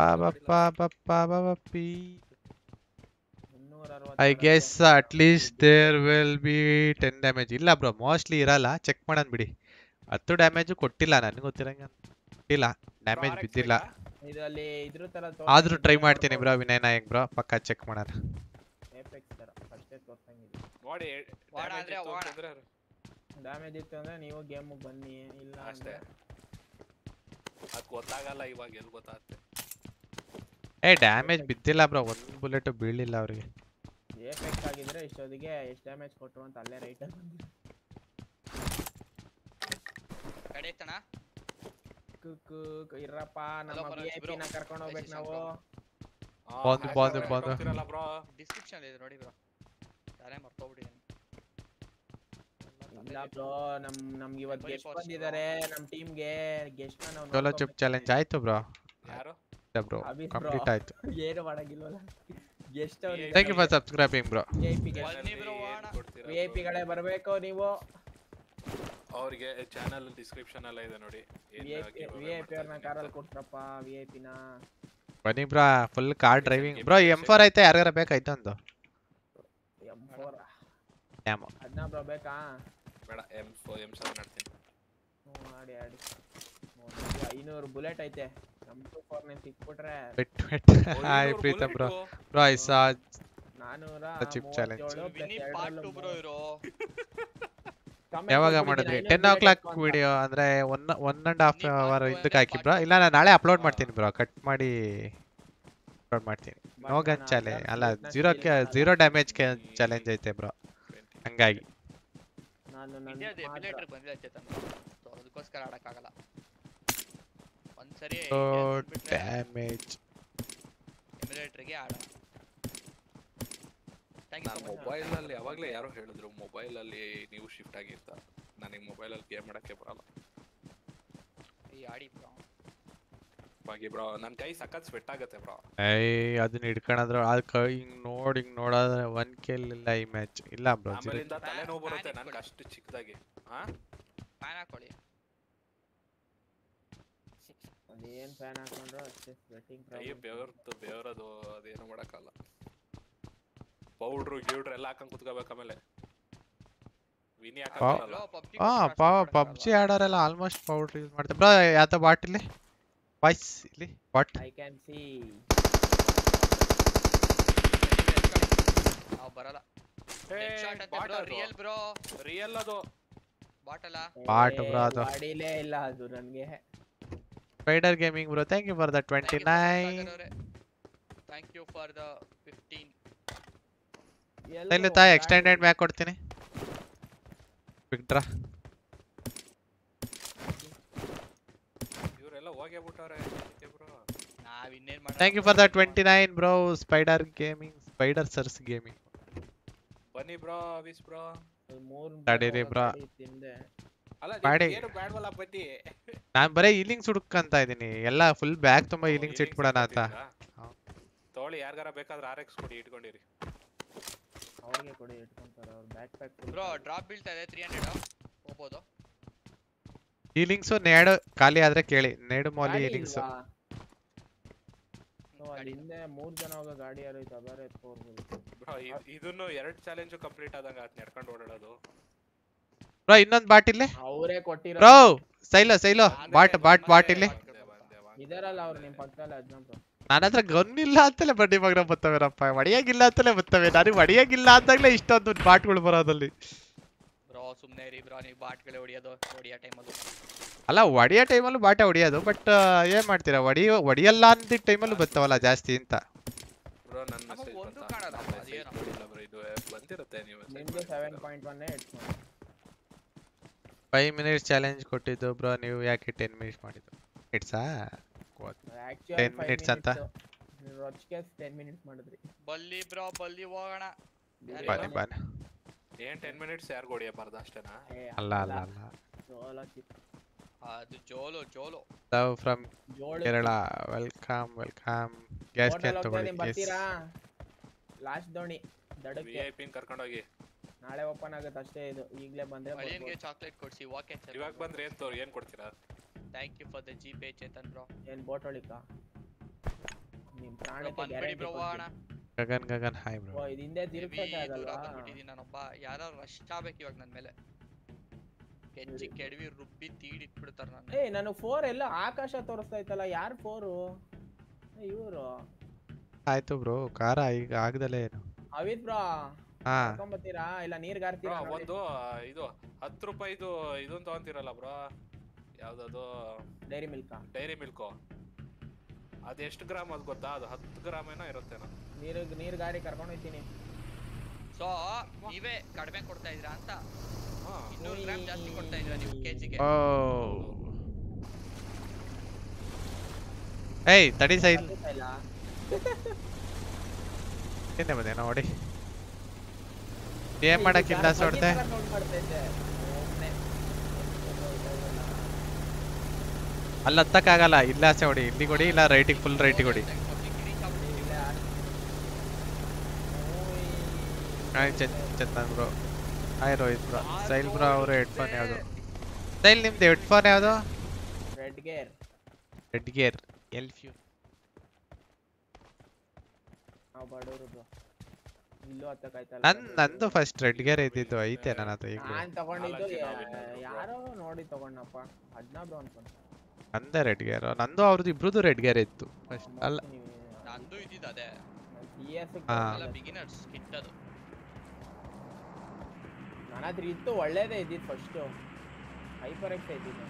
I guess at least there will be 10 damage. ಇಲ್ಲ ಬ್ರೋ ಮೋಸ್ಟ್ಲಿ ಇರಲ್ಲ, ಚೆಕ್ ಮಾಡೋಣ ಬಿಡಿ. 10 ಡ್ಯಾಮೇಜ್ ಕೊಟ್ಟಿಲ್ಲ, ನನಗೆ ಗೊತ್ತಿರಂಗೆ ಕೊಟ್ಟಿಲ್ಲ, ಡ್ಯಾಮೇಜ್ ಬಿದ್ದಿಲ್ಲ. ಇದರಲ್ಲಿ ಇದ್ರ ತರ ಆದ್ರೂ ಟ್ರೈ ಮಾಡ್ತೀನಿ ಬ್ರೋ ವಿನಯ್ ನಾಯಕ್ ಬ್ರೋ, ಪಕ್ಕಾ ಚೆಕ್ ಮಾಡೋಣ. ಏಪೆಕ್ಸ್ ತರ ಫಸ್ಟ್ ತೋರ್ಸಂಗಿದೆ ನೋಡಿ. ಡ್ಯಾಮೇಜ್ ಇತ್ತು ಅಂದ್ರೆ ನೀವು ಗೇಮ್ ಬನ್ನಿ, ಇಲ್ಲ ಅಷ್ಟೇ. ಅದು ಗೊತ್ತಾಗಲ್ಲ ಇವಾಗ, ಎಲ್ಲಿ ಗೊತ್ತಾಗುತ್ತೆ? ಡ್ಯಾಮೇಜ್ ಬಿದ್ದಿಲ್ಲ ಬ್ರೋ, ಒಂದು ಬುಲೆಟ್ ಬೀಳಿಲ್ಲ ಅವರಿಗೆ. ಏಪೆಕ್ಸ್ ಆಗಿದ್ರೆ ಇಷ್ಟೊತ್ತಿಗೆ ಎಷ್ಟು ಡ್ಯಾಮೇಜ್ ಕೊಟ್ರು ಅಂತ ಅಲ್ಲೇ ರೈಟ್ ಅಲ್ಲಿ ಬಂದಿದೆ. ಕಡೆ ತಣ ಇರಪ್ಪ, ನಮ್ಮ VIP ನ ಕರ್ಕೊಂಡು ಹೋಗ್ಬೇಕು ನಾವು. ಬಂದು ಡಿಸ್ಕ್ರಿಪ್ಷನ್ ಇದೆ ನೋಡಿ ಬ್ರೋ, ಯಾರೇ ಮರ್ತೋಗ್ಬಿಟ್ಟಿದ್ದೀನಿ. ಇಲ್ಲ ಬ್ರೋ, ನಮ್ಗೆ ಇವತ್ತು ಗೆಸ್ಟ್ ಬಂದಿದ್ದಾರೆ ನಮ್ಮ ಟೀಮ್ಗೆ. ಗೆಸ್ಟ್ ನ ನಾವು ಸೋಲೋ ಚಿಪ್ ಚಾಲೆಂಜ್ ಆಯ್ತು ಬ್ರೋ. ಯಾರು ಬ್ರೋ ಕಂಪ್ಲೀಟ್ ಆಯ್ತು. ಏನು ಮಾಡಂಗಿಲ್ವಲ್ಲ ಗೆಸ್ಟ್ ಅವರು. Thank you for subscribing bro. VIP ಗಳೇ ಬರಬೇಕು ನೀವು. ಅವರಿಗೆ ಚಾನೆಲ್ ಡಿಸ್ಕ್ರಿಪ್ಷನ್ ಎಲ್ಲ ಇದೆ ನೋಡಿ. VIP ಅವ್ರನ್ನ ಕಾರಲ್ಲಿ ಕೊಟ್ರಪ್ಪ, VIP ನ. ಬನ್ನಿ bro, full car driving bro. M4 ಐತೆ, ಯಾರಿಗಾರ ಬೇಕಾಯ್ತು ಒಂದು M4 ಅದನ್ನ ಬ್ರೋ ಬೇಕಾ? ಬೇಡ, M7 ಮಾಡ್ತೀನಿ. ಆಡಿ 500 ಬುಲೆಟ್ ಐತೆ. M249 ಸಿಕ್ಬಿಟ್ರೆ hi Pritam bro. Bro I saw 400 chip challenge. ವಿನಿ ಪಾರ್ಟ್ 2 ಬ್ರೋ ಇರೋ. ಯಾವಾಗ ಮಾಡಿದ್ರಿ? 10 o'clock ವಿಡಿಯೋ ಅಂದ್ರೆ 1.5 hour ಹಿಂದಕ್ಕೆ ಹಾಕಿ ಬ್ರೋ. ಇಲ್ಲ ನಾನು ನಾಳೆ ಅಪ್ಲೋಡ್ ಮಾಡ್ತೀನಿ ಬ್ರೋ, ಕಟ್ ಮಾಡಿ ಅಪ್ಲೋಡ್ ಮಾಡ್ತೀನಿ. ನೋ ಗನ್ ಚಾಲೆಂಜ್ ಅಲ್ಲ, 0 ಡ್ಯಾಮೇಜ್ ಚಾಲೆಂಜ್ ಐತೆ ಬ್ರೋ, ಹಂಗಾಗಿ ನಾನು ಎಮ್ಯುಲೇಟರ್ ಬಂದಿಲ್ಲ ಚೇತನ್, ಸೊ ಅದಕ್ಕೋಸ್ಕರ ಆಡಕ್ ಆಗಲ್ಲ. ಒಂದ್ಸರಿ ಡ್ಯಾಮೇಜ್ ಎಮ್ಯುಲೇಟರ್ಗೆ ಆಡೋಣ. ನಾನು ಮೊಬೈಲ್ ಅಲ್ಲಿ ಯಾವಾಗಲೇ ಯಾರೋ ಹೇಳಿದ್ರು ಮೊಬೈಲ್ ಅಲ್ಲಿ ನೀವು ಶಿಫ್ಟ್ ಆಗಿರ್ತ. ನನಗೆ ಮೊಬೈಲ್ ಅಲ್ಲಿ ಗೇಮ್ ಮಾಡಕ್ಕೆ ಬರಲ್ಲ. ಈ ಆಡಿ ಬ್ರೋ ಬಾಗಿ ಬ್ರೋ, ನನ್ನ ಕೈ ಸಖತ್ ಸ್ವೆಟ್ ಆಗುತ್ತೆ ಬ್ರೋ. ಅದನ್ನ ಹಿಡ್ಕೊಂಡ್ರೆ ಹಿಂಗ್ ನೋಡಾದ್ರೆ 1 kill ಇಲ್ಲ ಈ ಮ್ಯಾಚ್. ಇಲ್ಲ ಬ್ರೋ, ಆಮೇಲಿಂದ ತಲೆ ನೋವು ಬರುತ್ತೆ ನನಗೆ ಅಷ್ಟು ಚಿಕ್ಕದಾಗಿ. ಫ್ಯಾನ್ ಹಾಕೊಳ್ಳಿ. ಏನ್ ಫ್ಯಾನ್ ಹಾಕೊಂಡ್ರು ಅಷ್ಟೇ ಸ್ವೆಟ್ಟಿಂಗ್ ಪ್ರಾಬ್ಲಮ್. ಬೆವರದು ಅದೇನು ಮಾಡಕ್ಕಲ್ಲ. ಪೌಡ್ರು ಗಿವ್ಡ್ರು ಎಲ್ಲ ಹಾಕೊಂಡ್ ಕುತ್ಕೋಬೇಕು. ಆಮೇಲೆ ವಿನಿ Wow. ಹಾಕಲ್ಲ ಪಬ್ಜಿ ಆಡೋರೆಲ್ಲ ಆಲ್ಮೋಸ್ಟ್ ಪೌಡರ್ ಯೂಸ್ ಮಾಡ್ತಾರೆ ಬ್ರೋ. ಯಾತ ಬಾಟ್ ಇಲ್ಲಿ ವಾಯ್ಸ್ ಇಲ್ಲಿ ಬಾಟ್ ಐ ಕ್ಯಾನ್ ಸಿ. ನಾವು ಬರಲ್ಲ. ರಿಯಲ್ ಬ್ರೋ ರಿಯಲ್ ಅದು ಬಾಟಲ ಬಾಟ್ ಬ್ರೋ ಅದು. ಬಾಡಿಲೇ ಇಲ್ಲ ಅದು ನನಗೆ. Spider gaming bro thank you for the 29. Thank you for the 15. ಇಲ್ಲಿ ತಾಯಿ ಎಕ್ಸ್ಟೆಂಡೆಡ್ ಬ್ಯಾಕ್ ಕೊಡ್ತೀನಿ. Quick draw. ಇವರೆಲ್ಲ ಹೋಗೇ ಬಿಟ್ಟವ್ರೆ ಬ್ರೋ. ನಾವ್ ಇನ್ನೇನ್ ಮಾಡೋಣ. Thank you for the 29 bro. Spider gaming spider ಸರ್ಸ್ ಗೇಮಿಂಗ್. ಬನ್ನಿ ಬ್ರೋ ಅವಿಸ್ ಬ್ರೋ. ತಡೀರಿ ಬ್ರೋ. ಅಲ್ಲ ಮಾಡಿ. ಏನು ಬ್ಯಾಡ್ವಲ್ಲ ಬನ್ನಿ. ನಾನ್ ಬರೇ ಹೀಲಿಂಗ್ಸ್ ಹುಡುಕಂತ ಇದೀನಿ. ಎಲ್ಲ ಫುಲ್ ಬ್ಯಾಗ್ ತುಂಬಾ ಹೀಲಿಂಗ್ಸ್ ಇಟ್ಬಿಡೋಣ ಅಂತ. ತಗೊಳ್ಳಿ ಯಾರ್ಗಾರ ಬೇಕಾದ್ರೆ RX ಕೊಡಿ ಇಟ್ಕೊಂಡಿರಿ. ಅವ್ರಿಗೆ ಕೊಡಿ ಇಟ್ಕೊಂತಾರೆ ಅವ್ರ ಬ್ಯಾಕ್ ಪ್ಯಾಕ್. ಬ್ರೋ ಡ್ರಾಪ್ ಬೀಳ್ತಾ ಇದೆ 300 ಹೋಗ್ಬೋದು. ಹೀಲಿಂಗ್ಸ್ ನೇಡು ಖಾಲಿ ಆದ್ರೆ ಕೇಳಿ. ನೇಡು ಮೌಲಿ ಹೀಲಿಂಗ್ಸ್. ಅಲ್ಲಿ ಹಿಂದೆ 3 ಜನ ಹೋಗೋ ಗಾಡಿ ಯಾರು ಇತ್ತು ಅದಾರೆ ಎತ್ಕೋಬಹುದು. ಬ್ರೋ ಇದನ್ನು 2 ಚಾಲೆಂಜ್ ಕಂಪ್ಲೀಟ್ ಆದಂಗ ಆತ್ ನಡ್ಕೊಂಡು ಓಡಾಡೋದು. ಬ್ರೋ ಇನ್ನೊಂದ್ ಬಾಟ್ ಇಲ್ಲಿ. ಅವರೇ ಕೊಟ್ಟಿರೋ ಬ್ರೋ ಸೈಲೋ ಬಾಟ್ ಇಲ್ಲಿ. ಇದರಲ್ಲ ಅವ್ರು ನಿಮ್ ಪಕ್ಕದಲ್ಲಿ ಅಜ್ಜನ ಬ್ರೋ. ನನ್ನ ಹತ್ರ ಗನ್ ಇಲ್ಲ ಅಂತಲೇ ಬಡ್ಡಿ ಮಗನ ಬರ್ತವೇನಪ್ಪ. ಹೊಡಿಯಾಗಿಲ್ಲ ಅಂತಲೇ ಬರ್ತವೆ. ನನಗೆ ಹೊಡಿಯಾಗಿಲ್ಲ ಅಂದಾಗ್ಲೇ ಇಷ್ಟೊಂದು ಬಾಟ್ಗಳು ಬರೋದಲ್ಲಿ. ಬ್ರೋ ಸುಮ್ನೆ ಇರಿ ಬ್ರೋ ನೀವು ಬಾಟ್ಗಳೇ ಹೊಡಿಯೋದು ಹೊಡಿಯೋ ಟೈಮಲ್ಲಿ. ಅಲ್ಲ ಹೊಡಿಯೋ ಟೈಮಲ್ಲೂ ಬಾಟೆ ಹೊಡಿಯೋದು. ಬಟ್ ಏನ್ ಮಾಡ್ತೀರಾ ಹೊಡಿಯಲ್ಲ ಅಂದಿದ್ದ ಟೈಮಲ್ಲೂ ಬರ್ತಾವಲ್ಲ ಜಾಸ್ತಿ ಅಂತ. ಬ್ರೋ ನನ್ನ ಮೆಸೇಜ್ ಒಂದು ಕಾಣಲ್ಲ ಅದೇನೋ ಇಲ್ಲ ಬ್ರೋ ಇದು ಬಂದಿರುತ್ತೆ ನೀವು ನಿಮಗೆ 7.1 ಇಟ್ಕೊಂಡು 5 ಮಿನಿಟ್ಸ್ ಚಾಲೆಂಜ್ ಕೊಟ್ಟಿದ್ದು ಬ್ರೋ. ನೀವು ಯಾಕೆ 10 ಮಿನಿಟ್ಸ್ ಮಾಡಿದ್ದು? ಇಟ್ಸಾ ಆಕ್ಚುಲಿ 10 ಮಿನಿಟ್ಸ್ ಅಂತ. ರೊಚ್ಗೆ 10 ಮಿನಿಟ್ಸ್ ಮಾಡಿದ್ರಿ. ಬಲ್ಲಿ ಬ್ರೋ ಬಲ್ಲಿ ಹೋಗೋಣ. ಬಾನೆ ಏನ್ 10 ಮಿನಿಟ್ಸ್ ಯಾರು ಹೊಡಿಯಬಾರ್ದು ಅಷ್ಟೇನಾ? ಅಲ್ಲ ಜೋಲ ಚಿಪ್ ಅದು ಜೋಲೋ ಲವ್ ಫ್ರಮ್ ಜೋಳ ಕೇರಳ. ವೆಲ್ಕಮ್ ಗ್ಯಾಸ್ ಕ್ಯಾನ್ ತಗೊಳ್ಳಿ. ಬರ್ತೀರಾ? ಲಾಸ್ಟ್ ದೋಣಿ ದಡಕ್ಕೆ VIP ಕರ್ಕೊಂಡು ಹೋಗಿ. ನಾಳೆ ಓಪನ್ ಆಗುತ್ತೆ ಅಷ್ಟೇ. ಇದು ಈಗಲೇ ಬಂದ್ರೆ ಮಳಿಯನ್ಗೆ ಚಾಕ್ಲೇಟ್ ಕೊಡ್ಸಿ ಓಕೆ ಸರ್. ಇವಾಗ ಬಂದ್ರೆ ಏನ್ ಕೊಡ್ತೀರಾ? Thank you for the GPay Chetan bro. ಏನ್ ಬೋಟ್ ಹೊಳಿಕ ನಿಮ್ ಪ್ರಾಣಕ್ಕೆ ಬಂದ್ಬಿಡಿ ಗ್ಯಾರಂಟಿ ಬ್ರೋ ಹೋಗೋಣ. Gagan hi bro. ಓ ಇದು ಹಿಂದೆ ತಿರುಗ್ತದೆ ದೂರ ಆಗಲ್ವಾ? ಬಂದ್ಬಿಟ್ಟಿದ್ದೀನಿ ನಾನೊಬ್ಬ. ಯಾರು ರಶ್ ಆಗ್ಬೇಕು ಇವಾಗ ನನ್ನ ಮೇಲೆ. ಕೆಚ್ಚಿ ಕೆಡವಿ ರುಬ್ಬಿ ತೀಡಿಟ್ಬಿಡ್ತಾರೆ ನನ್ನ. ಏ ನನಗೆ 4 ಎಲ್ಲ ಆಕಾಶ ತೋರಿಸ್ತಾ ಇತ್ತಲ್ಲ. ಯಾರು 4? ಇವರು ಆಯ್ತು ಬ್ರೋ. ಕಾರ ಈಗ ಆಗದಲೇ ಏನು. ಅವಿತ್ ಬ್ರೋ ಹಾ ಬರ್ತೀರಾ ಇಲ್ಲ ನೀರ್ಗಾರ್ತೀರಾ? ಒಂದು ಇದು 10 ರೂಪಾಯಿದು ಇದೊಂದು ತಗೊಂತೀರಲ್ಲ ಬ್ರೋ. ಯಾವ್ದದು ಡೈರಿ ಮಿಲ್ಕು. ಅದು ಎಷ್ಟು ಗ್ರಾಮ್ ಅದು ಗೊತ್ತಾ? ಅದು 10 ಗ್ರಾಮ್ ಏನೋ ಇರುತ್ತೇನೋ. ನೀರ್ ಗಾಡಿ ಕರ್ಕೊಂಡು ಹೋಗ್ತೀನಿ. ಸೊ ನೀವೇ ಕಡಿಮೆ ಕೊಡ್ತಾ ಇದ್ದೀರಾ ಅಂತ. 200 ಗ್ರಾಮ್ ಜಾಸ್ತಿ ಕೊಡ್ತಾ ಇದ್ದೀರಾ ನೀವು ಕೆಜಿಗೆ. ಏಯ್ ತಡಿ ಸೈಲ್ ಏನೇ ಬಂದೆ ನೋಡಿ. ಏನ್ ಮಾಡಕ್ಕಿಲ್ಲ ಸೊಡ್ದೆ. ಅಲ್ಲಿ ಹತ್ತಕ್ಕಾಗಲ್ಲ. ಇಲ್ಲ ಆಸೆ ಹೊಡಿ. ಇಲ್ಲಿಗೆ ಹೊಡಿ ಇಲ್ಲ ರೈಟಿಗೆ ಫುಲ್ ರೈಟಿಗೆ ಹೊಡಿ. Hi Chetan bro. Hi Rohit bro. ಸೈಲ್ ಬ್ರೋ ಅವರು ಹೆಡ್ಫೋನ್ ಯಾವುದು? ಸೈಲ್ ನಿಮ್ದು ಹೆಡ್ಫೋನ್ ಯಾವುದು? ರೆಡ್ ಗೇರ್ ಎಲ್ಫ್ಯೂ. ನಂದು ಫಸ್ಟ್ ರೆಡ್ ಗೇರ್ ಇದ್ದಿದ್ದು ಐತೆ ನನ್ನ ಹತ್ರ ಈಗ. ನಾನ್ ತಗೊಂಡಿದ್ದು ಯಾರೋ ನೋಡಿ ತಗೊಂಡಪ್ಪ. ಅದ್ನ ಬ್ರೋ ಅನ್ಕೊಂಡು ನಂದೇ ರೆಡ್ ಗೇರ್. ನಂದು ಅವ್ರದ್ದು ಇಬ್ರದ್ದು ರೆಡ್ ಗೇರ್ ಇತ್ತು ಫಸ್ಟ್. ಅಲ್ಲ ನಂದು ಇದ್ದಿದ್ದು ಅದೇ. ಎಲ್ಲ ಬಿಗಿನರ್ಸ್ ಕಿಟ್ ಅದು. ನನ್ನ ಹತ್ರ ಇತ್ತು ಒಳ್ಳೇದೇ ಇದ್ದಿದ್ದು ಫಸ್ಟ್. ಹೈಪರ್ ಎಕ್ಸ್ ಇದ್ದಿದ್ದು.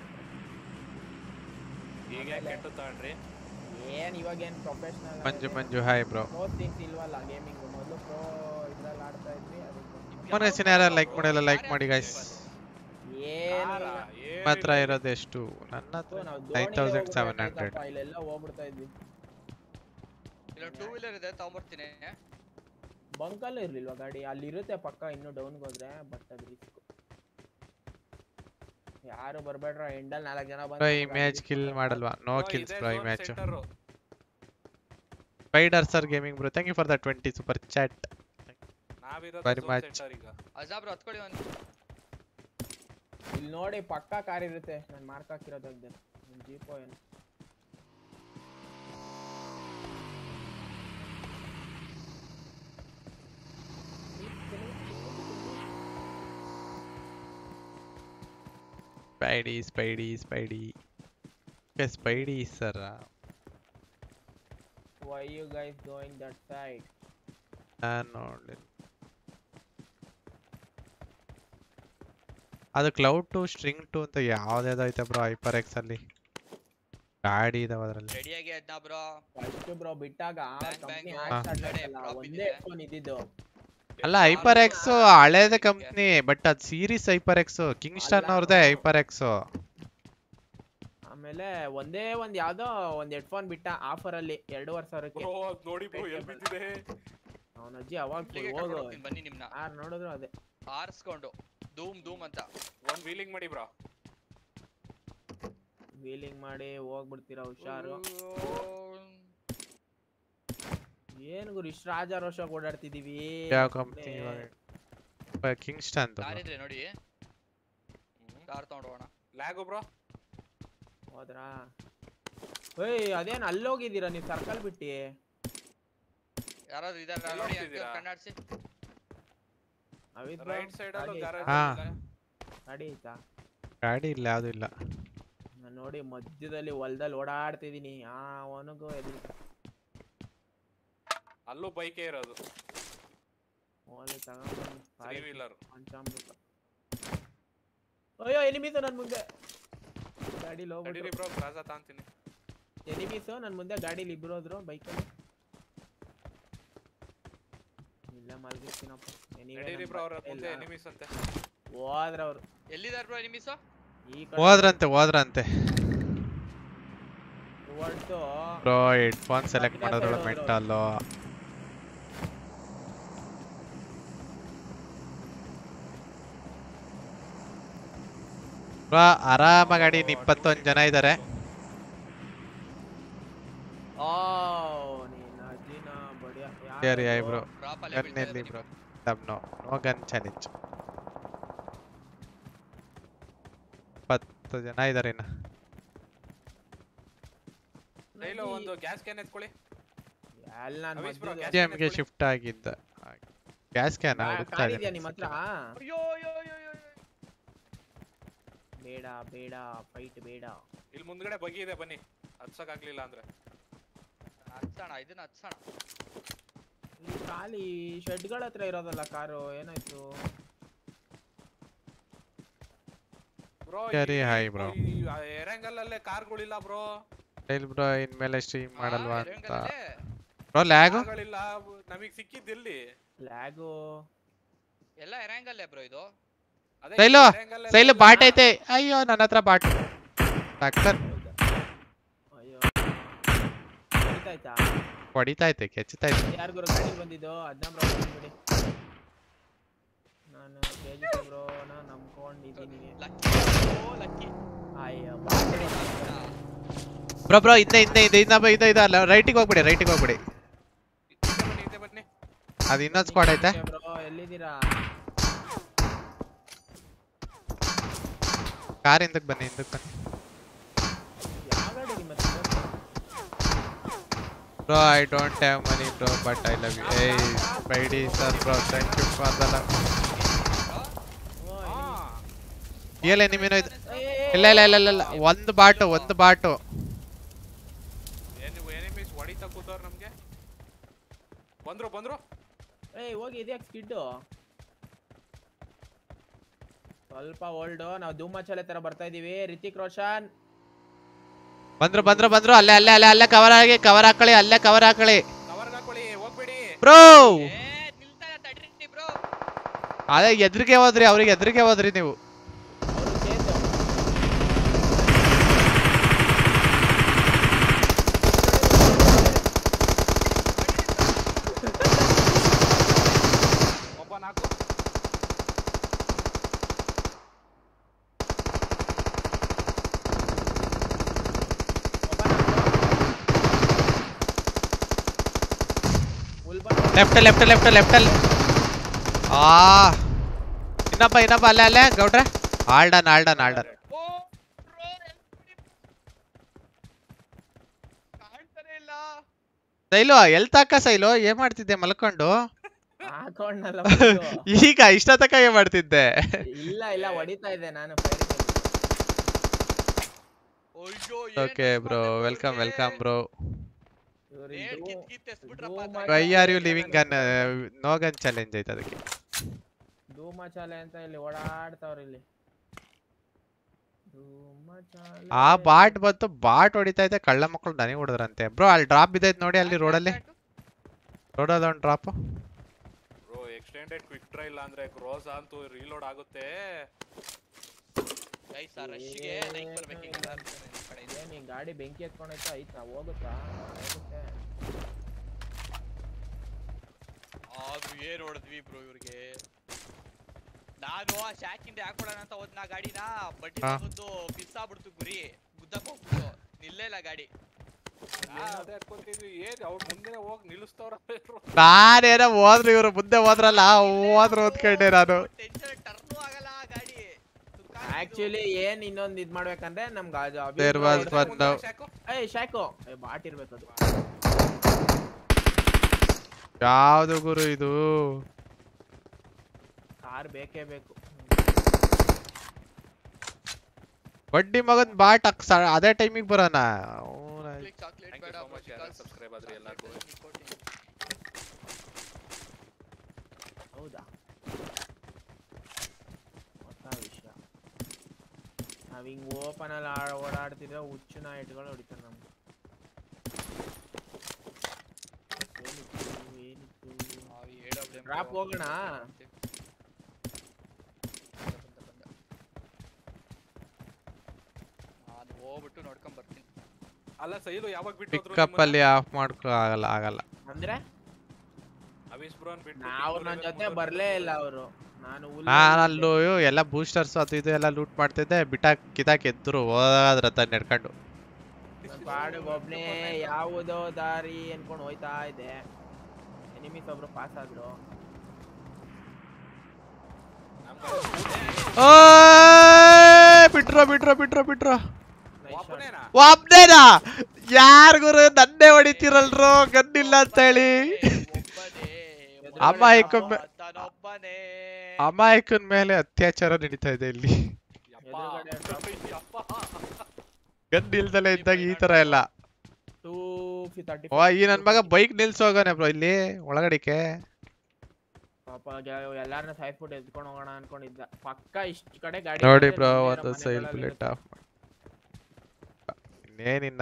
ಈಗ ಕೆಟ್ಟು ತಗೊಂಡ್ರಿ ಏನ್ ಇವಾಗ ಏನ್ professional? Manju hi bro. Pro things ಇಲ್ವಲ್ಲ ಗೇಮಿಂಗ್. ಮೊದಲು ಪ್ರೋ ಇದ್ರಲ್ಲಿ ಆಡ್ತಾ ಇದ್ವಿ. ಮನಸ್ಸಿನ ಯಾರು ಲೈಕ್ ಮಾಡಿಲ್ಲ ಲೈಕ್ ಮಾಡಿ ಗೈಸ್. ಏನು ಮಾತ್ರ ಇರೋದು ಎಷ್ಟು? ನನ್ನ ಹತ್ರ 9700. ಇಲ್ಲೆಲ್ಲ ಹೋಗ್ಬಿಡ್ತಾ ಇದ್ವಿ. ಇಲ್ಲ 2 ವೀಲರ್ ಇದೆ ತಗೊಂಡ್ಬರ್ತೀನಿ. ಬಂಕಲ್ಲೂ ಇರ್ಲಿಲ್ವಾ ಗಾಡಿ? ಅಲ್ಲಿ ಇರುತ್ತೆ ಪಕ್ಕ. ಇನ್ನು ಡೌನ್ಗೆ ಹೋದ್ರೆ ಬಟ್ ಅದು ರಿಸ್ಕ್. ಯಾರು ಬರ್ಬೇಡ್ರ. ಎಂಡಲ್ 4 ಜನ ಬಂದ್ರೆ ಇಮೇಜ್ ಕಿಲ್ ಮಾಡಲ್ವಾ? No kills bro image. Spider sir gaming bro thank you for the 20 super chat. Very much. ಅಜಾ ಬ್ರೋ ಹತ್ಕೊಳ್ಳಿ ಒಂದು. ಇಲ್ಲಿ ನೋಡಿ ಪಕ್ಕ ಕಾರ್ ಇರುತ್ತೆ. ನಾನು ಮಾರ್ಕ್ ಹಾಕಿರೋದಾಗ್ದೆ ಜೀಪೋ ಏನು. Spidey spidey sir. Why you guys going that side? ನೋಡಿ ಅದು ಕ್ಲೌಡ್ 2 ಸ್ಟ್ರಿಂಗ್ 2 ಅಂತ ಯಾವ್ದಾಯ್ತು ಬ್ರೋ ಹೈಪರ್ ಎಕ್ಸ್ ಅಲ್ಲಿ ಗಾಡಿ ಇದಾವ ಅದ್ರಲ್ಲಿ. ರೆಡಿ ಆಗಿ ಅದ್ನ ಬ್ರೋ. ಫಸ್ಟ್ ಬ್ರೋ ಬಿಟ್ಟಾಗ Bang, ಕಂಪನಿ bang, ಸ್ಟಾರ್ಟ್ ಕಡೆ ಆಗಲ್ಲ prop ಒಂದೇ ಇದ್ದಿದೆ. ಫೋನ್ ಇದ್ದಿದ್ದು. ಅಲ್ಲ ಹೈಪರ್ ಎಕ್ಸ್ ಹಳೇದ ಕಂಪ್ನಿ ಬಟ್ ಅದ್ ಸೀರೀಸ್ ಹೈಪರ್ ಎಕ್ಸ್ ಕಿಂಗ್ಸ್ಟನ್ ಅವ್ರದೇ ಹೈಪರ್ ಎಕ್ಸ್. ಆಮೇಲೆ ಒಂದೇ ಒಂದ್ ಯಾವ್ದೋ ಒಂದ್ ಹೆಡ್ಫೋನ್ ಬಿಟ್ಟ ಆಫರ್ ಅಲ್ಲಿ 2,500ಕ್ಕೆ. ಬ್ರೋ ಅದ್ ನೋಡಿ ಬ್ರೋ ಎಲ್ಲಿ ಬಿದ್ದಿದೆ. ಅವನ ಅಜ್ಜಿ ಅವಾಗ ಇಲ್ಲಿಗೆ ಹೋಗು ಕರ್ಕೊಂಡ್ ಹೋಗ್ತೀನಿ ಬನ್ನಿ ನಿಮ್ನ. ಯಾರು ನೋಡಿದ್ರು ಅದೇ ಆರ್ಸ್ಕೊಂಡು ಧೂಮ್ ಅಂತ. ಒಂದ್ ವೀಲಿಂಗ್ ಮಾಡಿ ಬ್ರೋ. ವೀಲಿಂಗ್ ಮಾಡಿ ಹೋಗ್ಬಿಡ್ತೀರಾ ಹುಷಾರು. ಏನ್ ಗುರು ಇಷ್ಟು ರಾಜಾರೋಷ ಓಡಾಡ್ತಿದೀವಿ. ಯಾವ ಕಂಪ್ನಿ ಇವಾಗ ಕಿಂಗ್ಸ್ಟನ್ ಕಾರ್ ಇದ್ರೆ ನೋಡಿ ಕಾರ್ ತಗೊಂಡು ಹೋಗೋಣ. ಲ್ಯಾಗು ಬ್ರೋ ಹೋದ್ರಾ? ಓಯ್ ಅದೇನ್ ಅಲ್ಲೋಗಿದ್ದೀರಾ ನೀವು ಸರ್ಕಲ್ ಬಿಟ್ಟಿ? ಯಾರಾದ್ರೂ ಇದಾರ ನೋಡಿ ಕಣ್ಣಾಡ್ಸಿ. ರೈಟ್ ಸೈಡ್ ಅಲ್ಲೂ ಗ್ಯಾರೇಜ್ ಹಾ. ಗಾಡಿ ಐತಾ? ಗಾಡಿ ಇಲ್ಲ ಯಾವ್ದು ಇಲ್ಲ. ನಾನು ನೋಡಿ ಮಧ್ಯದಲ್ಲಿ ಹೊಲದಲ್ಲಿ ಓಡಾಡ್ತಿದೀನಿ. ಅವನಿಗೂ ಅಲ್ಲೂ ಬೈಕೇ ಇರೋದು. ಓಲಿ ತಗೊಂಡ್ಬನ್ನಿ. 3 ವೀಲರ್ ಪಂಚಾಮೃತ. ಅಯ್ಯೋ ಎನಿಮೀಸು ನನ್ ಮುಂದೆ ಗಾಡಿಲಿ ಹೋಗ್ಬಿಟ್ರು. ನಡೀರಿ ಬ್ರೋ ಕ್ರಾಸ ತಾಂತೀನಿ. ಎನಿಮೀಸು ನನ್ ಮುಂದೆ ಗಾಡಿಲಿ ಇಬ್ರು ಹೋದ್ರು ಬೈಕಲ್ಲಿ. ಇಲ್ಲ ಮಲ್ಗಿರ್ತೀನಪ್ಪ. ನಡೀರಿ ಬ್ರೋ ಅವ್ರ ಮುಂದೆ ಎನಿಮೀಸ್ ಅಂತೆ. ಹೋದ್ರ ಅವ್ರು. ಎಲ್ಲಿದಾರ ಬ್ರೋ ಎನಿಮೀಸ್? ಈ ಹೋದ್ರಂತೆ ಹೊರ್ಟು ಬ್ರೋ ಹೆಡ್ಫೋನ್ ಸೆಲೆಕ್ಟ್ ಮಾಡೋದ್ರೊಳಗೆ ಮೆಂಟಲ್. ಬ್ರೋ ಆರಾಮಾಗಿ ಗಾಡಿ 21 ಜನ ಇದಾರೆ. ಸರಿ ಆಯ್ ಬ್ರೋ ಗನ್ ಎಲ್ಲಿ ಬ್ರೋ? No gun challenge. 20 ಜನ ಇದಾರೆ ಇನ್ನ. ಡೈಲೋ ಒಂದು ಗ್ಯಾಸ್ ಕ್ಯಾನ್ ಎತ್ಕೊಳ್ಳಿ. ಎಲ್ಲ ನಾನು ಮಧ್ಯದಲ್ಲಿ ಜಿಎಂಗೆ ಶಿಫ್ಟ್ ಆಗಿದ್ದ. ಗ್ಯಾಸ್ ಕ್ಯಾನ್ ಹುಡುಕ್ತಾ ಕಾರ್ ಇದೆಯಾ ಇದ್ದೀನಿ. ನಿಮ್ಮ ಹತ್ರ? ಅಯ್ಯೋ ಬೇಡ ಬೇಡ ಫೈಟ್ ಬೇಡ. ಇಲ್ಲಿ ಮುಂದ್ಗಡೆ ಬಗಿ ಇದೆ ಬನ್ನಿ. ಹತ್ಸಕ್ ಆಗ್ಲಿಲ್ಲ ಅಂದ್ರೆ ಹತ್ಸೋಣ ಇದನ್ನ ಹತ್ಸೋಣ. ಈ ಖಾಲಿ ಶೆಡ್ಗಳ ಹತ್ರ ಇರೋದಲ್ಲ ಕಾರು ಏನಾಯ್ತು? ಬ್ರೋ ಸರಿ ಹಾಯ್ ಬ್ರೋ. ಏರಂಗಲ್ ಅಲ್ಲೇ ಕಾರ್ಗಳಿಲ್ಲ ಬ್ರೋ. ಇಲ್ಲ ಬ್ರೋ ಇನ್ಮೇಲೆ ಸ್ಟ್ರೀಮ್ ಮಾಡಲ್ವಾ ಅಂತ. ಎರಂಗಲ್ಲೇ ಬ್ರೋ ಲ್ಯಾಗು ಕಾರ್ಗಳಿಲ್ಲ ನಮಗೆ ಸಿಕ್ಕಿದ್ದಿಲ್ಲಿ. ಲ್ಯಾಗು ಎಲ್ಲ ಎರಂಗಲ್ಲೇ ಬ್ರೋ ಇದು. ಅದೇ ಸೈಲು ಏರಂಗಲ್ ಸೈಲು ಬಾಟ್ ಐತೆ. ಅಯ್ಯೋ ನನ್ನ ಹತ್ರ ಬಾಟ್ ಡಾಕ್ಟರ್ ಅಯ್ಯೋ ಹೊಡಿತಾಯ್ತಾ? ಹೊಡಿತಾ ಐತೆ ಕೆಚ್ಚುತ್ತಾ ಐತೆ. ಯಾರಿಗೂ ಗಾಡಿ ಬಂದಿದ್ದು ಅದನ್ನ ಬ್ರೋ ಬಿಡಿ. ನಾನು ಕೆಜಿ ಬ್ರೋನ ನಂಬ್ಕೊಂಡಿದ್ದೀನಿ. ಲಕ್ಕಿ ಅಯ್ಯೋ ಬ್ರೋ ಇದ ರೈಟಿಗೆ ಹೋಗ್ಬಿಡಿ ಬನ್ನಿ ಅದು ಇನ್ನೊಂದು ಸ್ಕ್ವಾಡ್ ಐತೆ. ಬ್ರೋ ಎಲ್ಲಿದ್ದೀರಾ? ಕಾರ್ ಹಿಂದಕ್ಕೆ ಬನ್ನಿ. ಯಾವ ಗಾಡಿ ನಿಮ್ಮ ಹತ್ರ? Bro I don't have money bro but I love you. ಏಯ್ spidey sir bro thank you for the love. ಏಲೆ ನಿಮ್ಮೇನೋ ಇದು ಇಲ್ಲ ಒಂದು ಬಾಟು ಎನಿಮೀಸ್ ಹೊಡಿತಾ ಕೂತವ್ರು ನಮ್ಗೆ. ಬಂದ್ರು ಏಯ್ ಹೋಗಿ ಇದ್ಯಾಕೆ ಸ್ಕಿಡ್ಡು? ಸ್ವಲ್ಪ ಓಲ್ಡ್ ನಾವು ಧೂಮಚಲೆ ತರ ಬರ್ತಾ ಇದೀವಿ. ರಿತಿಕ್ ರೋಷನ್ ಬಂದ್ರು ಅಲ್ಲೇ ಕವರ್ ಹಾಕೊಳ್ಳಿ. ಅಲ್ಲೇ ಕವರ್ ಹಾಕೊಳ್ಳಿ ಕವರ್ ಹಾಕೊಳ್ಳಿ ಹೋಗ್ಬೇಡಿ ಬ್ರೋ. ನಿಲ್ತಾರ ತಡ್ರಿ ಬ್ರೋ. ಅದೇ ಎದುರಿಗೆ ಹೋದ್ರಿ ಅವ್ರಿಗೆ ಎದುರಿಗೆ ಹೋದ್ರಿ ನೀವು. ಒಬ್ಬ ನಾಲ್ಕು ಲೆಫ್ಟ್ ಅಲ್ಲಿ ಇನ್ನೊಬ್ಬ ಅಲ್ಲೇ ಗೌಡ್ರೆ. ಆಲ್ಡನ್ ಕಾಣ್ತಾನೆ ಇಲ್ಲ. ಸೈಲು ಎಲ್ ತಾಕ ಸೈಲು ಏನ್ ಮಾಡ್ತಿದ್ದೆ ಮಲ್ಕೊಂಡು? ಹಾಕೊಂಡ್ನಲ್ಲ ಈಗ ಇಷ್ಟ ತಕ ಏನ್ ಮಾಡ್ತಿದ್ದೆ? ಇಲ್ಲ ಹೊಡಿತಾ ಇದ್ದೆ ನಾನು. ಅಯ್ಯೋ ಓಕೆ ಬ್ರೋ ವೆಲ್ಕಮ್ ಬ್ರೋ. ಕಿತ್ಬಿಟ್ರಪ್ಪ why are you living gun? No gun challenge ಐತೆ ಅದಕ್ಕೆ. ಧೂಮಚಾಲೆ ಅಂತ ಇಲ್ಲಿ ಓಡಾಡ್ತಾವ್ರ ಇಲ್ಲಿ. ಧೂಮಚಾಲೆ. ಆ ಬಾಟ್ ಬಂತು, ಬಾಟ್ ಹೊಡಿತಾ ಇದೆ, ಕಳ್ಳ ಮಕ್ಕಳು ನನಗೆ ಹೊಡೆದ್ರಂತೆ ಬ್ರೋ. ಅಲ್ಲಿ ಡ್ರಾಪ್ ಬಿದ್ದೈತೆ ನೋಡಿ, ಅಲ್ಲಿ ರೋಡಲ್ಲಿ ರೋಡಲ್ಲಿ ಒಂದು drop. Bro extended quick draw ಇಲ್ಲ ಅಂದ್ರೆ ಕ್ರೋಸ್ ಅಂತೂ ರೀಲೋಡ್ ಆಗುತ್ತೆ. ಗೈಸ್ ಆ ರಶ್ಗೆ ನೈಟ್ ಬರ್ಬೇಕು ಈಗ ಎಲ್ಲಾರು ಈ ಕಡೆಯಿಂದ. ಏನ್ ಈ ಗಾಡಿ ಬೆಂಕಿ ಎತ್ಕೊಂಡೈತಾ? ಐತಾ ಹೋಗುತ್ತಾ? ಹೋಗುತ್ತೆ. ಆದ್ರೂ ಏನ್ ಹೊಡೆದ್ವಿ ಬ್ರೋ ಇವ್ರಿಗೆ. ನಾನು ಆ ಶಾಕಿಂದ ಹಾಕೊಡೋಣ ಅಂತ ಹೋದ್ನ ಗಾಡಿನ, ಬಡ್ಡಿ ತಗೊಂಡು ಬಿಸಾಬಿಡ್ತು, ಗುರಿ ಗುದ್ದಕ್ ಹೋಗ್ಬಿಟ್ಟು ನಿಲ್ಲೇ ಇಲ್ಲ ಗಾಡಿ. ಅದೇ ಅನ್ಕೊಂತಿದ್ವಿ ಏನ್ ಅವ್ರ ಮುಂದೆ ಹೋಗಿ ನಿಲ್ಲಿಸ್ತವ್ರ. ನಾನೇನೋ ಹೋದ್ರು, ಇವ್ರು ಮುಂದೆ ಹೋದ್ರಲ್ಲ, ಹೋದ್ರು ಅಂದ್ಕೊಂಡೆ ನಾನು. ಟೆನ್ಷನ್ ಟರ್ನು ಆಗಲ್ಲ ಆ ಗಾಡಿ. ಆಕ್ಚುಲಿ ಏನ್ ಇನ್ನೊಂದ್ ಇದ್ ಮಾಡ್ಬೇಕಂದ್ರೆ ನಮ್ಗೆ There was one now. ಶಾಕೋ ಬಾಟ್ ಇರ್ಬೇಕು ಅದು. ಯಾವ್ದು ಗುರು ಇದು? ಕಾರ್ ಬೇಕೇ ಬೇಕು. ಬಡ್ಡಿ ಮಗನ್ ಬಾಟ್ ಅದೇ ಟೈಮಿಗೆ ಬರೋಣ. ಚಾಕ್ಲೇಟ್ ಬೇಡ ಸಬ್ಸ್ಕ್ರೈಬ್ ಆದ್ರೆ ಎಲ್ಲರಿಗೂ. ಹೌದಾ? ಹೊಸ ವಿಷಯ. ನಾವ್ ಹಿಂಗ್ ಓಪನ್ ಅಲ್ಲಿ ಓಡಾಡ್ತಿದ್ರೆ ಹುಚ್ಚು ನಾಯಿಟ್ಗಳು ಹೊಡಿತಾರೆ ನಮ್ಗೆ. ಡ್ರಾಪ್ ಹೋಗೋಣ. ನಾನು ಹೋಗ್ಬಿಟ್ಟು ನೋಡ್ಕೊಂಡ್ ಬರ್ತೀನಿ. ಅಲ್ಲ ಸೈಲು ಯಾವಾಗ ಬಿಟ್ಟು ಪಿಕಪ್ ಅಲ್ಲಿ ಆಫ್ ಮಾಡ್ಕೊ ಆಗಲ್ಲ ಅಂದ್ರೆ ಅವಿಸ್ ಬ್ರೋನ್ ಬಿಟ್ಟು ನಾವು ನನ್ನ ಜೊತೆ ಬರ್ಲೇ ಇಲ್ಲ ಅವರು. ಅಲ್ಲೂ ಎಲ್ಲ ಬೂಸ್ಟರ್ಸ್ ಅದು ಇದು ಎಲ್ಲ ಲೂಟ್ ಮಾಡ್ತಿದ್ದೆ, ಕಿತಾಕ್ ಎದ್ರು ಹೋದ್ರತ್ತ ನಡ್ಕೊಂಡು. ಬಾಡಿಗೆ ಒಬ್ನೇ ಯಾವುದೋ ದಾರಿ ಅನ್ಕೊಂಡು ಹೋಯ್ತಾ ಇದೆ. ಎನಿಮೀಸ್ ಒಬ್ರು ಪಾಸ್ ಆದ್ರು. ಬಿಟ್ರೋ ಒಬ್ನೇನಾ? ಯಾರಿಗೂ ನನ್ನೇ ಹೊಡಿತೀರಲ್ರು ಗನ್ನಿಲ್ಲ ಅಂತ ಹೇಳಿ. ಅಮಾಯಕನ ಮೇಲೆ ಅತ್ಯಾಚಾರ ನಡೀತಾ ಇದೆ ಇಲ್ಲಿ. ಗನ್ ಇಲ್ದಲೇ ಇದ್ದಾಗ ಈ ತರ ಎಲ್ಲ. ಈ ನನ್ ಮಗ ಬೈಕ್ ನಿಲ್ಸೋಗಾನೆ ಬ್ರೋ ಇಲ್ಲಿ ಒಳಗಡಿಕೆ. ಪಾಪ ಎಲ್ಲಾರನ್ನ ಸಾಯ್ಸ್ಬಿಟ್ಟು ಎತ್ಕೊಂಡು ಹೋಗೋಣ ಅನ್ಕೊಂಡಿದ್ದ. ಪಕ್ಕ ಇಷ್ಟ ಕಡೆ ಗಾಡಿ ನೋಡಿ ಬ್ರೋ, ಒಂದು ಸೈಲ್ ಬುಲೆಟ್ ಆಫ್ ಇನ್ನೇನಿನ್ನ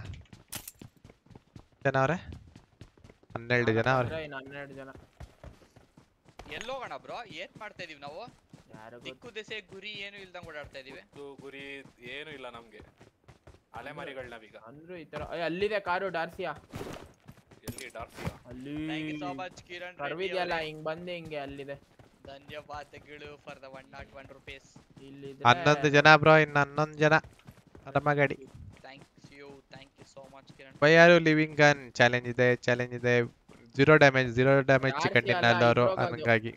ಜನ ಅವ್ರೆ? 12 ಜನ ಅವ್ರೆ. 12 ಜನ. ಎಲ್ಲೋಗೋಣ ಬ್ರೋ? ಏನ್ ಮಾಡ್ತಾ ಇದೀವಿ ನಾವು? ದಿಕ್ಕು ದೆಸೆ ಗುರಿ ಏನು ಇಲ್ದಂಗ್ ಓಡಾಡ್ತಾ ಇದೀವಿ. ಗುರಿ ಏನು ಇಲ್ಲ ನಮ್ಗೆ. ಅಲೆಮಾರಿಗಳು ನಾವೀಗ. ಅಂದ್ರು ಈ ತರ. ಅಲ್ಲಿದೆ ಕಾರು ಡಾರ್ಸಿಯಾ. ಎಲ್ಲಿ ಡಾರ್ಸಿಯಾ? ಅಲ್ಲಿ. Thank you so much Kiran. ಕರ್ವಿದೆಯಲ್ಲ ಹಿಂಗ್ ಬಂದೆ ಹಿಂಗೆ ಅಲ್ಲಿದೆ. ಧನ್ಯವಾದಗಳು ಫಾರ್ ದ 101 ರೂಪೀಸ್. ಇಲ್ಲಿ 11 ಜನ ಬ್ರೋ, ಇನ್ನು 11 ಜನ ಆರಾಮ ಗಾಡಿ. Thank you so much Kiran. Why are you living gun challenge ಇದೆ. 0 ಡ್ಯಾಮೇಜ್ ಚಿಕನ್ ಡಿನ್ನರ್ ಅವರು ಹಂಗಾಗಿ.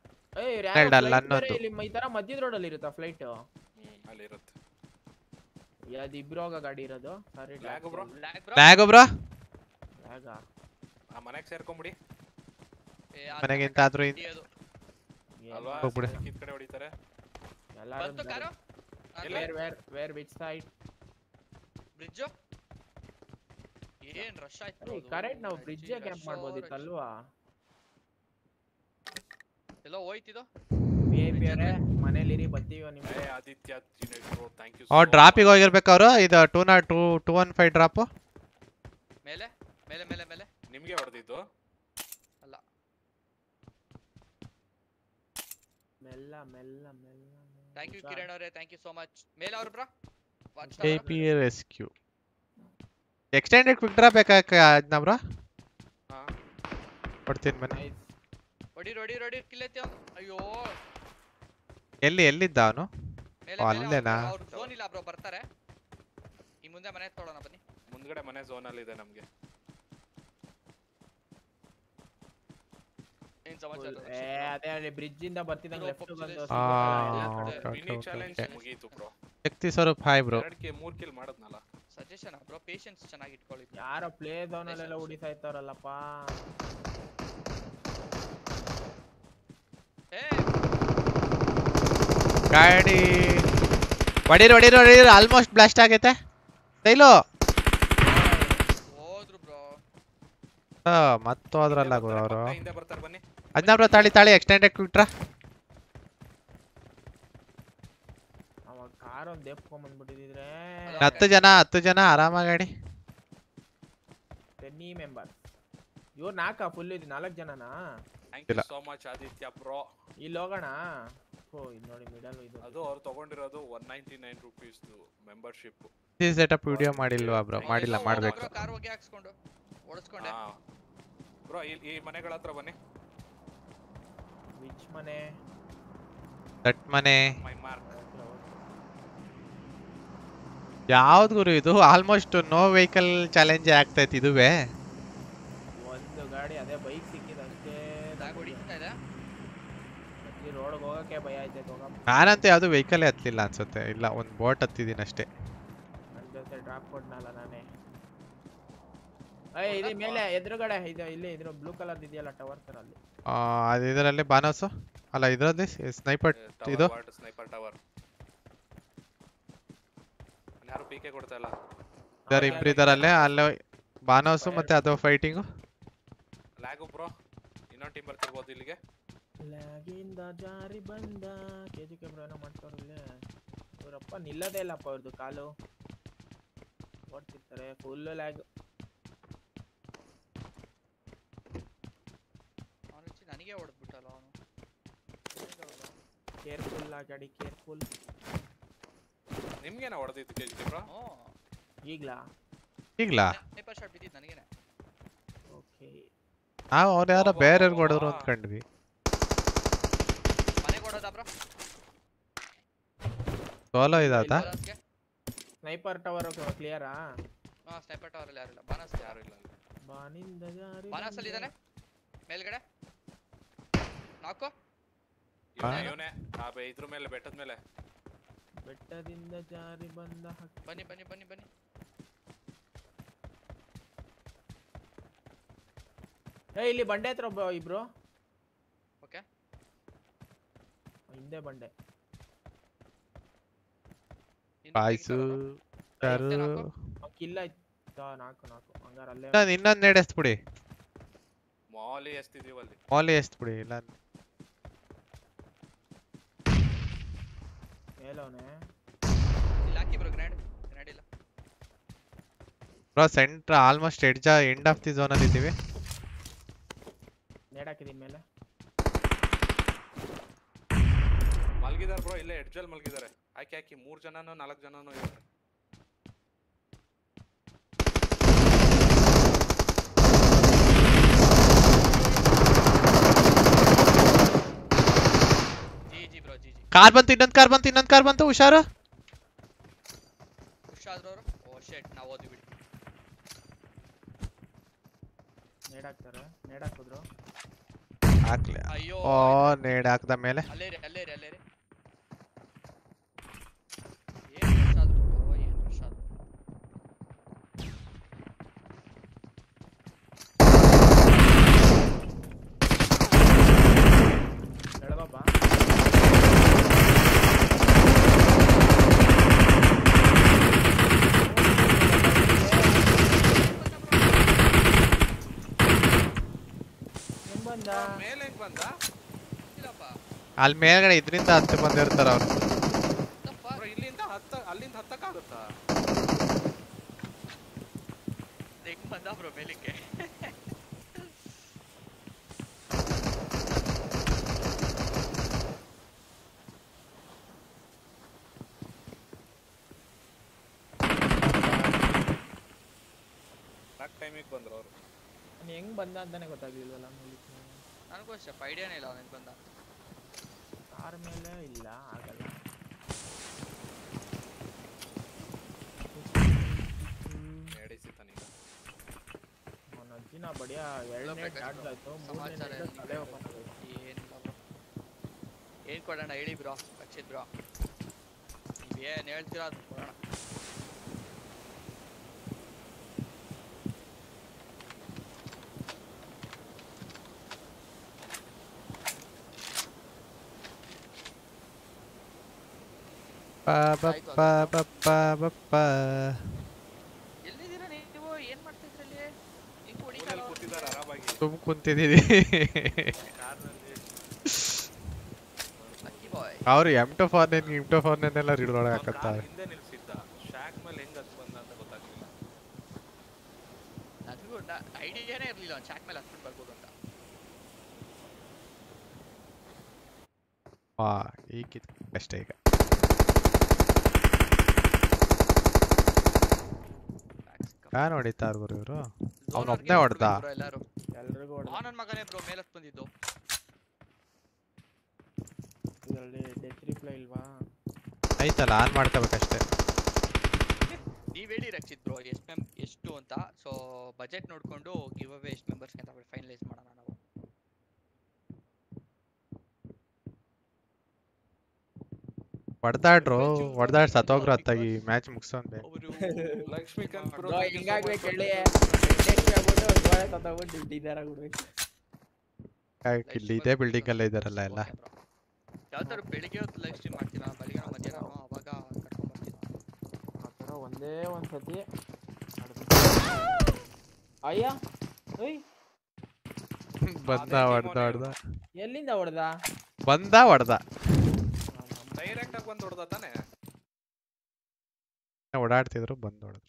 ಈ ತರ ಮಧ್ಯದ ರೋಡ್ ಅಲ್ಲಿ ಇರುತ್ತಾ ಫ್ಲೈಟ್? ಅಲ್ಲಿ ಇರುತ್ತೆ. ಯಾವ್ದು ಇಬ್ರೋಗ ಗಾಡಿ ಇರೋದು? Sorry lag bro. Lag bro. Lag ಆ ಮನೆಗೆ ಸೇರ್ಕೊಂಬಿಡಿ. ಮನೆಗಿಂತ ಆದ್ರೂ ಅಲ್ವಾ ಹೋಗ್ಬಿಡಿ. ಈ ಕಡೆ ಹೊಡಿತಾರೆ ಎಲ್ಲಾರು. ಬಂತು car. Where which side? Bridge ಏನ್ ರಶ್ ಆಯ್ತು. ಕರೆಕ್ಟ್ ನಾವು ಬ್ರಿಡ್ಜ್ ಕ್ಯಾಂಪ್ ಮಾಡ್ಬೋದಿತ್ತಲ್ವಾ? ಎಲ್ಲೋ ಹೋಯ್ತಿದು. ವಿಐಪಿ ಅವರೇ ಮನೇಲಿರಿ, ಬರ್ತೀವಿ ನಿಮ್ಗೆ. Aditya Jinesh bro thank you. ಡ್ರಾಪಿಗೆ ಹೋಗಿರ್ಬೇಕು ಅವರು. ಇದು 215 ಡ್ರಾಪ್ ಮೇಲೆ ನಿಮ್ಗೆ ಹೊಡೆದಿದ್ದು ಅಲ್ಲ. ಮೆಲ್ಲ ಥ್ಯಾಂಕ್ ಯು ಕಿರಣ್ ಅವರೇ, ಥ್ಯಾಂಕ್ ಯು ಸೋ ಮಚ್. ಮೇಲೆ ಅವರು bro AP rescue extended quick draw ಬೇಕಾದ್ನ ಬ್ರೋ? ಹಾ ಕೊಡ್ತೀನಿ ಮನೆ. ಹೊಡಿ ಕಿಲ್ಲೆತ್ತಿ ಅವನು. ಅಯ್ಯೋ ಎಲ್ಲಿದ್ದ ಅವನು? ಅಲ್ಲೇನಾ? ಅವ್ರು ಝೋನ್ ಇಲ್ಲ ಬ್ರೋ, ಬರ್ತಾರೆ. ಈ ಮುಂದೆ ಮನೆ ತೊಗೊಳೋಣ ಬನ್ನಿ. ಮುಂದ್ಗಡೆ ಮನೆ ಝೋನ್ ಅಲ್ಲಿ ಇದೆ ನಮ್ಗೆ. ಏನ್ ಸಮಾಚಾರ? ಅದೇ ಅಲ್ಲಿ ಬ್ರಿಡ್ಜ್ ಇಂದ ಬರ್ತಿದಂಗೆ ಲೆಫ್ಟ್ ಬಂದು ಮಿನಿ ಚಾಲೆಂಜ್ ಮುಗೀತು bro. Shakti Swaroop hi bro. 3 kill ಮಾಡದ್ನಲ್ಲ. ಸಜೆಷನ್ ಬ್ರೋ, ಪೇಷನ್ಸ್ ಚೆನ್ನಾಗಿ ಇಟ್ಕೊಳ್ಳಿ. ಯಾರೋ ಪ್ಲೇ ಝೋನ್ ಅಲ್ಲೆಲ್ಲ ಹೊಡಿತಾ ಇರ್ತಾರಲ್ಲಪ್ಪ. ಗಾಡಿ ಹೊಡೀರಿ ಆಲ್ಮೋಸ್ಟ್ ಬ್ಲಾಸ್ಟ್ ಆಗೈತೆ. ತೈಲು ಹೋದ್ರು ಬ್ರೋ. ಮತ್ತು ಅದ್ರಲ್ಲ ಗುರು ಅವರು ಪಕ್ಕ ಹಿಂದೆ ಬರ್ತಾರೆ ಬನ್ನಿ. ಅದನ್ನ ಬ್ರೋ ತಾಳಿ ಎಕ್ಸ್ಟೆಂಡೆಡ್ ಕ್ವಿಟ್ರ ಅವಾಗ ಕಾರ್ ಒಂದ್ ದೇಪ್ಕೊಂಡ್ ಬಂದ್ಬಿಟ್ಟಿದ್ರೆ 10 ಜನ ಆರಾಮಾಗಿ ಆಡಿ. 10 ಮೆಂಬರ್ ಇವ್ರು ಫುಲ್ ಇದು 4 ಜನನಾ? Thank you so much Aditya bro. ಇಲ್ಲಿ ಹೋಗೋಣ. ಓ ಇದು ನೋಡಿ ಮಿಡಲ್ ಇದು. ಅದು ಅವ್ರು ತಗೊಂಡಿರೋದು 199 ರೂಪೀಸ್ ಮೆಂಬರ್ಶಿಪ್. ಈ ಸೆಟಪ್ ವಿಡಿಯೋ ಮಾಡಿಲ್ವಾ ಬ್ರೋ? ಮಾಡಿಲ್ಲ, ಮಾಡ್ಬೇಕು. ಕಾರ್ ಹೋಗಿ ಹಾಕ್ಸ್ಕೊಂಡು ಓಡಿಸ್ಕೊಂಡೆ. ಬ್ರೋ ಈ ಮನೆಗಳ ಹತ್ರ ಬನ್ನಿ. ವಿಚ್ ಮನೆ? ದಟ್ ಮನೆ ಮೈ ಮಾರ್ಕ್. ಯಾವ್ದು ಗುರು ಇದು? ಆಲ್ಮೋಸ್ಟ್ ನೋ ವೆಹಿಕಲ್ ಚಾಲೆಂಜ್ ಆಗ್ತೈತಿ ಇದುವೇ. ಒಂದು ಗಾಡಿ ಅದೇ ಬೈಕ್ ಸಿಕ್ಕಿದ ಅಷ್ಟೇ. ಹೊಡಿತಾ ಇದೆ. ಈ ರೋಡ್ ಹೋಗಕ್ಕೆ ಭಯ ಆಯ್ತೈತೆ ಹೋಗಪ್ಪ. ನಾನಂತೂ ಯಾವ್ದು ವೆಹಿಕಲ್ ಹತ್ತಲಿಲ್ಲ ಅನ್ಸುತ್ತೆ. ಇಲ್ಲ, ಒಂದು ಬೋಟ್ ಹತ್ತಿದೀನಿ ಅಷ್ಟೇ. ನನ್ನ ಜೊತೆ ಡ್ರಾಪ್ ಕೊಡ್ನಲ್ಲ ನಾನೇ. ಇದು ಮೇಲೆ ಎದುರುಗಡೆ ಇದು ಇಲ್ಲಿ ಇದ್ರ ಬ್ಲೂ ಕಲರ್ ಇದೆಯಲ್ಲ ಟವರ್ ತರ ಅಲ್ಲಿ. ಅದು ಇದರಲ್ಲಿ ಬಾನೋಸು ಅಲ್ಲ, ಇದರಲ್ಲಿ ಸ್ನೈಪರ್ ಇದು ಸ್ನೈಪರ್ ಟವರ್. ಯಾರು ಪಿಕೆ ಕೊಡ್ತಾ ಇಲ್ಲ. ಸರ್ ಇಬ್ರು ಇದರಲ್ಲೇ ಅಲ್ಲೇ ಬಾನೋಸು ಮತ್ತೆ ಅದು ಫೈಟಿಂಗು. Lag bro. ಇನ್ನೊಂದು ಟೀಮ್ ಬರ್ತಿರ್ಬೋದು ಇಲ್ಲಿಗೆ. ಲ್ಯಾಗಿಂದ ಜಾರಿ ಬಂದ ಕೆಜಿಕೆ ಬ್ರೋ ಏನೋ ಮಾಡ್ತಾರಲ್ಲೇ. ಇವರಪ್ಪ ನಿಲ್ಲದೇ ಇಲ್ಲಪ್ಪ ಅವ್ರದ್ದು ಕಾಲು. ಓಡ್ತಿರ್ತಾರೆ ಫುಲ್ ಲ್ಯಾಗ್. ನನಗೆ ಹೊಡೆದ್ಬಿಟ್ಟಲ್ಲ ಅವನು. ಕೇರ್ಫುಲ್ ಗಾಡಿ ಕೇರ್ಫುಲ್. ನಿಮ್ಗೇನ ಹೊಡೆದಿತ್ತು ಕೆಜಿಕೆ ಬ್ರೋ? ಈಗ್ಲಾ ಸ್ನೈಪರ್ ಶಾಟ್ ಬಿದ್ದಿದ್ದು ನನಗೇನೆ. ಓಕೆ ನಾವು ಅವ್ರು ಯಾರೋ ಬೇರೆಯವ್ರಿಗೆ ಹೊಡೆದ್ರು ಅಂದ್ಕೊಂಡ್ವಿ. ಮನೆಗೆ ಹೊಡೋದಾ ಬ್ರೋ? ಸೋಲೋ ಇದಾತಾ? ಸ್ನೈಪರ್ ಟವರ್ ಕ್ಲಿಯರಾ? ಸ್ನೈಪರ್ ಟವರ್ ಅಲ್ಲಿ ಯಾರಿಲ್ಲ. ಬಾನಸ್ ಯಾರು ಇಲ್ಲ. ಬಾನಿಂದ ಜಾರಿ ಬಾನಸ್ ಅಲ್ಲಿ ಇದಾನೆ ಮೇಲ್ಗಡೆ. ನಾಕು ಇವನೇ ಇದ್ರ ಮೇಲೆ ಬೆಟ್ಟದ ಮೇಲೆ. ಬೆಟ್ಟದಿಂದ ಜಾರಿ ಬಂದ ಬನ್ನಿ ಬನ್ನಿ ಬನ್ನಿ ಬನ್ನಿ. ಇಲ್ಲಿ ಬಂಡೆ ಹತ್ರ ಇಬ್ರು. ಓಕೆ ಹಿಂದೆ ಬಂಡೆ. ಬಾಯ್ಸು ಕಿಲ್ಲ ನಾಲ್ಕು ಹಂಗಾರ ಅಲ್ಲೇ ಇನ್ನೊಂದು ನೇಡ್ ಎಸ್ಬಿಡಿ. ಮಾಲಿ ಎಸ್ತಿದೀವಲ್ಲಿ. ಮಾಲಿ ಎಸ್ಬಿಡಿ. ಇಲ್ಲ ಮೇಲವನೇ ಇಲ್ಲಿ ಹಾಕಿ ಬ್ರೋ. ಗ್ರ್ಯಾಂಡ್ ಇಲ್ಲ bro. Centre almost end of the zone ಅಲ್ಲಿ ಇದ್ದೀವಿ. ನೇಡ್ ಹಾಕಿದೀನಿ ಮೇಲೆ. ಮಲ್ಗಿದಾರೆ ಬ್ರೋ. ಇಲ್ಲೇ ಎಡ್ಜಲ್ಲಿ ಮಲ್ಗಿದ್ದಾರೆ. ಹಾಕಿ 3 ಜನನೋ 4 ಜನನೋ ಇದ್ದಾರೆ. G bro G. ಕಾರ್ ಬಂತು, ಇನ್ನೊಂದು ಕಾರ್ ಬಂತು. ಹುಷಾರು ಹುಷಾದ್ರವರು. ಓ ಶೆಟ್ ನಾವು ಓದಿ ಬಿಡಿ. ನೇಡ್ ಹಾಕ್ತಾರೆ. ನೇಡ್ ಹಾಕಿದ್ರು. ಹಾಕ್ಲಿ. ಅಯ್ಯೋ ನೇಡ್ ಹಾಕ್ದ ಮೇಲೆ ಅಲ್ಲೇ ರೀ ಏನ್ ರಶ್ ಆದ್ರು ಬ್ರೋ. ಏನ್ ರಶ್ ಆದ್ರು. ಬೆಳಗಪ್ಪ. ಮೇಲೆ ಹೆಂಗ್ ಬಂದ? ಇಲ್ಲಪ್ಪ ಅಲ್ಲಿ ಮೇಲ್ಗಡೆ ಇದರಿಂದ ಹತ್ತು ಬಂದಿರ್ತಾರ ಅವ್ರು. ಬ್ರೋ ಅಲ್ಲಿಂದ ಹತ್ತಕ್ಕಾಗುತ್ತಾ? ಹೆಂಗ್ ಬಂದ ಬ್ರೋ ಮೇಲಿಕ್ಕೆ? ಕರೆಕ್ಟ್ ಟೈಮಿಗೆ ಬಂದ್ರು ಅವರು. ಹೆಂಗ್ ಬಂದ ಅಂತಾನೆ ಗೊತ್ತಾಗ್ಲಿಲ್ವಲ್ಲ. ನನಗೂ ಅಷ್ಟೇ ಐಡಿಯಾನೇ ಇಲ್ಲ ಅವನಿಗೆ ಬಂದ. ಕಾರ್ ಮೇಲೆ ಇಲ್ಲ ಆಗಲ್ಲ. ನಡೆಸಿತಾನೀಗ ಅವನ ಅಜ್ಜಿನ ಬಡಿಯ 2ನೇ ಚಾರ್ಜ್ ಆಯ್ತು. 3ನೇ ತಲೆ ಓಪನ್ ಆಗೋಯ್ತು. ಏನಿಲ್ಲ ಬ್ರೋ. ಏನ್ ಕೊಡೋಣ ಹೇಳಿ ಬ್ರೋ. ರಕ್ಷಿತ್ ಬ್ರೋ ನೀವ್ ಏನ್ ಹೇಳ್ತೀರಾ ಅದು ಕೊಡೋಣ. ಏನ್ ಮಾಡ್ತಿದ್ರಲ್ಲಿ ಹಿಂಗ್ ಊರಲ್ಲಿ ಹೊಡಿತಾರ ಕೂತಿದ್ದಾರೆ ಆರಾಮಾಗಿ ಸುಮ್ ಕುಂತಿದೀವಿ ಕಾರ್ನಲ್ಲಿ. Lucky boy. ಅವ್ರು M24 ರೀಡ್ ಕಾರ್ ಹಾಕತ್ತಾರೆ. ಹಿಂದೆ ನಿಲ್ಸಿದ್ದ ಶಾಕ್ ಮೇಲೆ ಹೆಂಗ್ ಹತ್ ಬಂದ ಅಂತ ಗೊತ್ತಾಗ್ಲಿಲ್ಲ. ನನಗೂ ಐಡಿಯಾನೇ ಇರ್ಲಿಲ್ಲ ಅವ್ನು ಚಾಕ್ ಮೇಲೆ ಹತ್ಬಿಟ್ಟು ಬರ್ಬೋದು ಅಂತ. ಈಗ ಅಷ್ಟೇ ಈಗ ಫ್ಯಾನ್ ಹೊಡಿತಾರ ಗುರು ಇವರು. ಅವ್ನು ಒಬ್ನೇ ಹೊಡ್ದ. ಎಲ್ಲಾರು ಎಲ್ರಿಗೂ ಹೊಡ್ದ. ನನ್ ಮಗನೇ ಬ್ರೋ ಮೇಲೆ ಹತ್ ಬಂದಿದ್ದು. ಇದರಲ್ಲಿ ಡೆತ್ ರಿಪ್ಲೈ ಇಲ್ವಾ? ಐತಲ್ಲ ಆನ್ ಮಾಡ್ಕೋಬೇಕಷ್ಟೇ. ನೀವ್ ಹೇಳಿ ರಕ್ಷಿತ್ ಬ್ರೋ ಎಷ್ಟು ಅಂತ. ಸೊ ಬಜೆಟ್ ನೋಡ್ಕೊಂಡು ಗಿವ್ ಅವೇ ಎಷ್ಟು ಮೆಂಬರ್ಸ್ ಅಂತ ಫೈನಲೈಸ್ ಮಾಡೋಣ ನಾವು. ಹೊಡ್ದಾಡ್ ಸತ್ತೋಗ್ರ ಅತ್ತಾಗಿ ಮ್ಯಾಚ್ ಮುಗಿಸೋನ್ ಬೇಕು. ಅವರು ಲಕ್ಷ್ಮೀಕಾಂತ್ ಬ್ರೋ ಬ್ರೋ ಹಿಂಗಾಗ್ಬೇಕು ಹೇಳಿ. ಡೆತ್ ಆಗ್ಬಿಟ್ಟು ಗೋಡೆ ಸತ್ತೋಗ್ಬಿಟ್ಟು ಡಿನ್ನರ್ ಆಗ್ಬಿಡ್ಬೇಕು. ಇಲ್ಲಿ ಇದೇ ಬಿಲ್ಡಿಂಗ್ ಅಲ್ಲೇ ಇದಾರಲ್ಲ ಎಲ್ಲ. ಯಾವ್ದಾದ್ರು ಬೆಳಿಗ್ಗೆ ಹೊತ್ತು ಲೈವ್ ಸ್ಟ್ರೀಮ್ ಮಾಡ್ತೀರಾ? ಬೆಳಿಗ್ಗೆ ಮಧ್ಯಾಹ್ನ ಅವಾಗ ಕರ್ಕೊಂಡ್ ಬರ್ತೀನಿ. ಆ ಥರ ಒಂದೇ ಒಂದ್ ಸತಿ ಅಯ್ಯ ಓಯ್ ಬಂದ ಹೊಡ್ದ ಎಲ್ಲಿಂದ ಹೊಡ್ದ? ಹೊಡ್ದ ಡೈರೆಕ್ಟ್ ಆಗಿ ಬಂದು ಹೊಡ್ದ ತಾನೆ. ಓಡಾಡ್ತಿದ್ರು ಬಂದ್ ಹೊಡೆದ್ರು.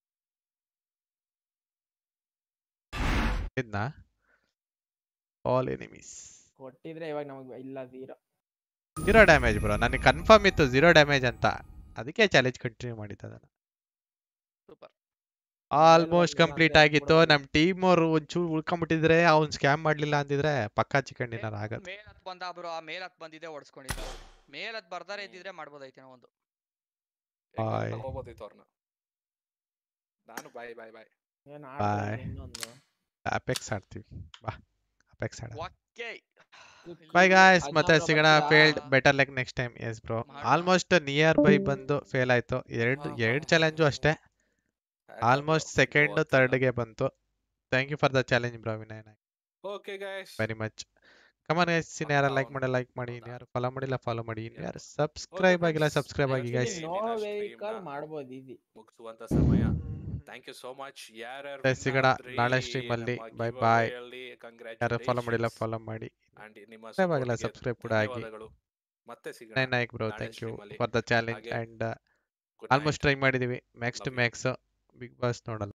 ಇದನ್ನ ಆಲ್ ಎನಿಮೀಸ್ ಕೊಟ್ಟಿದ್ರೆ ಇವಾಗ ನಮಗೆ ಇಲ್ಲ ಝೀರೋ ಡ್ಯಾಮೇಜ್ ಬ್ರೋ. ನನಗೆ ಕನ್ಫರ್ಮ್ ಇತ್ತು 0 ಡ್ಯಾಮೇಜ್ ಅಂತ, ಅದಕ್ಕೆ ಚಾಲೆಂಜ್ ಕಂಟಿನ್ಯೂ ಮಾಡಿದ್ದ ಅದನ್ನ. ಸೂಪರ್. ಆಲ್ಮೋಸ್ಟ್ ಕಂಪ್ಲೀಟ್ ಆಗಿತ್ತು. ನಮ್ ಟೀಮ್ ಅವರು ಒಂಚೂರು ಉಳ್ಕೊಂಡ್ಬಿಟ್ಟಿದ್ರೆ ಅವ್ನ್ ಸ್ಕ್ಯಾಮ್ ಮಾಡ್ಲಿಲ್ಲ ಅಂದಿದ್ರೆ ಪಕ್ಕಾ ಚಿಕನ್ ಡಿನ್ನರ್ ಆಗತ್ತೆ. ಮೇಲ್ ಹತ್ ಬಂದ ಬ್ರೋ, ಆ ಮೇಲ್ ಹತ್ ಬಂದಿದೆ ಹೊಡ್ಸ್ಕೊಂಡಿದ್ದ. ಮೇಲ್ ಹತ್ ಬರ್ದಾರೆ ಇದ್ದಿದ್ರೆ ಮಾಡ್ಬೋದೈತೆ ಒಂದು. ಹೋಗ್ಬೋದಿತ್ತು ಅವ್ರನ್ನ. ನಾನು ಬಾಯ್ ಏನ್ Bye. ಆಡ್ತಾರೆ ಇನ್ನೊಂದು ಅಪೆಕ್ಸ್ ಆಡ್ತೀವಿ ಬಾ. ಅಪೆಕ್ಸ್ ಆಡ. ಓಕೆ ಬೈ ಗಾಯ್ಸ್, ಮತ್ತೆ ಅದ್ನ ಸಿಗೋಣ. ಬರ್ತೀರಾ? Failed better like next time. Yes bro, almost near by ಬಂದು ಫೇಲ್ ಆಯ್ತು. ಎರಡು ಚಾಲೆಂಜು ಅಷ್ಟೇ. ಆಲ್ಮೋಸ್ಟ್ ಸೆಕೆಂಡ್ ಥರ್ಡ್ಗೆ ಬಂತು. Thank you for the challenge bro Vinay. Okay guys, very much. Come on guys, ಇನ್ಯಾರು ಲೈಕ್ ಮಾಡಿ, ಇನ್ಯಾರು ಫಾಲೋ ಮಾಡಿಲ್ಲ ಫಾಲೋ ಮಾಡಿ, ಇನ್ಯಾರು ಸಬ್ಸ್ಕ್ರೈಬ್ ಆಗಿಲ್ಲ ಸಬ್ಸ್ಕ್ರೈಬ್ ಆಗಿ ಗೈಸ್. ನೋ ವೆಹಿಕಲ್ ಮಾಡ್ಬೋದು ಈಸಿ. ಮುಗಿಸುವಂತ ಸಮಯ. Thank you so much. ಯಾರ್ಯಾರು ಸಿಗೋಣ ನಾಳೆ ಸ್ಟ್ರೀಮ್ ಅಲ್ಲಿ. Bye bye. ಯಾರು ಫಾಲೋ ಮಾಡಿಲ್ಲ ಫಾಲೋ ಮಾಡಿ, ಅಂಡ್ ನಿಮ್ಮ ಸಬ್ಸ್ಕ್ರೈಬ್ ಆಗಿಲ್ಲ ಸಬ್ಸ್ಕ್ರೈಬ್ ಕೂಡ ಆಗಿ. ಧನ್ಯವಾದಗಳು. ಮತ್ತೆ ಸಿಗೋಣ ನಾಯಕ್ ಬ್ರೋ, ನಾಳೆ ಥ್ಯಾಂಕ್ ಯು stream ಅಲ್ಲಿ. For the challenge. ಹಾಗೆ and Good night. Almost try ಮಾಡಿದೀವಿ. Max to Love you. Max. Bigg Boss ನೋಡಲ್ಲ.